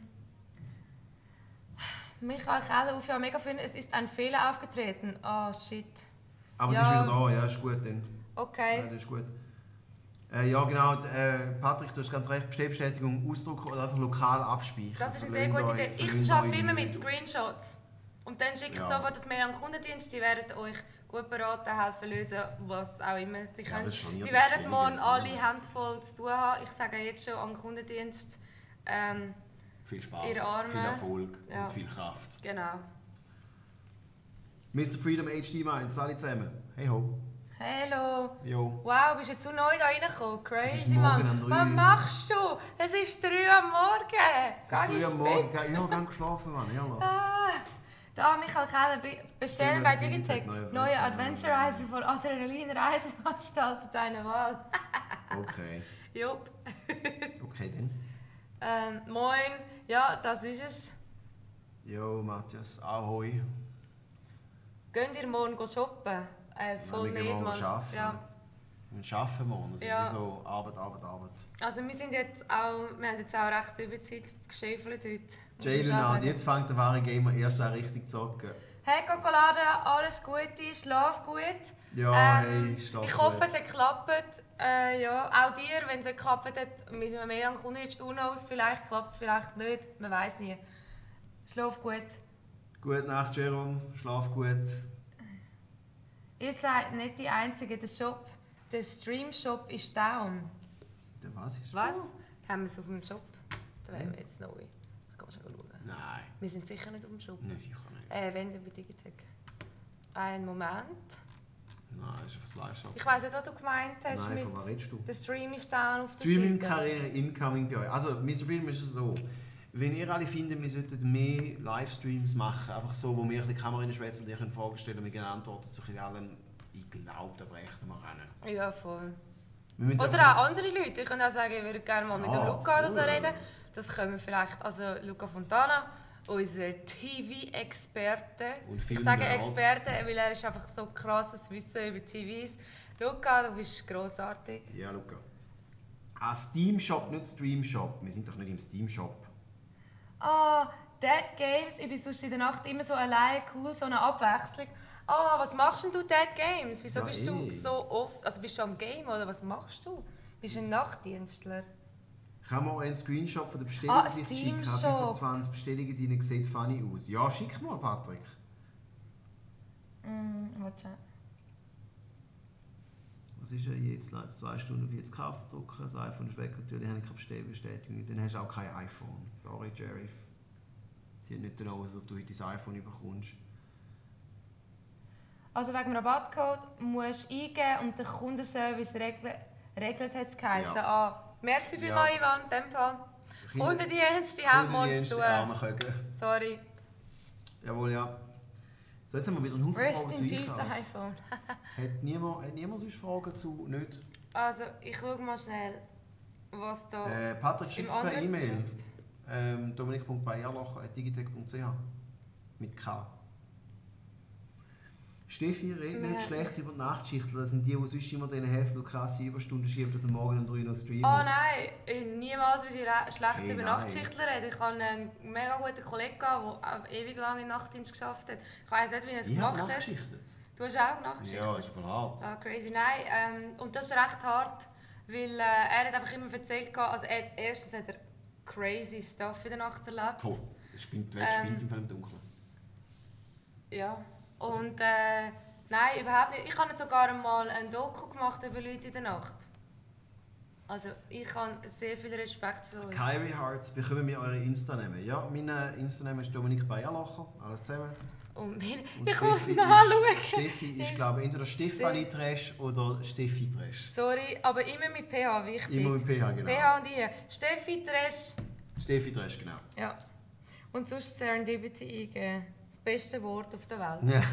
Michael Keller, auf ja mega viel. Es ist ein Fehler aufgetreten. Ah, oh, shit. Aber Ja. es ist wieder da, ja, ist gut dann. Okay. Ja, das ist gut. Äh, ja genau, äh, Patrick, du hast ganz recht, Bestellbestätigung ausdrucken oder einfach lokal abspeichern. Das ist eine sehr Verlöhnt gute euch- Idee. Ich verlöhnt arbeite euch immer mit individuell. Screenshots. Und dann schickt Ja. sofort das Mail an den Kundendienst. Die werden euch gut beraten, helfen lösen, was auch immer sie Ja, können. das ist schon nie die das werden Schwierige, morgen das alle ist- handvoll zu tun haben. Ich sage jetzt schon an den Kundendienst. Ähm, Viel Spaß, Ihre Arme. viel Erfolg Ja. und viel Kraft. genau. Mister Freedom H D meint, alle zusammen. Hey ho. Hallo. Jo. Wow, bist jetzt so neu da reingekommen? Es Crazy, ist morgen Mann. um drei. Was machst du? Es ist drei am Morgen. Es Geh ist drei ins am Morgen. Bett. Ge- Ja, wir haben geschlafen, Mann. Ja, Mann. Ah, da, Michael Keller, be- bestellen Schön, bei wenn Sie Digitec Digitec neue neue Adventure- Adventure-Reisen von Adrenalin Reiseanstalt deiner Wahl. Okay. Jupp. Okay, dann. Ähm, moin. Ja, das ist es. Jo, Matthias, ahoi. Gehen ihr morgen go shoppen? Äh, voll wir gehen nicht, morgen Mann. arbeiten. Ja. Wir arbeiten morgen. Es Ja. ist wie so Arbeit, Arbeit, Arbeit. Also wir sind jetzt auch, wir haben jetzt auch recht Überzeit geschäfelt heute. muss ich Jalen, schon und sagen. jetzt fängt der wahre Gamer erst an richtig zu zocken. Hey Kokolade, alles Gute, schlaf gut. Ja, Ähm, hey, schlaf Ich hoffe, gut. es hat geklappt. Äh, ja, auch dir, wenn es nicht geklappt hat, mit einem mehr an Kunden, who knows, vielleicht klappt es, vielleicht nicht, man weiß nie. Schlaf gut. Gute Nacht, Jerome. Schlaf gut. Ihr seid nicht die Einzigen, der Shop, der Stream-Shop ist down. Der was ist? Was? Haben wir es auf dem Shop? Da wären wir jetzt neu. Ich kann mal schon schauen. Nein, Wir sind sicher nicht auf dem Shop. nein, sicher nicht. Äh, wenn, dann bei Digitec. Einen Moment. Nein, das ist auf das Live-Shop. Ich weiss nicht, was du gemeint hast Nein, mit... von was redest du? Der Stream ist down auf der Seite. Streaming-Karriere incoming bei euch. Also, Mister Freedom ist es so. Wenn ihr alle findet, wir sollten mehr Livestreams machen, einfach so, wo wir ein bisschen Kamera in schwätzen und ihr könnt Fragen stellen und wir geben Antworten zu ein bisschen allem, ich glaube, da bräuchten wir können. Ja, voll. Wir müssen Oder einfach- auch andere Leute. Ich könnte auch sagen, ich würde gerne mal mit Ja, dem Luca oder so voll. reden. Das können wir vielleicht, also Luca Fontana, unser T V-Experte. Und Ich Film- sage Nerd. Experte, weil er ist einfach so krasses Wissen über T Vs. Luca, du bist grossartig. Ja, Luca. Ah, Steam-Shop, nicht Stream-Shop. Wir sind doch nicht im Steam-Shop. Ah, Dead Games. Ich bin sonst in der Nacht immer so allein, cool, so eine Abwechslung. Ah, was machst denn du Dead Games? Wieso Ja, bist eh. du so oft, also bist du am Game oder was machst du? Bist du ein Nachtdienstler? Kann man einen Screenshot von der Ah, Bestellung schicken? Ich habe Steam-Shop. fünfundzwanzig Bestellungen drin, sieht funny aus. Ja, schick mal, Patrick. Mm, warte. Was ist er jetzt? Leute, zwei Stunden vierzig Kaffee drucken, das iPhone ist weg, natürlich habe ich keine Bestellbestätigung. Dann hast du auch kein iPhone. Sorry, Jerry. Sieht nicht danach aus, als ob du heute dein iPhone bekommst. Also wegen dem Rabattcode musst du eingeben und der Kundenservice regelt, regelt hat es geheißen. Ja. Ah, merci vielmals, Ja. Ivan, in dem Fall. Kinder- Kundendienst, die haben morgen zu Kundendienst, die armen tun. Kögel. Sorry. Jawohl, ja. So, jetzt haben wir wieder einen Haufen Rest Fragen in zu peace, Einkaufen. iPhone. Hat niemand, hat niemand sonst Fragen zu nicht? Also, ich schau mal schnell, was da Äh, Patrick schickt im per anderen E-Mail. Chat. Ähm, dominik punkt bayerlacher at digitec punkt c h mit K. Steffi redet Wir- nicht schlecht über die Nachtschichten. Das sind die, die sonst immer denen helfen, weil krasse Überstunden schieben, dass am Morgen um drei noch streamen. Oh nein, ich niemals würde ich re- schlecht Hey, über nein. Nachtschichtler reden. Ich habe einen mega guten Kollegen, der ewig lange im Nachtdienst geschafft hat. Ich weiss nicht, wie er es Ich habe gemacht hat. Nachtschichtet. Du hast auch Nachtschichten? Ja, das ist voll hart. Ah, crazy. Nein, ähm, und das ist recht hart, weil äh, er hat einfach immer erzählt, gehabt, also er, erstens hat er crazy Stuff in der Nacht erlebt. Puh, es spinnt, die Welt Ähm, spinnt im Fall im Dunkeln. Ja. Und äh, nein, überhaupt nicht. Ich habe jetzt sogar einmal ein Doku gemacht über Leute in der Nacht. Also ich habe sehr viel Respekt für euch. Kyrie Hearts, bekommen wir eure Insta-Namen? Ja, mein Insta-Name ist Dominik Bayerlacher, alles zusammen. Und mir, Und ich muss Steffi nachschauen. ist, Steffi ist, glaube ich, entweder Stefanie Trash oder Steffi Trash. Sorry, aber immer mit P H, wichtig. Immer mit P H, genau. P H und I. Steffi Tresch. Steffi Trash, genau. Ja. Und sonst Serendipity eingeben. Das beste Wort auf der Welt. Ja.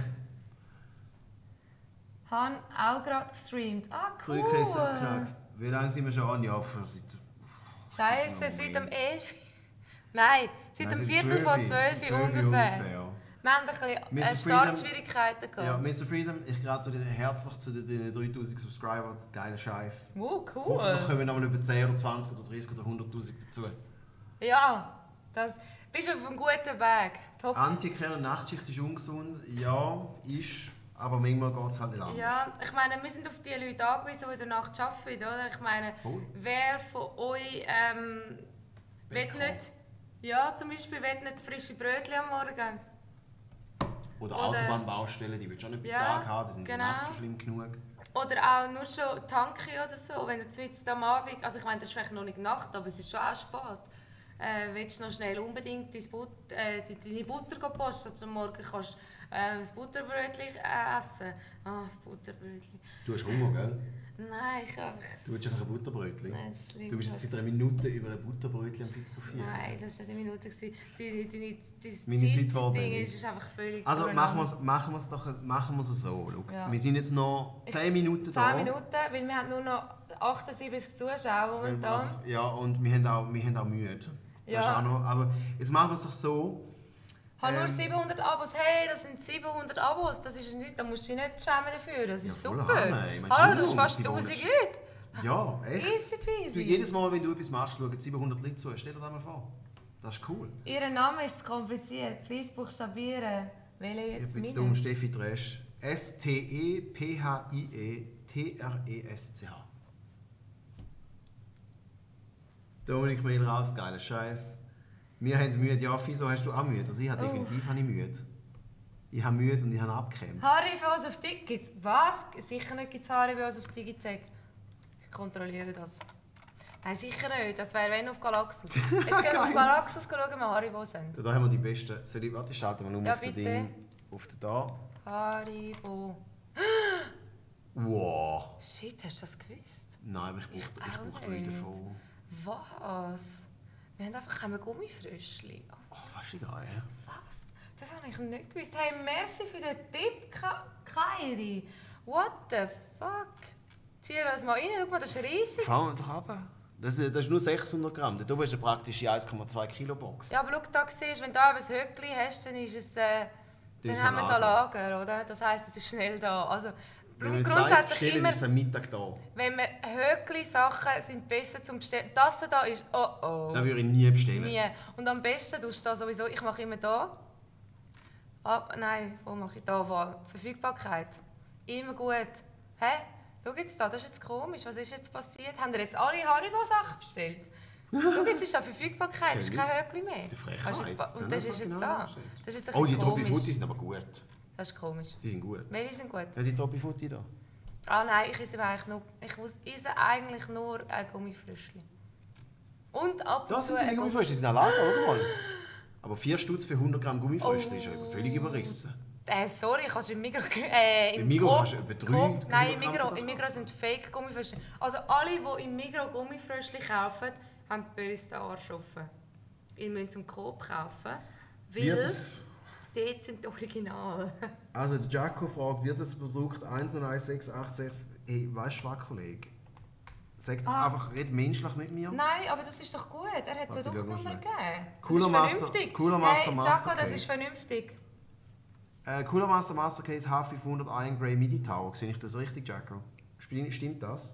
Han auch gerade gestreamt. Ah, Drei cool. Käse abgeknackst. Wie lange sind wir schon an? Ja, für seit... Scheiße, seit dem elf. Nein, seit Nein, dem seit Viertel vor zwölf, zwölf seit zwölf ungefähr. ungefähr, ja. Wir haben ein bisschen äh, Mister Startschwierigkeiten Ja, gehabt. Mister Freedom, ich gratuliere dir herzlich zu den dreitausend Subscribern. Geiler Scheiß. Oh, Hoffentlich cool. kommen noch mal über zehn oder zwanzig oder dreißig oder hunderttausend dazu. Ja, das bist auf einem guten Weg. Top. Antje Kerner, Nachtschicht ist ungesund. Ja, ist. Aber manchmal geht es halt nicht anders. Ja, ich meine, wir sind auf die Leute angewiesen, die in der Nacht arbeiten, oder? Ich meine, Voll. wer von euch ähm, will Willkommen. nicht, ja, zum Beispiel will nicht frische Brötchen am Morgen? Oder, Oder- Autobahnbaustellen, die willst du auch nicht bei Ja, Tag haben, die sind genau. nachts schon schlimm genug. Oder auch nur schon tanken oder so, wenn du jetzt am Abend, also ich meine, das ist vielleicht noch nicht Nacht, aber es ist schon auch spät. Äh, willst du noch schnell unbedingt dein But äh, die- deine Butter posten, dass du am Morgen kannst äh, das Butterbrötchen äh, essen. Ah, das Butterbrötchen. Du hast Hunger, gell? Nein, ich habe... Du willst einfach ein Butterbrötchen. Nein, das ist schlimm. Du bist jetzt seit einer Minute über ein Butterbrötchen am philosophieren. Nein, das war nicht eine Minute. gewesen. Die, die, die, die, Meine Zeit war Zeitding nicht. ist, ist einfach völlig Also machen durcheinander. wir machen wir's doch machen wir's so. Schau. Ja. Wir sind jetzt noch zehn Minuten da. zehn Minuten, weil wir haben nur noch achtundsiebzig Zuschauer Weil wir momentan. einfach- Ja, und wir haben auch, wir haben auch Mühe. Das Ja. ist auch noch, aber jetzt machen wir es doch so. Ich habe nur Ähm, siebenhundert Abos. Hey, das sind siebenhundert Abos. Das ist nichts, da musst du dich nicht schämen dafür. Das ist Ja, voll super. Hammer, ey. Ich meine, Hallo, du hast Entschuldigung, fast siebenhundert tausend Leute. Ja, echt. Easy Du, peasy. jedes Mal, wenn du etwas machst, schauen siebenhundert Leute zu. Stell dir das mal vor. Das ist cool. Ihr Name ist zu kompliziert. Please buchstabieren. Wähle Ich jetzt bin jetzt meinen. dumm, Steffi Trash. S T E P H I E T R E S C H. Dominik Mail raus, geiler Scheiß. Wir haben Mühe. Ja, wieso hast du auch Mühe? Also ich habe Oh. definitiv habe ich Mühe. Ich habe Mühe und ich habe abgekämpft. Haribos auf Dig gibt's. Was? Sicher nicht gibt es Haribos auf Digitec. Ich kontrolliere das. Nein, sicher nicht. Das wäre wenn auf Galaxus. Jetzt gehen wir auf Geil. Galaxus schauen, ob wir Haribos haben. Da haben wir die besten. Soll ich, warte, ich schalte mal nur Ja, auf den bitte. Ding. Auf den da. Haribo. Wow. Shit, hast du das gewusst? Nein, aber ich brauche ich auch brauche drei nicht. davon. Was? Wir haben einfach ein Gummifröschli. Oh, was ist geil. Was? Das habe ich nicht gewusst. Hey, merci für den Tipp, Ka- Kairi. What the fuck? Zieh das mal rein, guck mal, das ist riesig. Schauen wir doch runter. Das, ist- das ist nur sechshundert Gramm. Da oben ist eine praktische eins Komma zwei Kilo Box. Ja, aber schau, da siehst, wenn du da ein Höckli hast, dann ist es... Äh, dann ist haben wir ein es an Lager, oder? Das heisst, es ist schnell da. Also, Wenn wir jetzt grundsätzlich eins bestellen, immer, ist es am Mittag da. wenn wir Höckli-Sachen sind besser zum Bestellen. Das da ist... Oh oh. Das würde ich nie bestellen. Nie. Und am besten tust du da sowieso... Ich mache immer da. Ab, nein, wo mache ich da? Wo? Verfügbarkeit. Immer gut. Hä? Schau jetzt da, das ist jetzt komisch. Was ist jetzt passiert? Haben ihr jetzt alle Haribo-Sachen bestellt? Schau, jetzt ist da Verfügbarkeit, es ist kein Höckli mehr. Die Frechheit. Hast du jetzt, Das und das haben ist wir jetzt genau da. angeschaut. Das ist jetzt ein Oh, die bisschen Topi komisch. Futti sind aber gut. Das ist komisch. Die sind gut. Welche sind gut? Ja, die Topi Futti da. Ah nein, ich esse eigentlich nur, ich muss- esse eigentlich nur ein Gummifröschli. Und ab und Das zu sind die ein Gummifröschli, die sind an Lager, oder mal? Aber vier Stutz für hundert Gramm Gummifröschli ist ja Oh. völlig überrissen. Äh, sorry, kannst du im Migros... Äh, im Im Migros Coop- kannst du etwa drei Coop- Nein, im Kilogramm Migros, davon im Migros sind Fake-Gummifröschli. Also alle, die im Migros Gummifröschli kaufen, haben böse den Arsch offen. Ihr müsst zum Coop kaufen, Wie weil... das? dort sind die Original. Also der Jaco fragt, wird das Produkt eins null eins sechs acht sechs... Hey, weißt du was, Kollege? Sag doch Ah. einfach, red menschlich mit mir. Nein, aber das ist doch gut. Er hat Warte, Produktnummer schau mal gegeben. Cooler das ist Master- vernünftig. Cooler Master hey, Master Jaco, das Case. ist vernünftig. Äh, Cooler Master Master Case H fünfhundert Iron Grey MIDI Tower. Sehe ich das richtig, Jaco? Spiel- Stimmt das?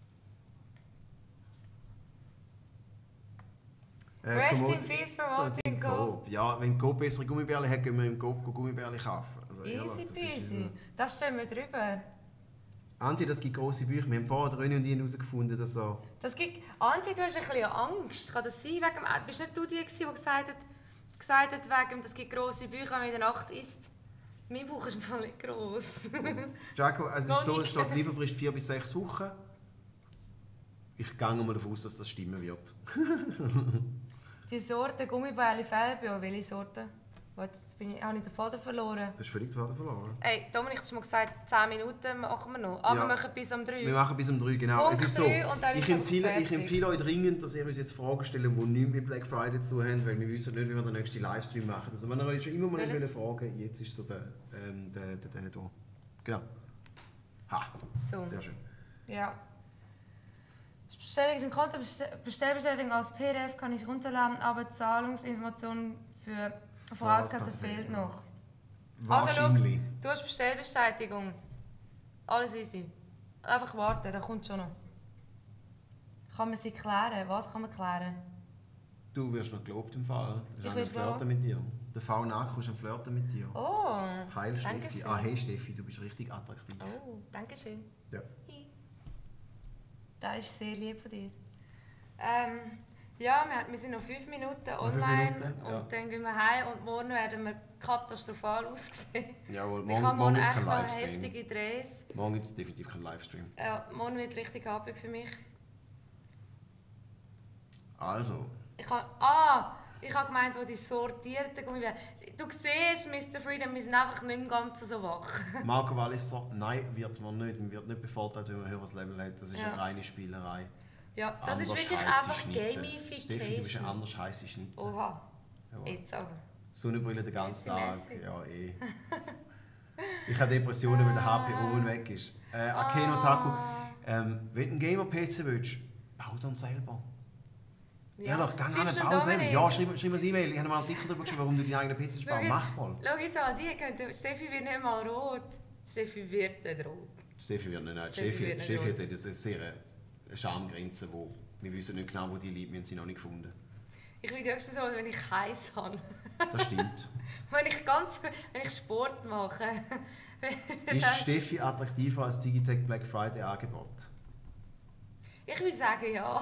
Äh, Rest Commod- in peace promoting Coop. Ja, wenn Coop bessere Gummibärli hat, können wir im Coop Gummibärli kaufen. Also, Easy ehrlich, das ist peasy. so- Das stellen wir drüber. Anti, das gibt grosse Bücher. Wir haben vorher René und ich herausgefunden, dass so... Das gibt... Anti, du hast ein bisschen Angst. Kann das sein? Wegen dem... Bist nicht du die, die gesagt hat, gesagt hat wegen, das gibt grosse Bücher, wenn man in der Nacht isst? Mein Bauch ist im Fall nicht gross. Jaco, also es ist Noch so, es nicht. steht Lieferfrist vier bis sechs Wochen. Ich gehe mal davon aus, dass das stimmen wird. Die Sorte Gummibärli fehlen bei euch. Welche Sorte? Warte, jetzt bin ich, habe ich den Faden verloren. Das ist völlig die Faden verloren. Hey, Dominik, du hast mal gesagt, zehn Minuten machen wir noch. Aber Ja. wir machen bis um drei. Wir machen bis um drei, genau. Punkt Es ist so, drei und dann ich, ist es empfehle, einfach ich fertig. empfehle euch dringend, dass ihr uns jetzt Fragen stellt, die nichts mit Black Friday zu tun haben, weil wir wissen nicht, wie wir den nächsten Livestream machen. Also wenn ihr euch schon immer mal Welches? fragen, jetzt ist so der, ähm, der, der, der hier. Genau. Ha, So. sehr schön. Ja. Die Bestellung ist im Konto, Bestell- Bestellbestätigung als P D F kann ich runterladen, aber Zahlungsinformationen für Vorauskasse fehlt noch. Also, schau, Wahrscheinlich. du hast Bestellbestätigung. Alles easy. Einfach warten, da kommt schon noch. Kann man sie klären? Was kann man klären? Du wirst noch gelobt im Fall. Das Ich ist will ein Flirten mit dir. Der V Nako ist ein Flirten mit dir. Oh, Heil Steffi. Dankeschön. Ah, hey Steffi, du bist richtig attraktiv. Oh, danke schön. Ja. Hi. Das ist sehr lieb von dir. Ähm, ja, wir, wir sind noch fünf Minuten fünf online Minuten, ja. und dann gehen wir heim und morgen werden wir katastrophal aussehen. Jawohl, Ich morgen, habe morgen morgen gibt es echt keinen mal Livestream. heftige Drehs. Morgen gibt es definitiv keinen Livestream. Ja, morgen wird richtig Abend für mich. Also, Ich habe, ah, ich habe gemeint, wo die sortierten Gummibärchen. Du siehst, Mister Freedom, wir sind einfach nicht im Ganzen so wach. Marco Walliser, nein, wird man nicht. Man wird nicht bevorteilt, wenn man ein höheres Level hat. Das ist Ja. eine reine Spielerei. Ja, das ist Anders wirklich heisse einfach Schnitte. Steffi, du bist ein Gamification. anders heiße Schnitte. Oha, Jawohl. jetzt aber. Sonnenbrille den ganzen Messi, Tag. Messi. Ja, eh. Ich habe Depressionen, weil der H P O weg ist. Äh, Akeno Taku, ähm, wenn du einen Gamer-P C willst, bau dann selber. Ja, doch, geh Schreibst an, du bau selber. Dominik? Ja, schreib, schreib mir ein E-Mail. Ich habe mal einen Artikel darüber geschrieben, warum du deinen eigenen P C Schau baust. jetzt- Mach mal. Schau jetzt an, die können, Steffi wird nicht mal rot. Steffi wird nicht rot. Steffi wird nicht, nein. Steffi Steffi, wird nicht Steffi rot. hat eine sehr eine Schamgrenze, wo wir wissen nicht genau, wo die liegt. Wir haben sie noch nicht gefunden. Ich will höchstens so, wenn ich heiß habe. Das stimmt. Wenn ich, ganz, wenn ich Sport mache. Ist Das- Steffi attraktiver als Digitech Black Friday Angebot? Ich würde sagen, ja.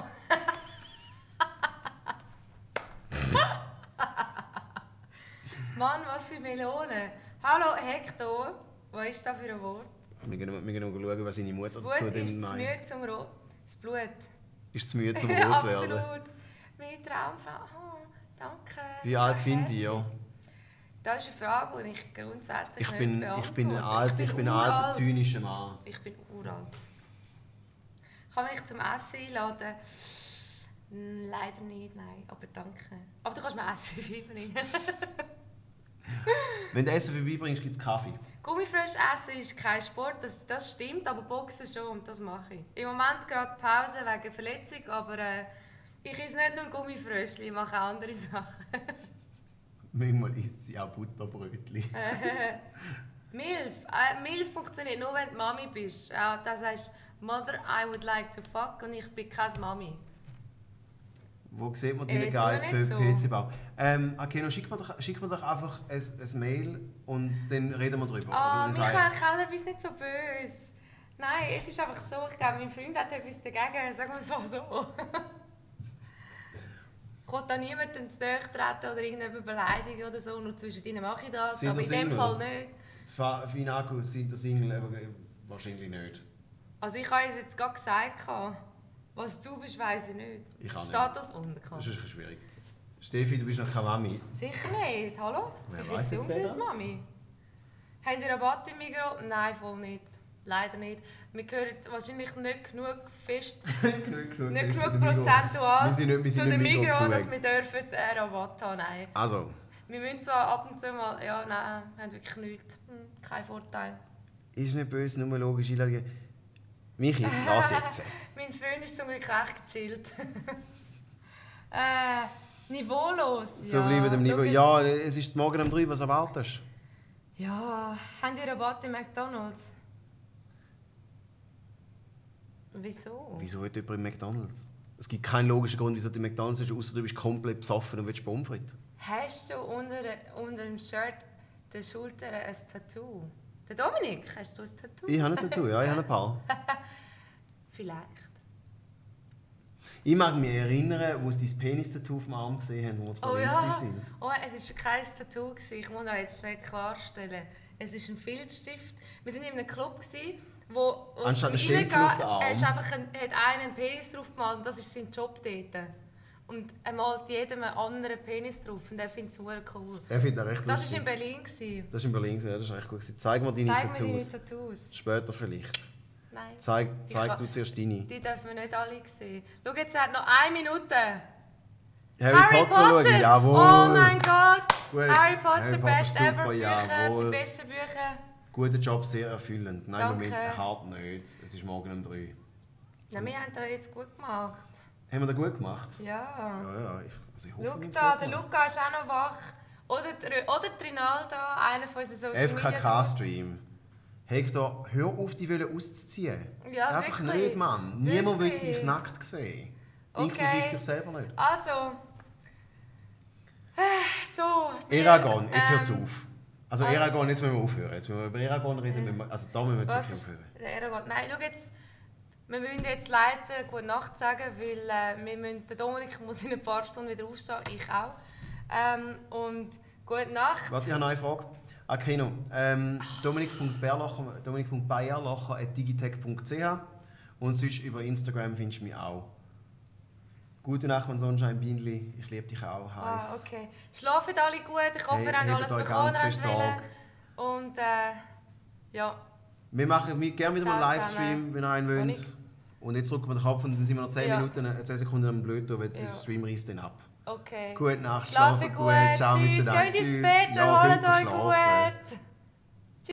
Mann, was für Melone. Hallo Hector, was ist das für ein Wort? Wir gehen, wir gehen noch schauen, was seine Mutter Das dazu Blut ist dem zu meint. müde zum Rot. Das Blut. Ist zu müde zum Ja, Rot werden? absolut. Meine Traumfrau. Oh, danke. Wie alt Ach, sind die? herzig. Ja? Das ist eine Frage, die ich grundsätzlich Ich nicht bin, beantworte. ich bin ein alter, ich bin ein alter uralt. zynischer Mann. Ich bin uralt. Kann mich zum Essen einladen? Hm, leider nicht, nein. Aber danke. Aber du kannst mir Essen beibringen. Wenn du Essen vorbeibringst, gibt es Kaffee. Gummifrösch essen ist kein Sport, das, das stimmt, aber Boxen schon und das mache ich. Im Moment gerade Pause wegen Verletzung, aber äh, ich esse nicht nur Gummifröschli, ich mache auch andere Sachen. Manchmal isst sie auch Butterbrötchen. Äh, Milf. Äh, Milf funktioniert nur, wenn du Mami bist. Auch da sagst du, Mother, I would like to fuck und ich bin keine Mami. Wo sieht man Äh, deine tu Guides für nicht so. P C-Bau? Ähm, Akeno, schick mir doch, schick mir doch einfach ein, ein Mail und dann reden wir drüber. Ah, Also, dann Michael sag Keller, bist nicht so böse. Nein, es ist einfach so, ich glaube, mein Freund hat etwas dagegen, sagen wir es mal so. Kommt da niemand ins Nähe treten oder irgendjemand beleidigen oder so, nur zwischen ihnen mache ich das, Sind aber ihr in dem Single? Fall nicht. ich, Finaku, sind der Single? Aber wahrscheinlich nicht. Also ich habe es jetzt gerade gesagt, was du bist, weiss ich nicht. Ich auch nicht. Steht das Das unbekannt? ist ein bisschen schwierig. Steffi, du bist noch keine Mami. Sicher nicht, hallo? Wer Ich weiss bin jetzt jung nicht, fürs Mami. Habt ihr Rabatt im Migros? Nein, voll nicht. Leider nicht. Wir hören wahrscheinlich nicht genug fest, Genug, genug, nicht bis zu genug den Migros. prozentual Wir sind nicht- wir sind zu den nicht Migros, Migros dass wir dürfen einen Rabatt haben. Nein. Also, Wir müssen zwar ab und zu mal, ja, nein, haben wirklich nichts. Hm, kein Vorteil. Ist nicht böse, nur logische Einladungen. Michi, lass jetzt. Mein Freund ist zum Glück recht gechillt. äh, niveaulos, So ja. bleiben dem Niveau. Schaut- Ja, es ist morgen um drei, was erwartest du? Ja, haben die Rabatt im McDonalds? Wieso? Wieso will jemand im McDonalds? Es gibt keinen logischen Grund, wieso du im McDonalds bist, außer du bist komplett besoffen und willst Pommes frites. Hast du unter, unter dem Shirt der Schulter ein Tattoo? Der Dominik, hast du ein Tattoo? Ich habe ein Tattoo, ja, ich habe ein paar. Vielleicht. Ich mag mich erinnern, wo sie dein Penis-Tattoo auf dem Arm gesehen haben, wo wir zu Oh Berlin ja, sind. oh, es war kein Tattoo. gewesen. Ich muss euch jetzt schnell klarstellen. Es ist ein Filzstift. Wir waren in einem Club, gewesen, wo... wo Anstatt zum ein Stempel Reingehen, auf den Arm. Er ist einfach ein, hat einen einen Penis drauf gemalt und das ist sein Job dort. Und er malt jedem einen anderen Penis drauf und er findet es super cool. Ich finde das recht Das war lustig. in Berlin. Gewesen. Das war in Berlin, ja, das ist echt gut. gewesen. Zeig mir deine Zeig mir Tattoos. deine Tattoos. Später vielleicht. Nein. Zeig, Ich zeig kann- du zuerst deine. Die dürfen wir nicht alle sehen. Schau, jetzt hat noch eine Minute. Harry, Potter, schaue ich, jawohl. Oh mein Gott! Gut. Harry Potter, Harry Potter, best ever super, Bücher, jawohl. die besten Bücher. Guter Job, sehr erfüllend. Nein, Danke. Moment, hart nicht. Es ist morgen um drei. Na, wir haben das jetzt gut gemacht. Haben wir das gut gemacht? Ja. Ja, ja. Ich, also ich hoffe, Schau wir haben es da, gut der gemacht. Luca ist auch noch wach. Oder, der- oder der Rinaldo, einer von unseren Social F K Media. K-Stream. Hector, hör auf, die Welle auszuziehen. Ja, Einfach wirklich. nicht, Mann. Niemand will Wirklich. dich nackt sehen. Okay. Inklusive dich selber nicht. Also. Äh, So. wir, Eragon, jetzt hört's ähm, auf. Also alles- Eragon, jetzt müssen wir aufhören. Jetzt müssen wir über Eragon reden. müssen wir- Also da müssen wir Was wirklich ist aufhören. der Eragon? Nein, schau jetzt. Wir müssen jetzt leider gute Nacht sagen, weil äh, wir müssen, der Dominik muss in ein paar Stunden wieder aufstehen, ich auch. Ähm, und gute Nacht. Warte, ich habe noch eine Frage. Akino, ähm, dominik.berlocher, dominik.bayerlocher at digitech punkt c h und sonst über Instagram findest du mich auch. Gute Nacht, mein Sonnenschein, Bienli. Ich liebe dich auch, Ah, heiß. okay. Schlafen alle gut, ich hoffe, Hey, ihr habt habt alles euch bekommen, ganz was fest ihr Sorge. wollt. Und äh, ja, Wir machen wir- gerne wieder mal Ciao einen Livestream, zusammen. wenn ihr einen wollt. Dominik. Und jetzt drücken wir den Kopf und dann sind wir noch zehn Ja. Minuten, äh, zehn Sekunden am blöd, weil Ja. der Stream reißt dann ab. okay. Gute Nacht, Schlafen schlafen gut, gut, ciao tschüss, miteinander. geht ins Tschüss. Bett, Ja, erholt geht euch schlafen. gut.